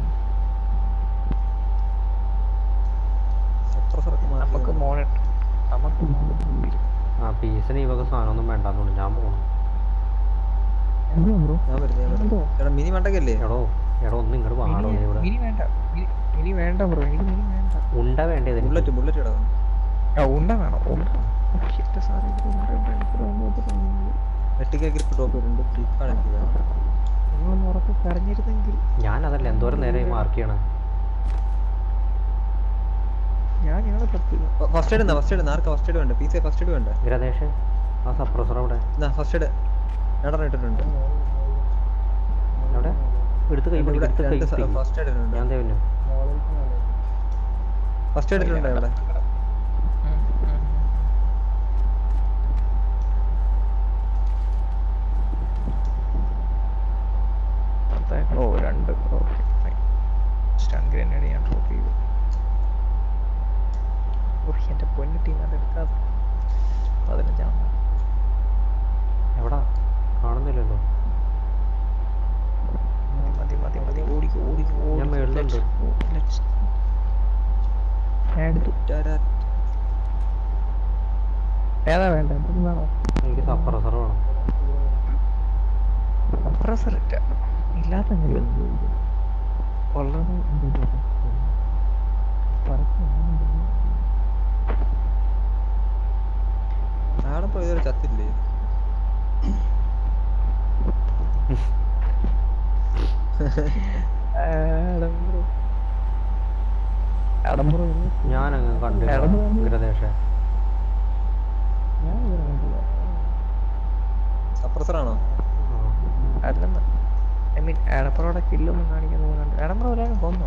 എത്ര സ്ഥലത്ത് മാർക്ക് നമുക്ക് ചെയ്തതാ? മോണിറ്റർ നമുക്ക് മോണിറ്റർ ആ പീസിന് ഈ വക സാധനമൊന്നും വേണ്ടാന്നുള്ളൂ. ഞാൻ പോകണം. എന്താ ബ്രോ? ഞാൻ വരുന്നത് ഞാൻ വരുന്നത്. എടാ മിനി മണ്ടക്കല്ലേ? എടോ എടോ ഒന്ന് ഇങ്ങോട്ട് വാടോ. നീ ഇവിടെ മിനി വേണ്ട, മിനി- മിനി വേണ്ട ബ്രോ. എനിക്ക് മിനി വേണ്ട. ഉണ്ട വേണ്ടത് എനിക്ക്. ബുള്ളറ്റ് ബുള്ളറ്റ് ഇടാ. ആ ഉണ്ട വേണം. ഉണ്ട ഷിറ്റ് സാറേ, ഇത് ഉണ്ട ഉണ്ട്. എനിക്ക് തോന്നുന്നത് തോന്നുന്നു. വെട്ടിക്കൽ ഗ്രിപ്പ് ടോപ്പ് വരുന്നുണ്ട്. ഫ്ലിപ്പാണ് എനിക്ക് വേണം. നിങ്ങളൊന്ന് ഉറക്കെ കരഞ്ഞിരുന്നെങ്കിൽ. ഞാൻ അതല്ല എന്തോരം നേരമായി മാർക്ക് ചെയ്യണം. ഞാൻ ഞങ്ങളെ തപ്പില്ല. ഫസ്റ്റ് എയ്ഡ് എന്നാ ഫസ്റ്റ് എയ്ഡ് ആർക്കാ ഫസ്റ്റ് എയ്ഡ് വേണ്ട? പി സി ഫസ്റ്റ് എയ്ഡ് വേണ്ട? ഗ്രദേശ് ആ സപ്രസർ അവിടെ ഫസ്റ്റ് എയ്ഡ് രണ്ടെണ്ണം ഇട്ടിട്ടുണ്ട്. അവിടെ എടുത്ത് കൈ പിടിക്ക്, എടുത്ത് കൈ പിടിക്ക്. ഫസ്റ്റ് എയ്ഡ് ഇട്ടിട്ടുണ്ട്. ഞാൻ തേവന്നു ഫസ്റ്റ് എയ്ഡ് ഇട്ടിട്ടുണ്ട് ഇവിടെ. ഓ രണ്ട് സ്റ്റൺ ഗ്രനേഡ് ഞാൻ ഡ്രോപ്പ് ചെയ്തു. എന്റെ പൊന്നു ടീം അതെടുക്കാതെ പതിനഞ്ചാണ്. എവിടാ കാണുന്നില്ലല്ലോ. മതി മതി മതി ഓടിക്കോ ഓടിക്കോ. ഞാൻ മേളിലുണ്ട്. ഞാൻ എടുത്തു. ഏതാ വേണ്ട? വേണോ? എനിക്ക് സപ്രസർ വേണം. സപ്രസർ ഇല്ലാത്ത വളരെ ആടെ പോയി ഇതൊരു ചത്തില്ലേ? ഞാനങ്ങ് കണ്ടില്ല ഗൃഹദേശ. സപ്രസറാണോ? അല്ലെന്ന് ഐ മീൻ എടപ്പുറയുടെ കില്ലൊന്നും കാണിക്കുന്നത് കണ്ടു. എടപ്പുറം ഒരാളും കൊന്നു.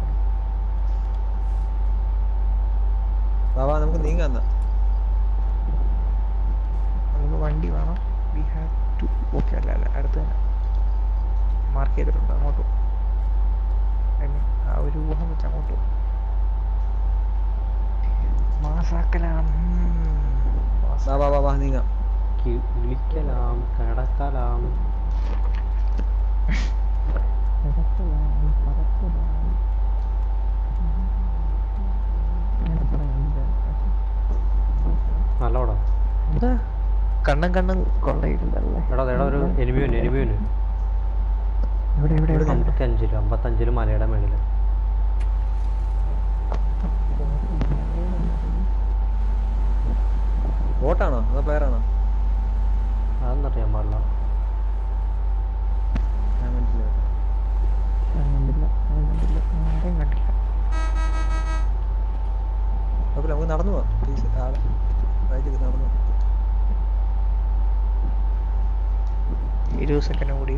വാ നമുക്ക് നീങ്ങാന്ന. നമുക്ക് വണ്ടി വേണം. We have to. ഓക്കെ അല്ല അല്ല അടുത്ത് തന്നെ മാർക്ക് ചെയ്തിട്ടുണ്ട്. അങ്ങോട്ട് ഐ മീൻ ആ ഒരു ഊഹം വെച്ച് അങ്ങോട്ട് മാസാക്കലാം. വാ വാ വാ വാ നീങ്ങാം. വിളിക്കലാം, കിടക്കലാം. നല്ലോടാ. എന്താ കണ്ണും കണ്ണും കൊള്ളയില്ലല്ലേ? എടാ എടാ ഒരു എനിമിയുണ്ട് എനിമിയുണ്ട്. ഇവിടെ ഇവിടെ അമ്പത്തഞ്ചില് അമ്പത്തഞ്ചില് മലയുടെ മേളില്. ബോട്ടാണോ അതോ പ്ലെയർ ആണോ? അതൊന്നും അറിയാൻ പാടില്ല. ഞാൻ കണ്ടില്ല. കണ്ടില്ല കണ്ടില്ല ആരെയും കണ്ടില്ല. കുഴപ്പമില്ല നമുക്ക് നടന്നു പോവാം. പ്ലീസ് ആടെ റൈറ്റ് നടന്നു പോവാം. ഇരുപത് സെക്കൻഡ് കൂടി.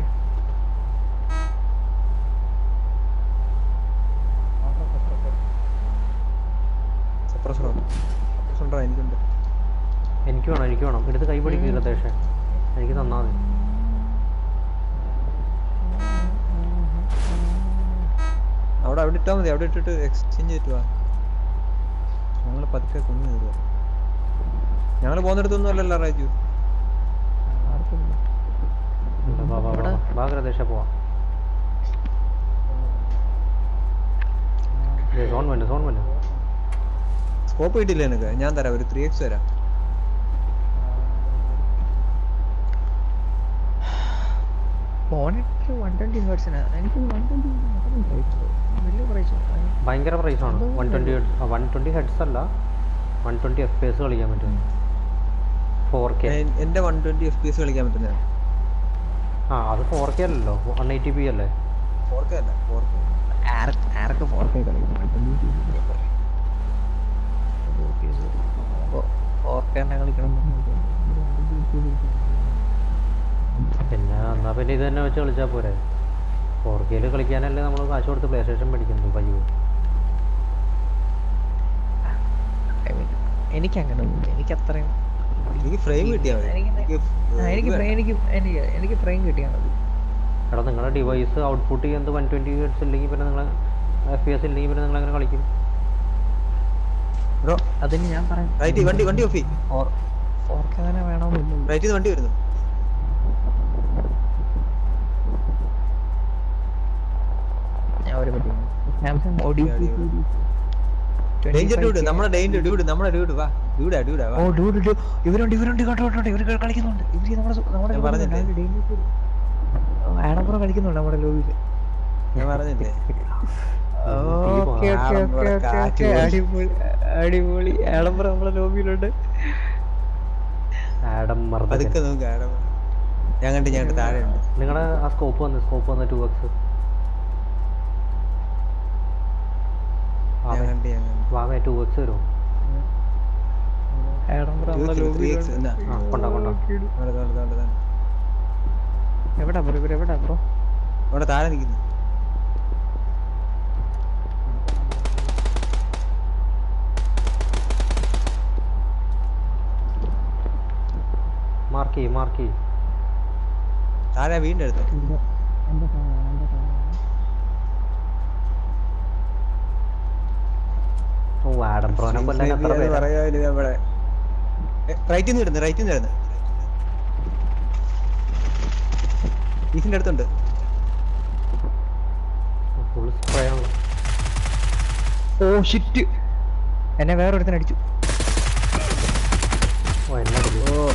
സപ്രസറോ? സപ്രസർ ഉണ്ടോ? എനിക്കുണ്ട്. എനിക്ക് വേണം എനിക്ക് വേണം. എടുത്ത് കൈ പിടിക്കുക ഗൃഹദേശ. എനിക്ക് തന്നാ മതി. അവിടെ അവിടെ ഇട്ടാൽ മതി. അവിടെ ഇട്ടിട്ട് എക്സ്ചേഞ്ച് ചെയ്തിട്ട് വാ. ഞങ്ങൾ പതുക്കെ കൊന്നു കയറുക. ഞങ്ങൾ പോകുന്നിടത്തൊന്നും അല്ലല്ലോ റൈജു. ഗൃഹദേശ പോവാം. സോൺ വേണ്ട സോൺ വേണ്ട. സ്കോപ്പ് കിട്ടില്ല എനിക്ക്. ഞാൻ തരാം ഒരു ത്രീ എക്സ് തരാം. മോണിറ്റർ വൺ ട്വന്റി ഹെർട്സിനാണ്. എനിക്ക് വൺ ട്വന്റി വലിയ പ്രൈസ്. ഭയങ്കര പ്രൈസാണ്. One twenty one twenty hertz അല്ല, one twenty F P S കളിക്കാൻ പറ്റും. ഫോർ കെ എന്റെ one twenty F P S കളിക്കാൻ പറ്റുന്ന. ആ അത് ഫോർ കെ അല്ലല്ലോ, വൺ എയ്റ്റി പി അല്ലേ? ഫോർ കെ അല്ല ഫോർ കെ. ആരൊക്കെ ഫോർ കെ കളിക്കും? ഫോർ കെ തന്നെ കളിക്കണം. പിന്നെ എന്നാ പിന്നെ ഇത് തന്നെ വെച്ച് കളിച്ചാൽ പോരെ. ഫോർ കെയിൽ കളിക്കാനല്ലേ നമ്മൾ കാശ് കൊടുത്ത് പ്ലേ സ്റ്റേഷൻ മേടിക്കുന്നത് പയ്യോ. എനിക്ക് അങ്ങനെ ഒന്നും എനിക്ക് അത്രയും എനിക്ക് ഫ്രെയിം കിട്ടിയാൽ മതി. എനിക്ക് എനിക്ക് എനിക്ക് ഫ്രെയിം കിട്ടിയാൽ മതി. എടാ നിങ്ങളുടെ ഡിവൈസ് ഔട്ട്പുട്ട് ചെയ്യുന്നത് വൺ ട്വന്റി ഹെഡ്സ് ഇല്ലെങ്കിൽ പിന്നെ നിങ്ങൾ എഫ് പി എസ് ഇല്ലെങ്കിൽ പിന്നെ നിങ്ങൾ അങ്ങനെ കളിക്കും. ബ്രോ അതിന് ഞാൻ പറയാം റൈറ്റ് വണ്ടി വണ്ടി ഓഫ് ഫോർ ഫോർ കെ തന്നെ വേണമെന്നില്ല. റൈറ്റ് വണ്ടി വരുന്നു. ഞാൻ ഒരു പറ്റി സാംസങ് ഓഡി ഡേഞ്ചർ ഡ്യൂഡ് നമ്മുടെ ഡേഞ്ചർ ഡ്യൂഡ് നമ്മുടെ ഡ്യൂഡ് വാ ഡ്യൂഡാ ഡ്യൂഡാ വാ. ഓ ഡ്യൂഡ് ഇവരുണ്ട് ഇവരുണ്ട് കണ്ടോ കണ്ടോ ഇവർ കളിക്കുന്നുണ്ട്. ഇവര് നമ്മുടെ നമ്മുടെ ആഡംബരം കളിക്കുന്നുണ്ട് നമ്മുടെ ലോബിയില്. ഞാൻ പറഞ്ഞില്ലേ ഓക്കെ ഓക്കെ ഓക്കെ ഓക്കെ അടിപൊളി അടിപൊളി ആഡംബരം നമ്മുടെ ലോബിയിലുണ്ട്. ആഡം പതുക്കെ നോക്ക് ആഡംബരം. ഞാൻ കണ്ട് ഞാൻ താഴെ ഉണ്ട്. നിങ്ങളുടെ ആ സ്കോപ്പ് വന്ന് സ്കോപ്പ് വന്ന് ടു എക്സ് വാമേ ടു എക്സ് വരുമോ? ആഡം ബ്രോ നമ്മളെ ത്രീ ലോബിയിൽ എക്സ് എന്നാ ആ കൊണ്ടാ കൊണ്ടാ അവിടെ അവിടെ അവിടെ അവിടെ എവിടാ ബ്രോ ഇവര് എവിടാ ബ്രോ അവിടെ താഴെ നിൽക്കുന്നു. മാർക്ക് ചെയ്യ് മാർക്ക് ചെയ്യ്. താഴെ വീടിന്റെ അടുത്ത്. ഓ ആഡംബ്രോനെ കൊല്ലാൻ എത്ര പേരാ? പറയാനില്ല നമ്മുടെ റൈറ്റിൽ നിന്ന് ഇടുന്നു റൈറ്റിൽ നിന്ന് ഇടുന്നു. ബീഫിന്റെ അടുത്തുണ്ട്. ഫുൾ സ്പ്രേ ആണ്. ഓ ഷിറ്റ് എന്നെ വേറൊരുത്തൻ അടിച്ചു. ഓ എന്നെ അടിച്ചു. ഓ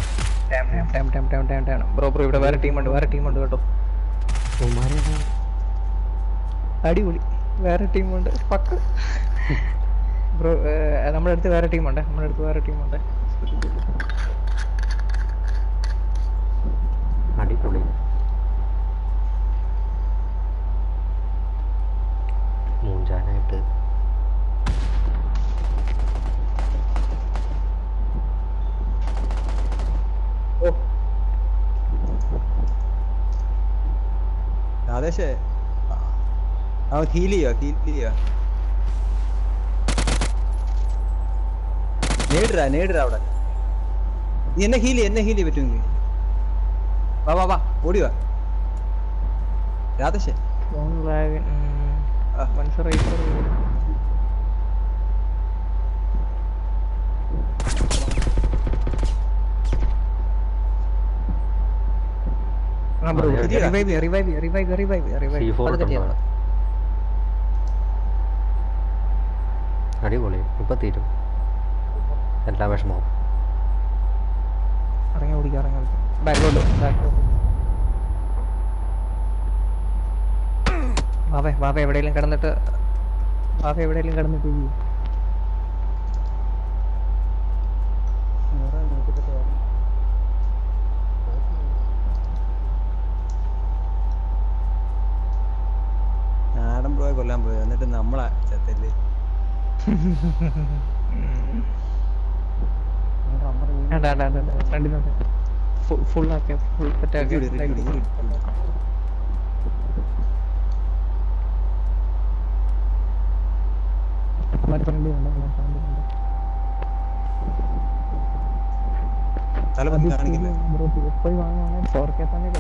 ബ്രോ ബ്രോ ഇവിടെ വേറെ ടീമുണ്ട് വേറെ ടീമുണ്ട് കേട്ടോ. ഉമ്മാരെ അടിപൊളി വേറെ ടീമുണ്ട് പക്ക് ബ്രോ. നമ്മുടെ അടുത്ത് വേറെ ടീമുണ്ട് നമ്മുടെ അടുത്ത് വേറെ ടീമുണ്ട്. അടിപൊളി. മൂഞ്ചാനായിട്ട് ഓ രാധേഷേ അവൻ ഹീൽ ചെയ്യുക ഹീൽ ചെയ്യുക. നേടിടാ നേടിടാ അവിടെ. നീ എന്നെ ഹീൽ എന്നെ ഹീൽ ചെയ്യാൻ പറ്റുമെങ്കിൽ വാ വാ വാ ഓടി വാ രാധേഷേ. സി ഫോർ അടിപൊളി. ഇപ്പൊ തീരും എല്ലാ വിഷമവും. ഇറങ്ങി ഓടിക്കാം ഇറങ്ങി ഓടിക്കാം ബാക്കോട്ട് ബാക്കോട്ട്. വാവേ വാവേ എവിടെയെങ്കിലും കിടന്നിട്ട് വാവേ എവിടെയെങ്കിലും കിടന്നിട്ട് നാടൻ പോയ കൊല്ലാൻ പോയത് എന്നിട്ട് നമ്മളാ ചത്തല്ലേ. ഫുൾ ആക്കിയ ഫുൾ സെറ്റാക്കിയ തല പൊക്കി കാണിക്കില്ല. പോയി വാങ്ങുവാണെങ്കിൽ ഫോർ കെ തന്നെ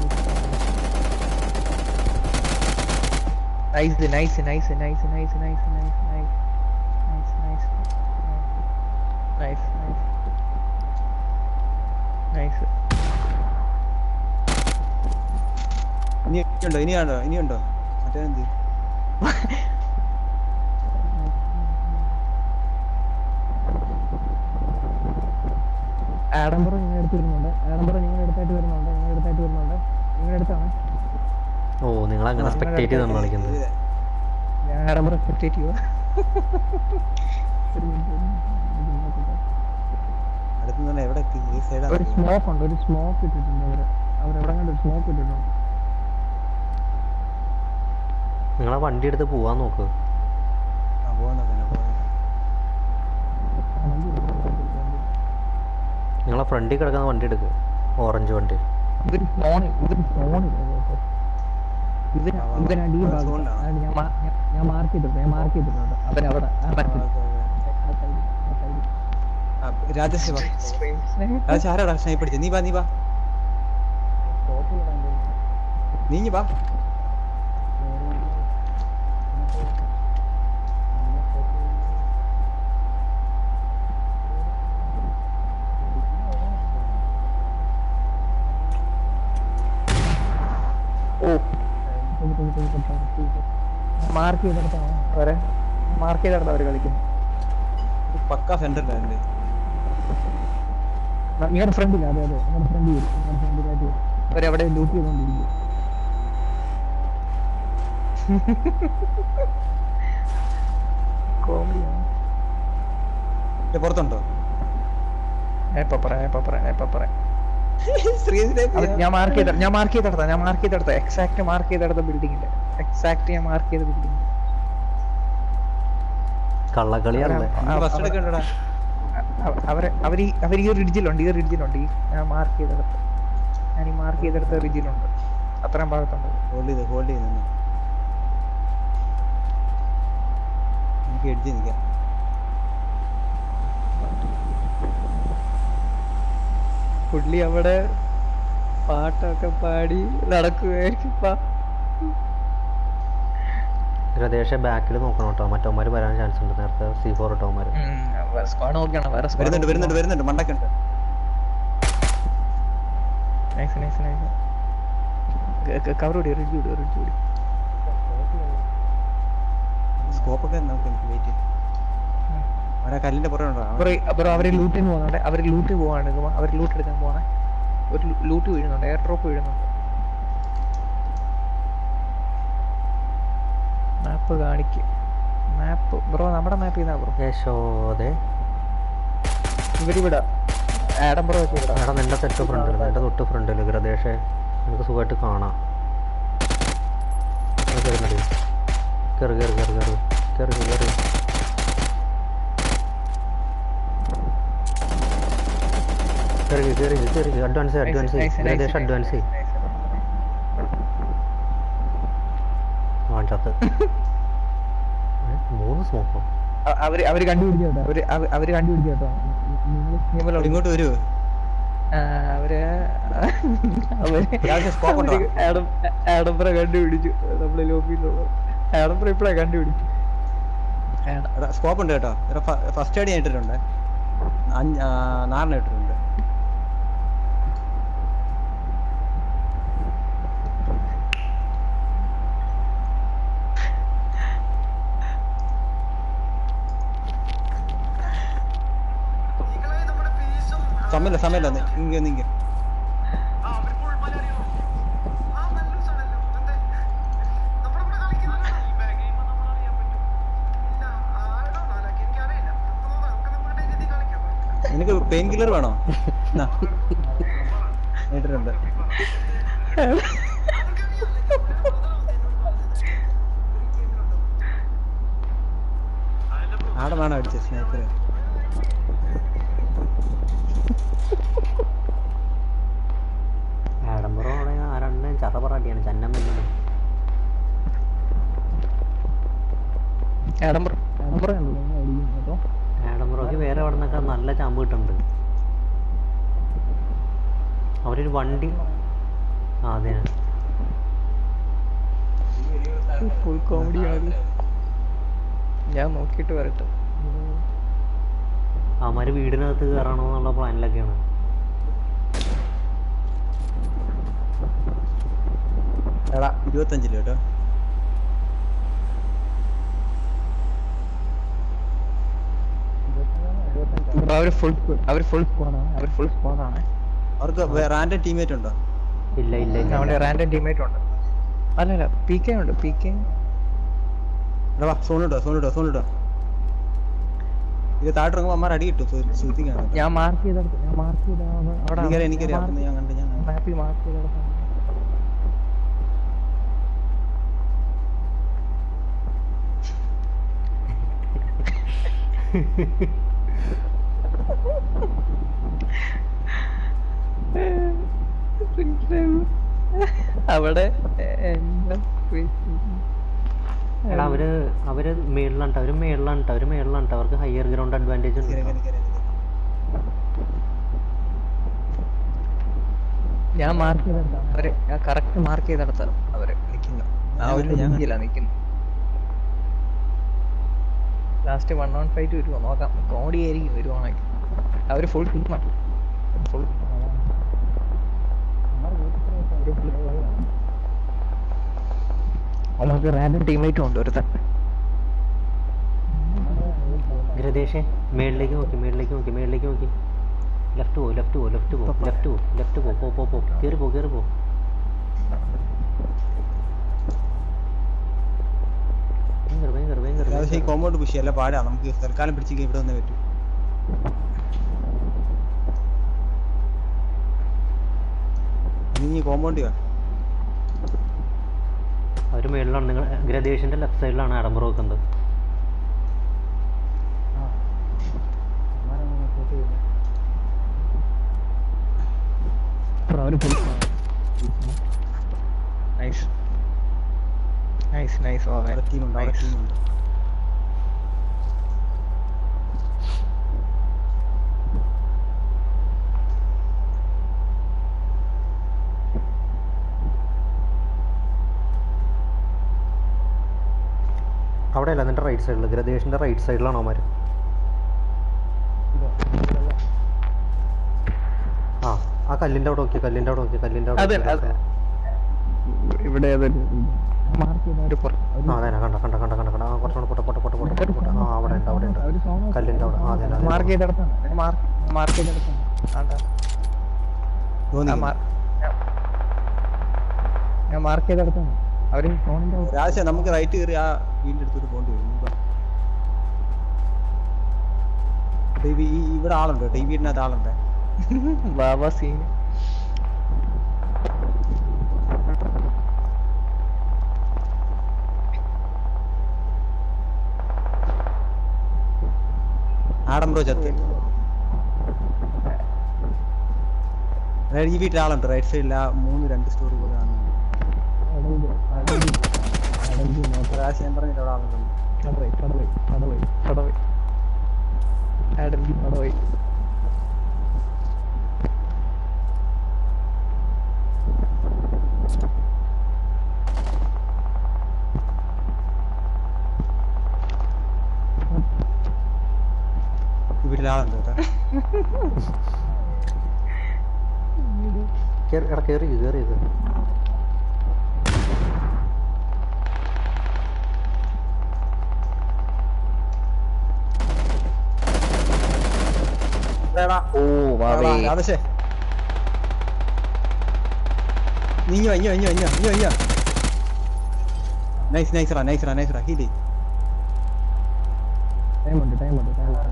nice nice nice nice nice nice nice nice nice nice nice nice nice. ഇനിയുണ്ടോ ഇനിയാണോ ഇനിയുണ്ടോ മറ്റേ എന്ത് ആഡംബറ നിങ്ങളുടെ അടുത്ത് വരുന്നുണ്ട്. ആഡംബറ നിങ്ങളുടെ അടുത്തായിട്ട് വരുന്നുണ്ട്. നിങ്ങളുടെ അടുത്തായിട്ട് വരുന്നുണ്ട്. നിങ്ങളുടെ അടുത്താണ്. ഓ നിങ്ങൾ അങ്ങനെ സ്പെക്ടേറ്റ് ചെയ്താണ് കളിക്കുന്നത്. ഞാൻ ആഡംബറ സ്പെക്ടേറ്റ് ചെയ്യുക. അടുത്ത് എവിടെ എത്തി? ഈ സൈഡാ. ഒരു സ്മോക്ക് ഉണ്ട്. ഒരു സ്മോക്ക് ഇട്ടിട്ടുണ്ട് അവര്. അവരെവിടെ കണ്ട് ഒരു സ്മോക്ക് ഇട്ടിട്ടുണ്ട്. നിങ്ങളെ വണ്ടി എടുത്ത് പോവാൻ നോക്ക്. ആ പോവാൻ നോക്കാം പോവാൻ. നിങ്ങളെ ഫ്രണ്ടിൽ കിടക്കുന്ന വണ്ടി എടുക്ക്. ഓറഞ്ച് വണ്ടി. ഇവര് ഫോണിൽ ഇവര് ഫോണിൽ ഇവര് ഇവനാണ് ഈ ഭാഗം. ഞാൻ മാർക്ക് ചെയ്തിട്ടുണ്ട്. ഞാൻ മാർക്ക് ചെയ്തിട്ടുണ്ട്. അവരവിടെ രാജേഷ് വാ. രാജേഷ് ആരാടാ സ്നൈപ്പ് അടിച്ചത്? നീ വാ നീ വാ നീ വാ. മാർക്ക് ചെയ്തെടുത്താണ് അവരെ മാർക്ക് ചെയ്തെടുത്ത അവർ കളിക്കുന്നു. പക്ക സെന്ററിലല്ലേ നിങ്ങളുടെ ഫ്രണ്ടില്ല? അതെ അതെ നിങ്ങളുടെ ഫ്രണ്ട് വരും. നിങ്ങളുടെ ഫ്രണ്ടിലായിട്ട് വരും. അവരെവിടെ ലൂട്ട് ചെയ്തോണ്ടിരിക്കും. കോമഡിയാണ്. പുറത്തുണ്ടോ? എപ്പ പറയാം എപ്പ പറയാം എപ്പ പറയാം. ശ്രീജിനെ ഞാൻ മാർക്ക് ചെയ്ത ഞാൻ മാർക്ക് ചെയ്തെടുത്ത ഞാൻ മാർക്ക് ചെയ്തെടുത്ത എക്സാക്ട് മാർക്ക് ചെയ്തെടുത്ത ബിൽഡിങ്ങിന്റെ എക്സാക്ട് ഞാൻ മാർക്ക് ചെയ്ത ബിൽഡിംഗ്. കള്ളക്കളിയാണല്ലേ. ഫസ്റ്റ് എടുക്കണ്ടടാ. അവ- അവര് അവർ ഈ അവർ ഈ ഒരു റിഡ്ജിലുണ്ട് ഈ റിഡ്ജിലുണ്ട് ഈ ഞാൻ മാർക്ക് ചെയ്തെടുത്ത് ഞാൻ ഈ മാർക്ക് ചെയ്തെടുത്ത റിഡ്ജിലുണ്ട് അത്രയും ഭാഗത്തുണ്ട്. ഹോൾഡ് ചെയ്ത് ഹോൾഡ് ചെയ്ത് നിന്ന് എനിക്ക് എഡ്ജ് നിൽക്കാം. പുള്ളി അവിടെ പാട്ടൊക്കെ പാടി നടക്കുകയായിരിക്കും ഇപ്പൊ. ഗ്രദേശ ബാക്കിൽ നോക്കണം കേട്ടോ, മറ്റവന്മാർ വരാൻ ചാൻസ് ഉണ്ട്. നേരത്തെ സി ഫോർ ഇട്ടവന്മാർ. സ്ക്വാഡ് നോക്കണം വേറെ squad വരുന്നുണ്ട് വരുന്നുണ്ട് നോക്കണം. വരുന്നുണ്ട് മണ്ടക്കുണ്ട്. നൈസ് നൈസ് നൈസ് കവർ കൂടി റിഡ്ജ് കൂടി റിഡ്ജ് കൂടി സ്കോപ്പൊക്കെ നമുക്ക് വെയിറ്റ് ചെയ്യും. അവിടെ കല്ലിന്റെ പുറകെ ഉണ്ടോ? ബ്രോ ബ്രോ അവര് ലൂട്ടിന് പോകുന്നുണ്ട്. അവർ ലൂട്ട് പോവാണ് അവർ ലൂട്ട് എടുക്കാൻ പോണേ. ഒരു ലൂട്ട് വീഴുന്നുണ്ട്, എയർ ഡ്രോപ്പ് വീഴുന്നുണ്ട്. മാപ്പ് കാണിക്ക്. മാപ്പ് ബ്രോ നമ്മുടെ മാപ്പ് ചെയ്താ ബ്രോ. യശോദേ, ഇവരിവിടെ ആഡം ബ്രോ ഒക്കെ ഇവിടെ. എടാ നിന്റെ തെറ്റ് ഫ്രണ്ടിൽ, നിന്റെ തൊട്ട് ഫ്രണ്ടിൽ ഗ്രദേശേ നിനക്ക് സുഖമായിട്ട് കാണാം. കയറുന്നടി, കയറി കയറി കയറി കയറി കയറി കയറി കയറി കയറി കയറി അഡ്വാൻസ് അഡ്വാൻസ് ഗ്രദേശ് അഡ്വാൻസ് വാഞ്ചാത്ത്. മൂന്ന് സ്മോക്കോ അ- അവര് അവര് കണ്ടുപിടിച്ചു കേട്ടോ. അവര് അവ- അവര് കണ്ടുപിടിച്ചു കേട്ടോ. അവിടെ ഇങ്ങോട്ട് വരുമോ? ആ, അവര് അവര് ഇയാൾക്ക് scope ഉണ്ടോ? ആഡം ആഡംബര കണ്ടുപിടിച്ചു. നമ്മളെ ലോബിയിലുള്ള ആഡംബര ഇപ്പഴാ കണ്ടുപിടിച്ചു. ആഡം- എടാ സ്കോപ്പ് ഉണ്ട് കേട്ടോ. ഫസ്റ്റ് എയ്ഡ് ഞാൻ ഇട്ടിട്ടുണ്ട്. അഞ്ച് ആ, നാലെണ്ണം ഇട്ടിട്ടുണ്ട്. സമയമില്ല സമയമില്ല ഇങ്ങ നീങ്ങ നിനക്ക് പെയിൻ കില്ലർ വേണോ? എന്നാ, ഇട്ടിട്ടുണ്ട്. ആടെ വേണോ അടിച്ച സ്നൈപ്പർ? ആഡംബറോ ആരണ്ണം ചറപറാട്ടിയാണ് ചന്നം വരുന്നത്. ആഡംബര ആഡംബര കണ്ടല്ലോ എന്നെ അടിക്കും കേട്ടോ. ആഡംബറോക്ക് വേറെ എവിടെ നിന്നൊക്കെ നല്ല ചമ്പ് കിട്ടുന്നുണ്ട്. അവരൊരു വണ്ടി ആ അതെ ഫുൾ കോമഡിയാണ്. ഞാൻ നോക്കിയിട്ട് വരട്ടെ. അവന്മാര് വീടിനകത്ത് കയറണോ എന്നുള്ള പ്ലാനിലൊക്കെയാണ്. എടാ ഇരുപത്തഞ്ചില് കേട്ടോ. ബ്രോ അവര് ഫുൾ അവര് ഫുൾ സ്ക്വാഡാണ്. അവർ ഫുൾ സ്ക്വാഡാണ്. അവർക്ക് റാൻഡം ടീമേറ്റ് ഉണ്ടോ? ഇല്ല ഇല്ല ഇല്ല നമ്മുടെ റാൻഡം ടീമേറ്റ് ഉണ്ട്. അല്ലല്ല പി കെ ഉണ്ട്. പി കെ എടാ വാ സോണിട്ടോ സോണിട്ടോ സോണിട്ടോ. ഇത് താഴെ അമ്മമാർ അടി കിട്ടും. ശ്രദ്ധിക്കണം. ഞാൻ മാർക്ക് ചെയ്തെടുത്ത് ഞാൻ മാർക്ക് ചെയ്ത അവിടെ എനിക്കറിയാം എനിക്കറിയാം. അവിടുന്ന് ഞാൻ കണ്ടു ഞാൻ കണ്ടു. മാപ്പിൽ മാർക്ക് ചെയ്തെടുത്ത് അവിടെ എന്താ എടാ അവര് അവര് മേളിലാണ് അവര് മേളിലാണ് അവര് മേളിലാണ് അവർക്ക് ഹയർ ഗ്രൗണ്ട് അഡ്വാൻറ്റേജ് ഉണ്ട്. എനിക്കറിയാം, എനിക്കറിയാം, എനിക്കറിയാം. ഞാൻ മാർക്ക് ചെയ്തെടുത്ത അവര് ഞാൻ കറക്റ്റ് മാർക്ക് ചെയ്തെടുത്ത അവര് നിക്കുന്നു. ആ ഒരു ഞാൻ രീതിയിലാ നിക്കുന്നു. ലാസ്റ്റ് വൺ ഓൺ ഫൈറ്റ് വരുമോ നോക്കാം. കോമഡി ആയിരിക്കും വരുവാണെങ്കിൽ. അവര് ഫുൾ ടീമാണ്. ഫുൾ നമുക്ക് റാൻഡം ടീമേറ്റും ഉണ്ട് ഒരുത്തൻ. ഗ്രദേശേ മേളിലേക്ക് നോക്കി മേളിലേക്ക് നോക്കി മേളിലേക്ക് നോക്കി ലെഫ്റ്റ് പോ ലെഫ്റ്റ് പോ ലെഫ്റ്റ് പോ ലെഫ്റ്റ് പോ ലെഫ്റ്റ് പോ പോ പോ പോ കയറി പോ കയറി പോ. ഭയങ്കര ഭയങ്കര ഭയങ്കര പക്ഷേ ഈ കോമ്പൗണ്ട് പുഷ് അല്ല പാടാ. നമുക്ക് തൽക്കാലം പിടിച്ചിരിക്കാൻ ഇവിടെ വന്നേ പറ്റൂ. നീ കോമ്പൗണ്ട് വാ. അവര് മേളിലാണ്. നിങ്ങൾ ഗ്രദേശിന്റെ ലെഫ്റ്റ് സൈഡിലാണ് ആഡംബർ വെക്കുന്നത്. അവര് ഫുൾ നൈസ് നൈസ് നൈസ് അവിടെ ടീമുണ്ട് അവിടെ ടീമുണ്ട് അവിടെയല്ല നിന്റെ റൈറ്റ് സൈഡിൽ ഗ്രദേശിൻ്റെ റൈറ്റ് സൈഡിലാണോ അവന്മാർ ആ ആ കല്ലിൻ്റെ അവിടെ നോക്കി കല്ലിൻ്റെ അവിടെ നോക്കി കല്ലിൻ്റെ അവിടെ ഇവിടെ മാർക്ക് ചെയ്ത ഒരു ആ അതെ കണ്ട കണ്ട കണ്ട കണ്ട കണ്ട ആ കുറച്ചുകൂടെ പൊട്ട പൊട്ട പൊട്ട പൊട്ട പൊട്ട പൊട്ട ആ അവിടെ ഉണ്ട് അവിടെ ഉണ്ട് കല്ലിൻ്റെ അവിടെ ആ അതെ മാർക്ക് ചെയ്തെടുത്താണ് മാർക്ക് ചെയ്തെടുത്താണ് ഞാൻ മാർക്ക് ചെയ്തെടുത്താണ് അവര് ഫോണിന്റെ രാജ നമുക്ക് റൈറ്റ് കയറി ആ വീടിന്റെ അടുത്തോട്ട് പോകേണ്ടി വരും ഇവിടെ ആളുണ്ട് കേട്ടോ ഈ വീടിനകത്ത് ആളുണ്ട് ബാബാ സീൻ ആഡംബ്രോ ചത്ത് അതായത് ഈ വീട്ടിൽ ആളുണ്ട് റൈറ്റ് സൈഡിൽ ആ മൂന്ന് രണ്ട് സ്റ്റോറി പോലെ കാണുന്നുണ്ട് ഞാൻ പറഞ്ഞിട്ട് അവിടെ ആളുണ്ട് പടവൈ പടവൈ പടവൈ പടവൈ ആഡംബി പടവൈ വീട്ടിൽ ആളുണ്ട് കേട്ടോ എടാ കയറി കയറി ഓ വാവേ ആദശേ നീഞ്ഞോ അഞ്ഞോ അഞ്ഞോ അഞ്ഞോ അഞ്ഞോ അഞ്ഞോ നൈസ് നൈസറാ നൈസറാ നൈസറാ ഹീലി ടൈമുണ്ട് ടൈമുണ്ട് ടൈമുണ്ട്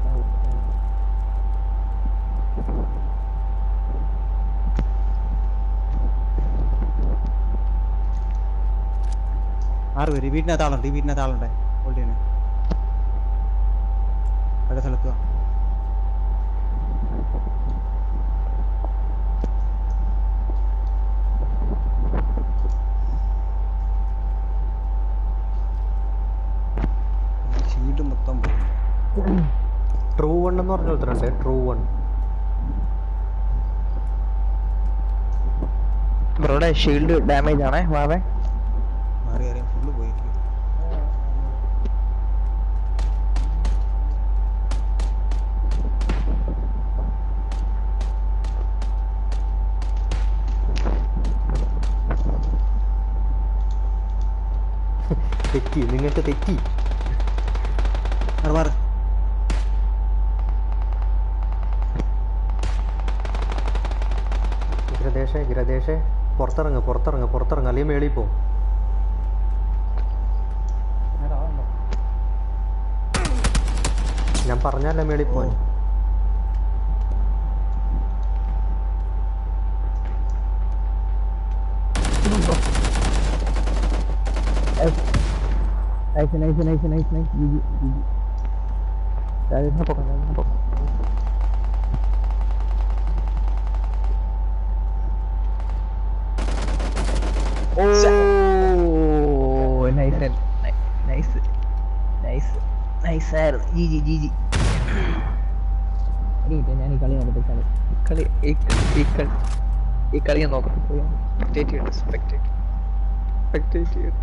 ആറ് പേര് വീട്ടിനകത്ത് ആളുണ്ട് ഈ വീട്ടിനകത്ത് ആളുണ്ട് ഹോൾഡ് ചെയ്യണേ പല സ്ഥലത്ത് ഷീൽഡ് മൊത്തം പോയി ട്രൂ വൺ എന്ന് പറഞ്ഞ ഒരുത്തരുണ്ട് ട്രൂ വൺ ബ്രോയുടെ ഷീൽഡ് ഡാമേജ് ആണേ വാവേ മാറി അറിയാം ഫുള്ള് പോയിരിക്കും തെറ്റി നിങ്ങൾക്ക് തെറ്റി മാറ് ഗ്രദേശേ ഗ്രദേശേ പുറത്തിറങ്ങ് പുറത്തിറങ്ങ് പുറത്തിറങ്ങ് അല്ലെങ്കിൽ മേളിൽ പോവും ഞാൻ പറഞ്ഞല്ലേ മേളിൽ പോവാൻ Nice, nice, nice, nice, nice. G G, G G. Rajesh na poka, Rajesh na poka. Oh, nice, nice, nice, nice, nice. G G, G G. ഞാൻ ഈ കളി നോക്കട്ടെ കളി കളി ഈ കളി ഈ കളി ഞാൻ നോക്കാം സ്പെക്ടേറ്റ് ചെയ്യട്ടെ സ്പെക്ടേറ്റ് സ്പെക്ടേറ്റ് ചെയ്യട്ടെ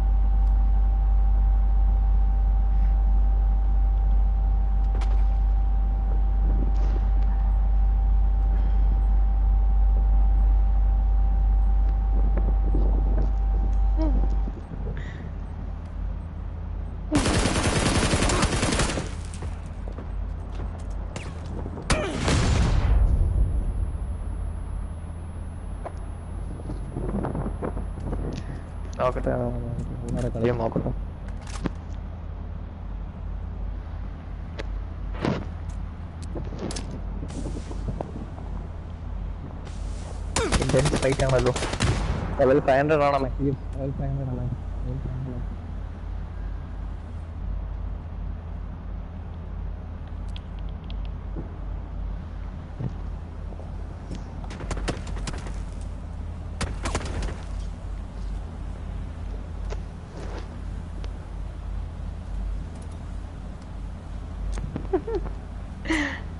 നോക്കട്ടെ കളി നോക്കട്ടെ ഇന്റൻസ് ഫൈറ്റ് ആണല്ലോ ലെവൽ ഫൈവ് ഹൺഡ്രഡ് ആണോ ലെവൽ ഫൈവ് ഹൺഡ്രഡ് ആണ്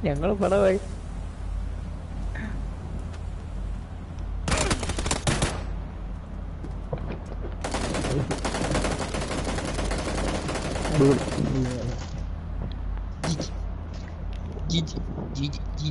ഞങ്ങള് പടമായി. ജിജി ജിജി ജിജി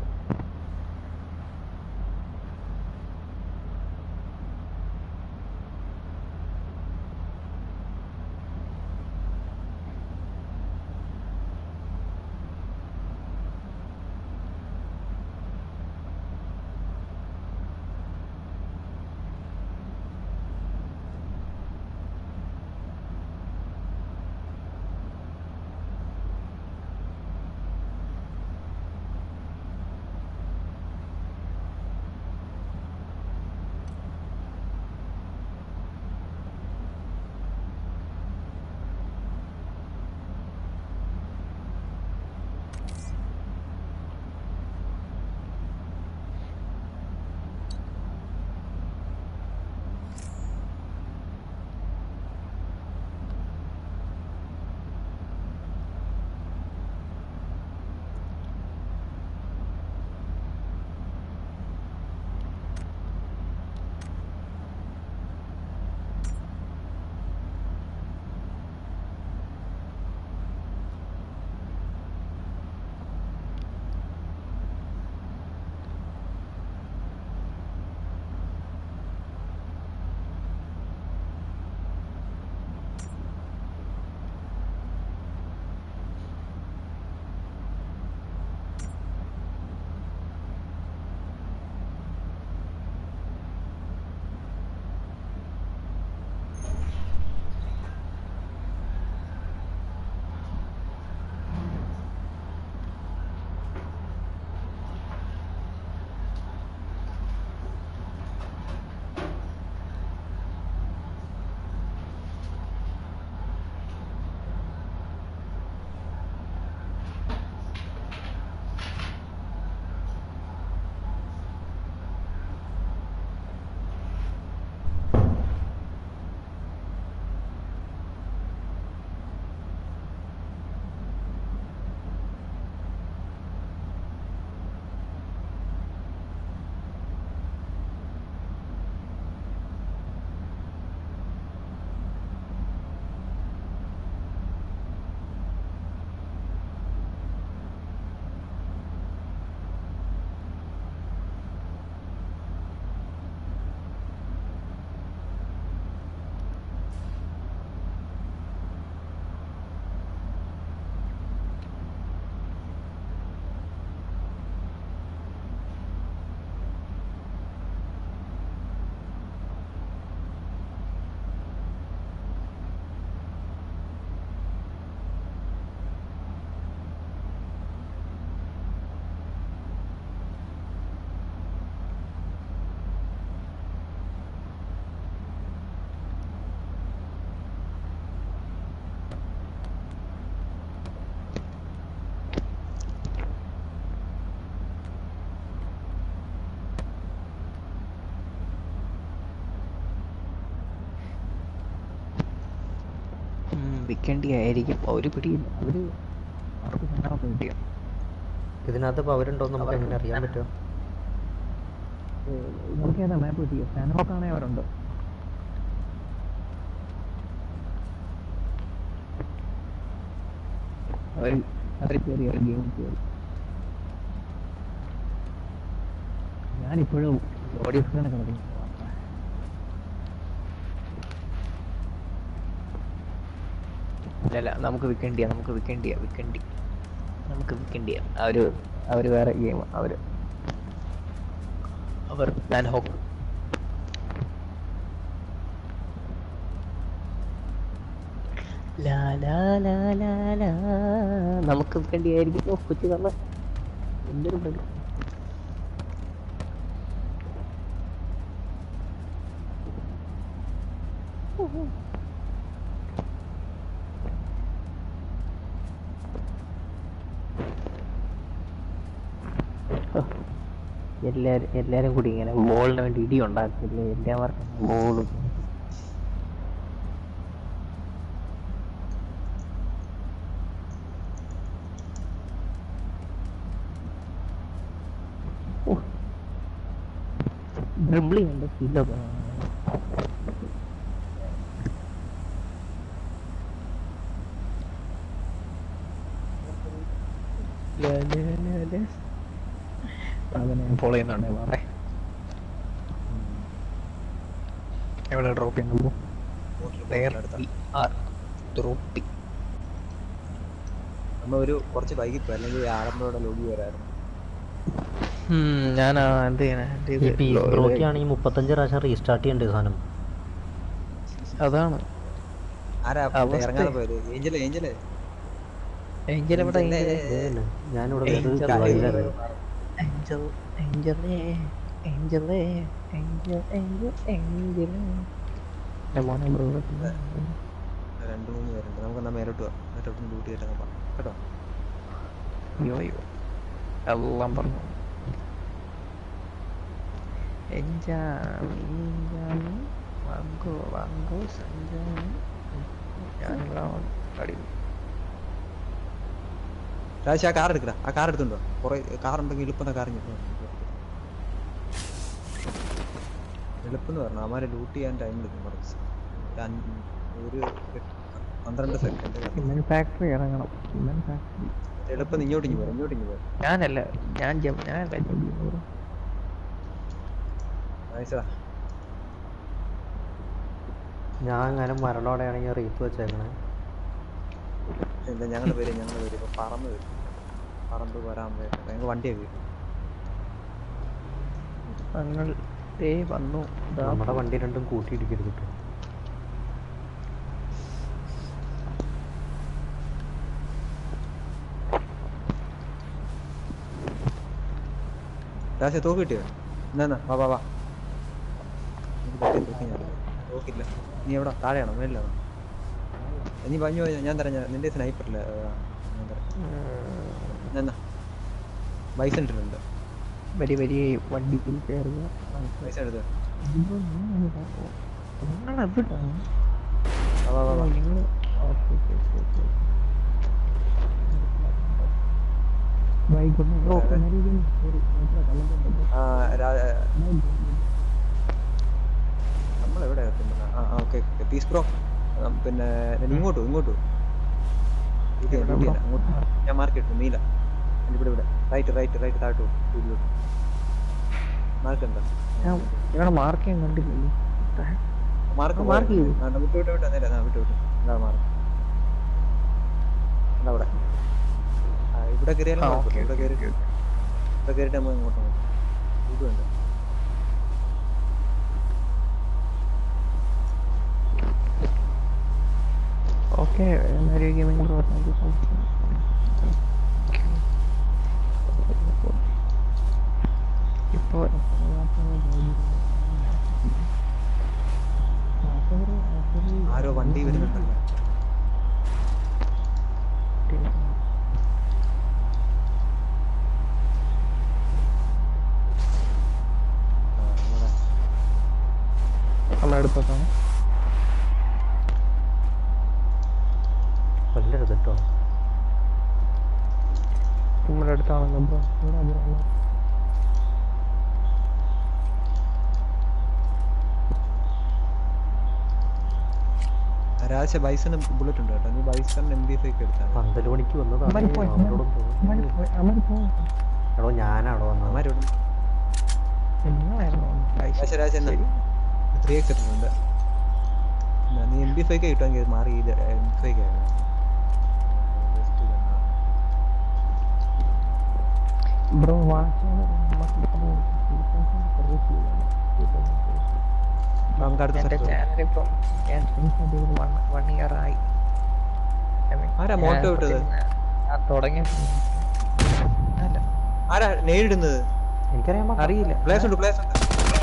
വിൽക്കേണ്ടി ആയിരിക്കും. ഒരു പിടിയില്ല. അവര് അവർക്ക് സാധനമൊക്കെ കിട്ടിയോ? ഇതിനകത്ത് ഇപ്പൊ അവരുണ്ടോന്ന് നമുക്ക് എങ്ങനെ അറിയാൻ പറ്റുമോ? നമുക്ക് ഏതാ മാപ്പ് കിട്ടിയോ? സാനോക്ക് ആണെങ്കിൽ അവരുണ്ട്. അവർ അവർ കയറി അവർ ഗെയിം കയറി. ഞാനിപ്പോഴും ഓഡിയൻസിനെ കിടക്കുന്നു. അല്ല, നമുക്ക് വിൽക്കേണ്ടിയാ നമുക്ക് വിൽക്കേണ്ടിയാ വിൽക്കേണ്ടി നമുക്ക് വിൽക്കേണ്ടിയാ. അവര് അവര് വേറെ ഗെയിം. അവര് അവർ സാൻഹോക്ക്. ലാ ലാ ലാ ലാ ലാ നമുക്ക് വിൽക്കേണ്ടിയായിരിക്കും. ഓ കൊച്ചു കള്ള എന്തൊരു കളി. എല്ലാരും എല്ലാരും കൂടി ഇങ്ങനെ ബോളിന് വേണ്ടി ഇടി ഉണ്ടാക്കില്ലേ എല്ലാവർക്കും ബോളും. ഡ്രിബ്ലിംഗ് ഉണ്ട് സ്കില്ലൊക്കെ അതിനെ ഫോളോ ചെയ്യുന്നുണ്ട് വേറെ എവിടെ ഡ്രോപ്പ് ചെയ്യുന്നു ഡ്രോപ്പി നമ്മ ഒരു കുറച്ച് വൈകിപ്പോ അല്ലെങ്കിൽ ആറമ്പോടെ ലോബി വരായിരുന്നു. ഞാൻ എന്ത് ചെയ്യണേ ഈ പീസ് ബ്രോക്ക് ആണെങ്കിൽ മുപ്പത്തഞ്ച് പ്രാവശ്യം റീസ്റ്റാർട്ട് ചെയ്യണ്ടേ സാധനം. അതാണ് ആരാ ഇറങ്ങാതെ പോയത്? ഏഞ്ചല് ഏഞ്ചല് ഏഞ്ചൽ എവിടെ ഞാനിവിടെ ഏഞ്ചൽ വേറെ ഏഞ്ചൽ ഏഞ്ചലേ ഏഞ്ചലേ ഏഞ്ചൽ ഏഞ്ചൽ ഏഞ്ചൽ മോനെ ബ്രോ രണ്ട് മൂന്ന് പേരുണ്ട്. നമുക്ക് എന്നാ മേലോട്ട് പോവാം. മേലോട്ട് ഡ്യൂട്ടി ആയിട്ട് പോവാം കേട്ടോ. അയ്യോ അയ്യോ എല്ലാം പറഞ്ഞു എഞ്ചാമി എഞ്ചാമി വാങ്കോ വാങ്കോ സഞ്ചാമി ഞാനിവിടെ അടി രാജ് ആ കാർ എടുക്കടാ. ആ കാർ എടുത്തുണ്ടോ? കുറെ കാർ ഉണ്ടെങ്കിൽ എളുപ്പം കാർ എളുപ്പം എന്ന് പറഞ്ഞു അവന്മാരെ ലൂട്ട് ചെയ്യാൻ ടൈം എടുക്കും കുറച്ച്. ഒരു പന്ത്രണ്ട് സെക്കൻഡ് ഫാക്ടറി ഇറങ്ങണം. ഫാക്ടറി എളുപ്പം ഇങ്ങോട്ടിങ്ങി പോരാ ഇങ്ങോട്ടിങ്ങി പോരാ. ഞാനല്ല ഞാൻ ഞാനല്ല ഞാൻ അങ്ങനെ മരണോടെ ആണെങ്കിൽ റീത്ത് വെച്ചേക്കണേ. എന്താ ഞങ്ങള് പേര് ഞങ്ങള് പേര് ഇപ്പൊ പറമ്പ് വരും. പറമ്പ് വരാൻ ഞങ്ങൾ വണ്ടിയൊക്കെ വരും. ഞങ്ങൾ വന്നു. നമ്മുടെ വണ്ടി രണ്ടും കൂട്ടിയിടിക്കരുത് കേട്ടോ. രാശ തോക്ക് കിട്ടിയോ? എന്നാ വാ വാ വാ. തോക്കില്ല. നീ എവിടാ? താഴെയാണോ മേലിലാണോ? നീ പറഞ്ഞു പോയാ ഞാൻ തരാം. നിന്റെ സ്നൈപ്പറില്ല ഞാൻ തരാം. എന്നാ ബൈസൺ ഇട്ടിട്ടുണ്ട്. വരി വരി വണ്ടിയിൽ കയറുക. ബൈസൺ എടുത്ത് നിങ്ങൾ എവിടാണ്? വാ വാ വാ. നിങ്ങൾ നമ്മളെവിടെ ആ ഓക്കെ പീസ് ബ്രോ. പിന്നെ ഇങ്ങോട്ടു ഇങ്ങോട്ടു അങ്ങോട്ട് ഞാൻ മാർക്ക് ഇട്ടു. നീല ഇവിടെ ഇവിടെ റൈറ്റ് റൈറ്റ് റൈറ്റ് താഴോട്ട് മാർക്ക് എന്താ? ഞങ്ങളുടെ മാർക്ക് ഞാൻ കണ്ടില്ലല്ലോ. മാർക്ക് മാർക്ക് വിട്ടു വിട്ടു വിട്ടു നേരെ വിട്ടു വിട്ടു എന്താ മാർക്ക് എന്താ അവിടെ? ഇവിടെ കയറിയാലും ഇവിടെ കയറി ഇവിടെ കയറിയിട്ട് നമ്മൾ ഇങ്ങോട്ട് നോക്കാം. ഇതുണ്ട് okay gaming bro thank you so much. ഇപ്പോൾ ആരോ വണ്ടി വരുന്നുണ്ടല്ലോ. നമ്മളെടുത്തോട്ടാണ് കൊല്ലരുത് കേട്ടോ. നമ്മുടെ അടുത്താണല്ലോ ബ്രോ. രാജ ബൈസൺ ബുള്ളറ്റ് ഉണ്ട് കേട്ടോ. നീ ബൈസൺ എം ബി ഫൈവ് എടുത്താൽ പന്തല് മണിക്ക് വന്നതാണ്. എടോ ഞാനാണോ വന്നത്? രാജ ത്രീ എക്സ് ഇട്ടിട്ടുണ്ട്. നീ എം ബി ഫൈവ് കിട്ടുമെങ്കിൽ മാറി എം ഫൈവ് ബ്രോ നമുക്ക് അടുത്ത ചാനൽ ഇപ്പം വൺ ഇയർ ആയി. ആരാ മോട്ടോ വിട്ടത്? തുടങ്ങിയ ആരാ നേരിടുന്നത്? എനിക്കറിയാൻ അറിയില്ല. പ്ലേസ് ഉണ്ട് പ്ലേസ് ഉണ്ട്.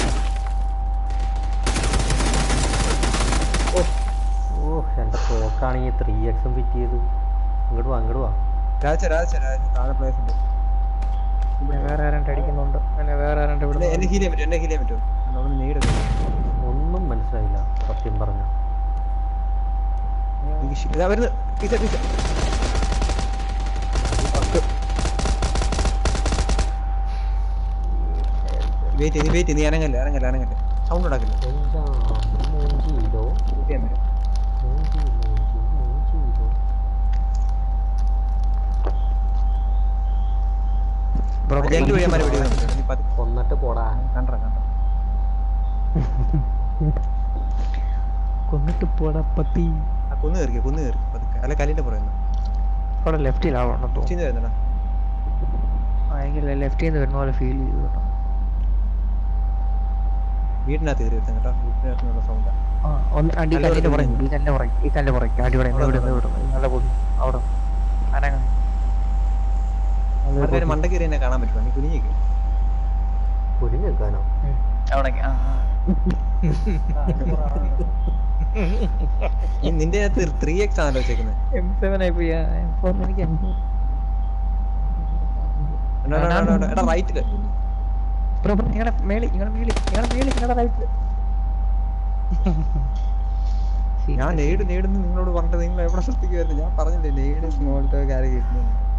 ഓ എന്റെ തോക്കാണെങ്കിൽ ത്രീ എക്സും ഫിറ്റ് ചെയ്ത് ഇങ്ങോട്ട് വാ ഇങ്ങോട്ട് വാ. രാജ രാജ രാജ താഴെ പ്ലേസ് ഉണ്ട്. വേറെ ആരാണ്ട് അടിക്കുന്നുണ്ട്. വേറെ ആരാണ്ട് ഇവിടെ എന്നെ ഹീൽ ചെയ്യാൻ പറ്റും. എന്നെ ഹീൽ ചെയ്യാൻ പറ്റും. നമ്മളൊന്ന് നേരിടുന്നു. ഒന്നും മനസ്സിലായില്ല സത്യം പറഞ്ഞ. ഇതാ വരുന്നത്. പിസ പിസ വെയിറ്റ് ചെയ്ത് വെയിറ്റ് ചെയ്ത് നീ അനങ്ങല്ലേ അനങ്ങല്ലേ അനങ്ങല്ലേ സൗണ്ട് ഉണ്ടാക്കില്ല എന്താ മൂഞ്ചിയിലോ കൂട്ടിയാൽ വരും മൂഞ്ചി മൂഞ്ചി മൂഞ്ചിയിലോ ബ്രോ ജെല്ലി വഴി അമ്മ വെടി വന്നിട്ടുണ്ട് നീ പതി കൊന്നിട്ട് പോടാ. കണ്ടറ കണ്ടറ കൊന്നിട്ട് പോടാ പത്തി. ആ കുന്ന് കയറിക്കോ കുന്ന് കയറി പതുക്കെ അല്ല കല്ലിന്റെ പുറയുന്നു അവിടെ ലെഫ്റ്റിലാവണം തോന്നുന്നു. ചിന്ത വരുന്നടാ ഭയങ്കര ലെഫ്റ്റിൽ നിന്ന് വരുന്ന പോലെ ഫീൽ ചെയ്തു കേട്ടോ. വീട്ടിനകത്ത് കയറി വരുത്താൻ കേട്ടോ വീട്ടിനകത്തുള്ള സൗണ്ടാ ആ ഒന്ന് അടി കല്ലിന്റെ പുറകെ ഈ കല്ലിന്റെ പുറകെ ഈ കല്ലിന്റെ പുറകെ അടിപൊളി ഇവിടെ ഇവിടെ നല്ല പൊടി അവിടെ അനങ്ങ ആൾക്കാർ മണ്ടക്കേറി എന്നെ കാണാൻ പറ്റുമോ നീ കുനിഞ്ഞേക്ക് കുരിഞ്ഞ് നിൽക്കാനോ? അവിടെ ആ ഈ നിന്റെ അകത്ത് ത്രീ എക്സ് ആണല്ലോ വെച്ചേക്കുന്നത് എം സെവൻ ആയി പോയി എം ഫോർ എനിക്ക് എം ഫോർ എടാ റൈറ്റില് ബ്രോ ബ്രോ നിങ്ങളുടെ മേളി നിങ്ങളുടെ മേളി നിങ്ങളുടെ മേളി നിങ്ങളുടെ റൈറ്റ്. ഞാൻ നേട് നേടുന്നു നിങ്ങളോട് പറഞ്ഞത് നിങ്ങൾ എവിടെ ശ്രദ്ധിക്കുമായിരുന്നു ഞാൻ പറഞ്ഞില്ലേ നേട് സ്മോളത്തെ കാര്യം കിട്ടുന്നു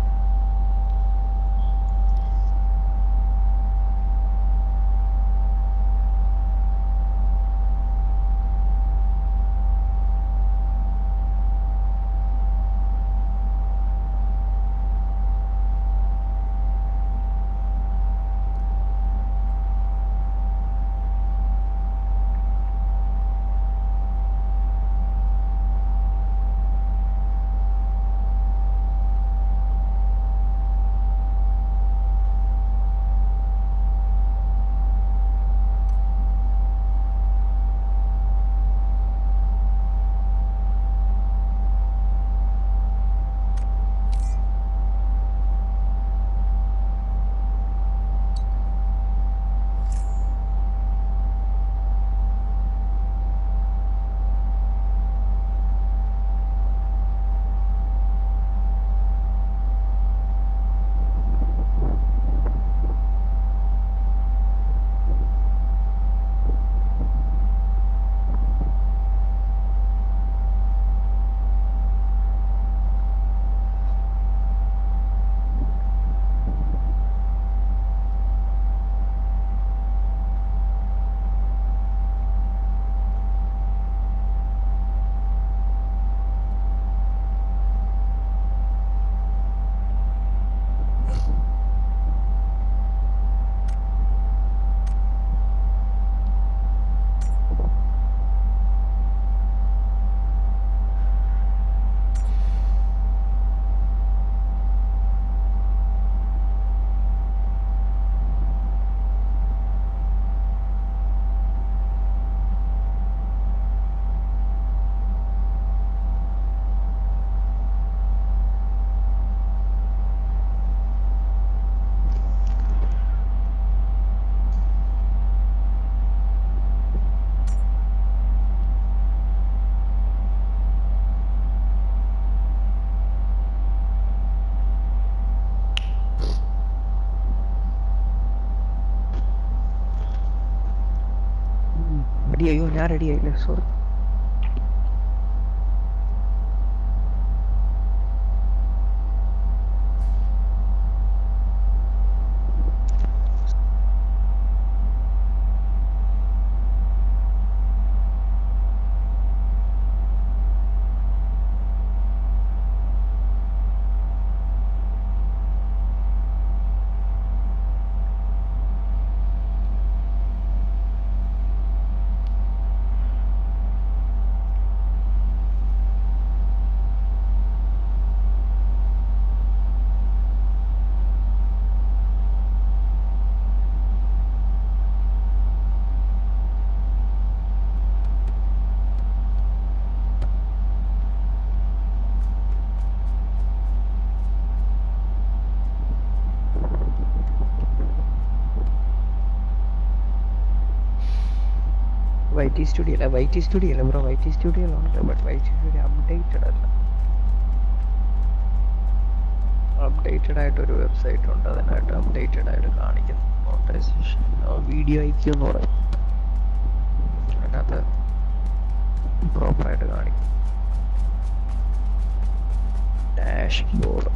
റെഡി അയ്യോ ഞാൻ റെഡി ആയില്ലേ സോറി. വൈറ്റി സ്റ്റുഡിയോ അല്ല വൈറ്റി സ്റ്റുഡിയോ അല്ല ബ്രോ വൈറ്റി സ്റ്റുഡിയോയിലുണ്ട് ബട്ട് വൈറ്റി സ്റ്റുഡിയോ അപ്ഡേറ്റഡ് അല്ല. അപ്ഡേറ്റഡ് ആയിട്ടൊരു വെബ്സൈറ്റ് ഉണ്ട് അതിനായിട്ട് അപ്ഡേറ്റഡ് ആയിട്ട് കാണിക്കുന്നു മോണിറ്റൈസേഷൻ വീഡിയോ ഐക്യു എന്ന് പറയും അതിനകത്ത് പ്രോപ്പറായിട്ട് കാണിക്കും ഡാഷ്ബോർഡ്.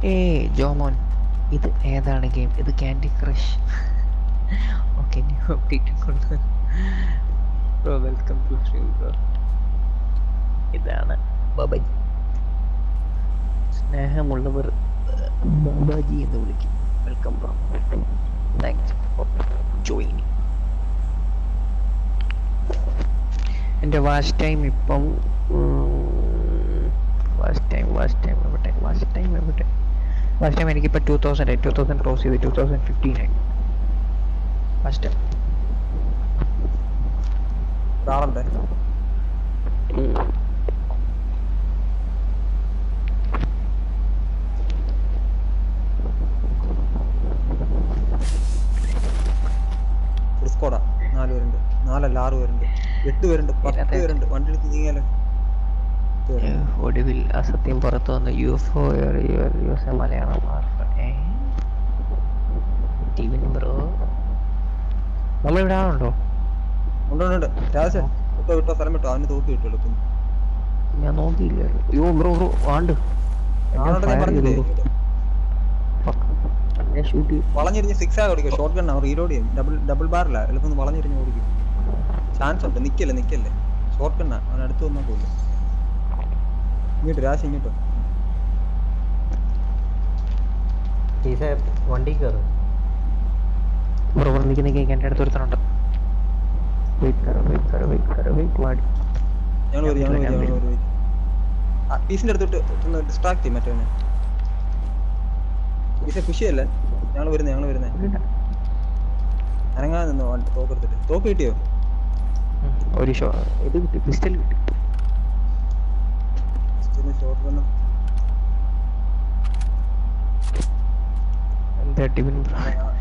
ഏയ് ജോമോൻ, ഇത് ഏതാണ് ഗെയിം? ഇത് candy crush. Okay, new update കൊണ്ട് bro welcome to stream bro. ഇതാണ് ബബാജി. സ്നേഹമുള്ളവർ ബാബാജി എന്ന് വിളിക്കും. Welcome bro, thanks for joining. എൻ്റെ വാച്ച് ടൈം ഇപ്പം വാച്ച് ടൈം വാച്ച് ടൈം എവിടെ വാച്ച് ടൈം എവിടെ വാച്ച് ടൈം എനിക്കിപ്പോൾ ടു തൗസൻഡ് ആയി. ടു തൗസൻഡ് ക്രോസ് ചെയ്ത് ടു തൗസൻഡ് ഫിഫ്റ്റീൻ ആയി വാച്ച് ടൈം. ഒരാളുണ്ട്. സ്കോഡാ, നാല് പേരുണ്ട്. നാലല്ല ആറ് പേരുണ്ട്, എട്ട് പേരുണ്ട്, പത്ത് പേരുണ്ട്. വണ്ടി എടുത്ത് നീങ്ങിയാലോ. ഒടുവിൽ അസത്യം പുറത്തു വന്നു. U F O U S A Malayalam bro. നമ്മളിവിടെ ആളുണ്ടോ? ഉണ്ടുണ്ട്. രാജേഷ് വിട്ടോ വിട്ടോ സ്ഥലം വിട്ടോ, അവന് തോക്കി വിട്ടു എടുക്കുന്നു. ഞാൻ നോക്കിയില്ല. യോ ബ്രോ ബ്രോ വാണ്ട് വളഞ്ഞിരിഞ്ഞ് സിക്സ് ആയി ഓടിക്കും. ഷോർട്ട് ഗണ്ണ റീലോഡ് ചെയ്യും. ഡബിൾ ഡബിൾ ബാറില്ല, എളുപ്പം വളഞ്ഞിരിഞ്ഞ് ഓടിക്കും. ചാൻസ് ഉണ്ട്. നിക്കല്ലേ നിക്കല്ലേ ഷോർട്ട് ഗണ്ണ അവൻ അടുത്ത് വന്നാൽ പോലും. ഇങ്ങോട്ട് രാശി ഇങ്ങോട്ടോ. വണ്ടി കയറും. ബ്രോ നിൽക്കി നിൽക്കി എൻ്റെ അടുത്ത് ഒരുത്തനുണ്ട്. ഞങ്ങൾ വരും ഞങ്ങൾ വരും ഞങ്ങൾ വരും. പീസിന്റെ അടുത്തോട്ട് ഒന്ന് ഡിസ്ട്രാക്ട് ചെയ്യും മറ്റവനെ. പീസെ ഖുഷിയല്ലേ? ഞങ്ങൾ വരുന്നേ ഞങ്ങൾ വരുന്നേ. അനങ്ങാതെ നിന്നോ തോക്കെടുത്തിട്ട്. തോക്ക് കിട്ടിയോ? ഒരു ഷോ ഇത് കിട്ടി, പിസ്റ്റൽ കിട്ടി. ഷോർട്ട് ഗണ്ണ് എന്താ ടിവിൻ ബ്രോ?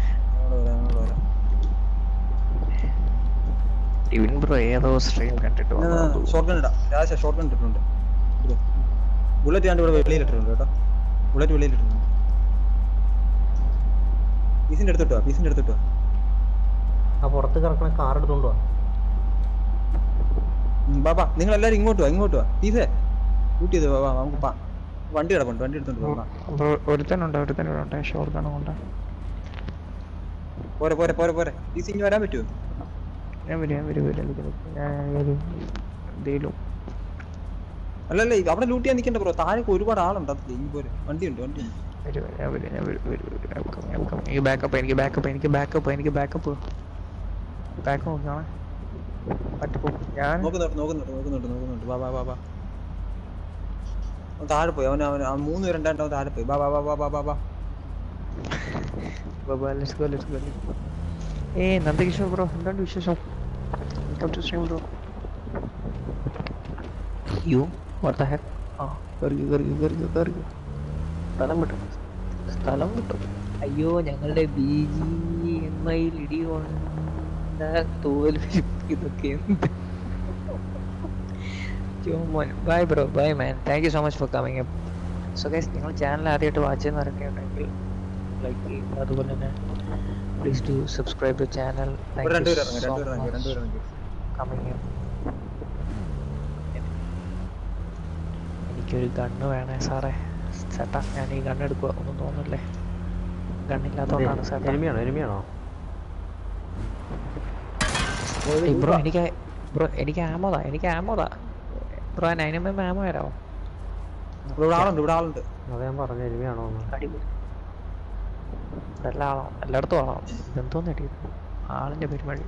ടിവിൻ ബ്രോ ഏതോ സ്ട്രീം കണ്ടിട്ട് ഷോർട്ട് ഗൺ ഇടാം. രാജ ഷോർട്ട് ഗൺ ഇട്ടിട്ടുണ്ട്. ബുള്ളറ്റ് ഞാൻ ഇവിടെ വെളിയിലിട്ടിട്ടുണ്ട് കേട്ടോ. ബുള്ളറ്റ് വെളിയിലിട്ടിട്ടുണ്ട്. പീസിന്റെ അടുത്തിട്ടോ പീസിന്റെ അടുത്തിട്ടോ. ആ പുറത്ത് കിടക്കണ കാർ എടുത്തോണ്ടോ? ബാബാ നിങ്ങൾ എല്ലാരും ഇങ്ങോട്ട് വാ ഇങ്ങോട്ട് വാ. പീസേ ഷൂട്ട് ചെയ്ത് ബാബാ, നമുക്ക് വണ്ടി കിടപ്പുണ്ട്, വണ്ടി എടുത്തോണ്ട് പോകാം. ഒരുത്തനുണ്ട് ഒരുത്തനുണ്ട് ഷോർട്ട് ഗൺ കൊണ്ട്. പോരെ പോരെ പോരെ പോരെ. പീസ് ഇനി വരാൻ പറ്റുമോ? ഞാൻ വരും ഞാൻ വരും വരും ഞാൻ എന്തേലും. അല്ലല്ല അവിടെ ലൂട്ട് ചെയ്യാൻ നിൽക്കണ്ട ബ്രോ. താഴെ ഒരുപാട് ആളുണ്ട്. അത് ഇനി പോരെ. വണ്ടിയുണ്ട് വണ്ടിയുണ്ട്. ഞാൻ വരും ഞാൻ വരും വരും എനിക്ക് ബാക്കപ്പ് എനിക്ക് ബാക്കപ്പ് എനിക്ക് ബാക്കപ്പ് എനിക്ക് ബാക്കപ്പ് ബാക്കപ്പ് നോക്കിയാണേ പറ്റിപ്പോ. ഞാൻ നോക്കുന്നുണ്ട് നോക്കുന്നുണ്ട് നോക്കുന്നുണ്ട് നോക്കുന്നുണ്ട്. ബാ ബാ ബാ ബാ. അവൻ താഴെ പോയി. അവൻ അവൻ മൂന്ന് പേരുണ്ടായിട്ട് അവൻ താഴെ പോയി. ബാ ബാ ബാ ബാ ബാ ബാ ബാ. Let's go let's go. ഏയ് നന്ദകിഷോർ ബ്രോ, എന്താണ് വിശേഷം? Welcome to stream bro. You what the heck? ആ കയറി കയറി കയറി കയറി സ്ഥലം വിട്ടു സ്ഥലം വിട്ടു. അയ്യോ ഞങ്ങളുടെ ബി ജി എം ഐയിൽ ഇടി കൊണ്ട തോൽവി. ഇതൊക്കെ എന്ത്? Jomon bye bro bye man. Thank you so much for coming up. So guys, നിങ്ങൾ ചാനൽ ആദ്യമായിട്ട് വാച്ച് ചെയ്യുന്നവരൊക്കെ ഉണ്ടെങ്കിൽ ലൈക്ക് ചെയ്യുക. അതുപോലെ തന്നെ please do subscribe to channel. എനിക്കൊരു ഗണ്ണ് വേണേ സാറേ. ചേട്ടാ ഞാൻ ഈ ഗണ്ണ് എടുക്കുക ഒന്നും തോന്നില്ലേ? ഗണ്ണില്ലാത്തോണ്ടാണ് ചേട്ടാ. എനിമിയാണോ എനിമിയാണോ ബ്രോ? എനിക്ക് ബ്രോ എനിക്ക് ആമോതാ എനിക്ക് ആമോതാ bro. Nine M M ammo തരാമോ? ഇവിടെ ആളുണ്ട് ഇവിടെ ആളുണ്ട്. അതെ ഞാൻ പറഞ്ഞു എനിമിയാണോ? അടിപൊളി. ഇവിടെ എല്ലാ ആളോ എല്ലായിടത്തും ആളോ? ഇതെന്തോന്ന് അടിയത്? ആളിന്റെ പെരുമാടി.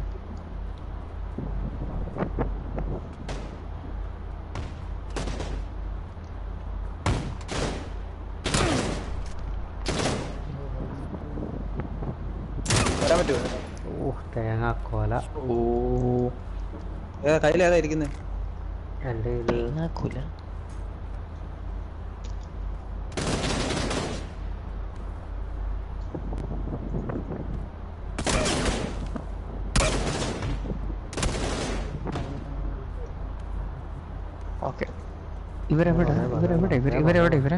വരാൻ പറ്റുമോ? ഓ തേങ്ങാക്കോല. ഓ ഏതാ കയ്യിൽ ഏതാ ഇരിക്കുന്നത്? എൻ്റെ തേങ്ങാക്കൊല. ഓക്കെ ഇവരെവിടെ ഇവരെവിടെ ഇവർ ഇവരെവിടെ ഇവരെ?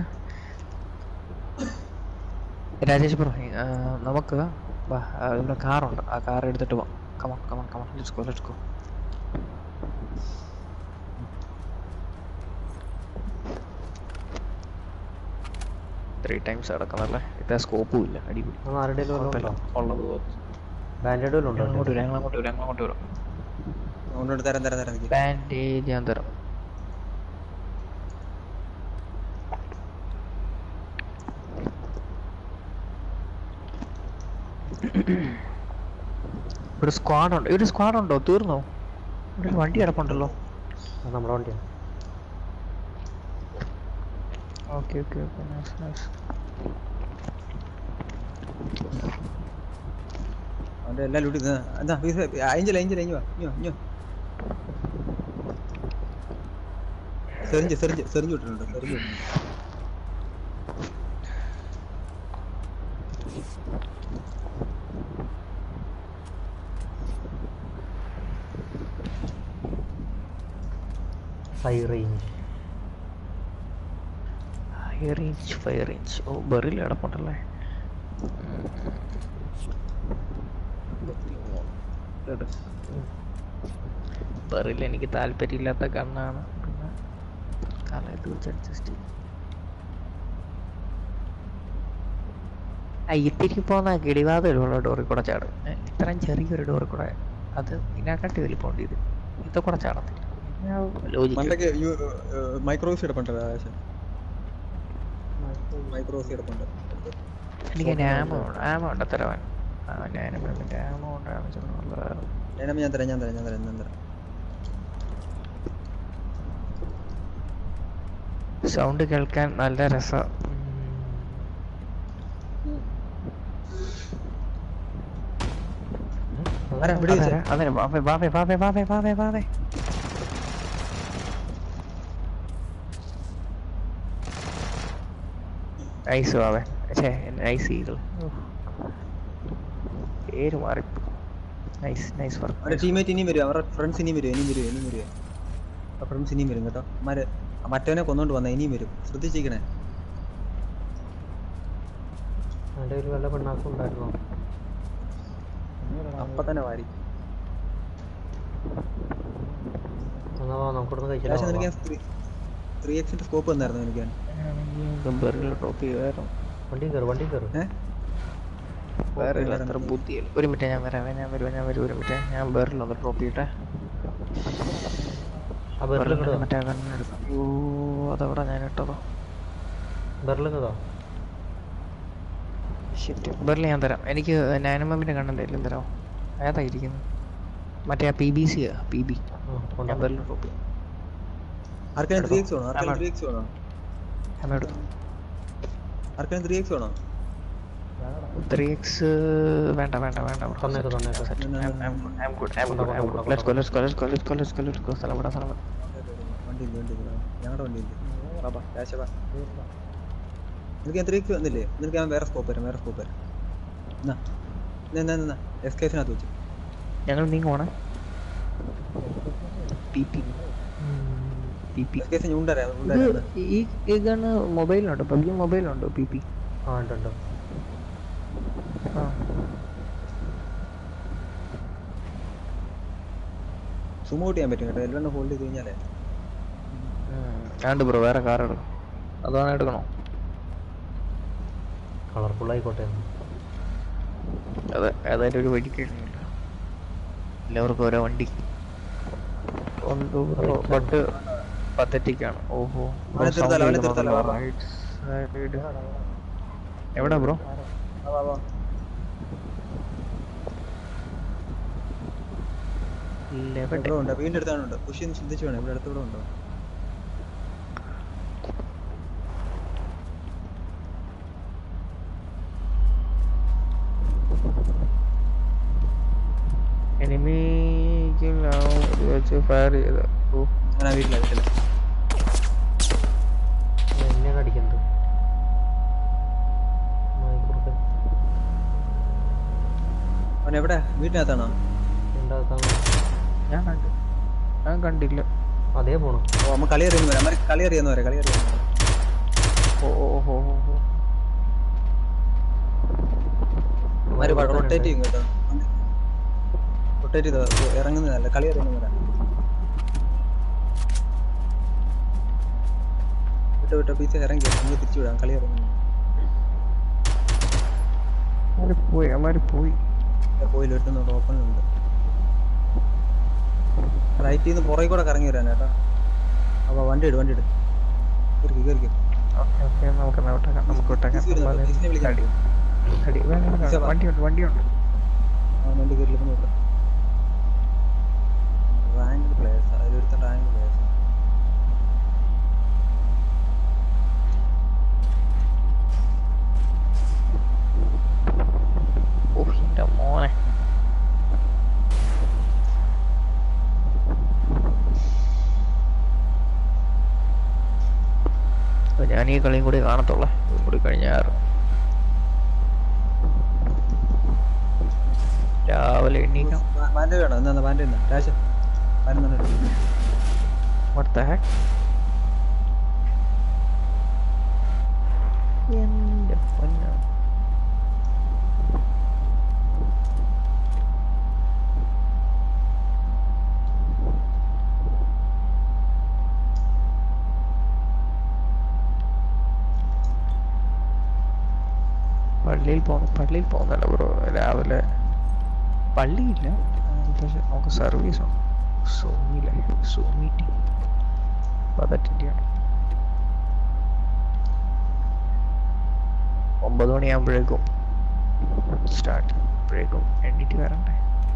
രാജേഷ് ബ്രോ നമുക്ക് ഇവിടെ കാറുണ്ട്. ആ കാർ എടുത്തിട്ട് പോവാം. Come on come on come on let's go let's go. Three times കിടക്കുന്നല്ലേ, ഇത്ര സ്കോപ്പും ഇല്ല. അടിപൊളി. അത് ആരുടെ കുഴപ്പമില്ല. ഉള്ളത് ബാൻഡേഡ് വല്ലതും ഞങ്ങൾ അങ്ങോട്ട് ഉണ്ടോ? വരാം, ഞങ്ങൾ അങ്ങോട്ട് വരാം, ഞങ്ങൾ അങ്ങോട്ട് വരാം. അതുകൊണ്ട് തരാം തരാം തരാം നിക്ക്. ബാൻഡേജ് ഞാൻ തരാം. ഒരു സ്ക്വാഡ് ഉണ്ട്, ഒരു സ്ക്വാഡ് ഉണ്ടോ? തീർന്നോ? ഇവിടെ ഒരു വണ്ടി കിടപ്പുണ്ടല്ലോ. അത് നമ്മുടെ വണ്ടിയാണ്. Okay okay okay, nice nice. അവന്റെ എല്ലാ ലൂട്ടി എന്താ ഏഞ്ചൽ ഏഞ്ചൽ ഏഞ്ച് വാ ഇഞ്ഞോ ഇഞ്ഞോ. സെറിഞ്ച് സെറിഞ്ച് സെറിഞ്ച് വിട്ടിട്ടുണ്ട്, സെറിഞ്ച് വിട്ടിട്ടുണ്ട്. High range high range fire range. ഓ ബെറിൽ കിടപ്പുണ്ടല്ലേ. ബെറിൽ എനിക്ക് താല്പര്യമില്ലാത്ത ഗണ്ണാണ്, പിന്നെ കാലത്ത് വെച്ച് അഡ്ജസ്റ്റ് ചെയ്യും. ആ ഇത്തിരി പോകുന്ന കിടിവാതിലുള്ള ഡോറിൽ കൂടെ ചാടും. ഇത്രയും ചെറിയൊരു ഡോറിൽ കൂടെ, അത് ഇതിനെക്കാട്ടി വലിപ്പമുണ്ട്. ഇത് ഇത് കൂടെ ചാടത്തില്ല. മണ്ടയ്ക്ക് മൈക്രോസ് കിടപ്പുണ്ട്, ആകാശം മൈക്രോസ് കിടപ്പുണ്ട്. എനിക്ക് ആമോ ആമോ ഉണ്ട് തരാൻ. ഞാനും ആമോ ഉണ്ടാകുന്ന ഞാൻ ഞാൻ തരാം ഞാൻ തരാം ഞാൻ തരാം ഞാൻ തരാം. സൗണ്ട് കേൾക്കാൻ നല്ല രസം. അതെ വാവേ വാവേ വാവേ വാവേ വാവേ വാവേ. നൈസ് വാവേ. ഛേ നൈസ് ഈഗിൾ. പേര് മാറി. Nice nice work. അവരുടെ ടീമേറ്റ് ഇനിയും വരും, അവരുടെ ഫ്രണ്ട്സ് ഇനിയും വരും ഇനിയും വരും ഇനിയും വരും. ആ ഫ്രണ്ട്സ് ഇനിയും വരും കേട്ടോ. അമ്മാര് മറ്റവനെ കൊന്നോണ്ട് വന്ന ഇനിയും വരും, ശ്രദ്ധിച്ചിരിക്കണേ. എൻ്റെ കയ്യിൽ വല്ല പെണ്ണാക്കും ഉണ്ടായിരുന്നോ? അപ്പൊ തന്നെ വാരി. എന്നാ നമുക്കിവിടുന്ന് പക്ഷെ കഴിച്ചില്ല. നിനക്ക് ത്രീ എക്സിന്റെ സ്കോപ്പ് വന്നായിരുന്നു എനിക്ക്. ഡ്രോപ്പ് ചെയ്തായിരുന്നു. വണ്ടി കയറി വണ്ടി കയറി. ഏഹ് വേറെ അത്ര ബുദ്ധിയില്ല. ഒരു മിനിറ്റ് ഞാൻ വരാം, ഞാൻ വരുവാ ഞാൻ വരും. ഒരു മിനിറ്റ് ഞാൻ ബെറിലൊന്ന് ഡ്രോപ്പ് ചെയ്യട്ടെ. ആ ബെറിൽ കിടോ? മറ്റേ കണ്ണെടുക്കാം. ഓ അതവിടെ ഞാൻ ഇട്ടതോ. ബെറിൽ കിടോ? ബെറിൽ ഞാൻ തരാം. എനിക്ക് നാനോമമ്മിന്റെ കണ്ണെൻ്റെ എല്ലാം തരാമോ? ഏതായിരിക്കുന്നു? മറ്റേ ആ P B C P B. ഞാൻ ബെറിൽ ഡ്രോപ്പ് ചെയ്യാം. ആർക്കെങ്കിലും ത്രീ എക്സ് വേണോ? ആർക്കെങ്കിലും ത്രീ എക്സ് വേണോ? ഞാൻ എടുത്തു. ആർക്കെങ്കിലും ത്രീ എക്സ് വേണോ? ത്രീ എക്സ് വേണ്ട വേണ്ട വേണ്ട. തന്നേക്ക് തന്നേക്ക്. സ്ഥലം വിടാം സ്ഥലം വിടാം. വണ്ടി ഇല്ല വണ്ടി ഇല്ല ഞങ്ങളുടെ വണ്ടി ഇല്ല. നിനക്ക് ഞാൻ ത്രീ എക്സ് വന്നില്ലേ? നിനക്ക് ഞാൻ വേറെ സ്കോപ്പ് വരാം വേറെ സ്കോപ്പ് വരാം. എന്നാ എന്നാ എന്നാ എസ് കേസിനകത്ത് വെച്ചു. ഞങ്ങൾ നീങ്ങുവാണ്. P P P P S case ഞാൻ ഉണ്ടരാ ഉണ്ടരാ. ഈ ഈ ഗണ്ണ് മൊബൈലുണ്ടോ? പബ്ജി മൊബൈലുണ്ടോ? പി പി ആ ഉണ്ട് ഉണ്ട്. ആ സുമോ ഔട്ട് ചെയ്യാൻ പറ്റും കേട്ടോ. എല്ലാം ഹോൾഡ് ചെയ്ത് കഴിഞ്ഞാലേ. ആണ്ട് ബ്രോ വേറെ കാർ എടുക്കും. അതാണ് എടുക്കണോ? കളർഫുൾ ആയിക്കോട്ടെ. അതെ ഏതായാലും ഒരു വഴി കഴിഞ്ഞില്ല. എല്ലാവർക്കും ഓരോ വണ്ടി ബട്ട് പത്തറ്റിക്കാണ്. ഓഹോ എവിടെ ബ്രോ? വീണ്ടും എടുത്താണുണ്ട്. പുഷ് ശ്രദ്ധിച്ചു വേണം. ഇവിടെ അടുത്തൂടെ ഉണ്ടോ? എനിമിക്ക് വെച്ച് ഫയർ ചെയ്ത്. ഓ ഞാൻ ആ വീട്ടില വീട്ടില എന്നെയാണ് അടിക്കുന്നത്. അവൻ എവിടെ? വീട്ടിനകത്താണോ? ഞാൻ കണ്ടു. ഞാൻ കണ്ടില്ല. അതേ പോണു. ഓ അമ്മ കളി അറിയുന്ന വരാം. അമ്മ കളി അറിയുന്നവരെ കളി അറിയുന്ന. ഓ ഓ ഹോ ഹോ ഹോ. റൊട്ടേറ്റ് ചെയ്യും കേട്ടോ. റൊട്ടേറ്റ് ചെയ്തോ ഇറങ്ങുന്നതല്ല. കളി അറിയുന്നവരാ. വിട്ടോ വിട്ടോ പീസ് ഇറങ്ങി നമ്മൾ തിരിച്ചു വിടാം. കളി അറിയുന്ന അവര് പോയി അവര് പോയി പോയില്ല, ഒരുത്തുന്നുണ്ട്, ഓപ്പണിലുണ്ട്. റൈറ്റിൽ നിന്ന് പുറകെ കൂടെ കറങ്ങി വരാൻ കേട്ടോ. അപ്പൊ വണ്ടി ഇട്, വണ്ടി ഇട്, കയറി കയറി. ഓക്കെ ഓക്കെ നമുക്ക് വിട്ടേക്കാം നമുക്ക് വിട്ടേക്കാം അടി അടി വേണ്ട വണ്ടിയുണ്ട് വണ്ടിയുണ്ട് വണ്ടി കയറിയില്ല. റാങ്ക് പ്ലേയേഴ്സ് അതിലൊരുത്ത റാങ്ക് പ്ലേയേഴ്സ്. ഓ എന്റെ മോനെ ഞാൻ ഈ കളിയും കൂടി കാണത്തുള്ളേ, കൂടി കഴിഞ്ഞാറ് രാവിലെ എണ്ണീക്കാം. ബാൻഡ് വേണോ? എന്നാ ബാൻഡ് എന്നാ രാശ ബാൻഡ് What the heck? എന്റെ പൊന്നോ പള്ളിയിൽ പോകുന്നു പള്ളിയിൽ പോകുന്നല്ല ബ്രോ രാവിലെ പള്ളിയില്ല പക്ഷെ നമുക്ക് സർവീസ് ഉണ്ട് സൂമിലെ സൂം മീറ്റിംഗ് അപ്പോൾ അത് അറ്റൻഡ് ചെയ്യണം. ഒമ്പത് മണിയാകുമ്പോഴേക്കും സ്റ്റാർട്ട് അപ്പോഴേക്കും എണ്ണീറ്റ് വരണ്ടേ.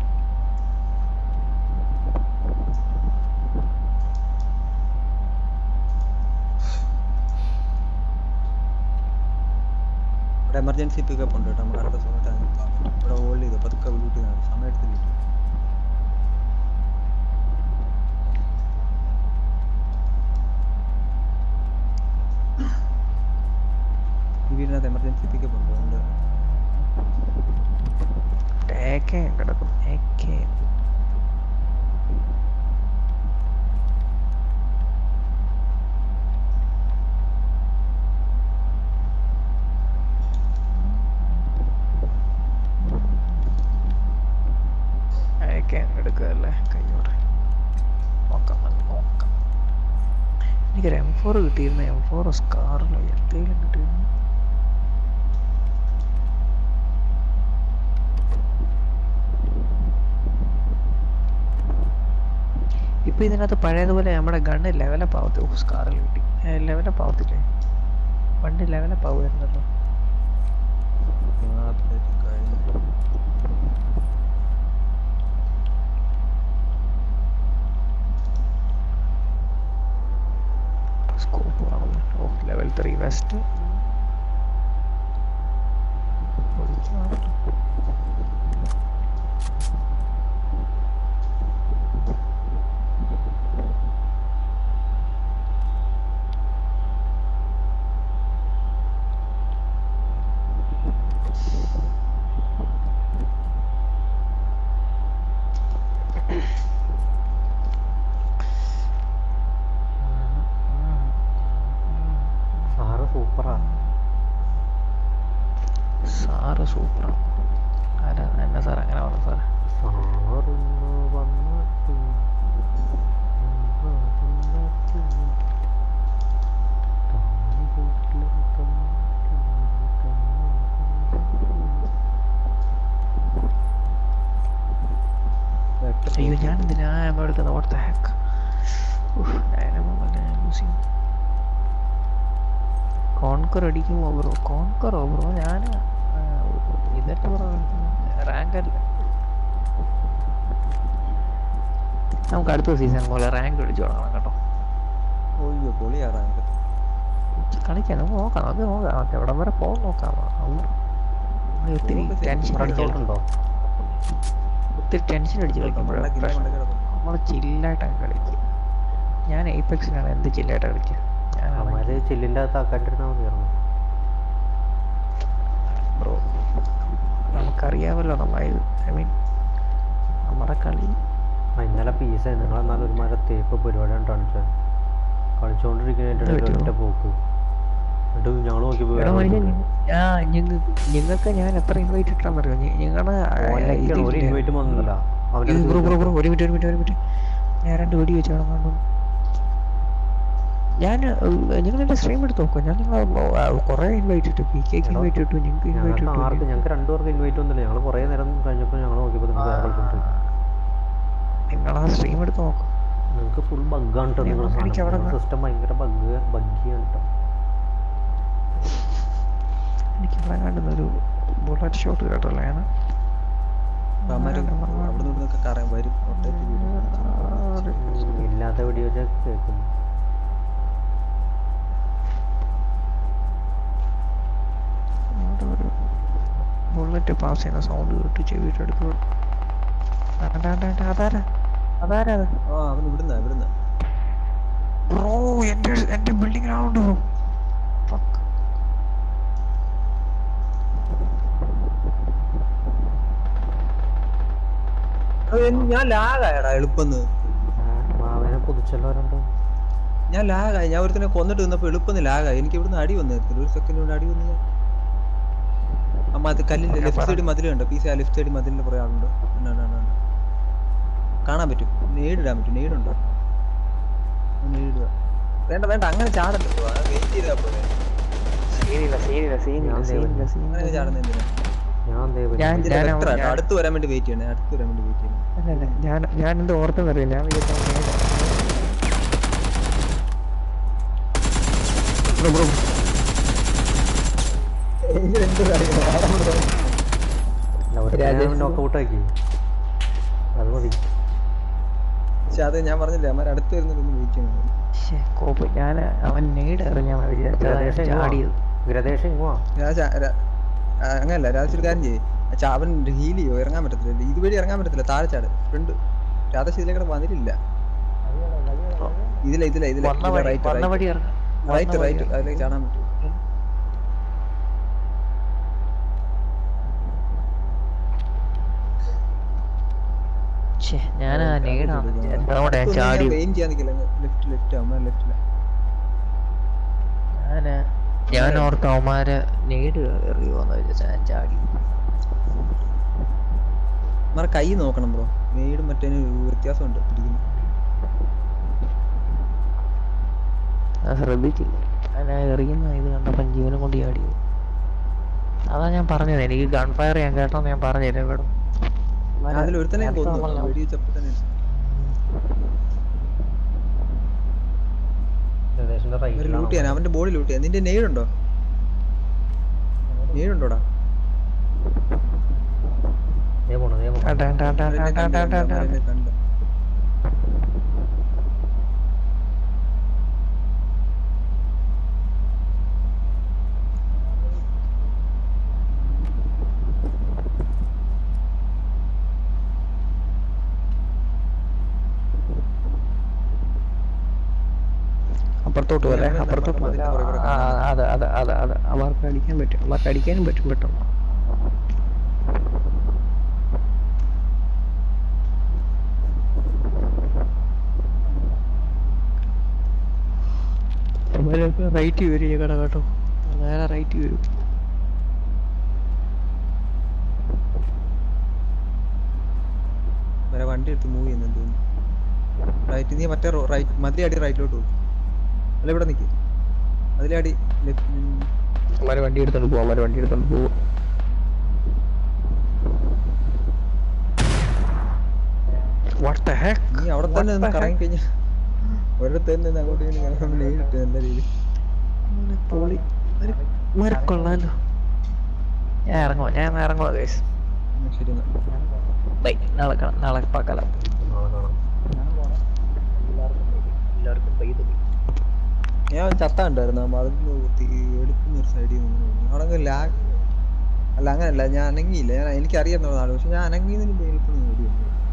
ഇവിടെ എമർജൻസി പിക്കപ്പ് ഉണ്ട് കേട്ടോ. നമ്മുടെ അടുത്ത സമയത്ത് ഇവിടെ ഹോൾഡ് ചെയ്തു പതുക്കെ ലൂട്ട് ചെയ്താണ് സമയം എടുത്ത് ലൂട്ട്. ഈ വീടിനകത്ത് എമർജൻസി പിക്കപ്പ് ഉണ്ട്, അതുകൊണ്ട് കിടക്കും ഏക്കെ എടുക്കുകയല്ലേ കയ്യോടെ നോക്കാം നോക്കാം. എനിക്കൊരു എം ഫോർ കിട്ടിയിരുന്നു, എം ഫോർ സ്കാറിലോ എന്തെങ്കിലും കിട്ടിയിരുന്നു. ഇപ്പൊ ഇതിനകത്ത് പഴയതുപോലെ നമ്മുടെ ഗണ്ണ് ലെവലപ്പ് ആവത്തി. ഓ സ്കാറിൽ കിട്ടി, ലെവലപ്പ് ആവത്തില്ലേ? പണ്ട് ലെവലപ്പ് ആവുമായിരുന്നല്ലോ. സ്കോപ്പ് ആവുന്നു. ഓ ലെവൽ ത്രീ വെസ്റ്റ് സൂപ്പറാണ്. ആരാ എന്നാ സാർ അങ്ങനെ പറഞ്ഞു സാറേ? അയ്യോ ഞാൻ എന്തിനാ എടുക്കുന്നത്? What the heck. കോൺകർ അടിക്കുമോ ബ്രോ? കോൺകറോ ബ്രോ? ഞാൻ ഇതൊക്കെ ബ്രോ റാങ്ക് അല്ല. നമുക്ക് അടുത്ത സീസൺ പോലെ റാങ്ക് അടിച്ചു തുടങ്ങണം കേട്ടോ. ഓയ്യോ പൊളിയാ റാങ്ക് കളിക്കാൻ നമുക്ക് നോക്കാം, നമുക്ക് നോക്കാം, നമുക്ക് എവിടം വരെ പോകും നോക്കാം. ഒത്തിരി ടെൻഷൻ അടിച്ചിട്ടുണ്ടോ? ഒത്തിരി ടെൻഷൻ അടിച്ച് കളിക്കുമ്പോഴാണ് നമ്മൾ ചില്ലായിട്ടൊക്കെ കളിക്കുക. ഞാൻ എയ്പെക്സിലാണ് എന്ത് ചില്ലായിട്ട് കളിക്കുക. അവന്മാര് ചില്ലിൻ്റെ അകത്ത് ആക്കാണ്ടിരുന്നാൽ മതിയായിരുന്നു ബ്രോ. നമുക്കറിയാമല്ലോ നമ്മൾ ഐ മീൻ നമ്മുടെ കളി. ഇന്നലെ പീസ് നിങ്ങൾ എന്നാലും ഒരു മര തേപ്പ് പരിപാടിയാണ് കാണിച്ചത്. കളിച്ചോണ്ടിരിക്കുന്നതിൻ്റെ ഒറ്റ പോക്ക് എന്നിട്ട് ഞങ്ങൾ നോക്കിയപ്പോൾ നിങ്ങൾക്ക് ഞാൻ എത്ര ഇൻവൈറ്റ് ഇട്ടാന്ന് അറിയോ? നിങ്ങളുടെ ഒരു ഇൻവൈറ്റും വന്നില്ല. ഒരു മിനിറ്റ് ഒരു മിനിറ്റ് ഒരു മിനിറ്റ് ഞാൻ രണ്ട് വെടി വെച്ച് കിടന്നു. ഞാൻ നിങ്ങൾ എന്റെ സ്ട്രീം എടുത്ത് നോക്കുക. ഞാൻ നിങ്ങൾ കുറെ ഇൻവൈറ്റ് ഇട്ടു, പി കെക്ക് എടോ, ഇൻവൈറ്റ് ഇട്ടു, നിങ്ങൾക്ക് ഇൻവൈറ്റ് ഞങ്ങൾക്ക് ആർക്ക് ഇട്ടു. ഞങ്ങൾക്ക് രണ്ടുപേർക്ക് ഇൻവൈറ്റ് ഒന്നുമില്ല. ഞങ്ങൾ കുറേ നേരം കഴിഞ്ഞപ്പോൾ ഞങ്ങൾ നോക്കിയപ്പോൾ നിങ്ങൾ വേറെ കളിച്ചോണ്ടിരിക്കും. നിങ്ങൾ ആ സ്ട്രീം എടുത്ത് നോക്കും. നിങ്ങൾക്ക് ഫുൾ ബഗ്ഗാണ് കേട്ടോ. എനിക്ക് അവിടെ നിങ്ങളുടെ സിസ്റ്റം ഭയങ്കര ബഗ് ബഗ്ഗിയാണ് കേട്ടോ. എനിക്ക് ഇവിടെ കണ്ടുന്ന ഒരു ബുള്ളറ്റ് ഷോട്ട് കേട്ടല്ലോ ഞാൻ. അവന്മാര് അവിടെ നിന്നൊക്കെ കറങ്ങി വരും rotate ചെയ്ത്. ഇല്ലാത്ത വീഡിയോ കേൾക്കുന്നു. ഒരു ബുള്ളറ്റ് പാസ് ചെയ്യുന്ന സൗണ്ട് കേട്ട് ചെവിയുടെ അടുത്ത്. അതാരാ അതാരാ അത്? ആ അവൻ ഇവിടുന്ന ഇവിടുന്ന ബ്രോ എന്റെ എന്റെ ബിൽഡിങ്ങിലാണുണ്ട് ബ്രോ. ഞാൻ ലാഗായടാ എളുപ്പന്ന്. മാവനെ പുതിച്ചല്ലോരുണ്ട്. ഞാൻ ലാഗായി. ഞാൻ ഒരുത്തനെ കൊന്നിട്ട് നിന്നപ്പോ എളുപ്പന്ന് ലാഗായി. എനിക്ക് ഇവിടുന്ന് അടി വന്നു. ഒരു സെക്കൻഡ് കൊണ്ട് അടി വന്നു. അമ്മ അത് കല്ലിന്റെ ലെഫ്റ്റ് സൈഡ് മതിലുണ്ട്. പീസ് ആ ലെഫ്റ്റ് സൈഡ് മതിലിന്റെ പുറകെ ആളുണ്ട്. കാണാൻ പറ്റും. നേടിടാൻ പറ്റും. നേടുണ്ടോ? നേടിടുക. വേണ്ട വേണ്ട അങ്ങനെ ചാടണ്ട. വെയിറ്റ് ചെയ്താ പോലെ. അങ്ങനെ ചാടുന്ന എന്തിനാ? അടുത്ത് വരാൻ വേണ്ടി വെയിറ്റ് ചെയ്യണേ. അടുത്ത് വരാൻ വേണ്ടി വെയിറ്റ് ചെയ്യണം. ഞാൻ ഞാൻ എന്ത് ഓർത്തെന്നറിയില്ല. ഞാൻ നോക്കൗട്ടാക്കി അത് മതി. പക്ഷെ അത് ഞാൻ പറഞ്ഞില്ലേ അമ്മ അടുത്ത് വരുന്നതൊന്ന് വെയിറ്റ് ചെയ്യണം. ഞാൻ അവൻ നെയ്ഡ് എറിഞ്ഞാൽ ഗ്രദേശം ഇങ്ങോ രാജ അങ്ങനല്ല രാജ കാര്യം ചെയ്യേ. അവൻ ഹീൽ ചെയ്യോ? ഇറങ്ങാൻ പറ്റത്തില്ല. ഇതുവഴി ഇറങ്ങാൻ പറ്റത്തില്ല. താഴെ ചാട്. ഫ്രണ്ട് രാധേഷ് ഇതിലേക്കൂടെ വന്നിട്ടില്ല. ഇതില ഇതില ഇതില റൈറ്റ് റൈറ്റ് റൈറ്റ് അതിലേക്ക് ചാടാൻ പറ്റും. ഞാൻ ഞാൻ ഓർത്ത അവന്മാരെ നേട് എറിയുവോന്ന് വെച്ചാൽ ഞാൻ ചാടി. കൈ നോക്കണം ബ്രോ. നേടും മറ്റേന് വ്യത്യാസമുണ്ട്. ശ്രദ്ധിച്ചില്ല. ഞാൻ എറിയുന്ന ഇത് കണ്ടപ്പം ജീവനും കൊണ്ട് ചാടിയത്. അതാ ഞാൻ പറഞ്ഞത്. എനിക്ക് ഗൺ ഫയർ ഞാൻ കേട്ടോന്ന് ഞാൻ പറഞ്ഞില്ല. ഇവിടെ അവന്റെ ബോഡി ലൂട്ട് ചെയ്യാൻ. നിന്റെ നെയ്ഡുണ്ടോ? നെയ്ഡുണ്ടോടാ? അപ്പുറത്തോട്ട് പോലെ അപ്പുറത്തോട്ട് അതെ അതെ അതെ അതെ അവർക്ക് അടിക്കാൻ പറ്റും. അവർക്ക് അടിക്കാനും പറ്റും പെട്ടെന്ന്. റൈറ്റ് വരും ഈ കട കേട്ടോ. നേരെ റൈറ്റ് വരും. വണ്ടി എടുത്ത് മൂവ് ചെയ്യുന്നു തോന്നുന്നു. റൈറ്റ് നീ മറ്റേ റൈറ്റ് മതിലടി റൈറ്റിലോട്ട് പോകും. അല്ല ഇവിടെ നിൽക്കും. അതിലടി അവന്മാര് വണ്ടി എടുത്തോണ്ട് പോകും. അവന്മാര് വണ്ടി എടുത്തോണ്ട് പോകും. നീ അവിടെ തന്നെ നിന്ന് കറങ്ങി കഴിഞ്ഞാൽ ഒരിടത്ത് തന്നെ അങ്ങോട്ട് നേരിട്ട് നല്ല രീതി കൊള്ളാലോ. ഞാൻ ഇറങ്ങുവാ. ഞാൻ ഇറങ്ങുവാ ഗൈസ്. ശരി ബൈ. നാളെ കാണാം. നാളെ പാക്കാലം. എല്ലാവർക്കും ബൈ. ഞാൻ ചത്ത ഉണ്ടായിരുന്നു. എടുക്കുന്ന ഒരു സൈഡിൽ നിന്ന് അവിടെ ലാഗ് അല്ല അങ്ങനല്ല. ഞാൻ അനങ്ങിയില്ല. ഞാൻ എനിക്കറിയാവുന്നതാണ്. പക്ഷെ ഞാൻ അനങ്ങിയതിന് എളുപ്പം